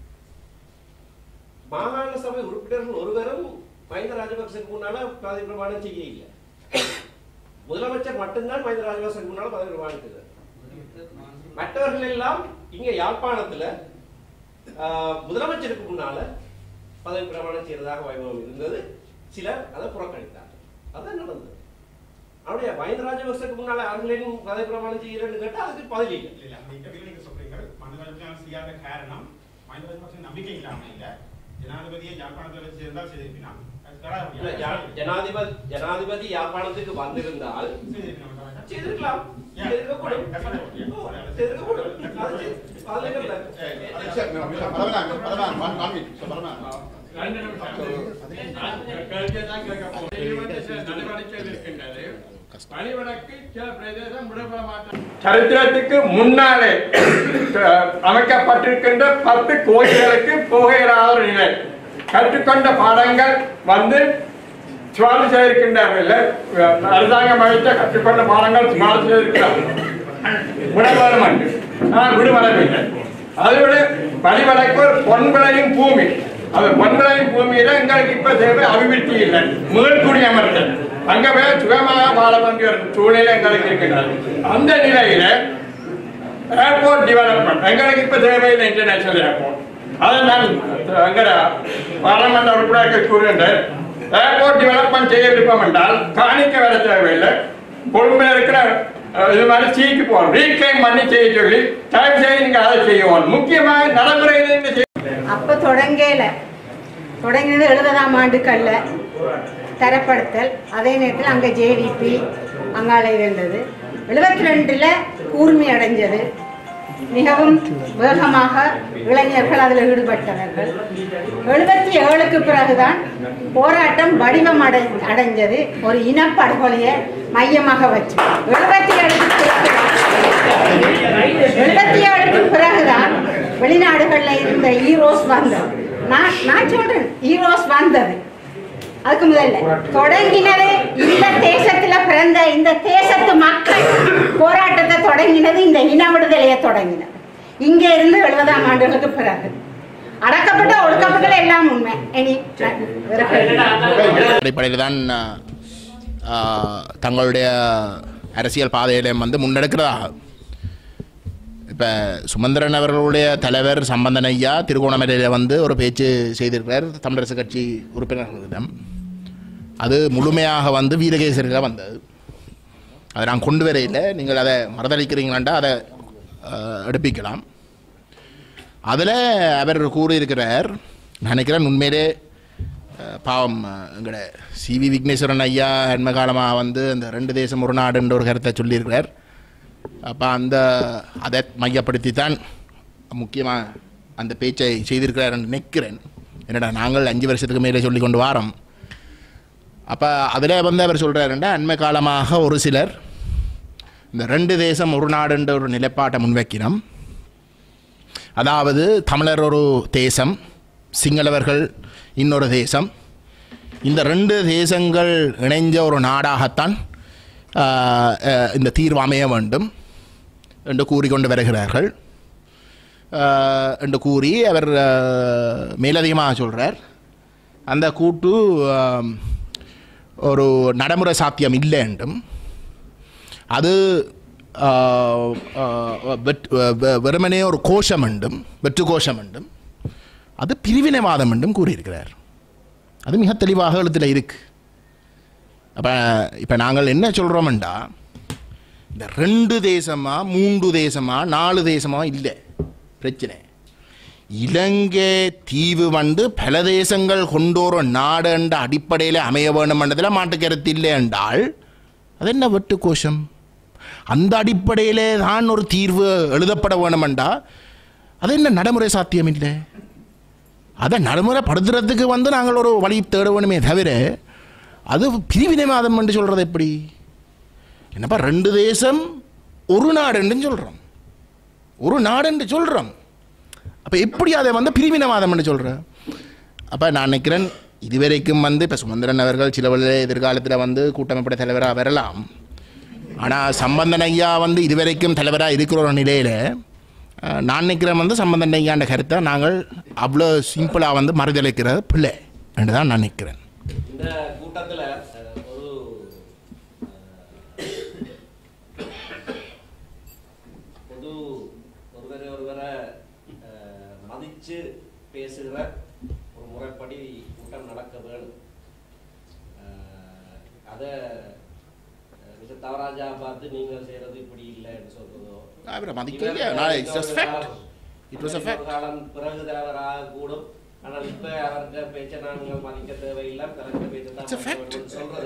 Speaker 3: மாகாண சபை உறுப்பினர்கள் ஒருவரும் மஹிந்த ராஜபக்சேக்கு முன்னால பதவி பிரமாணம் செய்ய இல்லை. முதலமைச்சர் மட்டும்தான் மஹிந்த ராஜபக்சேக்கு முன்னால பதவி பிரமாணம் செய்தார். மற்றவர்கள் எல்லாம் இங்க யாழ்ப்பாணத்துல முதலமைச்சருக்கு முன்னால பதவி பிரமாணம் செய்யறதாக வைபவம் இருந்தது. சிலர் அதை புறக்கணித்தார்கள். அதான் நடந்தது. அவருடைய மஹிந்த ராஜபக்சேக்கு முன்னால அவர்களின் பதவி பிரமாணம் செய்யறன்னு கேட்டா அதுக்கு பதில் இல்லை.
Speaker 5: காரணம் மஹிந்த ராஜபக்சே நம்பிக்கை இல்லாம இல்ல, ஜனாதிபதியை யாழ்ப்பாணத்தில் வச்சு இருந்தால் செய்திருப்பினான்.
Speaker 3: ஜனாதிபதி யாழ்ப்பாணத்துக்கு வந்திருந்தால் செய்திருக்கலாம்.
Speaker 7: சரித்திரத்துக்கு முன்னாலே அமைக்கப்பட்டிருக்கின்ற 10 கோயில்களுக்கு போக இயலாத நிலை. கற்றுக்கொண்ட பாடங்கள் வந்து சுவாரி செய்திருக்கின்றார்கள். அரசாங்கம் அளித்த கற்றுக்கொண்ட பாடங்கள் சுவாரி செய்திருக்கிறார்கள். விடவேணும் நான் விடுவரவில்லை. அதோட பணிவழக்கு பொன் விளையும் பூமி. அது பொன் விளையும் பூமியில எங்களுக்கு இப்ப தேவை அபிவிருத்தி இல்லை, மீள்குடியமர்த்தல். அங்க போய் சுகமாக வாழ வேண்டிய ஒரு சூழ்நிலை எங்களுக்கு இருக்கின்றது. அந்த நிலையில ஏர்போர்ட் டெவலப்மெண்ட் எங்களுக்கு இப்ப தேவையில்லை. இன்டர்நேஷனல் ஏர்போர்ட் அதை நான் எங்கட பாராளுமன்ற உறுப்பினர்கள் கூறுகின்றேன். ஏர்போர்ட் டெவலப்மெண்ட் செய்ய விருப்பம் என்றால் காணிக்க வர தேவையில்லை. கொழும்புல இருக்கிற இது மாதிரி சீக்கு போகணும், ரீக்ளைம் பண்ணி செய்ய சொல்லி தயவு செய்து நீங்க அதை செய்யணும். முக்கியமாக நடைமுறையில்
Speaker 8: அப்ப தொடங்கினது 70ஆம் ஆண்டுக்கல்ல தரப்படுத்தல். அதே நேரத்தில் அங்கே ஜேவிபி அங்கால இருந்தது. 72ல் கூர்மை அடைஞ்சது. மிகவும் வேகமாக இளைஞர்கள் அதில் ஈடுபட்டவர்கள். 77க்கு பிறகுதான் போராட்டம் வடிவம் அடைஞ்சது. ஒரு இனப்படுகொலையை மையமாக வச்சு 77க்கு பிறகுதான் வெளிநாடுகளில் இருந்த ஈரோஸ் வந்தது. நான் சொல்றேன், ஈரோஸ் வந்தது. அதுக்கு முதல்ல தொடங்கினது இந்த தேசத்துல பிறந்த இந்த தேசத்து மக்கள் போராட்டத்தை தொடங்கினது, இந்த இன விடுதலையை தொடங்கினது இங்க இருந்து 70ஆம் ஆண்டுகளுக்கு பிறகு. அடக்கப்பட்ட ஒடுக்கப்பட்ட எல்லாம் உண்மை.
Speaker 4: அடிப்படையில் தான் தங்களுடைய அரசியல் பாதையில வந்து முன்னெடுக்கிறதாக. இப்போ சுமந்திரன் அவர்களுடைய தலைவர் சம்பந்தன் ஐயா திருகோணமலையில் வந்து ஒரு பேச்சு செய்திருக்கிறார் தமிழரசு கட்சி உறுப்பினர்களிடம். அது முழுமையாக வந்து வீரகேசரியில் வந்தது. அதை நான் கொண்டு வரையில் நீங்கள் அதை மறதளிக்கிறீங்களாண்டா அதை எடுப்பிக்கலாம். அதில் அவர் கூறியிருக்கிறார், நினைக்கிறேன் உண்மையிலே பாவம் எங்களோட சிவி விக்னேஸ்வரன் ஐயா அண்மை காலமாக வந்து அந்த 2 தேசம் ஒரு நாடுன்ற ஒரு கருத்தை சொல்லியிருக்கிறார். அப்போ அதை மையப்படுத்தி தான் முக்கியமாக அந்த பேச்சை செய்திருக்கிறார் என்று நினைக்கிறேன். என்னடா நாங்கள் 5 வருஷத்துக்கு மேலே சொல்லி கொண்டு வாரோம். அப்போ அதில் வந்து அவர் சொல்கிறாருண்டா அண்மை காலமாக ஒரு சிலர் இந்த 2 தேசம் ஒரு நாடுன்ற ஒரு நிலைப்பாட்டை முன்வைக்கிறோம். அதாவது தமிழர் ஒரு தேசம், சிங்களவர்கள் இன்னொரு தேசம், இந்த 2 தேசங்கள் இணைஞ்ச ஒரு நாடாகத்தான் இந்த தீர்வு அமைய வேண்டும் என்று கூறிக்கொண்டு வருகிறார்கள் என்று கூறி அவர் மேலதிகமாக சொல்கிறார். அந்த கூட்டு ஒரு நடைமுறை சாத்தியம் இல்லை என்றும் அது வெறுமனே ஒரு கோஷம் என்றும் வெற்று கோஷம் என்றும் அது பிரிவினைவாதம் என்றும் கூறியிருக்கிறார். அது மிக தெளிவாக எழுத்தில் இருக்கு. அப்போ இப்போ நாங்கள் என்ன சொல்கிறோம்டா, இந்த 2 தேசமா 3 தேசமா 4 தேசமா இல்லை பிரச்சனை. இலங்கை தீவு வந்து பல தேசங்கள் கொண்டோர நாடு என்ற அடிப்படையில் அமைய வேண்டும் என்றதில் மாட்டுக்கருத்து இல்லை என்றால் அது என்ன வெட்டு கோஷம்? அந்த அடிப்படையிலே தான் ஒரு தீர்வு எழுதப்பட வேணுமெண்டா அது என்ன நடைமுறை சாத்தியம் இல்லை. அதை நடைமுறைப்படுத்துறதுக்கு வந்து நாங்கள் ஒரு வழி தேட வேணுமே தவிர அது பிரிவினைவாதம் என்று சொல்கிறது எப்படி? என்னப்பா 2 தேசம் ஒரு நாடுன்னு சொல்கிறோம், ஒரு நாடுன்னு சொல்கிறோம். அப்போ எப்படி அதை வந்து பிரிவினவாதம்னு சொல்கிறேன்? அப்போ நான் நினைக்கிறேன் இதுவரைக்கும் வந்து இப்போ சுமந்திரன் அவர்கள் சில எதிர்காலத்தில் வந்து கூட்டமைப்பட தலைவராக வரலாம். ஆனால் சம்பந்தன் ஐயா வந்து இதுவரைக்கும் தலைவராக இருக்கிற ஒரு நிலையில் நான் நினைக்கிறேன் வந்து சம்பந்தன் ஐயாண்ட கருத்தை நாங்கள் அவ்வளோ சிம்பிளாக வந்து மறுதளிக்கிறது பிள்ளை என்று தான் நான் நினைக்கிறேன்.
Speaker 3: இந்த கூட்டத்தில் ஒரு பொது ஒருவரை மதித்து பேசுகிற ஒரு முறைப்படி கூட்டம் நடக்க வேணும். அதை மிஸ்டர் தவராஜா பார்த்து நீங்கள் செய்கிறது இப்படி இல்லைன்னு சொல்றதோ காலம் பிறகு தலைவராக கூடும். ஆனால் இப்ப அவர்கிட்ட பேச்ச நாங்கள் மதிக்க தேவையில்லை, கலக்க பேச்ச சொல்றது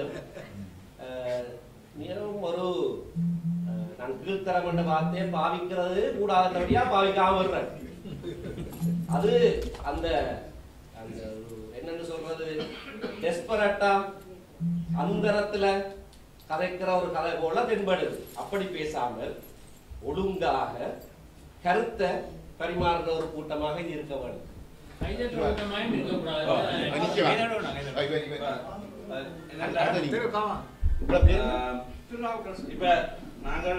Speaker 3: மிகவும் ஒரு நான் கீழ்த்தரம் என்ற வார்த்தையை பாவிக்கிறது கூடாதபடியா பாவிக்காம வர்றேன். அது அந்த அந்த என்னன்னு சொல்றது டெஸ்பரட்டா அந்தரத்துல கதைக்கிற ஒரு கதை போல தென்படுது. அப்படி பேசாமல் ஒழுங்காக கருத்தை பரிமாறுற ஒரு கூட்டமாக இது இருக்க வேண்டும்.
Speaker 9: இப்ப நாங்கள்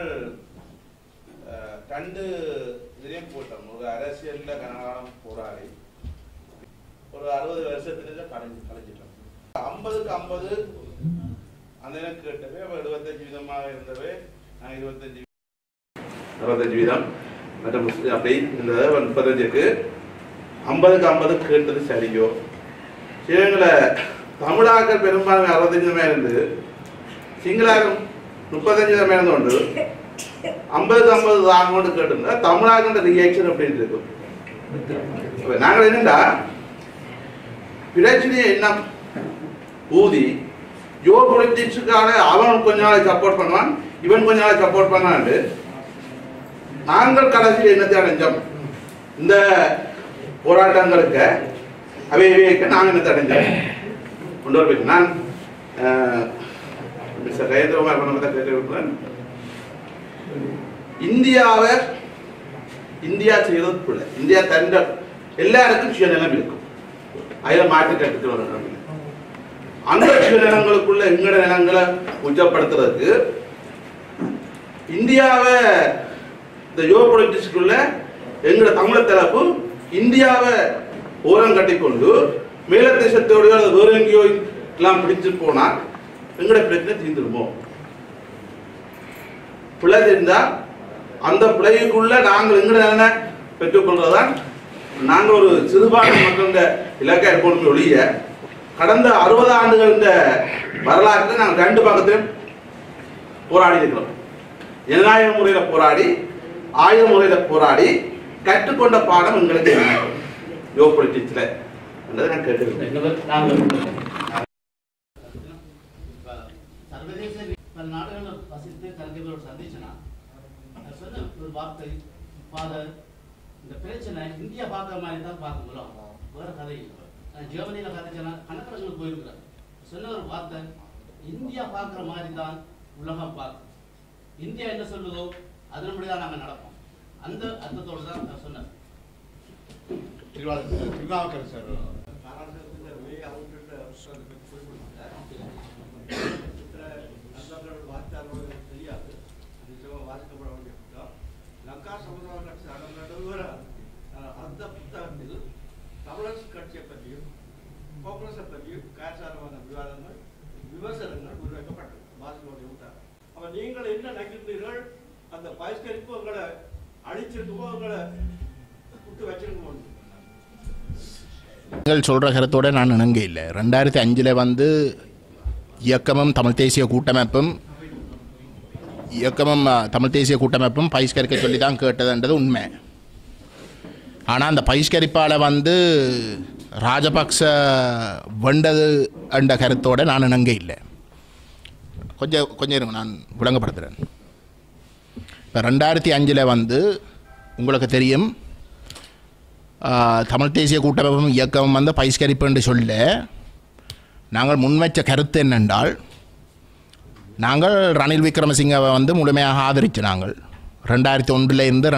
Speaker 9: 2 இதையும் போட்டோம். ஒரு அரசியல்ல கனகாலம் போராடி ஒரு 60 வருஷத்துல கலைஞ்சிட்டோம். 50க்கு 50 அந்த கேட்டவே 75% இருந்தவே 25 வீதம் மற்றும் அப்படி இந்த 35க்கு 50க்கு 50 கேட்டது சரியோ? சிவங்களை தமிழாக்கள் பெரும்பான்மை 65% இருந்து சிங்களாக்கம் 35% இருந்து கொண்டு 50க்கு 50 தாங்கோண்டு கேட்டிருந்தா தமிழாக்கின்ற ரியாக்ஷன் அப்படின்னு இருக்கும். நாங்கள் என்னண்டா பிரச்சனையை என்ன ஊதி ஜோ பொலிட்டிக்ஸுக்கான அவன் கொஞ்ச நாளைக்கு சப்போர்ட் பண்ணுவான், இவன் கொஞ்ச நாளைக்கு சப்போர்ட் பண்ணான்னு நாங்கள் கடைசியில் என்னத்தை அடைஞ்சோம்? இந்த போராட்டங்களுக்கு அவைக்க நாங்கள் என்னத்தை அடைஞ்சோம் கொண்டு வரಬೇಕು. நான் மிஸ்டர் கஜேந்திரகுமார் பண்ண கேட்கிறேன். இந்தியா செய்வது பிள்ளை. இந்தியா தந்த எல்லாருக்கும் சுயநலம் இருக்கும், அதில் மாற்றி கட்டுக்கிறோம். அந்த சுயநலங்களுக்குள்ள எங்கட நிலங்களை உச்சப்படுத்துறதுக்கு இந்தியாவை இந்த யோ பொலிட்டிக்ஸ்க்குள்ள எங்கட தமிழ் தரப்பு இந்தியாவை ஓரம் கட்டிக்கொண்டு மேல தேசத்தோடையோ அல்லது வேற எங்கேயோ எல்லாம் பிடிச்சு போனா எங்கட பிரச்சனை தீர்ந்துருமோ? பிள்ளை தெரிந்தால் அந்த பிள்ளைக்குள்ள நாங்கள் எங்கட நிலைமை பெற்றுக்கொள்றதான் நாங்கள் ஒரு சிறுபான்மை மக்களுடைய இலக்கை இருக்கணும் ஒழிய கடந்த 60 ஆண்டுகள் இந்த வரலாற்றில் நாங்கள் 2 பக்கத்திலும் போராடி இருக்கிறோம். ஜனநாயக முறையில் போராடி, ஆயுத முறையில் போராடி கற்றுக்கொண்ட பாடம் எங்களுக்கு யோ பொலிட்டிக்ஸ்ல என்றதை நான் கேட்டுக்கிறேன்.
Speaker 2: சர்வதேச பல நாடுகளில் வசித்து கல்விகளோடு சந்திச்சனா சொன்ன ஒரு வார்த்தை, ஃபாதர் இந்த பிரச்சனை இந்தியா பார்க்குற மாதிரி தான் பார்க்கணும், வேற கதை இல்லை. ஜெர்மனியில் கதைச்சனா கணக்கணங்களுக்கு போயிருக்கிறேன். சொன்ன ஒரு வார்த்தை, இந்தியா பார்க்குற மாதிரி தான் உலகம் பார்க்கும். இந்தியா என்ன சொல்லுதோ அதன்படி தான் நாங்கள் நடப்போம். அந்த அர்த்தத்தோடு தான் நான் சொன்னேன்.
Speaker 1: திருநாவுக்கரசர் சார்
Speaker 10: தெரியாது வாசிக்கப்பட வேண்டிய புத்தகம் லங்கா சமுதாய கட்சி நடுவர் அந்த புத்தகத்தில் தமிழரசு கட்சியை பற்றியும் காங்கிரஸை பற்றியும் காரசாரமான விவாதங்கள் விமர்சனங்கள் முன்வைக்கப்பட்டது வாசிக்கப்பட புத்தகம். அப்ப நீங்கள் என்ன நினைக்கிறீர்கள்? அந்த பகிஷ்கரிப்பு உங்களை அழிச்சிருக்குமோ, உங்களை விட்டு வச்சிருக்குமோ?
Speaker 4: நீங்கள் சொல்கிற கருத்தோடு நான் இணங்க இல்லை. 2005 வந்து இயக்கமும் தமிழ் தேசிய கூட்டமைப்பும் பகிஷ்கரிக்க சொல்லி தான் கேட்டதுன்றது உண்மை. ஆனால் அந்த பகிஷ்கரிப்பால் வந்து ராஜபக்ச வெண்டது என்ற கருத்தோடு நான் இணங்க இல்லை. கொஞ்சம் இருங்க, நான் விளங்கப்படுத்துகிறேன். இப்போ 2005 வந்து உங்களுக்கு தெரியும், தமிழ் தேசிய கூட்டமைப்பும் இயக்கமும் வந்து பகிஷ்கரிப்பு என்று சொல்ல நாங்கள் முன்வைச்ச கருத்து என்னென்றால், நாங்கள் ரணில் விக்ரமசிங்கவை வந்து முழுமையாக ஆதரித்து நாங்கள் 2001 இருந்து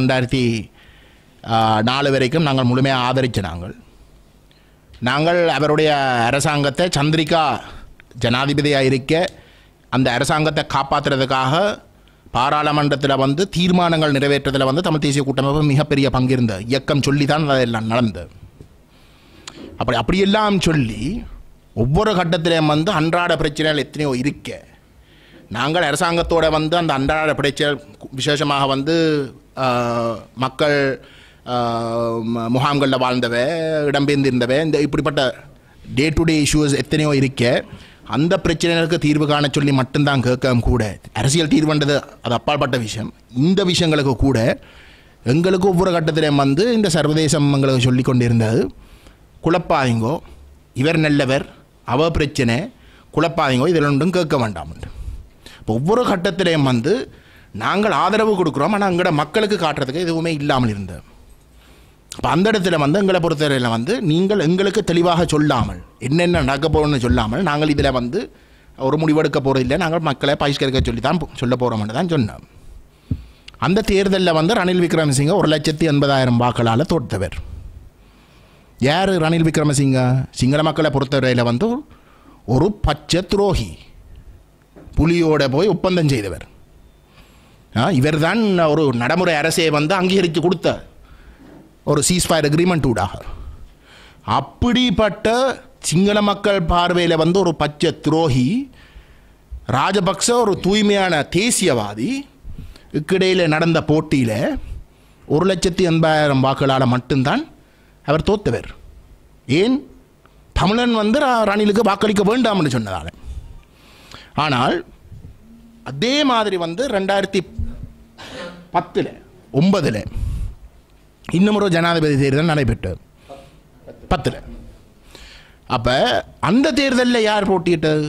Speaker 4: 2004 வரைக்கும் நாங்கள் முழுமையாக ஆதரித்து நாங்கள் அவருடைய அரசாங்கத்தை சந்திரிகா ஜனாதிபதியாக இருக்க அந்த அரசாங்கத்தை காப்பாற்றுறதுக்காக பாராளுமன்றத்தில் வந்து தீர்மானங்கள் நிறைவேற்றதில் வந்து தமிழ் தேசிய கூட்டமைப்பு மிகப்பெரிய பங்கு இருந்த இயக்கம் சொல்லி தான் அதெல்லாம் நடந்தது. அப்படியெல்லாம் சொல்லி ஒவ்வொரு கட்டத்திலையும் வந்து அன்றாட பிரச்சனைகள் எத்தனையோ இருக்க நாங்கள் அரசாங்கத்தோட வந்து அந்த அன்றாட பிரச்சனை விசேஷமாக வந்து மக்கள் முகாம்களில் வாழ்ந்தவ இடம்பெயர்ந்திருந்தவ இந்த இப்படிப்பட்ட டே டு டே இஷ்யூஸ் எத்தனையோ இருக்க அந்த பிரச்சனைகளுக்கு தீர்வு காண சொல்லி மட்டும்தான் கேட்கவும் கூட அரசியல் தீர்வுன்றது அது அப்பாற்பட்ட விஷயம். இந்த விஷயங்களுக்கு கூட எங்களுக்கு ஒவ்வொரு கட்டத்திலையும் வந்து இந்த சர்வதேசம் எங்களுக்கு சொல்லி கொண்டிருந்தது குழப்பாதீங்கோ, இவர் நல்லவர், அவ பிரச்சனை, குழப்பாதீங்கோ, இதில் ஒன்றும் கேட்க வேண்டாம். இப்போ ஒவ்வொரு கட்டத்திலையும் வந்து நாங்கள் ஆதரவு கொடுக்குறோம், ஆனால் எங்களோட மக்களுக்கு காட்டுறதுக்கு எதுவுமே இல்லாமல் இருந்தது. அப்போ அந்த இடத்துல வந்து எங்களை பொறுத்தவரையில் வந்து நீங்கள் எங்களுக்கு தெளிவாக சொல்லாமல் என்னென்ன நடக்க போகணும்னு சொல்லாமல் நாங்கள் இதில் வந்து ஒரு முடிவெடுக்க போகிறதில்லை, நாங்கள் மக்களை பகிஷ்கரிக்க சொல்லி தான் சொல்ல போகிறோம்னு தான் சொன்னோம். அந்த தேர்தலில் வந்து ரணில் விக்ரமசிங்க 1,80,000 வாக்களால் தோற்றவர். யார் ரணில் விக்ரமசிங்க? சிங்கள மக்களை பொறுத்தவரையில் வந்து ஒரு பச்சை துரோகி, புலியோட போய் ஒப்பந்தம் செய்தவர். இவர் தான் ஒரு நடைமுறை அரசை வந்து அங்கீகரித்து கொடுத்த ஒரு சீஸ்ஃபயர் அக்ரிமெண்ட் ஊடாக. அப்படிப்பட்ட சிங்கள மக்கள் பார்வையில் வந்து ஒரு பச்சை துரோகி ராஜபக்ச ஒரு தூய்மையான தேசியவாதி இக்கிடையில் நடந்த போட்டியில் 1,80,000 வாக்குகளால் மட்டும்தான் அவர் தோத்தவர். ஏன்? தமிழன் வந்து ரணிலுக்கு வாக்களிக்க வேண்டாம்னு சொன்னதால். ஆனால் அதே மாதிரி வந்து 2010-9 இன்னும் ஒரு ஜனாதிபதி தேர்தல் நடைபெற்றது 10. அப்போ அந்த தேர்தலில் யார் போட்டியிட்டது?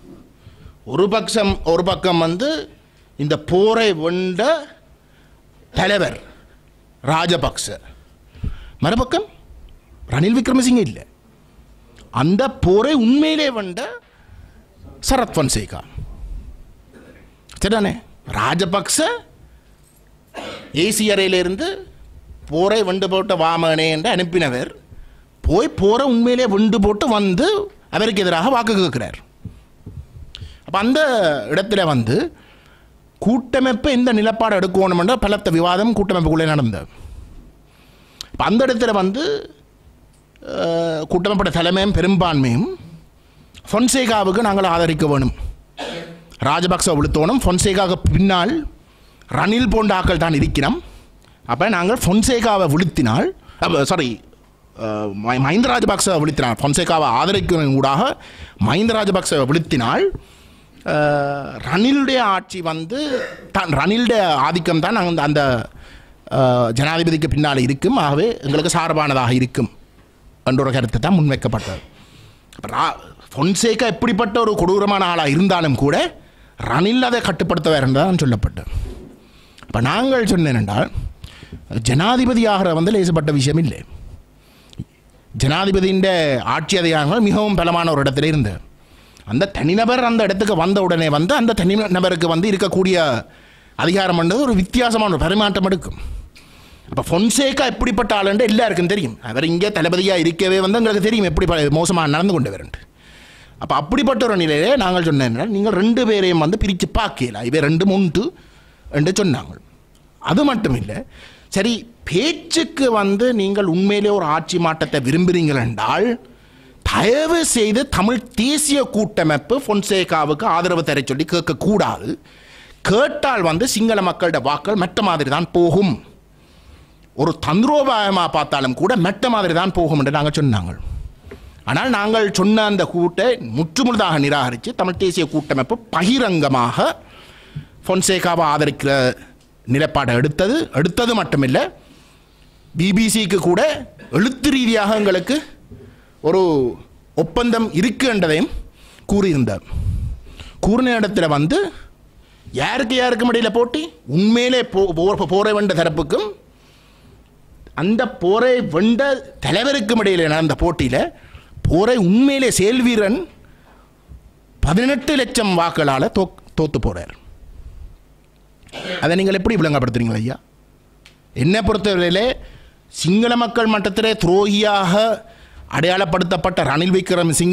Speaker 4: ஒரு பக்கம் வந்து இந்த போரை வென்ற தலைவர் ராஜபக்ச, மறுபக்கம் ரணில் விக்ரமசிங்க இல்லை. அந்த போரை உண்மையிலே வென்ற சரத் பொன்சேகா. சரிதானே? ராஜபக்ச ஏசி அறையிலிருந்து போரை வெண்டு போட்ட வாமனே என்று அனுப்பினவர் போய் போரை உண்மையிலே வெண்டு போட்டு வந்து அவருக்கு எதிராக வாக்கு கேட்கிறார். அப்போ அந்த இடத்துல வந்து கூட்டமைப்பை இந்த நிலப்பாடு எடுக்கணும் என்ற பலத்த விவாதம் கூட்டமைப்புக்குள்ளே நடந்தது. இப்போ அந்த இடத்துல வந்து கூட்டமைப்போட தலைமையும் பெரும்பான்மையும் பொன்சேகாவுக்கு நாங்கள் ஆதரிக்க வேணும், ராஜபக்ச விழுத்தோணும், பொன்சேகாவுக்கு பின்னால் ரணில் போன்ற ஆக்கள் தான் இருக்கிறோம். அப்போ நாங்கள் பொன்சேகாவை விழுத்தினால் மஹிந்த ராஜபக்சவை விழுத்தினால் பொன்சேகாவை ஆதரிக்கும் ஊடாக மஹிந்த ராஜபக்சவை விழுத்தினால் ரணிலுடைய ஆட்சி வந்து ரணிலுடைய ஆதிக்கம் தான் அந்த ஜனாதிபதிக்கு பின்னால் இருக்கும், ஆகவே எங்களுக்கு சார்பானதாக இருக்கும் என்ற ஒரு கருத்து தான் முன்வைக்கப்பட்டது. பொன்சேகா எப்படிப்பட்ட ஒரு கொடூரமான ஆளாக இருந்தாலும் கூட ரணில் அதை கட்டுப்படுத்தவர் என்றுதான் சொல்லப்பட்டது. இப்போ நாங்கள் சொன்னேன் என்றால் ஜனாதிபதி ஆகிற வந்து லேசப்பட்ட விஷயம் இல்லை. ஜனாதிபதியின் ஆட்சி அதிகாரங்கள் மிகவும் பலமான ஒரு இடத்துல இருந்து அந்த தனிநபர் அந்த இடத்துக்கு வந்த உடனே வந்து அந்த தனிநபருக்கு வந்து இருக்கக்கூடிய அதிகாரம் என்றது ஒரு வித்தியாசமான ஒரு பரிமாற்றம் எடுக்கும். அப்போ பொன்சேகா எப்படிப்பட்ட ஆளுண்டு எல்லாருக்கும் தெரியும். அவர் இங்கே தளபதியாக இருக்கவே வந்து எங்களுக்கு தெரியும் எப்படி மோசமாக நடந்து கொண்டு வரண்டு. அப்போ அப்படிப்பட்ட ஒரு நிலையிலே நாங்கள் சொன்னேன், நீங்கள் 2 பேரையும் வந்து பிரித்து பார்க்கல, இவை 2 உண்டு என்று சொன்னாங்க. அது மட்டும் இல்லை, சரி பேச்சுக்கு வந்து நீங்கள் உண்மையிலே ஒரு ஆட்சி மாற்றத்தை விரும்புகிறீங்கள் என்றால் தயவு செய்து தமிழ் தேசிய கூட்டமைப்பு பொன்சேகாவுக்கு ஆதரவு தர சொல்லி கேட்கக்கூடாது. கேட்டால் வந்து சிங்கள மக்களோட வாக்கள் மற்ற மாதிரி தான் போகும், ஒரு தந்திரோபாயமாக பார்த்தாலும் கூட மற்ற மாதிரி தான் போகும் என்று நாங்கள் சொன்னாங்க. ஆனால் நாங்கள் சொன்ன அந்த கூட்டை முற்றுமுழுதாக நிராகரித்து தமிழ் தேசிய கூட்டமைப்பு பகிரங்கமாக பொன்சேகாவை ஆதரிக்கிற நிலைப்பாட்டை எடுத்தது மட்டுமில்லை, பிபிசிக்கு கூட எழுத்து ரீதியாக எங்களுக்கு ஒரு ஒப்பந்தம் இருக்கு என்றதையும் கூறியிருந்தார். கூறின இடத்துல வந்து யாருக்கும் இடையில் போட்டி, உண்மையிலே போரை வென்ற தரப்புக்கும் அந்த போரை வென்ற தலைவருக்கும் இடையில் நடந்த போட்டியில் போரை உண்மையிலே செயல்வீரன் 18 லட்சம் வாக்குகளால்
Speaker 11: தோத்து போகிறார். அதை நீங்கள் எப்படி விளங்கப்படுத்துறீங்களா ஐயா? என்னை பொறுத்தவரையிலே சிங்கள மக்கள் மட்டத்திலே துரோகியாக அடையாளப்படுத்தப்பட்ட ரணில் விக்ரமசிங்க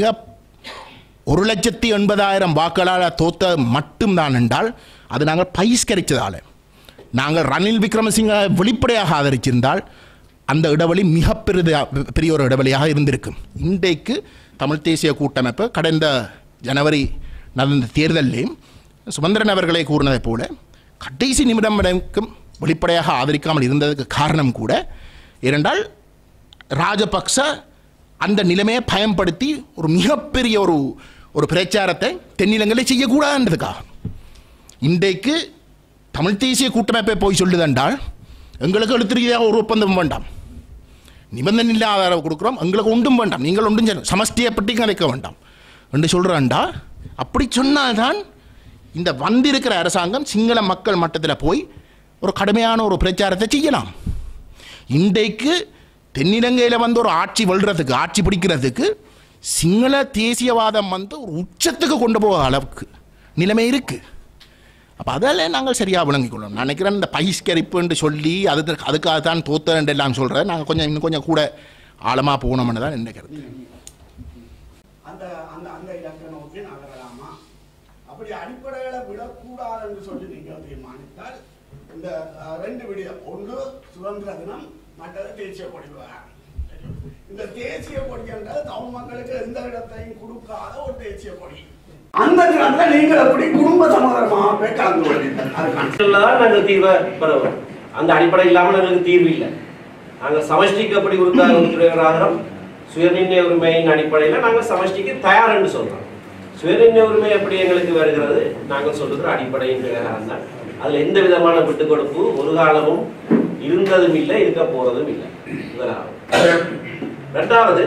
Speaker 11: 1,80,000 வாக்களால் தோத்த மட்டும்தான் என்றால் அது நாங்கள் பகிஷ்கரித்ததால். நாங்கள் ரணில் விக்ரமசிங்க வெளிப்படையாக ஆதரிச்சிருந்தால் அந்த இடைவெளி மிக பெரிய ஒரு இடைவெளியாக இருந்திருக்கும். இன்றைக்கு தமிழ் தேசிய கூட்டமைப்பு கடந்த ஜனவரி நடந்த தேர்தலில் சுமந்திரன் அவர்களை கூறினதைப் போல கடைசி நிமிடம் வரைக்கும் வெளிப்படையாக ஆதரிக்காமல் இருந்ததுக்கு காரணம் கூட ஏனென்றால் ராஜபக்ச அந்த நிலைமையை பயன்படுத்தி ஒரு மிகப்பெரிய ஒரு பிரச்சாரத்தை தென்னிலங்கையில் செய்யக்கூடாதுன்றதுக்காக. இன்றைக்கு தமிழ் தேசிய கூட்டமைப்பை போய் சொல்லுதென்றால் எங்களுக்கு எழுத்துறீதியாக ஒரு ஒப்பந்தம் வேண்டாம், நிபந்தனை இல்லாத ஆதரவு கொடுக்குறோம், எங்களுக்கு ஒன்றும் வேண்டாம், நீங்கள் ஒன்றும் சமஷ்டியை பற்றி கலைக்க வேண்டாம் என்று சொல்கிறாண்டா. அப்படி சொன்னால்தான் இந்த வந்திருக்கிற அரசாங்கம் சிங்கள மக்கள் மட்டத்தில் போய் ஒரு கடுமையான ஒரு பிரச்சாரத்தை செய்யலாம். இன்றைக்கு தென்னிலங்கையில் வந்து ஒரு ஆட்சி வெல்றதுக்கு, ஆட்சி பிடிக்கிறதுக்கு சிங்கள தேசியவாதம் வந்து ஒரு உச்சத்துக்கு கொண்டு போக அளவுக்கு நிலைமை இருக்குது. அப்போ அதெல்லாம் நாங்கள் சரியாக விளங்கிக் கொள்ளணும். நான் நினைக்கிறேன் இந்த பகிஷ்கரிப்புன்னு சொல்லி அதுக்காக தான் தோத்தேன் எல்லாம் சொல்கிறேன். நாங்கள் இன்னும் கொஞ்சம் கூட ஆழமாக போகணும்னு தான் நினைக்கிறது.
Speaker 2: அந்த அந்த அந்த இலக்கை நோக்கி நகரலாமா? அப்படி அடிப்படைகளை விடக்கூடாது என்று சொல்லி நீங்கள் தீர்மானித்தால் இந்த 2 விடயம், ஒன்று சுதந்திர தினம், மற்றது தேசிய கொடி விவகாரம். இந்த தேசிய கொடி என்றால் தமிழ் மக்களுக்கு எந்த இடத்தையும் கொடுக்காத ஒரு தேசிய கொடி. அந்த தினத்தில் நீங்கள் எப்படி குடும்ப சமாதானமாக கலந்து கொள்வீர்கள்?
Speaker 3: நாங்கள் தீர்வை பெறுவோம். அந்த அடிப்படை இல்லாமல் எங்களுக்கு தீர்வு இல்லை. நாங்கள் சமஷ்டிக்கு அப்படி உறுப்பினராகிறோம். சுயநிர்ணய உரிமையின் அடிப்படையில் நாங்கள் சமஷ்டிக்கு தயார் என்று சொல்கிறோம். சுயநிர்ணய உரிமை எப்படி எங்களுக்கு வருகிறது? நாங்கள் சொல்லுகிற அடிப்படையின் பிரகாரம் தான். அதில் எந்த விதமான விட்டுக் கொடுப்பு ஒரு காலமும் இருந்ததும் இல்லை, இருக்க போறதும் இல்லை. இரண்டாவது,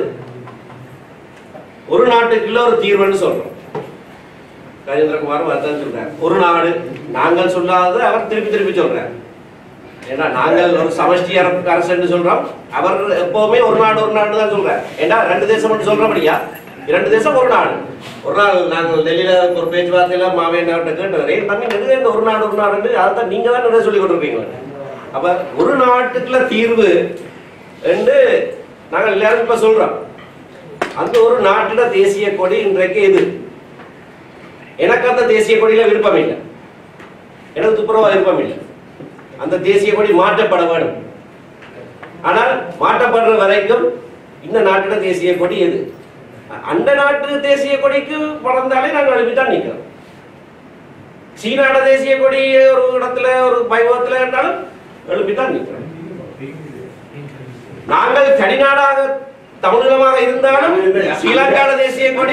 Speaker 3: ஒரு நாட்டுக்குள்ள ஒரு தீர்வுன்னு சொல்றோம். கஜேந்திரகுமார் வரதான் சொல்றார். ஒரு நாடு, நாங்கள் சொல்லாதது அவர் திருப்பி சொல்றார். ஏன்னா நாங்கள் ஒரு சமஷ்டி அரசு சொல்றோம், அவர் எப்பவுமே ஒரு நாடு தான் சொல்றார். ஏன்னா 2 தேசம் சொல்றபடியா 2 தேசம் ஒரு நாடு. ஒரு நாள் நாங்கள் டெல்லியில ஒரு பேச்சுவார்த்தையில மாவேண்டாட்ட கேட்டவரேன் தம்பி நெடுக இந்த ஒரு நாடு அதான் நீங்க தான் நிறைய சொல்லி கொண்டிருக்கீங்க. அப்ப ஒரு நாட்டுக்குள்ள தீர்வு என்று நாங்கள் எல்லாரும் இப்ப சொல்றோம். அந்த ஒரு நாட்டுல தேசிய கொடி இன்றைக்கு எது? எனக்கு அந்த தேசிய கொடியில விருப்பம் இல்லை, எனக்கு துப்புரவா விருப்பம் இல்லை. அந்த தேசிய கொடி மாற்றப்பட வேண்டும். ஆனால் மாற்றப்படுற வரைக்கும் இந்த நாட்டில தேசிய கொடி எது? அந்த நாட்டு தேசிய கொடிக்கு பறந்தாலே நாங்கள் எழுப்பித்தான் நிற்கிறோம். சீனாட தேசிய கொடி ஒரு இடத்துல ஒரு வைபவத்தில் என்றாலும் எழுப்பித்தான் நிற்கிறோம். நாங்கள் தனிநாடாக தமிழகமாக இருந்தாலும் ஸ்ரீலங்காட தேசிய கொடி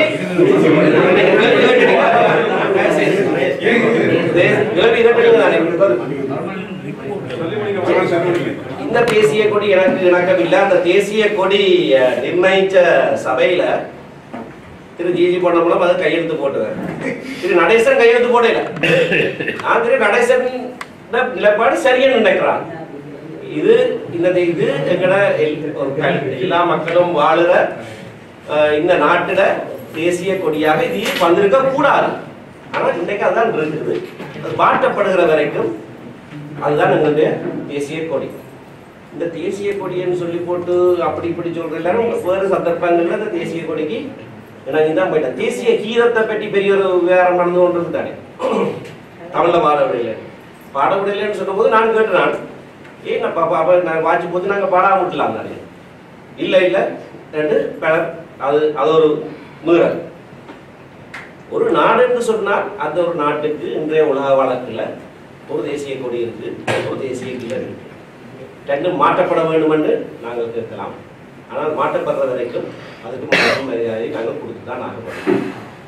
Speaker 3: இந்த தேசிய கொடி எனக்கு இணக்கமில்லை. அந்த தேசிய கொடி நிர்ணயிச்ச சபையில திரு ஜிஜி பொன்னம்பலம் அது கையெழுத்து போட்டுவார். திரு நடேசன் கையெழுத்து போடல. நான் திரு நடேசன் நிலைப்பாடு சரின்னு நினைக்கிறான். இது எங்கட எல்லா மக்களும் வாழுற இந்த நாட்டுல தேசிய கொடியாக இது வந்திருக்க கூடாது. ஆனா இன்றைக்கு அதுதான் இருக்குது. அது மாற்றப்படுகிற வரைக்கும் அதுதான் எங்களுடைய தேசிய கொடி. இந்த தேசிய கொடின்னு சொல்லி போட்டு அப்படி இப்படி சொல்ற எல்லாரும் வேறு சந்தர்ப்பங்கள்ல இந்த தேசிய கொடிக்கு தான் போயிட்டேன். தேசிய கீதத்தை பற்றி பெரிய ஒரு விவகாரம் நடந்து கொண்டு தானே தமிழ்ல பாடவிடையிலன்னு சொன்ன போது நான் கேட்டேன், ஏன் நான் வாட்சி போது நாங்கள் பாடாம விட்டுலாம் தானே? இல்லை ரெண்டு அது ஒரு மீறல். ஒரு நாடு என்று சொன்னால் அந்த ஒரு நாட்டுக்கு இன்றைய உலக வழக்குல ஒரு தேசிய கொடி இருக்கு, ஒரு தேசிய கீதம் இருக்கு. ரெண்டும் மாற்றப்பட வேண்டும் என்று நாங்கள் கேட்கலாம். ஆனால் மாற்றப்படுற வரைக்கும் அதுக்கு மதிப்பு மரியாதை நாங்கள் கொடுத்துதான் ஆகப்படும்.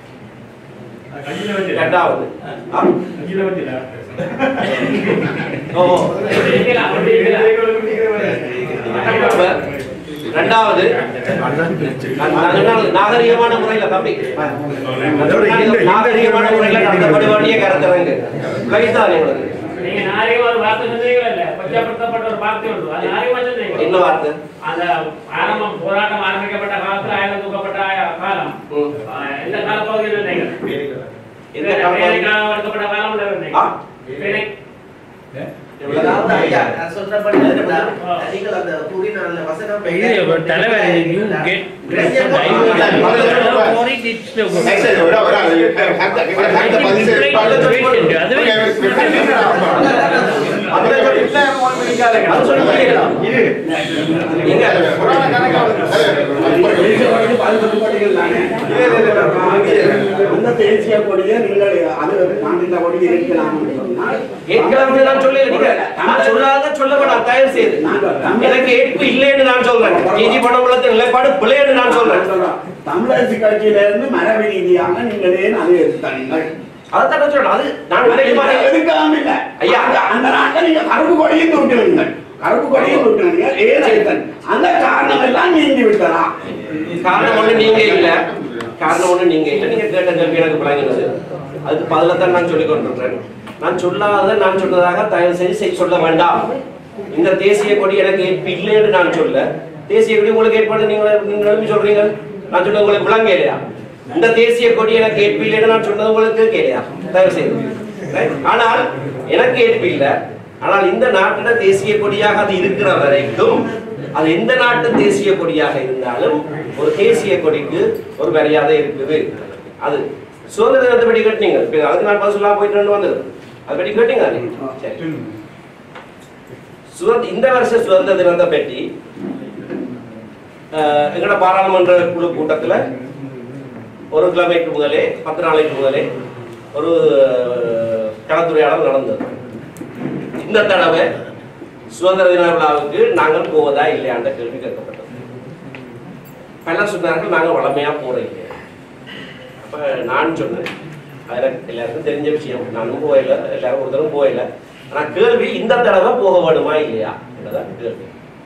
Speaker 3: இரண்டாவது நாகரிகமான முறையில தம்பி நாகரிகமான முறையில நடத்தப்பட வேண்டிய கருத்தரங்கு
Speaker 6: நீங்க நாகரிகமா ஒரு வார்த்தை சொன்னீங்களா? இல்ல கொச்சப்படுத்தப்பட்ட ஒரு வார்த்தை உண்டு. அது நாகரிகமா சொன்னீங்க.
Speaker 3: என்ன வார்த்தை?
Speaker 6: அந்த ஆரம்பம் போராட்டம் ஆரம்பிக்கப்பட்ட காலத்துல ஆயுதம் தூக்கப்பட்ட காலம் இந்த காலப்பகுதியில் சொன்னீங்க.
Speaker 3: இந்த
Speaker 12: தேசிய கொடியை நீங்கள் அது மாநில கொடியை இருக்கலாம்
Speaker 3: எனக்கு ஏற்பு இல்லைன்னு நான் சொல்றேன். நிலைப்பாடு பிள்ளைன்னு நான் சொல்றேன்.
Speaker 12: தமிழரசு கட்சியில இருந்து மரபு ரீதியாக நீங்களே அதை எடுத்தாங்க.
Speaker 3: அதான் சொல்றேன். அது நான்
Speaker 12: எடுக்காம இல்ல ஐயா. அந்த நாட்டை நீங்க கருப்பு கொடியும் தூட்டுவீங்க, கருப்பு கொடியும் தூட்டுவீங்க. ஏன் அந்த காரணம் எல்லாம் நீங்கி விட்டதா?
Speaker 3: காரணம் ஒண்ணு நீங்க இல்ல, காரணம் ஒண்ணு நீங்க இல்ல. நீங்க கேட்ட கேள்வி எனக்கு பழகினது, அதுக்கு பதில தான் நான் சொல்லிக் கொண்டிருக்கிறேன். நான் சொல்லாத நான் சொன்னதாக தயவு செய்து சொல்ல வேண்டாம். இந்த தேசிய கொடி எனக்கு ஏற்பு இல்லைன்னு நான் சொல்ல, தேசிய கொடி உங்களுக்கு ஏற்பாடு நீங்க எழுப்பி சொல்றீங்க. நான் சொன்னது உங்களுக்கு விளங்க இல்லையா? இந்த தேசிய கொடி எனக்கு ஏற்பு இல்லைன்னு நான் சொன்னது உங்களுக்கு கேட்கலையா? தயவு செய்து. ஆனால் எனக்கு ஏற்பு இல்லை. ஆனால் இந்த நாட்டில தேசிய கொடியாக அது இருக்கிற வரைக்கும், அது எந்த நாட்டு தேசிய கொடியாக இருந்தாலும் ஒரு தேசிய கொடிக்கு ஒரு மரியாதை இருக்குது. அது சுதந்திர தினத்தை பற்றி கேட்டீங்க, அதுக்கு நான் பதில் சொல்லாம போயிட்டு வந்தது. அதை பற்றி கேட்டீங்க. சரி, இந்த வருஷ சுதந்திர தினத்தை பற்றி எங்களோட பாராளுமன்ற குழு கூட்டத்தில் ஒரு கிழமைக்கு முதலே 10 நாளைக்கு முதலே ஒரு கலந்துரையாடல் நடந்தது. இந்த தடவை சுதந்திர தின விழாவுக்கு நாங்கள் போவதா இல்லையான்ற கேள்வி கேட்கப்பட்டது. பலர் சொன்னார்கள் நாங்கள் வளமையா போறோம் இல்லையா. அப்ப நான் சொன்னேன், எல்லாருக்கும் தெரிஞ்ச விஷயம், நானும் போயில, எல்லாரும் ஒருத்தரும் போயில. ஆனா கேள்வி இந்த தடவை போக வேணுமா இல்லையா என்றதான் கேள்வி.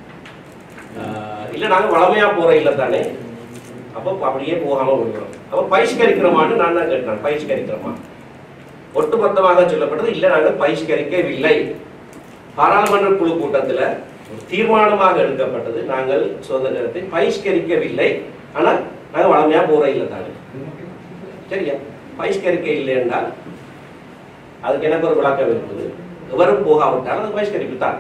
Speaker 3: இல்ல நாங்க வளமையா போறோம் இல்லை தானே, அப்போ அப்படியே போகாம விடுறோம். அப்ப பயிஷ்கரிக்கிறோமான்னு நான் தான் கேட்டேன். பயிஷ்கரிக்கிறோமா? ஒட்டுமொத்தமாக சொல்லப்பட்டது இல்ல, நாங்கள் பயிஷ்கரிக்கவில்லை. பாராளுமன்ற குழு கூட்டத்தில் தீர்மானமாக எடுக்கப்பட்டது, நாங்கள் சுதந்திர தினத்தை பயிஷ்கரிக்கவில்லை. ஆனால் நாங்கள் வளமையா போற இல்லை தானே. சரியா? பயிஷ்கரிக்க இல்லை என்றால் அதுக்கு எனக்கு ஒரு விளக்கம் இருக்குது. எவரும் போகாவிட்டால் அது பயிஷ்கரிப்பு தான்.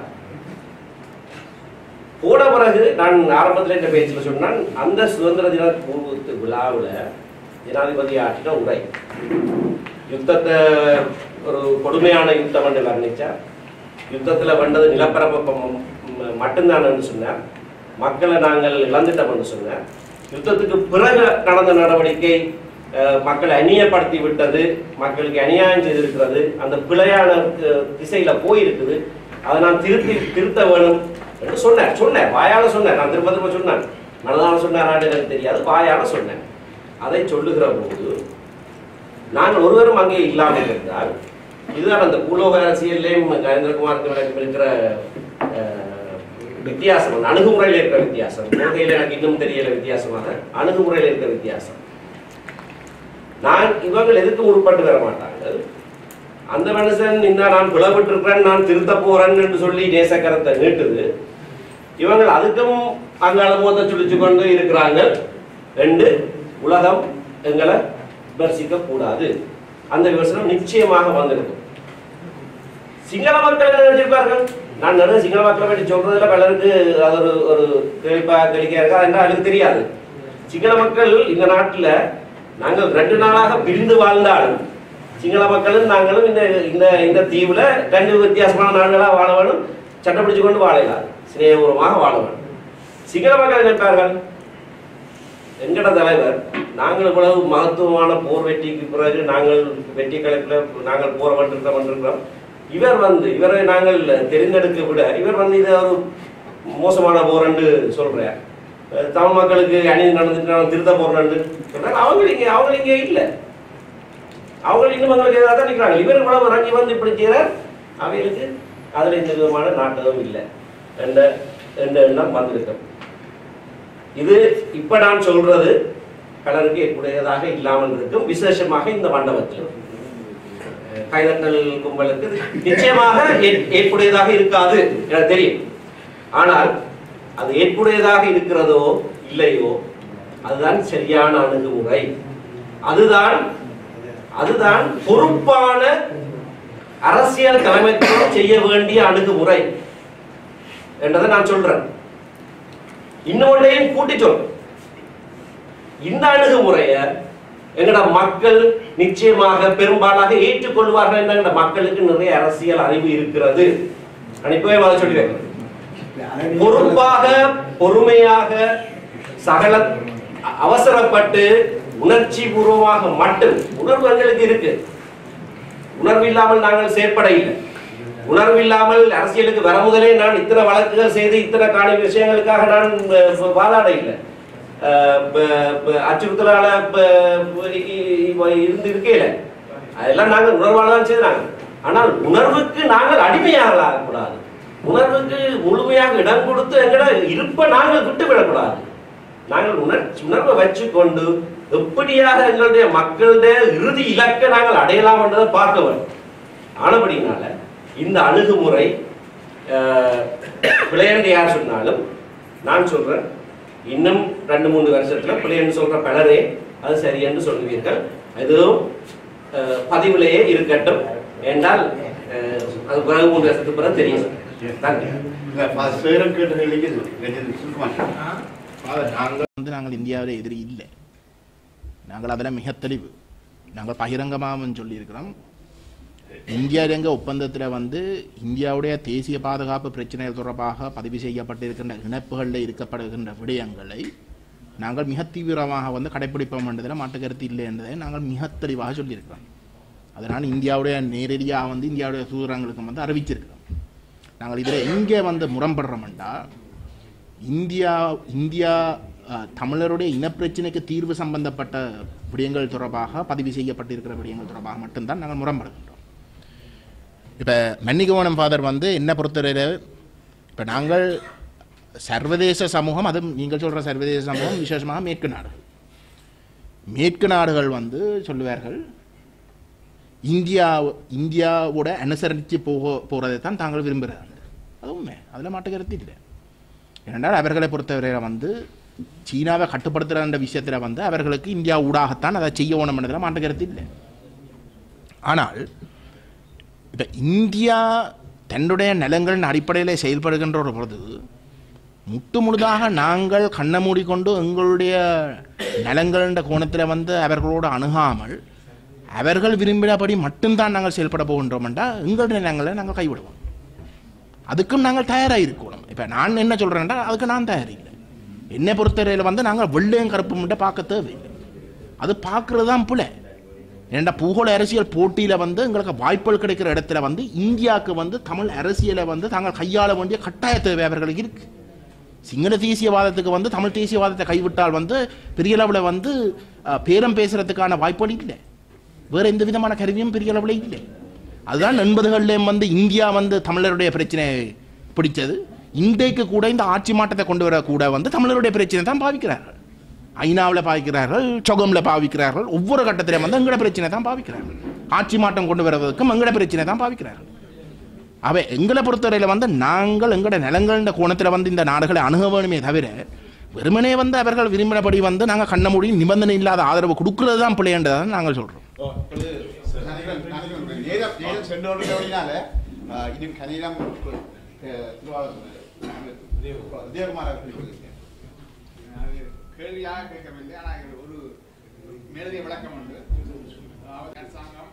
Speaker 3: போன பிறகு நான் ஆரம்பத்தில் இந்த பேச்சில் சொன்னான், அந்த சுதந்திர தின பூர்வத்து விழாவில் ஜனாதிபதி ஆற்றின உரை, யுத்தத்தை ஒரு கொடுமையான யுத்தம் என்று வர்ணிச்சார். யுத்தத்தில் வந்தது நிலப்பரப்பு மட்டும்தான் என்று சொன்னார். மக்களை நாங்கள் இழந்துட்டோம் என்று சொன்னார். யுத்தத்துக்கு பிறகு நடந்த நடவடிக்கை மக்களை அந்நியப்படுத்தி விட்டது, மக்களுக்கு அநியாயம் செய்திருக்கிறது, அந்த பிழையான திசையில போயிருக்குது, அதை நான் திருத்த வேணும் என்று சொன்னேன். வாயால சொன்னேன். நான் திரும்ப திரும்ப சொன்னேன். மனதால சொன்னாரான்னு எனக்கு தெரியாது, வாயால சொன்னேன். அதை சொல்லுகிற போது நாங்கள் ஒருவரும் அங்கே இல்லாமல் இருந்தால், இதுதான் அந்த பூலோக அரசியலையும் கஜேந்திரகுமாருக்கு எனக்கு இருக்கிற வித்தியாசம், அணுகுமுறையில் இருக்கிற வித்தியாசம். கொள்கையில் எனக்கு இன்னும் தெரியல வித்தியாசமாக, அணுகுமுறையில் இருக்கிற வித்தியாசம். நான் இவர்கள் எதுக்கு உட்பட்டு வர மாட்டார்கள். அந்த மனுஷன் இந்த நான் பிளவிட்டு இருக்கிறேன், நான் திருத்த போறேன் என்று சொல்லி நேசக்கரத்தை நீட்டுது. இவங்கள் அதுக்கும் அங்காள மோத சுழிச்சு கொண்டு இருக்கிறார்கள் என்று உலகம் எங்களை விமர்சிக்க கூடாது. அந்த விமர்சனம் நிச்சயமாக வந்திருக்கும். சிங்கள மக்கள் நினைச்சிருப்பார்கள். நான் நிறைய சிங்கள மக்களை பற்றி சொல்றதுல பலருக்கு அது ஒரு கேளிக்கையா இருக்கா என்றால் அதுக்கு தெரியாது. சிங்கள மக்கள் இந்த நாட்டில் நாங்கள் 2 நாளாக பிரிந்து வாழ்ந்தாலும் சிங்கள மக்களும் நாங்களும் இந்த இந்த தீவுல 2 வித்தியாசமான நாடுகளாக வாழ வேணும், சட்டம் பிடிச்சு கொண்டு வாழலாம், சிநேகபூர்வமாக வாழ வேணும். சிங்கள மக்கள் நினைப்பார்கள், எங்கட தலைவர் நாங்கள் இவ்வளவு மகத்துவமான போர் வெற்றிக்கு பிறகு நாங்கள் வெற்றி கலைப்பில் நாங்கள் போர் வந்திருக்கிறோம், இவரை நாங்கள் தெரிந்தெடுக்க விட இவர் இதை ஒரு மோசமான போர் என்று சொல்றார், தமிழ் மக்களுக்கு அநீதி நடந்துட்டு திருத்த போறேன்னு சொல்றாங்க. அவங்க இங்கே இல்லை, அவங்க இன்னும் எங்களுக்கு எதாவது தான் நிற்கிறாங்க. இவர் இவ்வளவு இறங்கி இப்படி செய்கிறார், அவைகளுக்கு அதில் எந்த விதமான நாட்டகம் இல்லை என்ற எண்ணம் வந்திருக்கும். இது இப்ப நான் சொல்றது பலருக்கு ஏற்புடையதாக இல்லாமல் இருக்கும். விசேஷமாக இந்த மண்டபத்தில் கைதட்டல் கும்பலுக்கு நிச்சயமாக ஏற்புடையதாக இருக்காது எனக்கு தெரியும். ஆனால் அது ஏற்புடையதாக இருக்கிறதோ இல்லையோ அதுதான் சரியான அணுகுமுறை. அதுதான் அதுதான் பொறுப்பான அரசியல் தலைமைத்துவம் செய்ய வேண்டிய அணுகுமுறை என்றதை நான் சொல்றேன். இன்னொன்றையும் கூட்டி சொல்றேன். இந்த அணுகுமுறைய எங்கட மக்கள் நிச்சயமாக பெரும்பாலாக ஏற்றுக்கொள்வார்கள் என்ற மக்களுக்கு நிறைய அரசியல் அறிவு இருக்கிறது. நான் இப்பவே சொல்லி வைக்கிறேன். பொறுப்பாக பொறுமையாக சகல அவசரப்பட்டு உணர்ச்சி பூர்வமாக மட்டும் உணர்வு எங்களுக்கு இருக்கு. உணர்வு இல்லாமல் நாங்கள் செயற்பட இல்லை. உணர்வு இல்லாமல் அரசியலுக்கு வர முதலே நான் இத்தனை வழக்குகள் செய்து இத்தனை காணி விஷயங்களுக்காக நான் வாதாட இல்லை. அச்சுறுத்தலால இருந்து இருக்கல அதெல்லாம் நாங்கள் உணர்வாளதான் செய்தாங்க. ஆனால் உணர்வுக்கு நாங்கள் அடிமையாக ஆகக்கூடாது. உணர்வுக்கு முழுமையாக இடம் கொடுத்து எங்கட இருப்ப நாங்கள் விட்டுவிடக்கூடாது. நாங்கள் உணர்வை வச்சுக்கொண்டு எப்படியாக எங்களுடைய மக்களுடைய இறுதி இலக்கை நாங்கள் அடையலாம் என்றதை பார்க்க வேண்டும். ஆனபடினால இந்த அணுகுமுறை பிள்ளையன்று யார் சொன்னாலும் நான் சொல்றேன், இன்னும் 2-3 வருஷத்துல பிள்ளைன்னு சொல்ற பலரே அது சரி என்று சொல்லுவீர்கள். அதுவும் பதிவிலேயே இருக்கட்டும் என்றால் அது பிறகு 3 வருஷத்துக்கு பிறகு தெரியும்.
Speaker 11: நாங்கள் இந்தியாவில் எதிரி இல்லை. நாங்கள் அதில் மிக தெளிவு. நாங்கள் பகிரங்கமாகவும் சொல்லியிருக்கிறோம். இந்தியா இலங்கை ஒப்பந்தத்தில் இந்தியாவுடைய தேசிய பாதுகாப்பு பிரச்சனைகள் தொடர்பாக பதிவு செய்யப்பட்டிருக்கின்ற இணைப்புகளில் இருக்கப்படுகின்ற விடயங்களை நாங்கள் மிக தீவிரமாக கடைப்பிடிப்போம் என்றதில் மாற்றுக்கருத்து இல்லை என்பதை நாங்கள் மிக தெளிவாக சொல்லியிருக்கிறோம். அதனால் இந்தியாவுடைய நேரடியாக இந்தியாவுடைய தூதரங்களுக்கு அறிவிச்சிருக்கிறோம். நாங்கள் இதில் எங்கே முரண்படுறோம்டா, இந்தியா தமிழருடைய இனப்பிரச்சனைக்கு தீர்வு சம்பந்தப்பட்ட விடயங்கள் தொடர்பாக பதிவு செய்யப்பட்டிருக்கிற விடயங்கள் தொடர்பாக மட்டும்தான் நாங்கள் முரண்படுகின்றோம். இப்போ மன்னிகோணம் ஃபாதர் என்ன பொறுத்தவரையில் இப்போ நாங்கள் சர்வதேச சமூகம், அதுவும் நீங்கள் சொல்கிற சர்வதேச சமூகம் விசேஷமாக மேற்கு நாடுகள் சொல்லுவார்கள் இந்தியாவோட அனுசரித்து போகிறதை தான் தாங்கள் விரும்புகிறார்கள். அது உண்மை, அதில் மாட்டுக்கருத்து இல்லை. ஏனென்றால் அவர்களை பொறுத்தவரையில் சீனாவை கட்டுப்படுத்துகிற அந்த விஷயத்தில் அவர்களுக்கு இந்தியா ஊடாகத்தான் அதை செய்ய வேணும் என்றதில் மாட்டுக்கருத்து இல்லை. ஆனால் இப்போ இந்தியா தன்னுடைய நிலங்களின் அடிப்படையில் செயல்படுகின்ற ஒரு பொழுது முழுதாக நாங்கள் கண்ணை மூடிக்கொண்டு எங்களுடைய நலங்களின் கோணத்தில் அவர்களோடு அணுகாமல் அவர்கள் விரும்பினபடி மட்டும்தான் நாங்கள் செயல்பட போகின்றோம் என்றால் எங்களுடைய நிலங்களை நாங்கள் கைவிடுவோம். அதுக்கும் நாங்கள் தயாராக இருக்கணும். இப்போ நான் என்ன சொல்கிறேன்டா, அதுக்கு நான் தயாரில்லை. என்னை பொறுத்தவரையில் நாங்கள் வெள்ளையும் கருப்பு மட்டும் பார்க்க தேவையில்லை. அது பார்க்குறது தான் பிள்ளை. ஏன்னா பூகோள அரசியல் போட்டியில் எங்களுக்கு வாய்ப்புகள் கிடைக்கிற இடத்துல இந்தியாவுக்கு தமிழ் அரசியலை தாங்கள் கையாள வேண்டிய கட்டாய தேவை அவர்களுக்கு இருக்கு. சிங்கள தேசியவாதத்துக்கு தமிழ் தேசியவாதத்தை கைவிட்டால் பெரிய அளவில் பேரம் பேசுறதுக்கான வாய்ப்புகள் இல்லை. வேறு எந்த விதமான கருவியும் பெரிய அளவில் இல்லை. அதுதான் 80களில் இந்தியா தமிழருடைய பிரச்சனையை பிடிச்சது. இன்றைக்கு கூட இந்த ஆட்சி மாற்றத்தை கொண்டு வர கூட தமிழருடைய பிரச்சனை தான் பாவிக்கிறார்கள். ஐநாவில் பாவிக்கிறார்கள், சொகமில் பாவிக்கிறார்கள். ஒவ்வொரு கட்டத்திலும் எங்கட பிரச்சனை தான் பாவிக்கிறார்கள். ஆட்சி மாற்றம் கொண்டு வருவதற்கும் எங்கட பிரச்சனை தான் பாவிக்கிறார்கள். அவை எங்களை பொறுத்தவரையில் நாங்கள் எங்கட நிலங்களின் கோணத்தில் இந்த நாடுகளை அணுக வேணுமே தவிர வெறுமனே அவர்கள் விரும்பினபடி நாங்கள் கண்ண மூடி நிபந்தனை இல்லாத ஆதரவு கொடுக்கறது தான் பிள்ளைன்றதை நாங்கள் சொல்கிறோம்.
Speaker 13: கேள்வியாக கேட்கவில்லை, ஆனால் ஒரு மேலதிக விளக்கம் உண்டு. அரசாங்கம்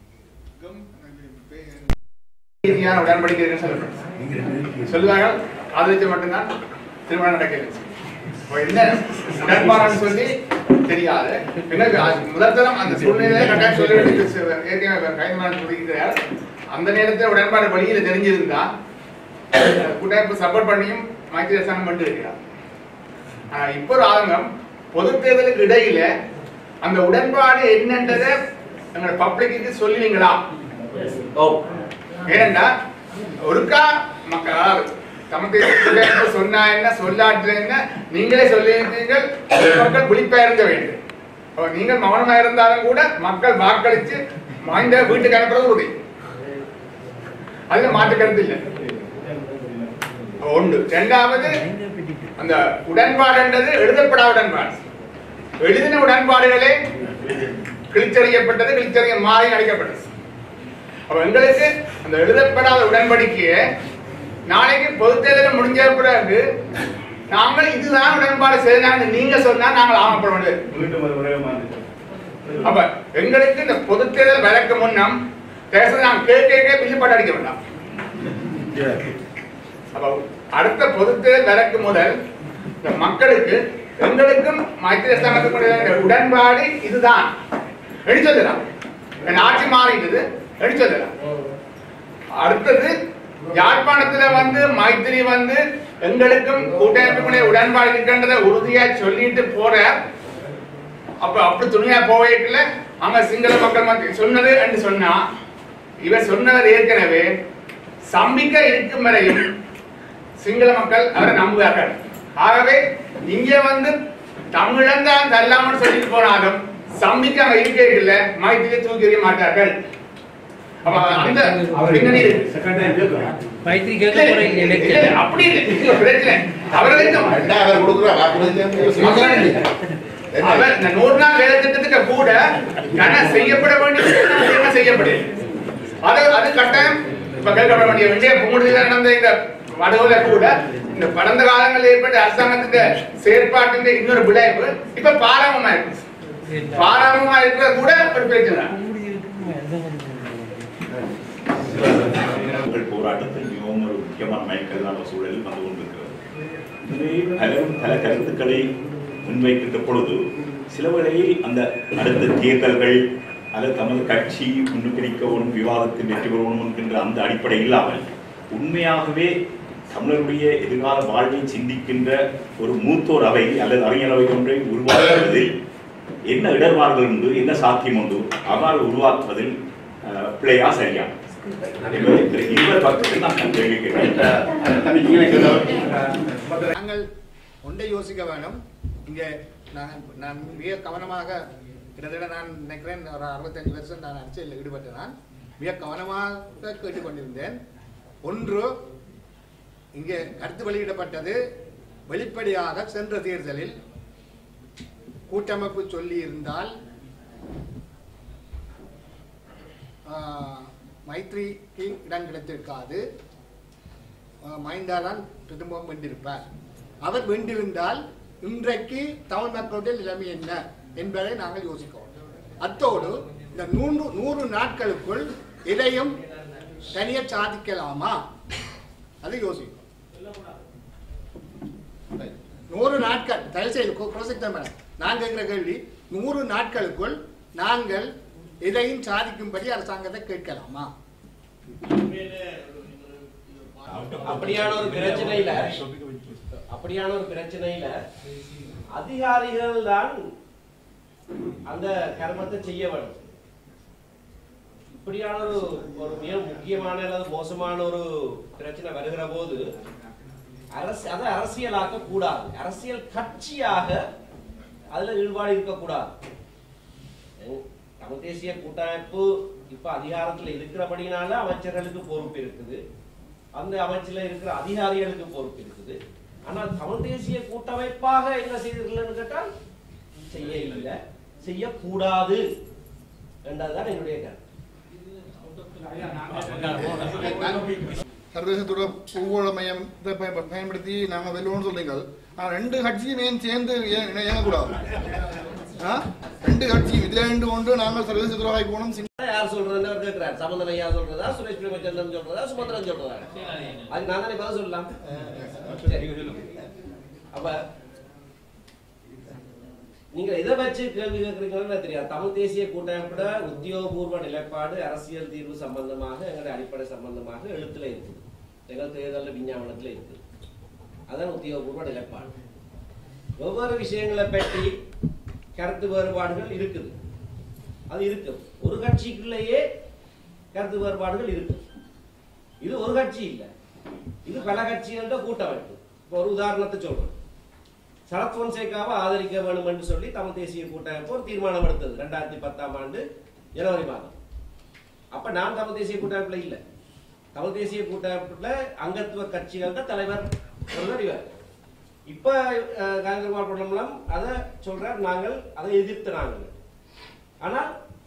Speaker 13: உடன்படிக்கை சொல்லுவார்கள், ஆதரித்து மட்டும்தான் திருமணம் நடக்கிறது. என்ன உடன்பாடுன்னு சொல்லி தெரியாது. முதற்தரம் அந்த சூழ்நிலையை கட்டாயம் சொல்ல ஏற்கனவே கைதுமான் சொல்லியிருக்கிறார். அந்த நேரத்தில் உடன்பாடு வழியில் தெரிஞ்சிருந்தா கூட்டமைப்பு சப்போர்ட் பண்ணியும் மைத்திரி அரசாங்கம் பண்ணிட்டு இருக்கிறார். இப்போ ஒரு ஆதங்கம், பொது தேர்தலுக்கு இடையில அந்த உடன்பாடு என்னன்றதை எங்களோட பப்ளிக்கு சொல்லுவீங்களா? ஏனென்றா ஒருக்கா மக்கள் தமிழ் தேசிய சொன்னா என்ன சொல்லாற்ற என்ன நீங்களே சொல்லியிருந்தீர்கள். மக்கள் விழிப்பா இருக்க வேண்டும். நீங்கள் மௌனமா இருந்தாலும் கூட மக்கள் வாக்களிச்சு மாய்ந்த வீட்டுக்கு அனுப்புறது உறுதி. அதுல மாற்று கருத்து இல்லை. ஒன்று. இரண்டாவது, அந்த உடன்பாடுன்றது எழுதப்படாத உடன்பாடு. எழுதின உடன்பாடுகளே கிழிச்சறியப்பட்டது, கிழிச்சறிய மாறி அளிக்கப்பட்டது. அப்ப எங்களுக்கு அந்த எழுதப்படாத உடன்படிக்கையை நாளைக்கு பொது தேர்தல் முடிஞ்ச பிறகு நாங்கள் இதுதான் உடன்பாடு செய்தாங்க நீங்க சொன்னா நாங்கள் ஆமப்பட வேண்டியது. அப்ப எங்களுக்கு இந்த பொது தேர்தல் வழக்கு முன்னம் நாங்கள் கேட்க பில்லுப்பாட்டு அடிக்க வேண்டாம். அப்ப அடுத்த பொது தேர்தல் வழக்கு முதல் இந்த மக்களுக்கு எங்களுக்கும் மைத்திரி அரசாங்கத்துக்குடைய உடன்பாடு இதுதான் எடுத்துடலாம். ஆட்சி மாறிட்டது எடுத்துடலாம். அடுத்தது யாழ்ப்பாணத்துல வந்து மைத்திரி வந்து எங்களுக்கும் கூட்டமைப்புடைய உடன்பாடு இருக்கின்றதை உறுதியா சொல்லிட்டு போற. அப்ப அப்படி துணியா போவேக்கல அங்க சிங்கள மக்கள் சொன்னது என்று சொன்னா இவர் சொன்னவர் ஏற்கனவே சம்பிக்க இருக்கும் வரையும் சிங்கள மக்கள் அவரை நம்புவார்கள். ஆகவே இங்க வந்து தமிழன் தான் தள்ளாமல் சொல்லிட்டு போனாலும் சம்பிக்க அங்க இருக்கே மைத்திரியை தூக்கி எறிய மாட்டார்கள். அந்த பின்னணி
Speaker 6: மைத்திரி
Speaker 13: அப்படி பிரச்சனை அவர்களுக்கு 100 நாள் வேலை திட்டத்துக்கு கூட செய்யப்பட வேண்டிய செய்யப்படும். அது கட்டாயம் கேட்கப்பட வேண்டிய புங்குடுதியில் நடந்த இந்த வடகுல கூட இந்த கடந்த காலங்களில் ஏற்பட்ட அரசாங்கத்தின் செயற்பாட்டின் இன்னொரு விளைவு இப்ப பாராமமா இருக்கு. பாராமமா இருக்கிற கூட ஒரு பிரச்சனை.
Speaker 14: போராட்டத்தில் மிகவும் ஒரு முக்கியமான மயக்கதான சூழலில் வந்து கொண்டிருக்கிறது. பலரும் பல கருத்துக்களை முன்வைக்கின்ற பொழுது சில வேளையில் அந்த அடுத்த தேர்தல்கள் அல்லது தமது கட்சி முன்னுப்பிடிக்கவும் விவாதத்தில் வெற்றி பெறவும் என்கின்ற அந்த அடிப்படை இல்லாமல் உண்மையாகவே தமிழருடைய எதிர்கால வாழ்வை சிந்திக்கின்ற ஒரு மூத்தோர் அவை அல்லது அறிஞர் அவை ஒன்றை உருவாக்குவதில் என்ன இடர்பாடுகள் உண்டு, என்ன சாத்தியம் உண்டு, அவ்வாறு உருவாக்குவதில் பிள்ளையா சரியா
Speaker 2: நாங்கள் ஒன்றை யோசிக்க வேணும். இங்கே நான் மிக கவனமாக கிட்டத்தட்ட நான் நினைக்கிறேன் ஒரு 65 வருஷம் நான் அரசியலில் ஈடுபட்டு நான் மிக கவனமாக கேட்டுக்கொண்டிருந்தேன். ஒன்று, இங்கே கருத்து வெளியிடப்பட்டது வெளிப்படையாக சென்ற தேர்தலில் கூட்டமைப்பு சொல்லி இருந்தால் மைத்ரிக்கு இடம் கிடைத்திருக்காது, மைந்தாதான் திரும்பவும் வென்றிருப்பார். அவர் வென்றிருந்தால் இன்றைக்கு தமிழ் மக்களுடைய நிலைமை என்ன என்பதை நாங்கள் யோசிக்கிறோம். அத்தோடு இந்த 100 நாட்களுக்குள் இதையும் தனிய சாதிக்கலாமா அது யோசிக்கிறோம். 100 நாட்கள் தயவுசெய்து நான் கேட்கிற கேள்வி, 100 நாட்களுக்குள் நாங்கள் இதையும் சாதிக்கும்படி அரசாங்கத்தை கேட்கலாமா?
Speaker 3: அப்படியான ஒரு பிரச்சனையில அதிகாரிகள் தான் அந்த கர்மத்தை செய்ய வேண்டும். இப்படியான ஒரு மிக முக்கியமான அல்லது மோசமான ஒரு பிரச்சனை வருகிற போது அதை அரசியலாக்க கூடாது, அரசியல் கட்சியாக அதுல ஈடுபாடு இருக்கக்கூடாது. தமிழ் தேசிய கூட்டமைப்பு இப்ப அதிகாரத்தில் இருக்கிறபடினால அமைச்சர்களுக்கு பொறுப்பு இருக்குது, அந்த அமைச்சில் இருக்கிற அதிகாரிகளுக்கு பொறுப்பு இருக்குது. ஆனால் தமிழ் தேசிய கூட்டமைப்பாக என்ன செய்தீர்கள் கேட்டால் செய்ய செய்யக்கூடாது என்றதுதான் என்னுடைய கருத்து.
Speaker 15: சர்வதேசத்தோட பூகோள மையத்தை பயன்படுத்தி நாங்கள் வெல்லுவோம்னு சொல்றீங்க. ஆனால் 2 கட்சியும் சேர்ந்து இணையக்கூடாது. 2 கட்சியும் இதுல 2 ஒன்று நாங்கள் சர்வதேசத்துறை போனோம்.
Speaker 3: யார் சொல்றதுன்னு அவர் கேட்கிறார். சம்பந்தன் யார் சொல்றதா, சுரேஷ் பிரேமச்சந்திரன் சொல்றதா, சுமந்திரன் சொல்றதா? அது நான் தானே பதில் சொல்லலாம். அப்ப நீங்க இதை வச்சு கேள்வி கேட்கறீங்கன்னு தெரியாது. தமிழ் தேசிய கூட்டமைப்போட உத்தியோகபூர்வ நிலைப்பாடு அரசியல் தீர்வு சம்பந்தமாக எங்களுடைய அடிப்படை சம்பந்தமாக எழுத்துல இருக்குது, எங்கள் தேர்தல் விஞ்ஞாபனத்துல இருக்குது. அதான் உத்தியோகபூர்வ நிலைப்பாடு. ஒவ்வொரு விஷயங்களை பற்றி கருத்து வேறுபாடுகள் இருக்குது, அது இருக்கு. ஒரு கட்சிக்குள்ளேயே கருத்து வேறுபாடுகள் இருக்கு. இது ஒரு கட்சி இல்லை, இது பல கட்சிகளோட கூட்டமைப்பு. இப்போ ஒரு உதாரணத்தை சொல்றேன். சரத் பொன்சேகாவை ஆதரிக்க வேண்டும் என்று சொல்லி தமிழ் தேசிய கூட்டமைப்பு ஒரு தீர்மானம் எடுத்தது 2010ஆம் ஆண்டு ஜனவரி மாதம். அப்ப நான் தமிழ் தேசிய கூட்டமைப்புல இல்லை. தமிழ் தேசிய கூட்டமைப்புல அங்கத்துவ கட்சிகளோட தலைவர் இவர். இப்ப கலைஞர் அதை சொல்றார், நாங்கள் அதை எதிர்த்து நாங்கள். ஆனால்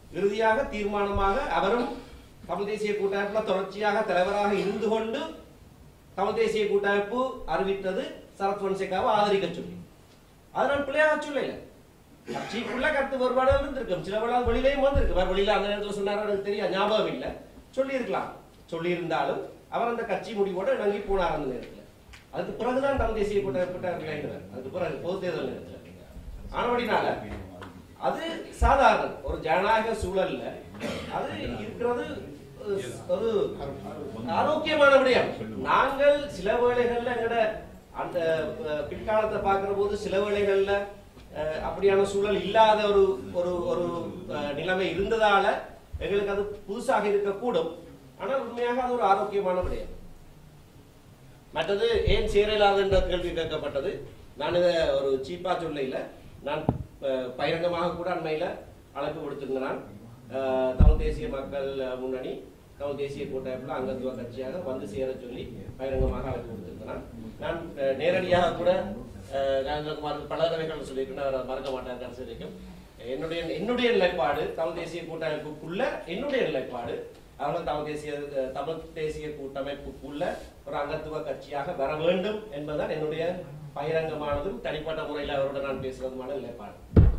Speaker 3: இறுதியாக தீர்மானமாக அவரும் தமிழ் தேசிய கூட்டமைப்புல தொடர்ச்சியாக தலைவராக இருந்து கொண்டு தமிழ் தேசிய கூட்டமைப்பு அறிவித்தது சரத் பொன்சேகாவை ஆதரிக்க சொல்லி. அது நான் பிள்ளையாக சொல்லல. கட்சிக்குள்ள கருத்து வேறுபாடு இருந்திருக்கும். சில வேளை வெளியிலேயும் வந்திருக்கு. வேறு வெளியில அந்த நேரத்தில் சொன்னார் தெரியாது, ஞாபகம் இல்லை. சொல்லியிருக்கலாம். சொல்லியிருந்தாலும் அவர் அந்த கட்சி முடிவோட இணங்கி போனார் அந்த நேரத்தில். அதுக்கு பிறகுதான் தமிழ் தேசிய கூட்டமைப்பு அதுக்கு பிறகு பொது தேர்தல் நேரத்தில். ஆனபடினால அது சாதாரண ஒரு ஜனநாயக சூழல்ல அது இருக்கிறது ஒரு ஆரோக்கியமான விடயம். நாங்கள் சில வேளைகள்ல எங்கட அந்த பிற்காலத்தை பார்க்கிற போது சில வேளைகள்ல அப்படியான சூழல் இல்லாத ஒரு ஒரு ஒரு நிலைமை இருந்ததால எங்களுக்கு அது புதுசாக இருக்கக்கூடும். ஆனால் உண்மையாக அது ஒரு ஆரோக்கியமான விடயம். மற்றது ஏன் சேரலாது என்ற கேள்வி கேட்கப்பட்டது. நான் இதை ஒரு சீப்பா சொல்ல, நான் பகிரங்கமாக கூட அண்மையில அழைப்பு கொடுத்திருந்தேன். தமிழ் தேசிய மக்கள் முன்னணி தமிழ் தேசிய கூட்டமைப்புல அங்கத்துவ கட்சியாக வந்து சேர சொல்லி பகிரங்கமாக அழைப்பு கொடுத்திருந்தேன். நான் நேரடியாக கூட பல தடவைகள் சொல்லியிருக்கேன், மறக்க மாட்டேன். கடைசி வரைக்கும் என்னுடைய நிலைப்பாடு தமிழ் தேசிய கூட்டமைப்புக்குள்ள என்னுடைய நிலைப்பாடு அவர்கள் தமிழ் தேசிய கூட்டமைப்புக்குள்ள ஒரு அங்கத்துவ கட்சியாக வர வேண்டும் என்பதுதான் என்னுடைய பகிரங்கமானதும் தனிப்பட்ட முறையில் அவரோட நான் பேசுவதுமான நிலைப்பாடு.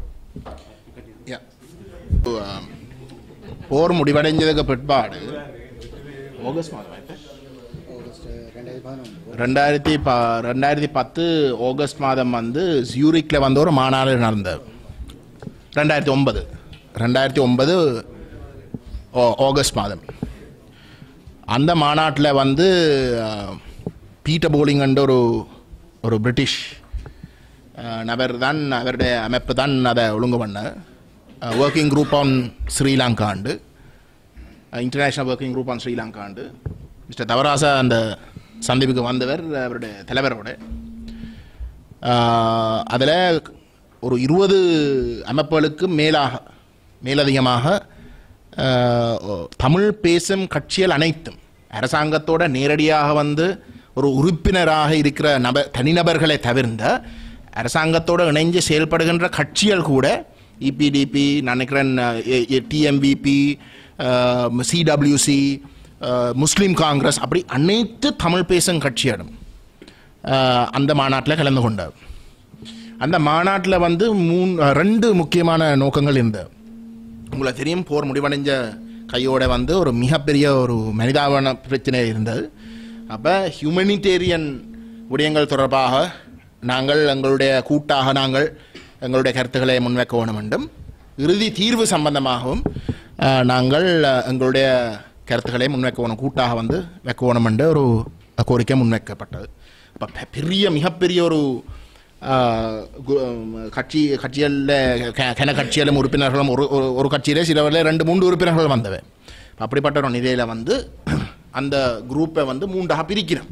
Speaker 11: போர் முடிவடைஞ்சதுக்கு பிற்பாடு ஆகஸ்ட் மாதம் 2010 ஆகஸ்ட் மாதம் வந்து ஜூரிக்ல வந்து ஒரு மாநாடு நடந்தது. 2009 ஆகஸ்ட் மாதம். அந்த மாநாட்டில் வந்து பீட்டர் போலிங் என்ற ஒரு பிரிட்டிஷ் நபர் தான், அவருடைய அமைப்பு தான் அதை ஒழுங்கு பண்ண. ஒர்க்கிங் குரூப் ஆன் ஸ்ரீலங்காண்டு, இன்டர்நேஷ்னல் ஒர்க்கிங் குரூப் ஆன் ஸ்ரீலங்காண்டு மிஸ்டர் தவராசா அந்த சந்திப்புக்கு வந்தவர் அவருடைய தலைவரோட. அதில் ஒரு 20 அமைப்புகளுக்கு மேலதிகமாக தமிழ் பேசும் கட்சிகள் அனைத்தும் அரசாங்கத்தோட நேரடியாக வந்து ஒரு உறுப்பினராக இருக்கிற தனிநபர்களை தவிர்ந்த அரசாங்கத்தோடு இணைஞ்சு செயல்படுகின்ற கட்சிகள் கூட இபிடிபி, நினைக்கிறேன் டிஎம்பிபி, சிடபிள்யூசி, முஸ்லீம் காங்கிரஸ், அப்படி அனைத்து தமிழ் பேசும் கட்சிகளும் அந்த மாநாட்டில் கலந்து கொண்டார். அந்த மாநாட்டில் வந்து 2 முக்கியமான நோக்கங்கள் இருந்தது. உங்களுக்கு தெரியும், போர் முடிவடைஞ்ச கையோட வந்து ஒரு மிகப்பெரிய ஒரு மனிதாபன பிரச்சனை இருந்தது. அப்போ ஹியூமனிடேரியன் விடயங்கள் தொடர்பாக நாங்கள் எங்களுடைய கருத்துக்களை முன்வைக்க வேணும் என்றும், இறுதி தீர்வு சம்பந்தமாகவும் நாங்கள் எங்களுடைய கருத்துக்களை மிகப்பெரிய ஒரு கோரிக்கை முன்வைக்கப்பட்டது. இப்போ மிகப்பெரிய ஒரு கட்சிகளும் உறுப்பினர்களும் ஒரு கட்சியிலே சிலவரில் 2-3 உறுப்பினர்கள் வந்தவை. அப்படிப்பட்ட ஒரு நிலையில் வந்து அந்த குரூப்பை வந்து 3ஆக பிரிக்கிறோம்.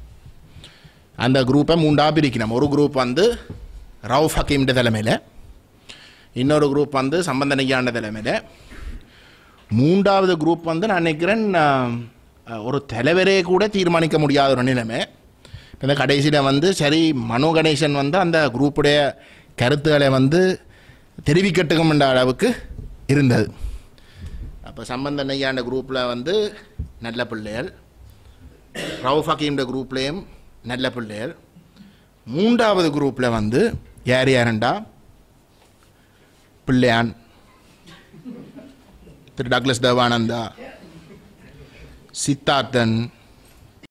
Speaker 11: ஒரு குரூப் வந்து ரவுஃப் ஹக்கீம் தலைமையில், இன்னொரு குரூப் வந்து சம்பந்தன் ஐயாண்ட தலைமையில், 3வது குரூப் வந்து நான் நினைக்கிறேன் ஒரு தலைவரே கூட தீர்மானிக்க முடியாத ஒரு நிலைமை. இந்த கடைசியில் வந்து சரி, மனோ கணேசன் வந்து அந்த குரூப்புடைய கருத்துக்களை வந்து தெரிவிக்கட்டுக்கும் என்ற அளவுக்கு இருந்தது. அப்போ சம்பந்தன் ஐயாண்ட குரூப்பில் வந்து நல்ல பிள்ளைகள், ரவுஃப் ஹக்கீம்ட குரூப்லேயும் நல்ல பிள்ளைகள், 3வது குரூப்பில் வந்து யாருண்டா பிள்ளையான், திரு டக்ளஸ் தேவானந்தா, சித்தார்த்தன்,